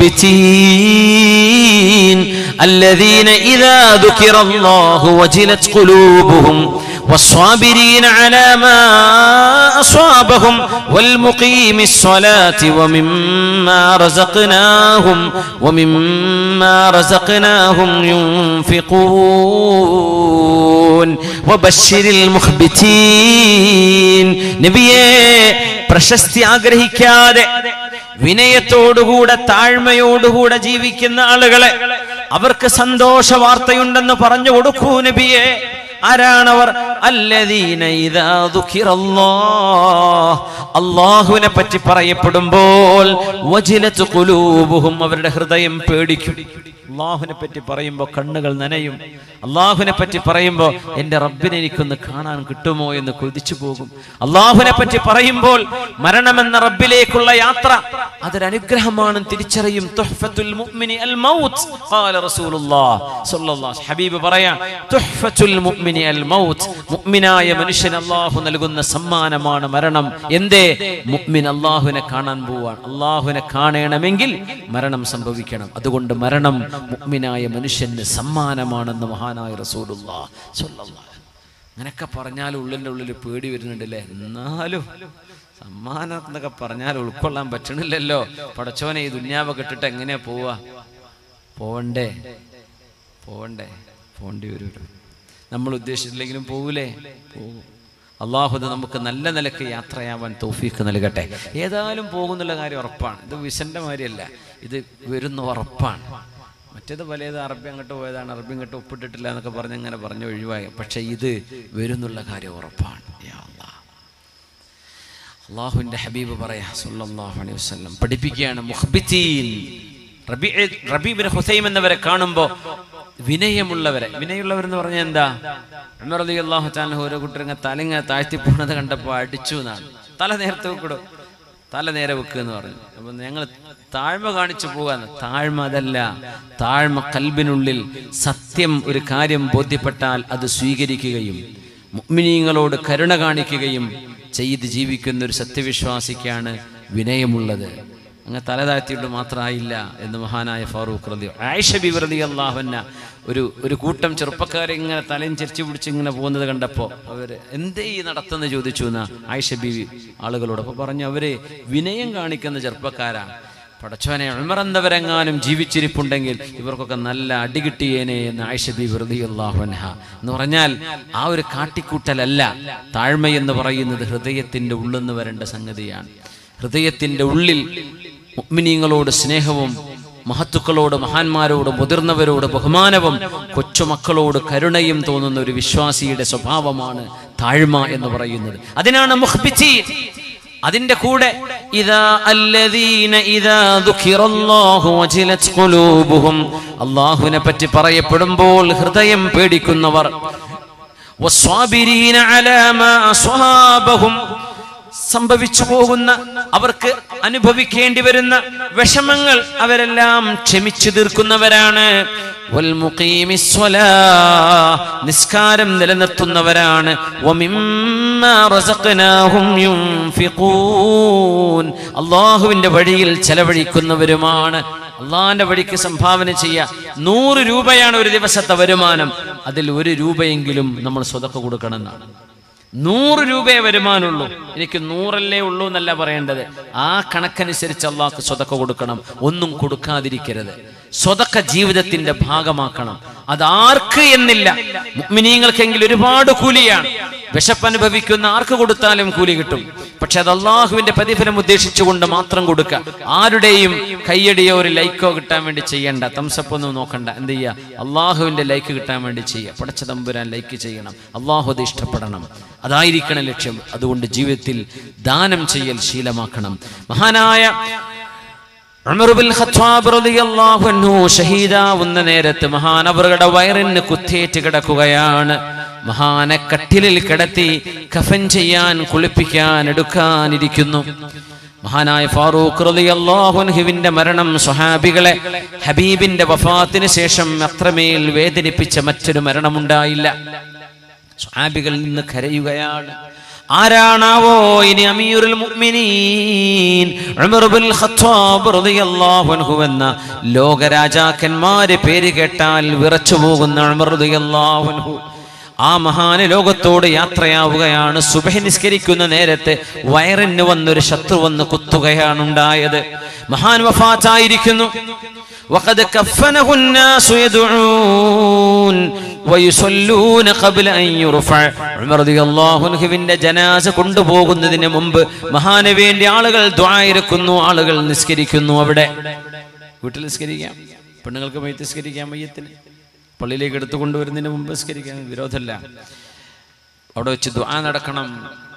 മുഖ്ബിതീൻ അല്ലദീന ഇദാ ദുകിറല്ലാഹു വജിലത് ഖുലൂബുഹും والصابرين على ما أصابهم والمقيم الصلاة ومما رزقناهم ومما رزقناهم ينفقون وبشر المخبتين. നബിയേ, പ്രശസ്തി ആഗ്രഹിക്കാതെ വിനയത്തോടുകൂടെ താഴ്മയോടുകൂടെ ജീവിക്കുന്ന ആളുകളെ അവർക്ക് സന്തോഷ വാർത്തയുണ്ടെന്ന് പറഞ്ഞു കൊടുക്കൂ നബിയേ. ആരാണവർ? അല്ലദീന ഇദാ ദുകിറല്ലാഹ്, അല്ലാഹുവിനെ പറ്റി പറയപ്പെടുമ്പോൾ വജിലത് ഖുലൂബുഹും, അവരുടെ ഹൃദയം പേടിക്കും. അല്ലാഹുവിനെ പറ്റി പറയുമ്പോൾ കണ്ണുകൾ നനയും. അല്ലാഹുവിനെ പറ്റി പറയുമ്പോൾ എൻ്റെ റബ്ബിനെ എനിക്കൊന്ന് കാണാൻ കിട്ടുമോ എന്ന് കൊതിച്ചു പോകും. അല്ലാഹുവിനെ പറ്റി പറയുമ്പോൾ മരണമെന്ന റബ്ബിലേക്കുള്ള യാത്ര അതൊരനുഗ്രഹമാണ് തിരിച്ചറിയും. തുഹ്ഫത്തുൽ മുഅ്മിനി അൽ മൗത്ത് ഖാല റസൂലുള്ളാഹി സ്വല്ലല്ലാഹു അലൈഹി. ഹബീബ് പറയാം, തുഹ്ഫത്തുൽ മുഅ്മിനി അൽ മൗത്ത്, മുഅ്മിനായ മനുഷ്യന് അല്ലാഹു നൽകുന്ന സമ്മാനമാണ് മരണം. എന്തേ? മുഅ്മിൻ അല്ലാഹുവിനെ കാണാൻ പോവാണ്. അല്ലാഹുവിനെ കാണണമെങ്കിൽ മരണം സംഭവിക്കണം. അതുകൊണ്ട് മരണം മുഅ്മിനായ മനുഷ്യന് സമ്മാനമാണെന്ന് മഹാനായ റസൂലുള്ളാഹി സ്വല്ലല്ലാഹു അലൈഹി. അങ്ങനെയൊക്കെ പറഞ്ഞാൽ ഉള്ളിൻ്റെ ഉള്ളിൽ പേടി വരുന്നുണ്ടല്ലേ. എന്നാലും സമ്മാനം എന്നൊക്കെ പറഞ്ഞാൽ ഉൾക്കൊള്ളാൻ പറ്റണില്ലല്ലോ. പടച്ചോനെ, ഈ ദുന്യാവ കെട്ടിട്ട് എങ്ങനെയാ പോവാ? പോവണ്ടേ? പോവണ്ടേ? പോണ്ടി വരൂല്ലോ. നമ്മൾ ഉദ്ദേശിച്ചില്ലെങ്കിലും പോകൂലേ? പോകും. അള്ളാഹു നമുക്ക് നല്ല നിലക്ക് യാത്രയാവാൻ തൗഫീഖ് നൽകട്ടെ. ഏതായാലും പോകുന്നുള്ള കാര്യം ഉറപ്പാണ്. ഇത് വിസന്റെ മാതിരിയല്ല, ഇത് വരുന്ന ഉറപ്പാണ്. മറ്റേത് പലത് അറബി അങ്ങോട്ട് പോയതാണ്, അറബി ഇങ്ങോട്ട് ഒപ്പിട്ടിട്ടില്ല എന്നൊക്കെ പറഞ്ഞ് അങ്ങനെ പറഞ്ഞു ഒഴിവായി. പക്ഷെ ഇത് വരുന്നുള്ള കാര്യം ഉറപ്പാണ്. അല്ലാഹുവിന്റെ ഹബീബ് പറയാ സല്ലല്ലാഹു അലൈഹി വസല്ലം പഠിപ്പിക്കുകയാണ്, മുഖ്ബിതീൻ റബീ റബീ ഇബ്നു ഹുസൈം എന്നവരെ കാണുമ്പോൾ വിനയമുള്ളവരെ. വിനയമുള്ളവരെന്ന് പറഞ്ഞാൽ എന്താ? ഉമർ റളിയല്ലാഹു തആല ഓരോ കുട്ടരങ്ങ തലങ്ങ താഴ്ത്തി പോണത് കണ്ടപ്പോൾ അടിച്ചു എന്നാണ്. തല നേരത്തെ വെക്കിടും, തല നേരെ വെക്കുക എന്ന് പറഞ്ഞു. അപ്പൊ ഞങ്ങൾ താഴ്മ കാണിച്ചു പോകാന്ന്. താഴ്മ അതല്ല, താഴ്മ കൽബിനുള്ളിൽ സത്യം ഒരു കാര്യം ബോധ്യപ്പെട്ടാൽ അത് സ്വീകരിക്കുകയും മുഅ്മിനീങ്ങളോട് കരുണ കാണിക്കുകയും ചെയ്ത് ജീവിക്കുന്ന ഒരു സത്യവിശ്വാസിക്കാണ് വിനയമുള്ളത്. അങ്ങനെ തല താഴ്ത്തിയിട്ട് മാത്രമായില്ല എന്ന് മഹാനായ ഫാറൂഖ് റളി ആയിഷ ബിബി റളിയല്ലാഹു അൻഹ ഒരു ഒരു കൂട്ടം ചെറുപ്പക്കാരെ ഇങ്ങനെ തലയും ചെരിച്ചു പിടിച്ച് ഇങ്ങനെ പോകുന്നത് കണ്ടപ്പോൾ അവര് എന്തേ ഈ നടത്തുന്ന ചോദിച്ചു എന്നാ ആയിഷ ബിബി ആളുകളോട്. അപ്പോൾ പറഞ്ഞു, അവര് വിനയം കാണിക്കുന്ന ചെറുപ്പക്കാരാണ്. പടച്ചോനെ, ഉമർ എന്നവരെങ്ങാനും ജീവിച്ചിരിപ്പുണ്ടെങ്കിൽ ഇവർക്കൊക്കെ നല്ല അടി കിട്ടിയേനെ എന്ന് ആയിഷ ബിബി റളിയല്ലാഹു അൻഹ. എന്ന് പറഞ്ഞാൽ ആ ഒരു കാട്ടിക്കൂട്ടലല്ല. താഴ്മയെന്ന് പറയുന്നത് ഹൃദയത്തിന്റെ ഉള്ളിൽ നിന്ന് വരേണ്ട സംഗതിയാണ്. ഹൃദയത്തിന്റെ ഉള്ളിൽ മുഅ്മിനീങ്ങളോട് സ്നേഹവും മഹത്തുക്കളോട്, മഹാന്മാരോട്, മുതിർന്നവരോട് ബഹുമാനവും കൊച്ചുമക്കളോട് കരുണയും തോന്നുന്ന ഒരു വിശ്വാസിയുടെ സ്വഭാവമാണ് താഴ്മ എന്ന് പറയുന്നത്. അതിനാണ് മുഖ്ബിതീൻ. അതിന്റെ കൂടെ ഇദാ അല്ലദീന ഇദാ ദുഖിറല്ലാഹു വജിലത് ഖുലൂബുഹും, അല്ലാഹുവിനെ പറ്റി പറയപ്പെടുമ്പോൾ ഹൃദയം പേടിക്കുന്നവർ, വസ്വാബിരീന അലാ മാ അസ്വാബഹും, സംഭവിച്ചു പോകുന്ന അവർക്ക് അനുഭവിക്കേണ്ടി വരുന്ന വിഷമങ്ങൾ അവരെല്ലാം ക്ഷമിച്ചു തീർക്കുന്നവരാണ്. വൽ മുഖീമിസ്സലാ, നിസ്കാരം നിലനിർത്തുന്നവരാണ്. വമിമ്മാ റസഖ്നാഹും യുൻഫിഖൂൻ, അല്ലാഹുവിന്റെ വഴിയിൽ ചെലവഴിക്കുന്നവരുമാണ്. അള്ളാഹിന്റെ വഴിക്ക് സംഭാവന ചെയ്യുക. നൂറ് രൂപയാണ് ഒരു ദിവസത്തെ വരുമാനം, അതിൽ ഒരു രൂപയെങ്കിലും നമ്മൾ സ്വതക്ക കൊടുക്കണം എന്നാണ്. നൂറ് രൂപയെ വരുമാനമുള്ളൂ, എനിക്ക് നൂറല്ലേ ഉള്ളൂ എന്നല്ല പറയേണ്ടത്. ആ കണക്കനുസരിച്ച് അള്ളാഹ്ക്ക് സ്വതക്ക കൊടുക്കണം. ഒന്നും കൊടുക്കാതിരിക്കരുത്. സ്വതക്ക ജീവിതത്തിന്റെ ഭാഗമാക്കണം. അതാർക്ക് എന്നില്ല, മുഅ്മിനീങ്ങൾക്കെങ്കിലും ഒരുപാട് കൂലിയാണ്. വിശപ്പനുഭവിക്കുന്ന ആർക്ക് കൊടുത്താലും കൂലി കിട്ടും. പക്ഷെ അത് അള്ളാഹുവിന്റെ പ്രതിഫലം ഉദ്ദേശിച്ചുകൊണ്ട് മാത്രം കൊടുക്കുക. ആരുടെയും കയ്യടിയോ ഒരു ലൈക്കോ കിട്ടാൻ വേണ്ടി ചെയ്യണ്ട. തംസപ്പൊന്നും നോക്കണ്ട. എന്ത് ചെയ്യുക? അള്ളാഹുവിന്റെ ലൈക്ക് കിട്ടാൻ വേണ്ടി ചെയ്യുക. പടച്ച തമ്പുരാൻ ലൈക്ക് ചെയ്യണം, അള്ളാഹു അത് ഇഷ്ടപ്പെടണം, അതായിരിക്കണം ലക്ഷ്യം. അതുകൊണ്ട് ജീവിതത്തിൽ ദാനം ചെയ്യൽ ശീലമാക്കണം. മഹാനായ ഉമർ ഇബ്നുൽ ഖത്താബ് റളിയല്ലാഹു അൻഹു ഷഹീദാവുന്ന നേരത്ത് മഹാനവറുടെ വയറിന് കുത്തേറ്റ് കിടക്കുകയാണ്. മഹാനെ കട്ടിലിൽ കിടത്തി കഫൻ ചെയ്യാൻ, കുളിപ്പിക്കാൻ എടുക്കാനിരിക്കുന്നു. മഹാനായ ഫാറൂഖ് റളിയല്ലാഹു അൻഹുവിന്റെ മരണം സ്വഹാബികളെ ഹബീബിന്റെ വഫാത്തിന് ശേഷം അത്രമേൽ വേദനിപ്പിച്ച മറ്റൊരു മരണമുണ്ടായില്ല. സ്വഹാബികൾ നിന്ന് കരയുകയാണ്. ആരാണാവോ ഇനി അമീറുൽ മുഅ്മിനീൻ ഉമർ ഇബ്നുൽ ഖത്താബ് റളിയല്ലാഹു അൻഹു എന്ന ലോകരാജാക്കന്മാരെ പേര് കേട്ടാൽ വിറച്ചു പോകുന്ന ഉമർ റളിയല്ലാഹു അൻഹു. ആ മഹാന് ലോകത്തോട് യാത്രയാവുകയാണ്. സുബഹി നിസ്കരിക്കുന്ന നേരത്തെ വയറിന് വന്നൊരു ശത്രു വന്ന് കുത്തുകയാണ് ഉണ്ടായത്. മഹാൻ വഫാത്തായിരിക്കുന്നു. وقد كفنه الناس يدعون ويصلون قبل ان يرفع. ഉമർ റളിയല്ലാഹു അൻഹുവിന്റെ ജനാസ കൊണ്ടുപോകുന്നതിന് മുമ്പ് മഹാന് വേണ്ടി ആളുകൾ ദുആ ഇരക്കുന്നു, ആളുകൾ നിസ്കരിക്കുന്നു. അവിടെ വീട്ടിൽ നിസ്കരിക്കാം, പെണ്ണുങ്ങൾക്ക് മയ്യത്ത് നിസ്കരിക്കാം, മയ്യത്തിന് പള്ളിയിലേക്ക് എടുത്തു കൊണ്ടുവരുന്നതിന് മുമ്പ് നിസ്കരിക്കാൻ വിരോധമല്ല. അവിടെ വെച്ച് ദുആ നടക്കണം.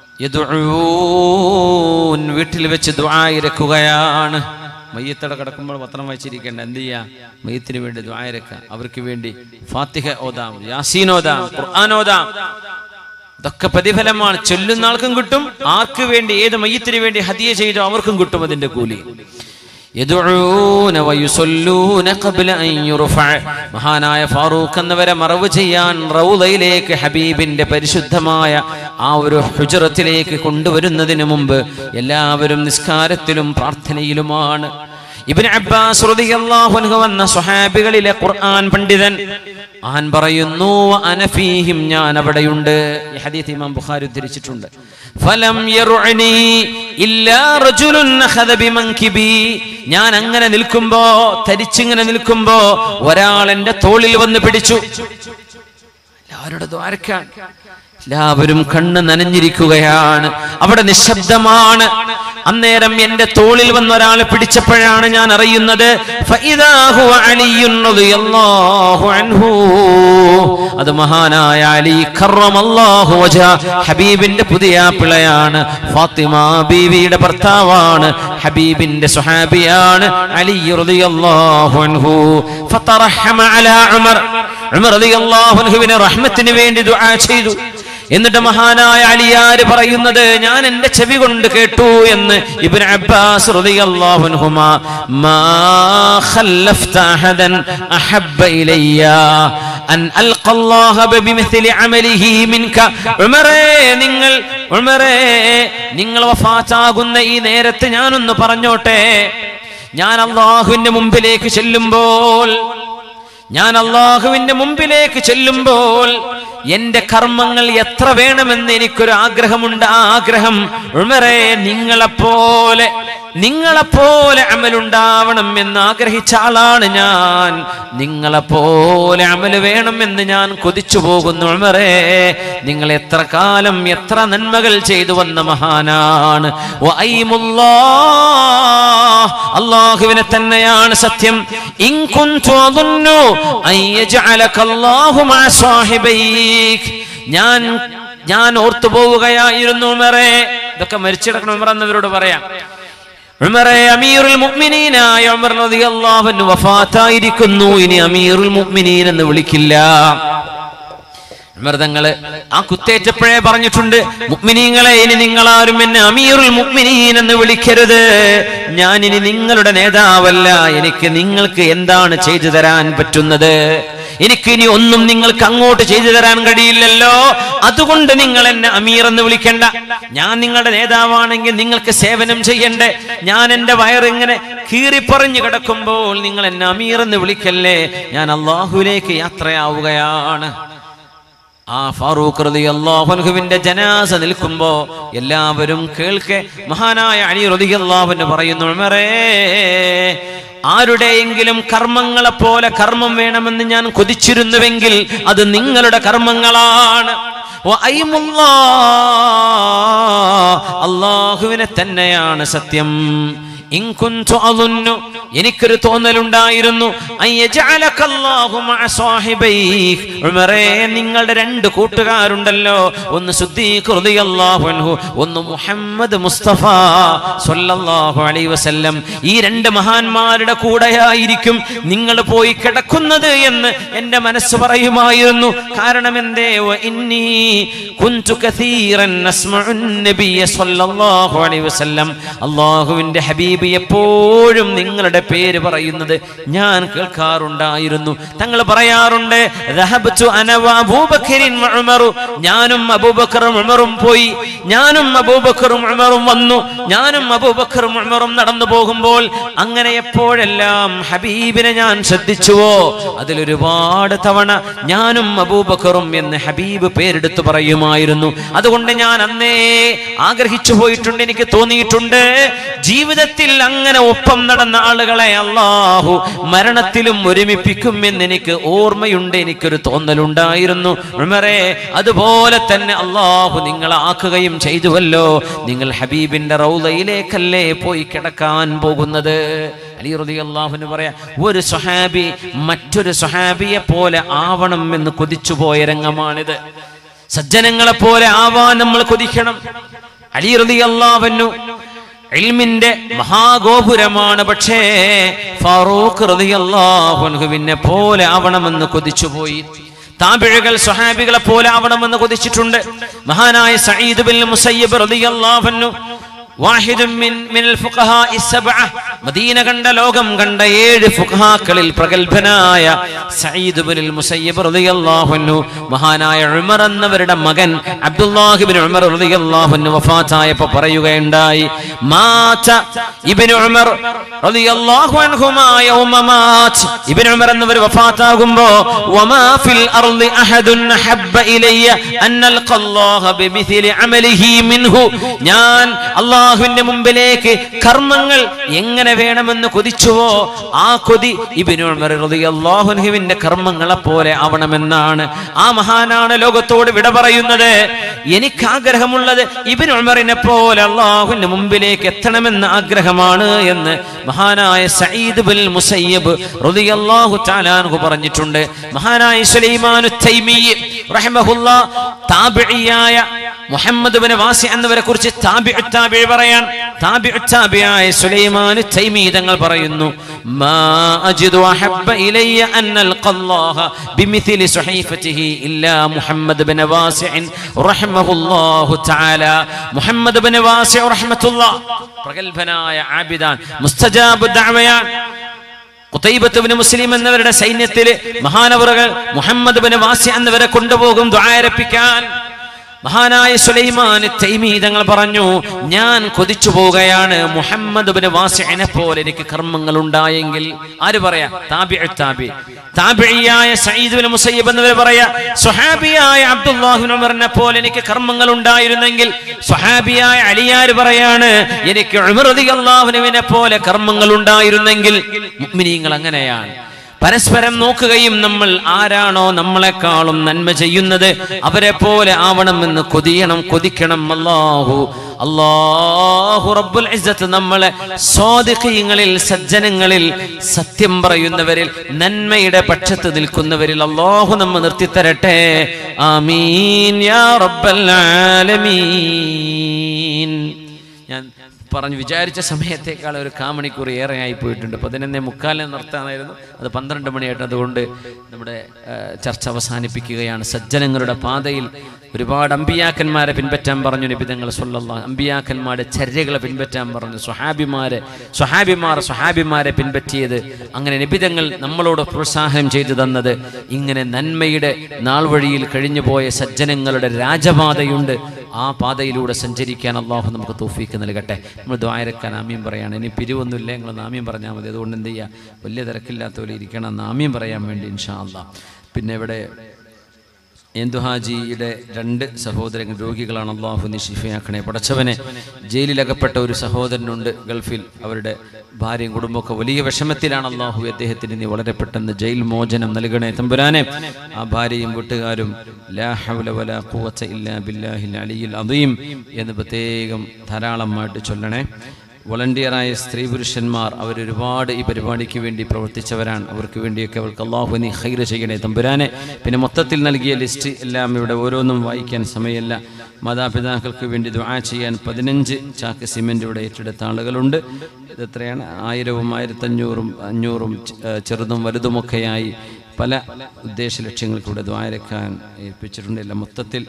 യദുഊൻ, വീട്ടിൽ വെച്ച് ദുആ ഇരക്കുകയാണ്. മയ്യത്തട കിടക്കുമ്പോൾ പത്രം വായിച്ചിരിക്കേണ്ട. എന്ത് ചെയ്യാ? മയ്യത്തിന് വേണ്ടി ദുആ ഇരക്കുക. അവർക്ക് വേണ്ടി ഫാത്തിഹ ഓതാം, യാസീൻ ഓതാം, ഖുർആൻ ഓതാം. ഇതൊക്കെ പ്രതിഫലമാണ്. ചൊല്ലുന്ന ആൾക്കും കിട്ടും, ആർക്ക് വേണ്ടി, ഏത് മയ്യത്തിന് വേണ്ടി ഹദിയ ചെയ്തോ അവർക്കും കിട്ടും അതിന്റെ കൂലി. യദുഊന വയുസല്ലൂന ഖബ്ല അൻ യുർഫഅ. മഹാനായ ഫാറൂഖ് എന്നവരെ മറവ് ചെയ്യാൻ റൗളയിലേക്ക്, ഹബീബിന്റെ പരിശുദ്ധമായ ആ ഒരു ഹുജ്റത്തിലേക്ക് കൊണ്ടുവരുന്നതിന് മുമ്പ് എല്ലാവരും നിസ്കാരത്തിലും പ്രാർത്ഥനയിലുമാണ്. ഇബ്നു അബ്ബാസ് റളിയല്ലാഹു അൻഹു എന്ന സ്വഹാബികളിലെ ഖുർആൻ പണ്ഡിതൻ ആൻ പറയുന്നു, അന ഫീഹിം, ഞാൻ അവിടെയുണ്ട്. ഈ ഹദീസ് ഇമാം ബുഖാരി ഉദ്ധരിച്ചിട്ടുണ്ട്. ഫലം യറുനി ഇല്ലാ റജുലുൻ അഖദ ബിമൻകിബി. ഞാൻ അങ്ങനെ നിൽക്കുമ്പോ, തരിച്ചിങ്ങനെ നിൽക്കുമ്പോ ഒരാൾ എന്റെ തോളിൽ വന്ന് പിടിച്ചു. എല്ലാവരുടെ ദ്വാരക്കാൻ എല്ലാവരും കണ്ണ് നനഞ്ഞിരിക്കുകയാണ്. അവിടെ നിശബ്ദമാണ്. അന്നേരം എന്റെ തോളിൽ വന്ന ഒരാളെ പിടിച്ചപ്പോഴാണ് ഞാൻ അറിയുന്നത് അത് മഹാനായ അലി കറമല്ലാഹു വജഹ, ഹബീബിന്റെ പുതിയ പിള്ളയാണ്. ഫാത്തിമ ബീവിയുടെ ഭർത്താവാണ്. ഹബീബിന്റെ സ്വഹാബിയാണ് അലി റളിയല്ലാഹു അൻഹു. ഫതറഹമ അലാ ഉമർ, ഉമർ റളിയല്ലാഹു അൻഹുവിനെ റഹ്മത്തിന് വേണ്ടി ദുആ ചെയ്തു. എന്നിട്ട് മഹാനായ അലിയാർ പറയുന്നത് ഞാൻ എന്റെ ചെവി കൊണ്ട് കേട്ടു എന്ന് ഇബ്നു അബ്ബാസ് റളിയല്ലാഹു അൻഹുമാ, മാ ഖല്ലഫ്ത അഹദൻ അഹബ്ബ ഇലയ്യ അൻ അൽഖല്ലാഹ ബിമിസ്ലി അമലിഹി മിൻക. ഉമറേ നിങ്ങൾ ഉമറേ നിങ്ങൾ വഫാത്താകുന്ന ഈ നേരത്ത് ഞാനൊന്ന് പറഞ്ഞോട്ടെ, ഞാൻ അല്ലാഹുവിന്റെ മുമ്പിലേക്ക് ചെല്ലുമ്പോൾ ഞാൻ അല്ലാഹുവിന്റെ മുമ്പിലേക്ക് ചെല്ലുമ്പോൾ എന്റെ കർമ്മങ്ങൾ എത്ര വേണമെന്ന് എനിക്കൊരു ആഗ്രഹമുണ്ട്. ആ ആഗ്രഹം ഉമറേ നിങ്ങളെപ്പോലെ നിങ്ങളെപ്പോലെ അമലുണ്ടാവണം എന്ന് ആഗ്രഹിച്ച ആളാണ് ഞാൻ. നിങ്ങളെപ്പോലെ അമല് വേണമെന്ന് ഞാൻ കൊതിച്ചു പോകുന്നു. ഉമറേ നിങ്ങൾ എത്ര കാലം എത്ര നന്മകൾ ചെയ്തു വന്ന മഹാനാണ്. അല്ലാഹുവിനെ തന്നെയാണ് സത്യം. ഇൻ കുൻതു അദുന്നു അൻ യജഅലക അല്ലാഹു മഅ സാഹിബൈക്. ഞാൻ ഞാൻ ഓർത്തു പോവുകയായിരുന്നു ഉമറേ, ഇതൊക്കെ മരിച്ചിടക്കണം ഉമർ എന്നവരോട് പറയാം. ഉമറേ അമീറുൽ മുഅ്മിനീനായ ഉമർ റളിയല്ലാഹു അൻഹു വഫാത്തായിരിക്കുന്നു, ഇനി അമീറുൽ മുഅ്മിനീൻ എന്ന് വിളിക്കില്ല. ഉമർ തങ്ങള് ആ കുത്തേറ്റപ്പോഴേ പറഞ്ഞിട്ടുണ്ട്, മുഅ്മിനീങ്ങളെ ഇനി നിങ്ങളാരും എന്നെ അമീറുൽ മുഅ്മിനീൻ എന്ന് വിളിക്കരുത്. ഞാൻ ഇനി നിങ്ങളുടെ നേതാവല്ല. എനിക്ക് നിങ്ങൾക്ക് എന്താണ് ചെയ്തു തരാൻ പറ്റുന്നത്? എനിക്കിനി ഒന്നും നിങ്ങൾക്ക് അങ്ങോട്ട് ചെയ്തു തരാൻ കഴിയില്ലല്ലോ. അതുകൊണ്ട് നിങ്ങൾ എന്നെ അമീർ എന്ന് വിളിക്കണ്ട. ഞാൻ നിങ്ങളുടെ നേതാവാണെങ്കിൽ നിങ്ങൾക്ക് സേവനം ചെയ്യണ്ടേ. ഞാൻ എന്റെ വയറിങ്ങനെ കീറിപ്പറിഞ്ഞു കിടക്കുമ്പോൾ നിങ്ങൾ എന്നെ അമീർ എന്ന് വിളിക്കല്ലേ. ഞാൻ അല്ലാഹുവിലേക്ക് യാത്രയാവുകയാണ്. ആ ഫാറൂഖ് റളിയല്ലാഹു അൻഹുവിന്റെ ജനാസ നിൽക്കുമ്പോ എല്ലാവരും കേൾക്കെ മഹാനായ അലി റളിയല്ലാഹു അൻഹു പറയുന്നു, ഉമറേ ആരുടെയെങ്കിലും കർമ്മങ്ങളെ പോലെ കർമ്മം വേണമെന്ന് ഞാൻ കൊതിച്ചിരുന്നുവെങ്കിൽ അത് നിങ്ങളുടെ കർമ്മങ്ങളാണ്. അല്ലാഹുവിനെ തന്നെയാണ് സത്യം. ഇൻ കുൻതു അദുന്നു, എനിക്കൊരു തോന്നലുണ്ടായിരുന്നു, അയ്യജഅലക അല്ലാഹു മഅ സാഹിബൈക്. ഉമറേ നിങ്ങളുടെ രണ്ട് കൂട്ടുകാരുണ്ടല്ലോ, ഒന്ന് സിദ്ദീഖ് റളിയല്ലാഹു അൻഹു, ഒന്ന് മുഹമ്മദ് മുസ്തഫ സ്വല്ലല്ലാഹു അലൈഹി വസല്ലം. ഈ രണ്ട് മഹാന്മാരുടെ കൂടെയായിരിക്കും നിങ്ങൾ പോയി കിടക്കുന്നത് എന്ന് എൻ്റെ മനസ്സ് പറയുമായിരുന്നു. കാരണം എന്തേ? വഇന്നീ കുൻതു കസീറൻ അസ്മഉൻ നബിയ സ്വല്ലല്ലാഹു അലൈഹി വസല്ലം. അല്ലാഹുവിൻ്റെ ഹബീബ് എപ്പോഴും നിങ്ങളുടെ പേര് പറയുന്നത് ഞാൻ കേൾക്കാറുണ്ടായിരുന്നു. തങ്ങൾ പറയാറുണ്ട്, ഞാനും അബൂബക്കറും ഉമറും പോയി, ഞാനും അബൂബക്കറും ഉമറും വന്നു, ഞാനും അബൂബക്കറും ഉമറും നടന്നു പോകുമ്പോൾ അങ്ങനെ എപ്പോഴെല്ലാം ഹബീബിനെ ഞാൻ ശ്രദ്ധിച്ചുവോ അതിലൊരുപാട് തവണ ഞാനും അബൂബക്കറും എന്ന് ഹബീബ് പേരെടുത്ത് പറയുമായിരുന്നു. അതുകൊണ്ട് ഞാൻ അന്നേ ആഗ്രഹിച്ചു പോയിട്ടുണ്ട്, എനിക്ക് തോന്നിയിട്ടുണ്ട് ജീവിതത്തിൽ അങ്ങനെ ഒപ്പം നടന്ന ആളുകളെ അല്ലാഹു മരണത്തിലും ഒരുമിപ്പിക്കും എന്ന് എനിക്ക് ഓർമ്മയുണ്ട്, എനിക്കൊരു തോന്നലുണ്ടായിരുന്നു. ഉമറേ അതുപോലെ തന്നെ അല്ലാഹു നിങ്ങളെ ആക്കുകയും ചെയ്തുവല്ലോ. നിങ്ങൾ ഹബീബിന്റെ റൗളയിലേക്കല്ലേ പോയി കിടക്കാൻ പോകുന്നത്? അലി റളിയല്ലാഹു അൻഹു പറയാ, ഒരു സ്വഹാബി മറ്റൊരു സ്വഹാബിയെ പോലെ ആവണം എന്ന് കൊതിച്ചുപോയ രംഗമാണിത്. സജ്ജനങ്ങളെ പോലെ ആവാൻ നമ്മൾ കൊതിക്കണം. അലി റളിയല്ലാഹു അൻഹു ഇൽമിന്റെ മഹാഗോപുരമാണ്. പക്ഷേ ഫാറൂഖ് റളിയല്ലാഹു അൻഹുവിനെ പോലെ ആവണമെന്ന് കൊതിച്ചുപോയി. താബിഈകൾ സ്വഹാബികളെ പോലെ ആവണമെന്ന് കൊതിച്ചിട്ടുണ്ട്. മഹാനായ സഈദ് ബിൻ മുസയ്യിബ് റളിയല്ലാഹു അൻഹു വാഹിദുൻ മിൻ മിനൽ ഫുഖഹാഇ സബ്അ, മദീന കണ്ട ലോകം കണ്ട ഏഴ് ഫുഖഹാക്കളിൽ പ്രഗൽഭനായ സഈദ് ബിൻ മുസയ്യിബ് റളിയല്ലാഹു അൻഹു മഹാനായ ഉമർ എന്നവരുടെ മകൻ അബ്ദുല്ലാഹ് ഇബ്നു ഉമർ റളിയല്ലാഹു അൻഹു വഫാത്തായപ്പോൾ പറയുകയുണ്ടായി, മാത ഇബ്നു ഉമർ റളിയല്ലാഹു അൻഹുമാ യൗമ മാത്. ഇബ്നു ഉമർ എന്നവർ വഫാത്താകുമ്പോൾ വമാ ഫിൽ അർളി അഹദുൻ ഹബ്ബ ഇലയ്യ അൻ അൽഖല്ലാഹ ബിമിസ്ലി അമലിഹി മിൻഹു, ഞാൻ അല്ലാഹ് അള്ളാഹുവിന്റെ മുമ്പിലേക്ക് കർമ്മങ്ങൾ എങ്ങനെ വേണമെന്ന് കൊതിച്ചുവോ ആ കൊതി ഇബ്നു ഉമർ റളിയല്ലാഹു അൻഹുവിന്റെ കർമ്മങ്ങളെ പോലെ ആവണമെന്നാണ്. ആ മഹാനാണ് ലോകത്തോട് വിട പറയുന്നത്. എനിക്ക് ആഗ്രഹമുള്ളത് ഇബ്നു ഉമറിനെ പോലെ അള്ളാഹുവിന്റെ മുമ്പിലേക്ക് എത്തണമെന്ന ആഗ്രഹമാണ് എന്ന് മഹാനായ സഈദ് ബിൻ മുസയ്യിബ് റളിയല്ലാഹു തആല അൻഹു പറഞ്ഞിട്ടുണ്ട്. മഹാനായ സുലൈമാനു തൈമി റഹിമഹുല്ലാഹ് താബിഈയായ മുഹമ്മദ് ബിൻ വാസി എന്നവരെ കുറിച്ച് താബിഉ താബിഈ പറയാൻ താബിഉ താബിഈയായ സുലൈമാനു തൈമി തങ്ങൾ പറയുന്നു, മാ അജിദു അഹബ്ബ ഇലയ്യ അൻ അൽഖല്ലാഹ ബിമിസ്ലി സുഹൈഫതിഹി ഇല്ലാ മുഹമ്മദ് ബിൻ വാസി റഹിമഹുല്ലാഹു തആല. മുഹമ്മദ് ബിൻ വാസി റഹ്മത്തുള്ളാഹ് പ്രഗൽഭനായ ആബിദാൻ, മുസ്തജാബു ദഅവയാൻ. ഖുതൈബത്ത് ഇബ്നു മുസ്ലിം എന്നവരുടെ സൈന്യത്തിൽ മഹാനവറുകൾ മുഹമ്മദ് ബിൻ വാസി എന്നവരെ കൊണ്ടുപോകും ദുആരപ്പിക്കാൻ. മഹാനായ സുലൈമാൻ തൈമി തങ്ങൾ പറഞ്ഞു, ഞാൻ കൊതിച്ചു പോവുകയാണ് മുഹമ്മദ് ബിൻ വാസിഇനെ പോലെ എനിക്ക് കർമ്മങ്ങൾ ഉണ്ടായെങ്കിൽ. ആര് പറയാ? താബിഉ താബി താബിഈയായ സഈദ് ബിൻ മുസയ്യിബ് എന്നവർ പറയാ, സ്വഹാബിയായ അബ്ദുല്ലാഹ് ബിൻ ഉമറിനെ പോലെ എനിക്ക് കർമ്മങ്ങൾ ഉണ്ടായിരുന്നെങ്കിൽ. സ്വഹാബിയായ അലിയാർ പറയാണ്, എനിക്ക് ഉമർ റളിയല്ലാഹു അൻഹുവിനെ പോലെ കർമ്മങ്ങൾ ഉണ്ടായിരുന്നെങ്കിൽ. മുഅ്മിനീങ്ങൾ അങ്ങനെയാണ്, പരസ്പരം നോക്കുകയും നമ്മൾ ആരാണോ നമ്മളെക്കാളും നന്മ ചെയ്യുന്നത് അവരെ പോലെ ആവണമെന്ന് കൊതിയണം, കൊതിക്കണം. അല്ലാഹു അല്ലാഹു റബ്ബുൽ ഇസ്സത്ത് നമ്മളെ സ്വാദിഖീങ്ങളിൽ, സജ്ജനങ്ങളിൽ, സത്യം പറയുന്നവരിൽ, നന്മയുടെ പക്ഷത്ത് നിൽക്കുന്നവരിൽ അല്ലാഹു നമ്മെ നിർത്തിത്തരട്ടെ. ആമീൻ യാ റബ്ബൽ ആലമീൻ. ഞാൻ പറഞ്ഞു വിചാരിച്ച സമയത്തേക്കാൾ ഒരു കാമണിക്കൂർ ഏറെ ആയി പോയിട്ടുണ്ട്. പതിനൊന്നേ മുക്കാലിന് നിർത്താനായിരുന്നു, അത് പന്ത്രണ്ട് മണിയായിട്ട്. അതുകൊണ്ട് നമ്മുടെ ചർച്ച അവസാനിപ്പിക്കുകയാണ്. സജ്ജനങ്ങളുടെ പാതയിൽ ഒരുപാട് അമ്പിയാക്കന്മാരെ പിൻപറ്റാൻ പറഞ്ഞു നബി തങ്ങൾ സ്വല്ലല്ലാഹു. അമ്പിയാക്കന്മാരുടെ ചര്യകളെ പിൻപറ്റാൻ പറഞ്ഞു. സ്വഹാബിമാരെ സ്വഹാബിമാർ സ്വഹാബിമാരെ പിൻപറ്റിയത്, അങ്ങനെ നബി തങ്ങൾ നമ്മളോട് പ്രോത്സാഹനം ചെയ്തു തന്നത്. ഇങ്ങനെ നന്മയുടെ നാൾ വഴിയിൽ കഴിഞ്ഞു പോയ സജ്ജനങ്ങളുടെ രാജപാതയുണ്ട്. ആ പാതയിലൂടെ സഞ്ചരിക്കാൻ അള്ളാഹു നമുക്ക് തൗഫീക്ക് നൽകട്ടെ. നമ്മൾ ദുആയിരക്കാൻ ആമീൻ പറയാണ്. ഇനി പിരിവൊന്നുമില്ല, നിങ്ങൾ ആമീൻ പറഞ്ഞാൽ മതി. അതുകൊണ്ട് എന്ത് ചെയ്യുക, വലിയ തിരക്കില്ലാത്ത പോലെ ഇരിക്കണം എന്ന് ആമീൻ പറയാൻ വേണ്ടി ഇൻഷാ അല്ലാഹ്. പിന്നെ ഇവിടെ എന്തുഹാജിയുടെ രണ്ട് സഹോദരങ്ങൾ രോഗികളാണ്. അള്ളാഹു നീ ശിഫയാക്കണേ പടച്ചവനെ. ജയിലിലകപ്പെട്ട ഒരു സഹോദരനുണ്ട് ഗൾഫിൽ, അവരുടെ ഭാര്യയും കുടുംബമൊക്കെ വലിയ വിഷമത്തിലാണ്. അള്ളാഹു അദ്ദേഹത്തിന് നീ വളരെ പെട്ടെന്ന് ജയിൽ മോചനം നൽകണേ തമ്പുരാനെ. ആ ഭാര്യയും വീട്ടുകാരും ലാ ഹൗല വലാ ഖുവത ഇല്ലാ ബില്ലാഹിൽ അലിയിൽ അദീം എന്ന് പ്രത്യേകം ധാരാളമായിട്ട് ചൊല്ലണേ. വോളണ്ടിയറായ സ്ത്രീ പുരുഷന്മാർ അവരൊരുപാട് ഈ പരിപാടിക്ക് വേണ്ടി പ്രവർത്തിച്ചവരാണ്. അവർക്ക് വേണ്ടിയൊക്കെ അവർക്ക് അള്ളാഹു നീ ഖൈർ ചെയ്യണേ തമ്പുരാനെ. പിന്നെ മൊത്തത്തിൽ നൽകിയ ലിസ്റ്റ് എല്ലാം ഇവിടെ ഓരോന്നും വായിക്കാൻ സമയമല്ല. മാതാപിതാക്കൾക്ക് വേണ്ടി ദുആ ചെയ്യാൻ പതിനഞ്ച് ചാക്ക് സിമെൻ്റ് ഇവിടെ ഏറ്റെടുത്ത ആളുകളുണ്ട്. ഇതെത്രയാണ്? ആയിരവും ആയിരത്തഞ്ഞൂറും അഞ്ഞൂറും ചെറുതും വലുതുമൊക്കെയായി പല ഉദ്ദേശ ലക്ഷ്യങ്ങൾക്കൂടെ ദുആയിരക്കാൻ ഏൽപ്പിച്ചിട്ടുണ്ട്. എല്ലാം മൊത്തത്തിൽ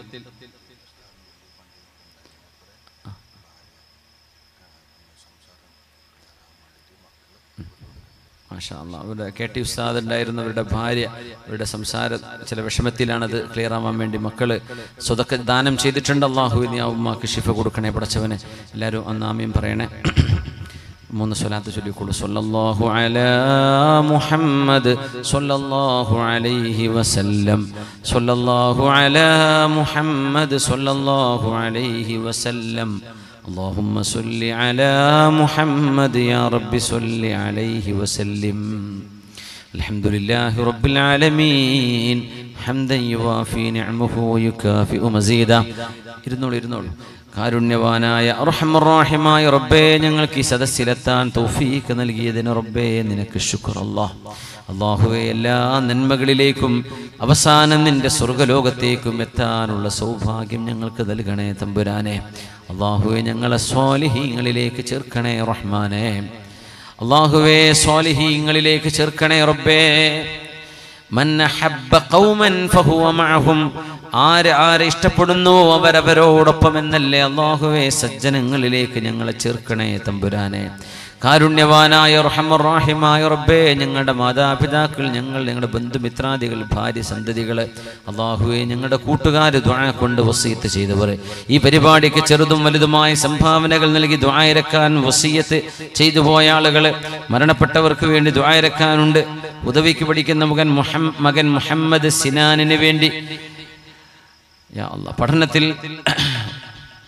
മാഷാ അല്ലാഹ്. അവരുടെ കെ ടി ഉസ്താദ് ഉണ്ടായിരുന്നു, അവരുടെ ഭാര്യ, അവരുടെ സംസാരം ചില വിഷമത്തിലാണത് ക്ലിയർ ആവാൻ വേണ്ടി മക്കള് സ്വതക്ക ദാനം ചെയ്തിട്ടുണ്ട്. അള്ളാഹു നീ ആ ഉമ്മാക്ക് ശിഫ കൊടുക്കണേ പടച്ചവനെ. എല്ലാവരും അന്ന് ആമീൻ പറയണേ. മൂന്ന് സ്വലാത്ത് ചൊല്ലിക്കോളൂ. സ്വല്ലല്ലാഹു അലാ മുഹമ്മദ് സ്വല്ലല്ലാഹു അലൈഹി വസല്ലം. സ്വല്ലല്ലാഹു അലാ മുഹമ്മദ് സ്വല്ലല്ലാഹു അലൈഹി വസല്ലം. اللهم صل على محمد يا رب صل عليه وسلم. الحمد لله رب العالمين حمدا يوافي نعمه ويكافئ مزيدا. ഇരുന്നോളൂ ഇരുന്നോളൂ. കാരുണ്യവാനായ അർഹമർ റഹീമായ റബ്ബേ, ഞങ്ങൾക്ക് ഈ സദസ്സിലെത്താൻ തൗഫീഖ് നൽകിയതിന് റബ്ബേ നിനക്ക് ശുക്ർ. അല്ലാഹ് അല്ലാഹുവേ, എല്ലാ നന്മകളിലേക്കും അവസാനം നിന്റെ സ്വർഗ്ഗലോകത്തേക്കും എത്താനുള്ള സൗഭാഗ്യം ഞങ്ങൾക്ക് നൽകണേ തമ്പുരാനെ. അല്ലാഹുവേ, ഞങ്ങളെ സ്വാലിഹീങ്ങളിലേക്ക് ചേർക്കണേ റഹ്മാനേ. അല്ലാഹുവേ, സ്വാലിഹീങ്ങളിലേക്ക് ചേർക്കണേ റബ്ബേ. മൻ അഹബ്ബ ഖൗമൻ ഫഹുവ മഅഹും. ആര് ആരെ ഇഷ്ടപ്പെടുന്നു അവരവരോടൊപ്പം എന്നല്ലേ. അല്ലാഹുവേ, സജ്ജനങ്ങളിലേക്ക് ഞങ്ങളെ ചേർക്കണേ തമ്പുരാനെ. കാരുണ്യവാനായ റഹ്മർ റഹീമായ റബ്ബേ, ഞങ്ങളുടെ മാതാപിതാക്കൾ, ഞങ്ങൾ ഞങ്ങളുടെ ബന്ധുമിത്രാദികൾ, ഭാര്യ സന്തതികൾ, അല്ലാഹുവേ, ഞങ്ങളുടെ കൂട്ടുകാർ, ദുആ കൊണ്ട് വസിയത്ത് ചെയ്തവർ, ഈ പരിപാടിക്ക് ചെറുതും വലുതുമായ സംഭാവനകൾ നൽകി ദുആ ഇറക്കാൻ വസിയത്ത് ചെയ്തു പോയ ആളുകൾ, മരണപ്പെട്ടവർക്ക് വേണ്ടി ദുആ ഇറക്കാനുണ്ട്. ഉദവിക്ക് പഠിക്കുന്ന മകൻ മുഹമ്മദ് മകൻ മുഹമ്മദ് സിനാനിന് വേണ്ടി യാ അല്ലാഹ് പഠനത്തിൽ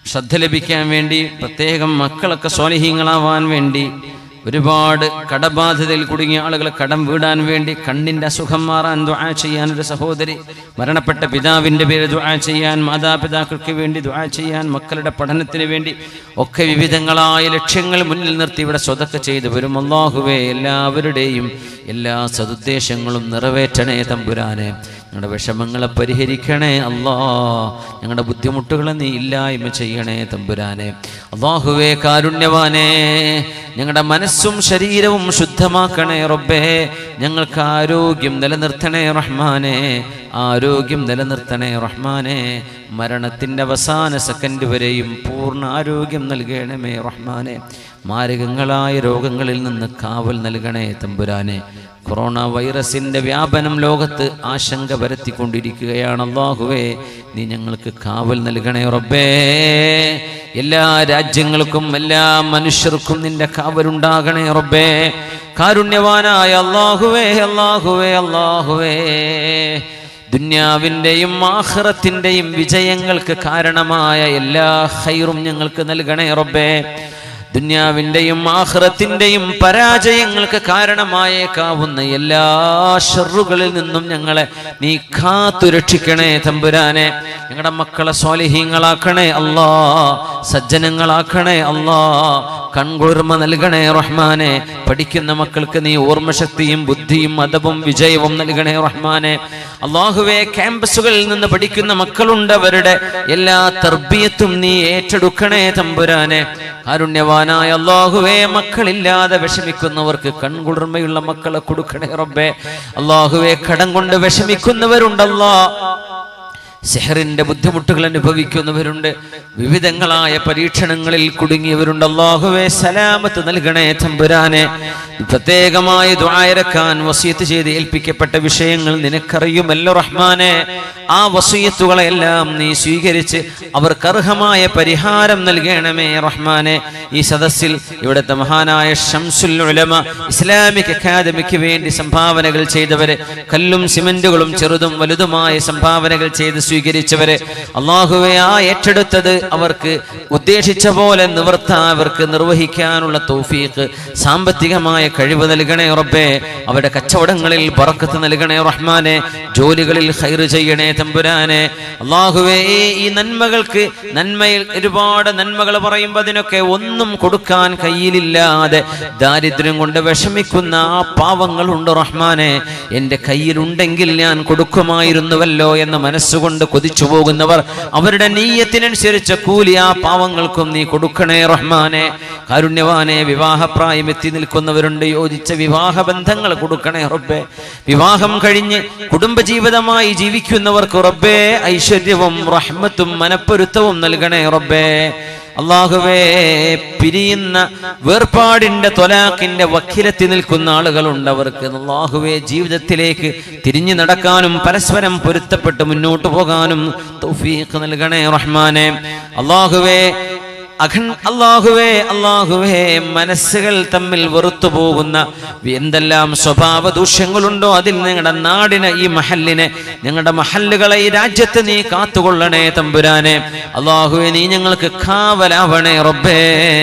ശ്രദ്ധ ലഭിക്കാൻ വേണ്ടി, പ്രത്യേകം മക്കളൊക്കെ സ്വാലിഹീങ്ങളാവാൻ വേണ്ടി, ഒരുപാട് കടബാധ്യതയിൽ കുടുങ്ങിയ ആളുകളെ കടം വീടാൻ വേണ്ടി, കണ്ണിൻ്റെ അസുഖം മാറാൻ ദുആ ചെയ്യാൻ ഒരു സഹോദരി, മരണപ്പെട്ട പിതാവിൻ്റെ പേര് ദുആ ചെയ്യാൻ, മാതാപിതാക്കൾക്ക് വേണ്ടി ദുആ ചെയ്യാൻ, മക്കളുടെ പഠനത്തിന് വേണ്ടി ഒക്കെ വിവിധങ്ങളായ ലക്ഷ്യങ്ങൾ മുന്നിൽ നിർത്തി ഇവിടെ സ്വതക്ക ചെയ്തു വരും. അല്ലാഹുവേ, എല്ലാവരുടെയും എല്ലാ സതുദ്ദേശങ്ങളും നിറവേറ്റണേ തമ്പുരാനെ. ഞങ്ങളുടെ വിഷമങ്ങളെ പരിഹരിക്കണേ അല്ലാ. ഞങ്ങളുടെ ബുദ്ധിമുട്ടുകളെ നീ ഇല്ലായ്മ ചെയ്യണേ തമ്പുരാനെ. അല്ലാഹുവേ കാരുണ്യവാനേ, ഞങ്ങളുടെ മനസ്സും ശരീരവും ശുദ്ധമാക്കണേ റബ്ബേ. ഞങ്ങൾക്ക് ആരോഗ്യം നിലനിർത്തണേ റഹ്മാനെ, ആരോഗ്യം നിലനിർത്തണേ റഹ്മാനെ. മരണത്തിൻ്റെ അവസാന സെക്കൻഡ് വരെയും പൂർണ്ണ ആരോഗ്യം നൽകണമേ റഹ്മാനെ. മാരകങ്ങളായ രോഗങ്ങളിൽ നിന്ന് കാവൽ നൽകണേ തമ്പുരാനെ. കൊറോണ വൈറസിൻ്റെ വ്യാപനം ലോകത്ത് ആശങ്ക പരത്തിക്കൊണ്ടിരിക്കുകയാണ്. അല്ലാഹുവേ, നീ ഞങ്ങൾക്ക് കാവൽ നൽകണേ റബ്ബേ. എല്ലാ രാജ്യങ്ങൾക്കും എല്ലാ മനുഷ്യർക്കും നിന്റെ കാവലുണ്ടാകണേ റബ്ബേ. കാരുണ്യവാനായ അല്ലാഹുവേ, അല്ലാഹുവേ, അല്ലാഹുവേ, ദുന്യാവിൻ്റെയും ആഖിറത്തിൻ്റെയും വിജയങ്ങൾക്ക് കാരണമായ എല്ലാ ഖൈറും ഞങ്ങൾക്ക് നൽകണേ റബ്ബേ. ദുന്യാവിൻ്റെയും ആഖിറത്തിൻ്റെയും പരാജയങ്ങൾക്ക് കാരണമായേക്കാവുന്ന എല്ലാ ശർറുകളിൽ നിന്നും ഞങ്ങളെ നീ കാത്തു രക്ഷിക്കണേ തമ്പുരാനെ. ഞങ്ങളുടെ മക്കളെ സ്വാലിഹീങ്ങളാക്കണേ അല്ലാ, സജ്ജനങ്ങളാക്കണേ അല്ലാ. കൺകുളിർമ നൽകണേ റഹ്മാനെ. പഠിക്കുന്ന മക്കൾക്ക് നീ ഓർമ്മശക്തിയും ബുദ്ധിയും അദബും വിജയവും നൽകണേ റഹ്മാനെ. അല്ലാഹുവേ, ക്യാമ്പസുകളിൽ നിന്ന് പഠിക്കുന്ന മക്കളുണ്ട്, അവരുടെ എല്ലാ തർബിയത്തും നീ ഏറ്റെടുക്കണേ തമ്പുരാനെ. കാരുണ്യവാനായ അല്ലാഹുവേ, മക്കളില്ലാതെ വിഷമിക്കുന്നവർക്ക് കൺകുളിർമയുള്ള മക്കളെ കൊടുക്കണേ റബ്ബേ. അല്ലാഹുവേ, കടം കൊണ്ട് വിഷമിക്കുന്നവരുണ്ടല്ലാ, സിഹറിന്റെ ബുദ്ധിമുട്ടുകൾ അനുഭവിക്കുന്നവരുണ്ട്, വിവിധങ്ങളായ പരീക്ഷണങ്ങളിൽ കുടുങ്ങിയവരുണ്ട്. അല്ലാഹുവേ, സലാമത്ത് നൽകണേ തമ്പുരാനെ. പ്രത്യേകമായി ദുആ ഇറക്കാൻ വസിയത്ത് ചെയ്ത് ഏൽപ്പിക്കപ്പെട്ട വിഷയങ്ങൾ നിനക്കറിയുമല്ലോ റഹ്മാനെ. ആ വസിയത്തുകളെല്ലാം നീ സ്വീകരിച്ച് അവർക്ക് അർഹമായ പരിഹാരം നൽകണമേ റഹ്മാനെ. ഈ സദസ്സിൽ ഇവിടുത്തെ മഹാനായ ശംസുൽ ഉലമ ഇസ്ലാമിക് അക്കാദമിക്ക് വേണ്ടി സംഭാവനകൾ ചെയ്തവരെ, കല്ലും സിമന്റുകളും ചെറുതും വലുതുമായ സംഭാവനകൾ ചെയ്ത് സ്വീകരിച്ചവരെ, അല്ലാഹുവേ, ആ ഏറ്റെടുത്തത് അവർക്ക് ഉദ്ദേശിച്ച പോലെ നിവർത്താൻ അവർക്ക് നിർവഹിക്കാനുള്ള തൗഫീഖ്, സാമ്പത്തികമായ കഴിവ് നൽകണേ റബ്ബേ. അവരുടെ കച്ചവടങ്ങളിൽ ബറക്കത്ത് നൽകണേ റഹ്മാനെ. ജോലികളിൽ ഖൈർ ചെയ്യണേ തമ്പുരാനെ. അല്ലാഹുവേ, ഈ നന്മകൾക്ക് നന്മയിൽ ഒരുപാട് നന്മകൾ പറയുമ്പോൾ അതിനൊക്കെ ഒന്നും കൊടുക്കാൻ കയ്യിലില്ലാതെ ദാരിദ്ര്യം കൊണ്ട് വിഷമിക്കുന്ന ആ പാവങ്ങളുണ്ട് റഹ്മാനെ. എൻ്റെ കയ്യിലുണ്ടെങ്കിൽ ഞാൻ കൊടുക്കുമായിരുന്നുവല്ലോ എന്ന മനസ്സുകൊണ്ട് കൊതിച്ചു പോകുന്നവർ, അവരുടെ നീയത്തിനനുസരിച്ച കൂലി ആ പാവങ്ങൾക്കും നീ കൊടുക്കണേ റഹ്മാനെ. കാരുണ്യവാനെ, വിവാഹപ്രായം എത്തി നിൽക്കുന്നവരുണ്ട്, യോജിച്ച വിവാഹ ബന്ധങ്ങൾ കൊടുക്കണേ റബ്ബേ. വിവാഹം കഴിഞ്ഞ് കുടുംബജീവിതമായി ജീവിക്കുന്നവർക്ക് റബ്ബേ ഐശ്വര്യവും റഹ്മത്തും മനപ്പൊരുത്തവും നൽകണേ റബ്ബേ. അല്ലാഹുവേ, പിരിയുന്ന വേർപാടിന്റെ ത്വലാഖിന്റെ വക്കിലെത്തി നിൽക്കുന്ന ആളുകളുണ്ട്, അവർക്ക് അല്ലാഹുവേ ജീവിതത്തിലേക്ക് തിരിഞ്ഞു നടക്കാനും പരസ്പരം പൊരുത്തപ്പെട്ട് മുന്നോട്ട് പോകാനും തൗഫീഖ് നൽകണേ റഹ്മാനെ. അല്ലാഹുവേ, അഖൻ അല്ലാഹുവേ അല്ലാഹുവേ മനസ്സുകൾ തമ്മിൽ വെറുത്തു പോകുന്ന എന്തെല്ലാം സ്വഭാവ ദൂഷ്യങ്ങളുണ്ടോ അതിൽ ഞങ്ങളുടെ നാടിനെ, ഈ മഹല്ലിനെ, ഞങ്ങളുടെ മഹല്ലുകളെ, ഈ രാജ്യത്ത് നീ കാത്തുകൊള്ളണേ തമ്പുരാനെ. അല്ലാഹുവേ, നീ ഞങ്ങൾക്ക് കാവലാവണേ റബ്ബേ.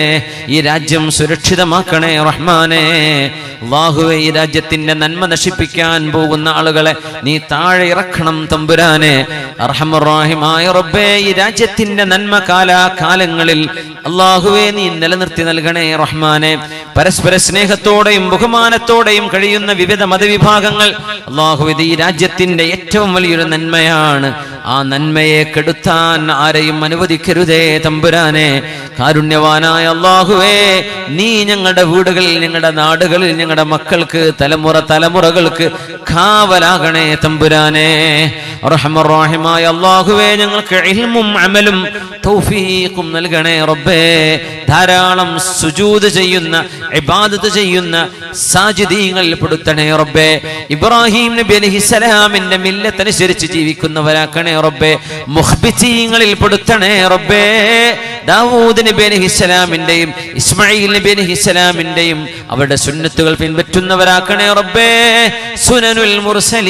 ഈ രാജ്യം സുരക്ഷിതമാക്കണേ റഹ്മാനെ. അല്ലാഹുവേ, ഈ രാജ്യത്തിന്റെ നന്മ നശിപ്പിക്കാൻ പോകുന്ന ആളുകളെ നീ താഴെ ഇറക്കണം തമ്പുരാനെ. അർഹമർ റഹീമായ റബ്ബേ, ഈ രാജ്യത്തിന്റെ നന്മ കാലാകാലങ്ങളിൽ അല്ലാഹുവേ നീ നിലനിർത്തി നൽകണേ റഹ്മാനെ. പരസ്പര സ്നേഹത്തോടെയും ബഹുമാനത്തോടെയും കഴിയുന്ന വിവിധ മതവിഭാഗങ്ങൾ അല്ലാഹുവേ ഈ രാജ്യത്തിന്റെ ഏറ്റവും വലിയൊരു നന്മയാണ്. ആ നന്മയെ കെടുത്താൻ ആരെയും അനുവദിക്കരുതേ തമ്പുരാനെ. കാരുണ്യവാനായ അല്ലാഹുവേ, നീ ഞങ്ങളുടെ വീടുകളിൽ, ഞങ്ങളുടെ നാടുകളിൽ, ഞങ്ങളുടെ മക്കൾക്ക്, തലമുറ തലമുറകൾക്ക് കാവലാകണേ തമ്പുരാനെ. റഹ്മാൻ റഹീമായ അല്ലാഹുവേ, ഞങ്ങൾക്ക് ഇൽമും അമലും തൗഫീഖും നൽകണേ റബ്ബേ. ധാരാളം സുജൂദ് ചെയ്യുന്ന, ഇബാദത്ത് ചെയ്യുന്ന സാജിദീങ്ങളിൽ പെടുത്തണേ റബ്ബേ. ഇബ്രാഹിം നബി അലൈഹിസ്സലാമിന്റെ മില്ലത്ത് അനുസരിച്ച് ജീവിക്കുന്നവരാക്കണേ റബ്ബേ. മുഖ്ബിതീങ്ങളിൽ പെടുത്തണേ റബ്ബേ. ദാവൂദ് നബി അലൈഹിസ്സലാമിന്റെയും ഇസ്മാഈൽ നബി അലൈഹിസ്സലാമിന്റെയും അവരുടെ സുന്നത്തുകൾ പിൻപറ്റുന്നവരാക്കണേ റബ്ബേ. സുനനുൽ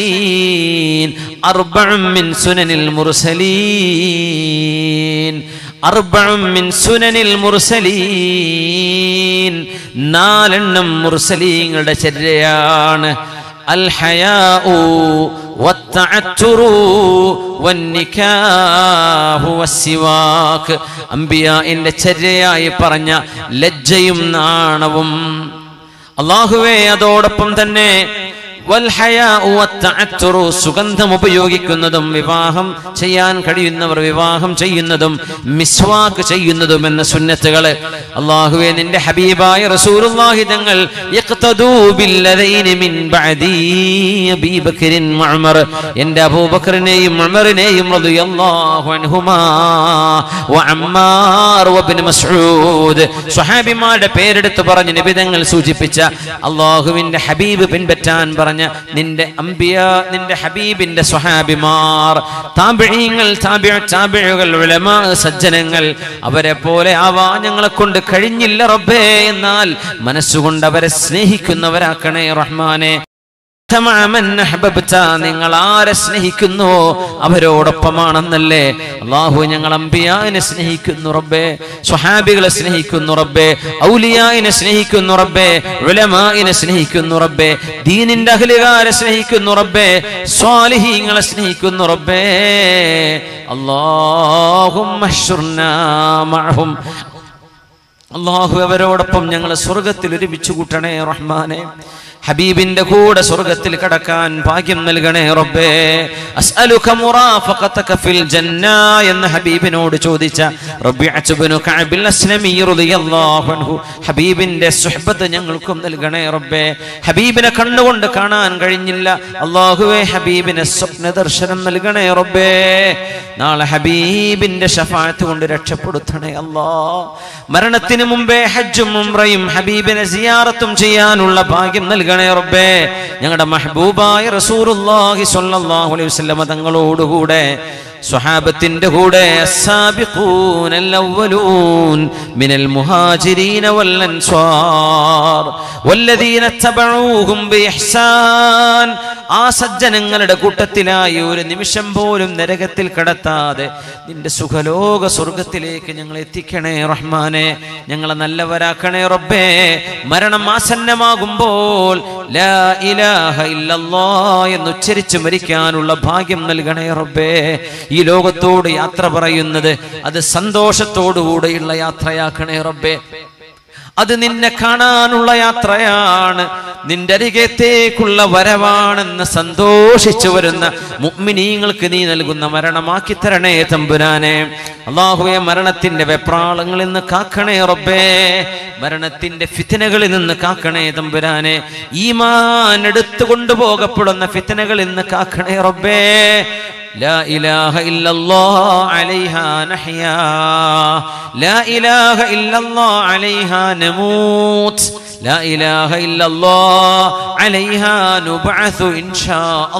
മുർസലീൻ, അർബഉം മിൻ സുനനിൽ മുർസലീൻ, അർബഉം മിൻ സുനനിൽ മുർസലീൻ, നാലെണ്ണം മുർസലീങ്ങളുടെ ചര്യയാണ്. അൽ ഹയാഉ വത്തഅത്തുറു വന്നികാഹു വസ്സിവാക്, അംബിയാഇന്റെ ചര്യയായി പറഞ്ഞ ലജ്ജയും നാണവും. അല്ലാഹുവേ അതോടൊപ്പം തന്നെ സുഗന്ധം ഉപയോഗിക്കുന്നതും വിവാഹം ചെയ്യാൻ കഴിയുന്നവർ വിവാഹം ചെയ്യുന്നതും മിസ്വാക്ക് ചെയ്യുന്നതും എന്ന സുന്നത്തുകള് അല്ലാഹുവേ നിന്റെ ഹബീബായ റസൂലുള്ളാഹി തങ്ങൾ യഖ്തദൂ ബില്ലദൈനി മിൻ ബഅദി അബീ ബക്കറിൻ ഉമർ, എൻ്റെ അബൂബക്കറിനെയും ഉമറിനെയും റളിയല്ലാഹു അൻഹുമാ വ അമ്മാർ വബ്നു മസ്ഊദ്, സ്വഹാബിമാരുടെ പേരെടുത്ത് പറഞ്ഞ് നബി തങ്ങൾ സൂചിപ്പിച്ച അല്ലാഹുവിന്റെ ഹബീബ് പിൻപറ്റാൻ പറഞ്ഞ നിന്റെ അംബിയ നിന്റെ ഹബീബിന്റെ സ്വഹാബിമാർ, താബിഈങ്ങൾ, താബിഉ താബിഉകൾ, ഉലമാ സജ്ജനങ്ങൾ, അവരെ പോലെ ആവാൻ ഞങ്ങളെ കൊണ്ട് കഴിഞ്ഞില്ല റബ്ബേ, എന്നാൽ മനസ്സുകൊണ്ട് അവരെ സ്നേഹിക്കുന്നവരാക്കണേ റഹ്മാനെ. നിങ്ങൾ ആരെ സ്നേഹിക്കുന്നുവോ അവരോടൊപ്പമാണെന്നല്ലേ. അല്ലാഹു ഞങ്ങൾ അംബിയാനെ സ്നേഹിക്കുന്നു റബ്ബേ, സ്വഹാബികളെ സ്നേഹിക്കുന്നു റബ്ബേ, ഔലിയായിനെ സ്നേഹിക്കുന്നു റബ്ബേ, ഉലമായിനെ സ്നേഹിക്കുന്നു റബ്ബേ, ദീനിന്റെ അഹ്ലുകാരെ സ്നേഹിക്കുന്നു റബ്ബേ, സ്വാലിഹീങ്ങളെ സ്നേഹിക്കുന്നു റബ്ബേ. അല്ലാഹുമ്മ അഹ്ശുർനാ മഅഹും, അല്ലാഹു അവരോടൊപ്പം ഞങ്ങളെ സ്വർഗ്ഗത്തിൽ ഒരുമിച്ച് കൂട്ടണേ റഹ്മാനെ. ഹബീബിന്റെ കൂടെ സ്വർഗ്ഗത്തിൽ കടക്കാൻ ഭാഗ്യം നൽകണേ റബ്ബേ. അസ്അലുക മുറാഫഖതക ഫിൽ ജന്ന എന്ന ഹബീബിനോട് ചോദിച്ച റബീഅത്ത് ഇബ്നു കഅബിൽ അസ്ലമി റളിയല്ലാഹു അൻഹു, ഹബീബിന്റെ സുഹബത്ത് ഞങ്ങൾക്കും നൽകണേ റബ്ബേ. ഹബീബിനെ കണ്ണുകൊണ്ട് കാണാൻ കഴിഞ്ഞില്ല, അല്ലാഹുവേ ഹബീബിനെ സ്വപ്ന ദർശനം നൽകണേ റബ്ബേ. നാളെ ഹബീബിന്റെ ശഫാഅത്ത് കൊണ്ട് രക്ഷപ്പെടുത്തണേ അല്ലാഹ്. മരണത്തിന് മുമ്പേ ഹജ്ജും ഉംറയും ഹബീബിനെ സിയാറത്തും ചെയ്യാനുള്ള ഭാഗ്യം നൽകണേ റബ്ബേ. ഞങ്ങളുടെ മഹബൂബായ റസൂലുള്ളാഹി സ്വല്ലല്ലാഹു അലൈഹി വസല്ലം തങ്ങളോടുകൂടെ സ്വഹാബത്തിന്റെ കൂടെ അസ്സാബിഖൂനൽ അവ്വലൂൻ മിനൽ മുഹാജിരീന വൽ അൻസ്വാർ വല്ലദീന തബഊഹും ബിഇഹ്സാൻ, ആ സജ്ജനങ്ങളുടെ കൂട്ടത്തിലായി ഒരു നിമിഷം പോലും നരകത്തിൽ കടത്താതെ നിന്റെ സുഖലോക സ്വർഗത്തിലേക്ക് ഞങ്ങൾ എത്തിക്കണേ റഹ്മാനെ. ഞങ്ങളെ നല്ലവരാക്കണേ റബ്ബേ. മരണം ആസന്നമാകുമ്പോൾ ലാ ഇലാഹ ഇല്ലല്ലാഹ് എന്ന് ഉച്ചരിച്ച് മരിക്കാനുള്ള ഭാഗ്യം നൽകണേ റബ്ബേ. ഈ ലോകത്തോട് യാത്ര പറയുന്നത് അത് സന്തോഷത്തോടുകൂടെയുള്ള യാത്രയാക്കണേ റബ്ബേ. അത് നിന്നെ കാണാനുള്ള യാത്രയാണ്, നിന്റെ അരികത്തേക്കുള്ള വരവാണെന്ന് സന്തോഷിച്ചു വരുന്ന മുഅ്മിനീങ്ങൾക്ക് നീ നൽകുന്ന മരണമാക്കി തരണേ തമ്പുരാനെ. അല്ലാഹുവേ മരണത്തിന്റെ വെപ്രാളങ്ങളിൽ നിന്ന് കാക്കണേ റബ്ബേ, മരണത്തിന്റെ ഫിത്നകളിൽ നിന്ന് കാക്കണേ തമ്പുരാനെ. ഈമാൻ എടുത്തു കൊണ്ടുപോകപ്പെടുന്ന ഫിത്നകളിൽ നിന്ന് കാക്കണേ റബ്ബേ. لا إله إلا الله عليها نحيا لا إله إلا الله عليها نموت لا إله إلا الله عليها نبعث إن شاء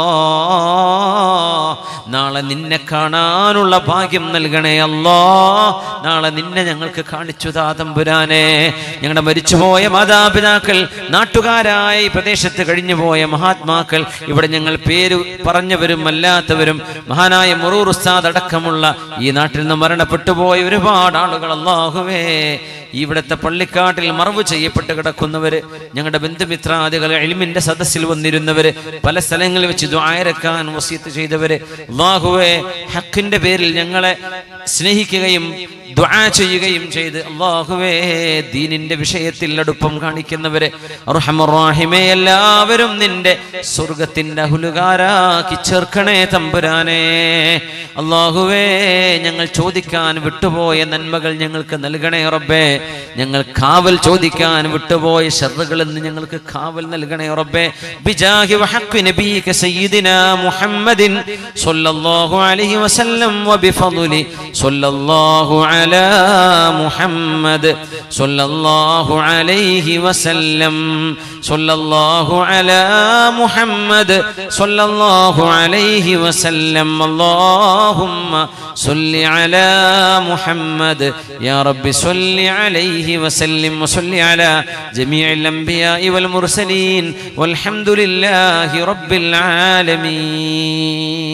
الله. നാളെ നിന്നെ കാണാനുള്ള ഭാഗ്യം നൽകണേ അല്ലാ. നാളെ നിന്നെ ഞങ്ങൾക്ക് കാണിച്ചു താ തമ്പുരാനെ. ഞങ്ങളുടെ മരിച്ചുപോയ മാതാപിതാക്കൾ, നാട്ടുകാരായ ഈ പ്രദേശത്ത് കഴിഞ്ഞുപോയ മഹാത്മാക്കൾ, ഇവിടെ ഞങ്ങൾ പേര് പറഞ്ഞവരും അല്ലാത്തവരും, മഹാനായ മുറൂർ ഉസ്താദ് അടക്കമുള്ള ഈ നാട്ടിൽ നിന്ന് മരണപ്പെട്ടുപോയ ഒരുപാട് ആളുകൾ, അല്ലാഹുവേ ഇവിടുത്തെ പള്ളിക്കാട്ടിൽ മറവ് ചെയ്യപ്പെട്ട് കിടക്കുന്നവര്, ഞങ്ങളുടെ ബന്ധുമിത്രാദികൾ, ഇൽമിന്റെ സദസ്സിൽ വന്നിരുന്നവര്, പല സ്ഥലങ്ങളിൽ വെച്ച് ദുആയിരക്കാൻ വസിയത്ത് ചെയ്തവര്, അല്ലാഹുവേ ഹക്കിന്റെ പേരിൽ ഞങ്ങളെ സ്നേഹിക്കുകയും ദുആ ചെയ്യുകയും ചെയ്ത് അല്ലാഹുവേ ദീനിന്റെ വിഷയത്തിൽ അടുപ്പം കാണിക്കുന്നവരെ അർഹമർ റഹീമേ, എല്ലാവരും നിന്റെ സ്വർഗ്ഗത്തിന്റെ അഹ്ലുകാരാക്കി ചേർക്കണേ തമ്പുരാനെ. അല്ലാഹുവേ ഞങ്ങൾ ചോദിക്കാൻ വിട്ടുപോയ നന്മകൾ ഞങ്ങൾക്ക് നൽകണേ റബ്ബേ. ഞങ്ങൾ കാവൽ ചോദിക്കാൻ വിട്ടുപോയ ശർറുകളിൽ നിന്ന് ഞങ്ങൾക്ക് കാവൽ നൽകണേ റബ്ബേ. ബിജാഹി വഹഖി നബിയിക സയ്യിദിനാ മുഹമ്മദിൻ സ്വല്ലല്ലാഹു അലൈഹി വസല്ലം വബിഫദ്ലി സ്വല്ലല്ലാഹു അലാ മുഹമ്മദ് സ്വല്ലല്ലാഹു അലൈഹി വസല്ലം സ്വല്ലല്ലാഹു അലാ മുഹമ്മദ് സ്വല്ലല്ലാഹു അലൈഹി വസല്ലം. അല്ലാഹുമ്മ സ്വല്ലി അലാ മുഹമ്മദ് യാ റബ്ബി സ്വല്ലി അലൈഹി വസല്ലം വസല്ലി അലാ ജമീഇൽ അംബിയാഇ വൽ മുർസലീൻ വൽഹംദുലില്ലാഹി റബ്ബിൽ ആലമീൻ.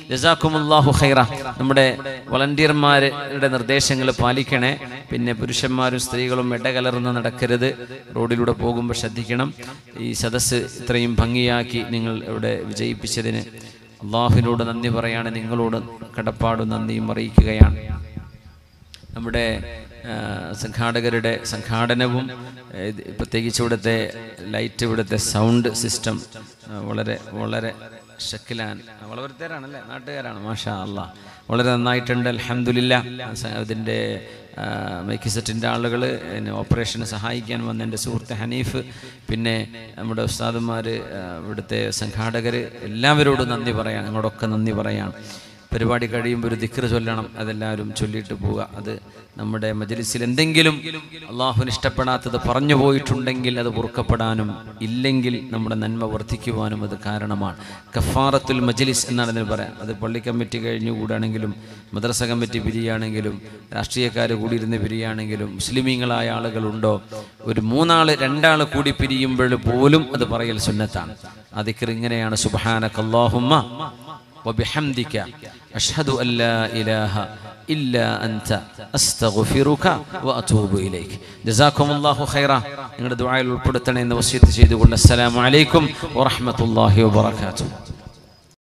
ജസാക്കുമുല്ലാഹു ഖൈറ. നമ്മുടെ വളണ്ടിയർമാരുടെ നിർദ്ദേശങ്ങൾ പാലിക്കണേ. പിന്നെ പുരുഷന്മാരും സ്ത്രീകളും ഇടകലർന്ന് നടക്കരുത്. റോഡിലൂടെ പോകുമ്പോൾ ശ്രദ്ധിക്കണം. ഈ സദസ്സ് ഇത്രയും ഭംഗിയാക്കി നിങ്ങൾ ഇവിടെ വിജയിപ്പിച്ചതിന് അള്ളാഹുവിനോട് നന്ദി പറയാണ്. നിങ്ങളോട് കടപ്പാടും നന്ദിയും അറിയിക്കുകയാണ്. നമ്മുടെ സംഘാടകരുടെ സംഘാടനവും പ്രത്യേകിച്ച് ഇവിടുത്തെ ലൈറ്റ്, ഇവിടുത്തെ സൗണ്ട് സിസ്റ്റം വളരെ വളരെ ഷക്കിലാൻ വളവരുത്തേരാണല്ലേ, നാട്ടുകാരാണ്. മാഷാ അല്ലാ, വളരെ നന്നായിട്ടുണ്ട്. അൽഹംദുലില്ലാ. ഇതിൻ്റെ മൈക്ക് സെറ്റിൻ്റെ ആളുകൾ, ഓപ്പറേഷന് സഹായിക്കാൻ വന്ന എൻ്റെ സുഹൃത്ത് ഹനീഫ്, പിന്നെ നമ്മുടെ ഉസ്താദുമാർ, ഇവിടുത്തെ സംഘാടകർ, എല്ലാവരോടും നന്ദി പറയാം. നിങ്ങളോടൊക്കെ നന്ദി പറയാം. പരിപാടി കഴിയുമ്പോൾ ഒരു ദിക്ർ ചൊല്ലണം, അതെല്ലാവരും ചൊല്ലിയിട്ട് പോവുക. അത് നമ്മുടെ മജ്ലിസിൽ എന്തെങ്കിലും അള്ളാഹുവിന് ഇഷ്ടപ്പെടാത്തത് പറഞ്ഞു പോയിട്ടുണ്ടെങ്കിൽ അത് പൊറുക്കപ്പെടാനും ഇല്ലെങ്കിൽ നമ്മുടെ നന്മ വർദ്ധിക്കുവാനും അത് കാരണമാണ്. കഫാറത്തുൽ മജ്ലിസ് എന്നാണ് അതിന് പറയാം. അത് പള്ളി കമ്മിറ്റി കഴിഞ്ഞു കൂടാണെങ്കിലും, മദ്രസ കമ്മിറ്റി പിരിയാണെങ്കിലും, രാഷ്ട്രീയക്കാർ കൂടിയിരുന്ന് പിരിയാണെങ്കിലും, മുസ്ലിമീങ്ങളായ ആളുകളുണ്ടോ, ഒരു മൂന്നാൾ രണ്ടാൾ കൂടി പിരിയുമ്പോൾ പോലും അത് പറയൽ സുന്നത്താണ്. ആ ദിക്ർ ഇങ്ങനെയാണ്: സുബ്ഹാനകല്ലാഹുമ്മ വബിഹംദിക അഷ്ഹദു അല്ലാ ഇലാഹ ഇല്ലാ അൻത അസ്തഗ്ഫിറുക വഅതൂബു ഇലൈക്. ജസാക്കുമുല്ലാഹു ഖൈറ. നിങ്ങളുടെ ദുആയിൽ ഉൾപ്പെടുത്തണേ എന്ന് വസിയത്ത് ചെയ്തുകൊണ്ട് അസ്സലാമു അലൈക്കും വറഹ്മത്തുള്ളാഹി വബറകാതുഹു.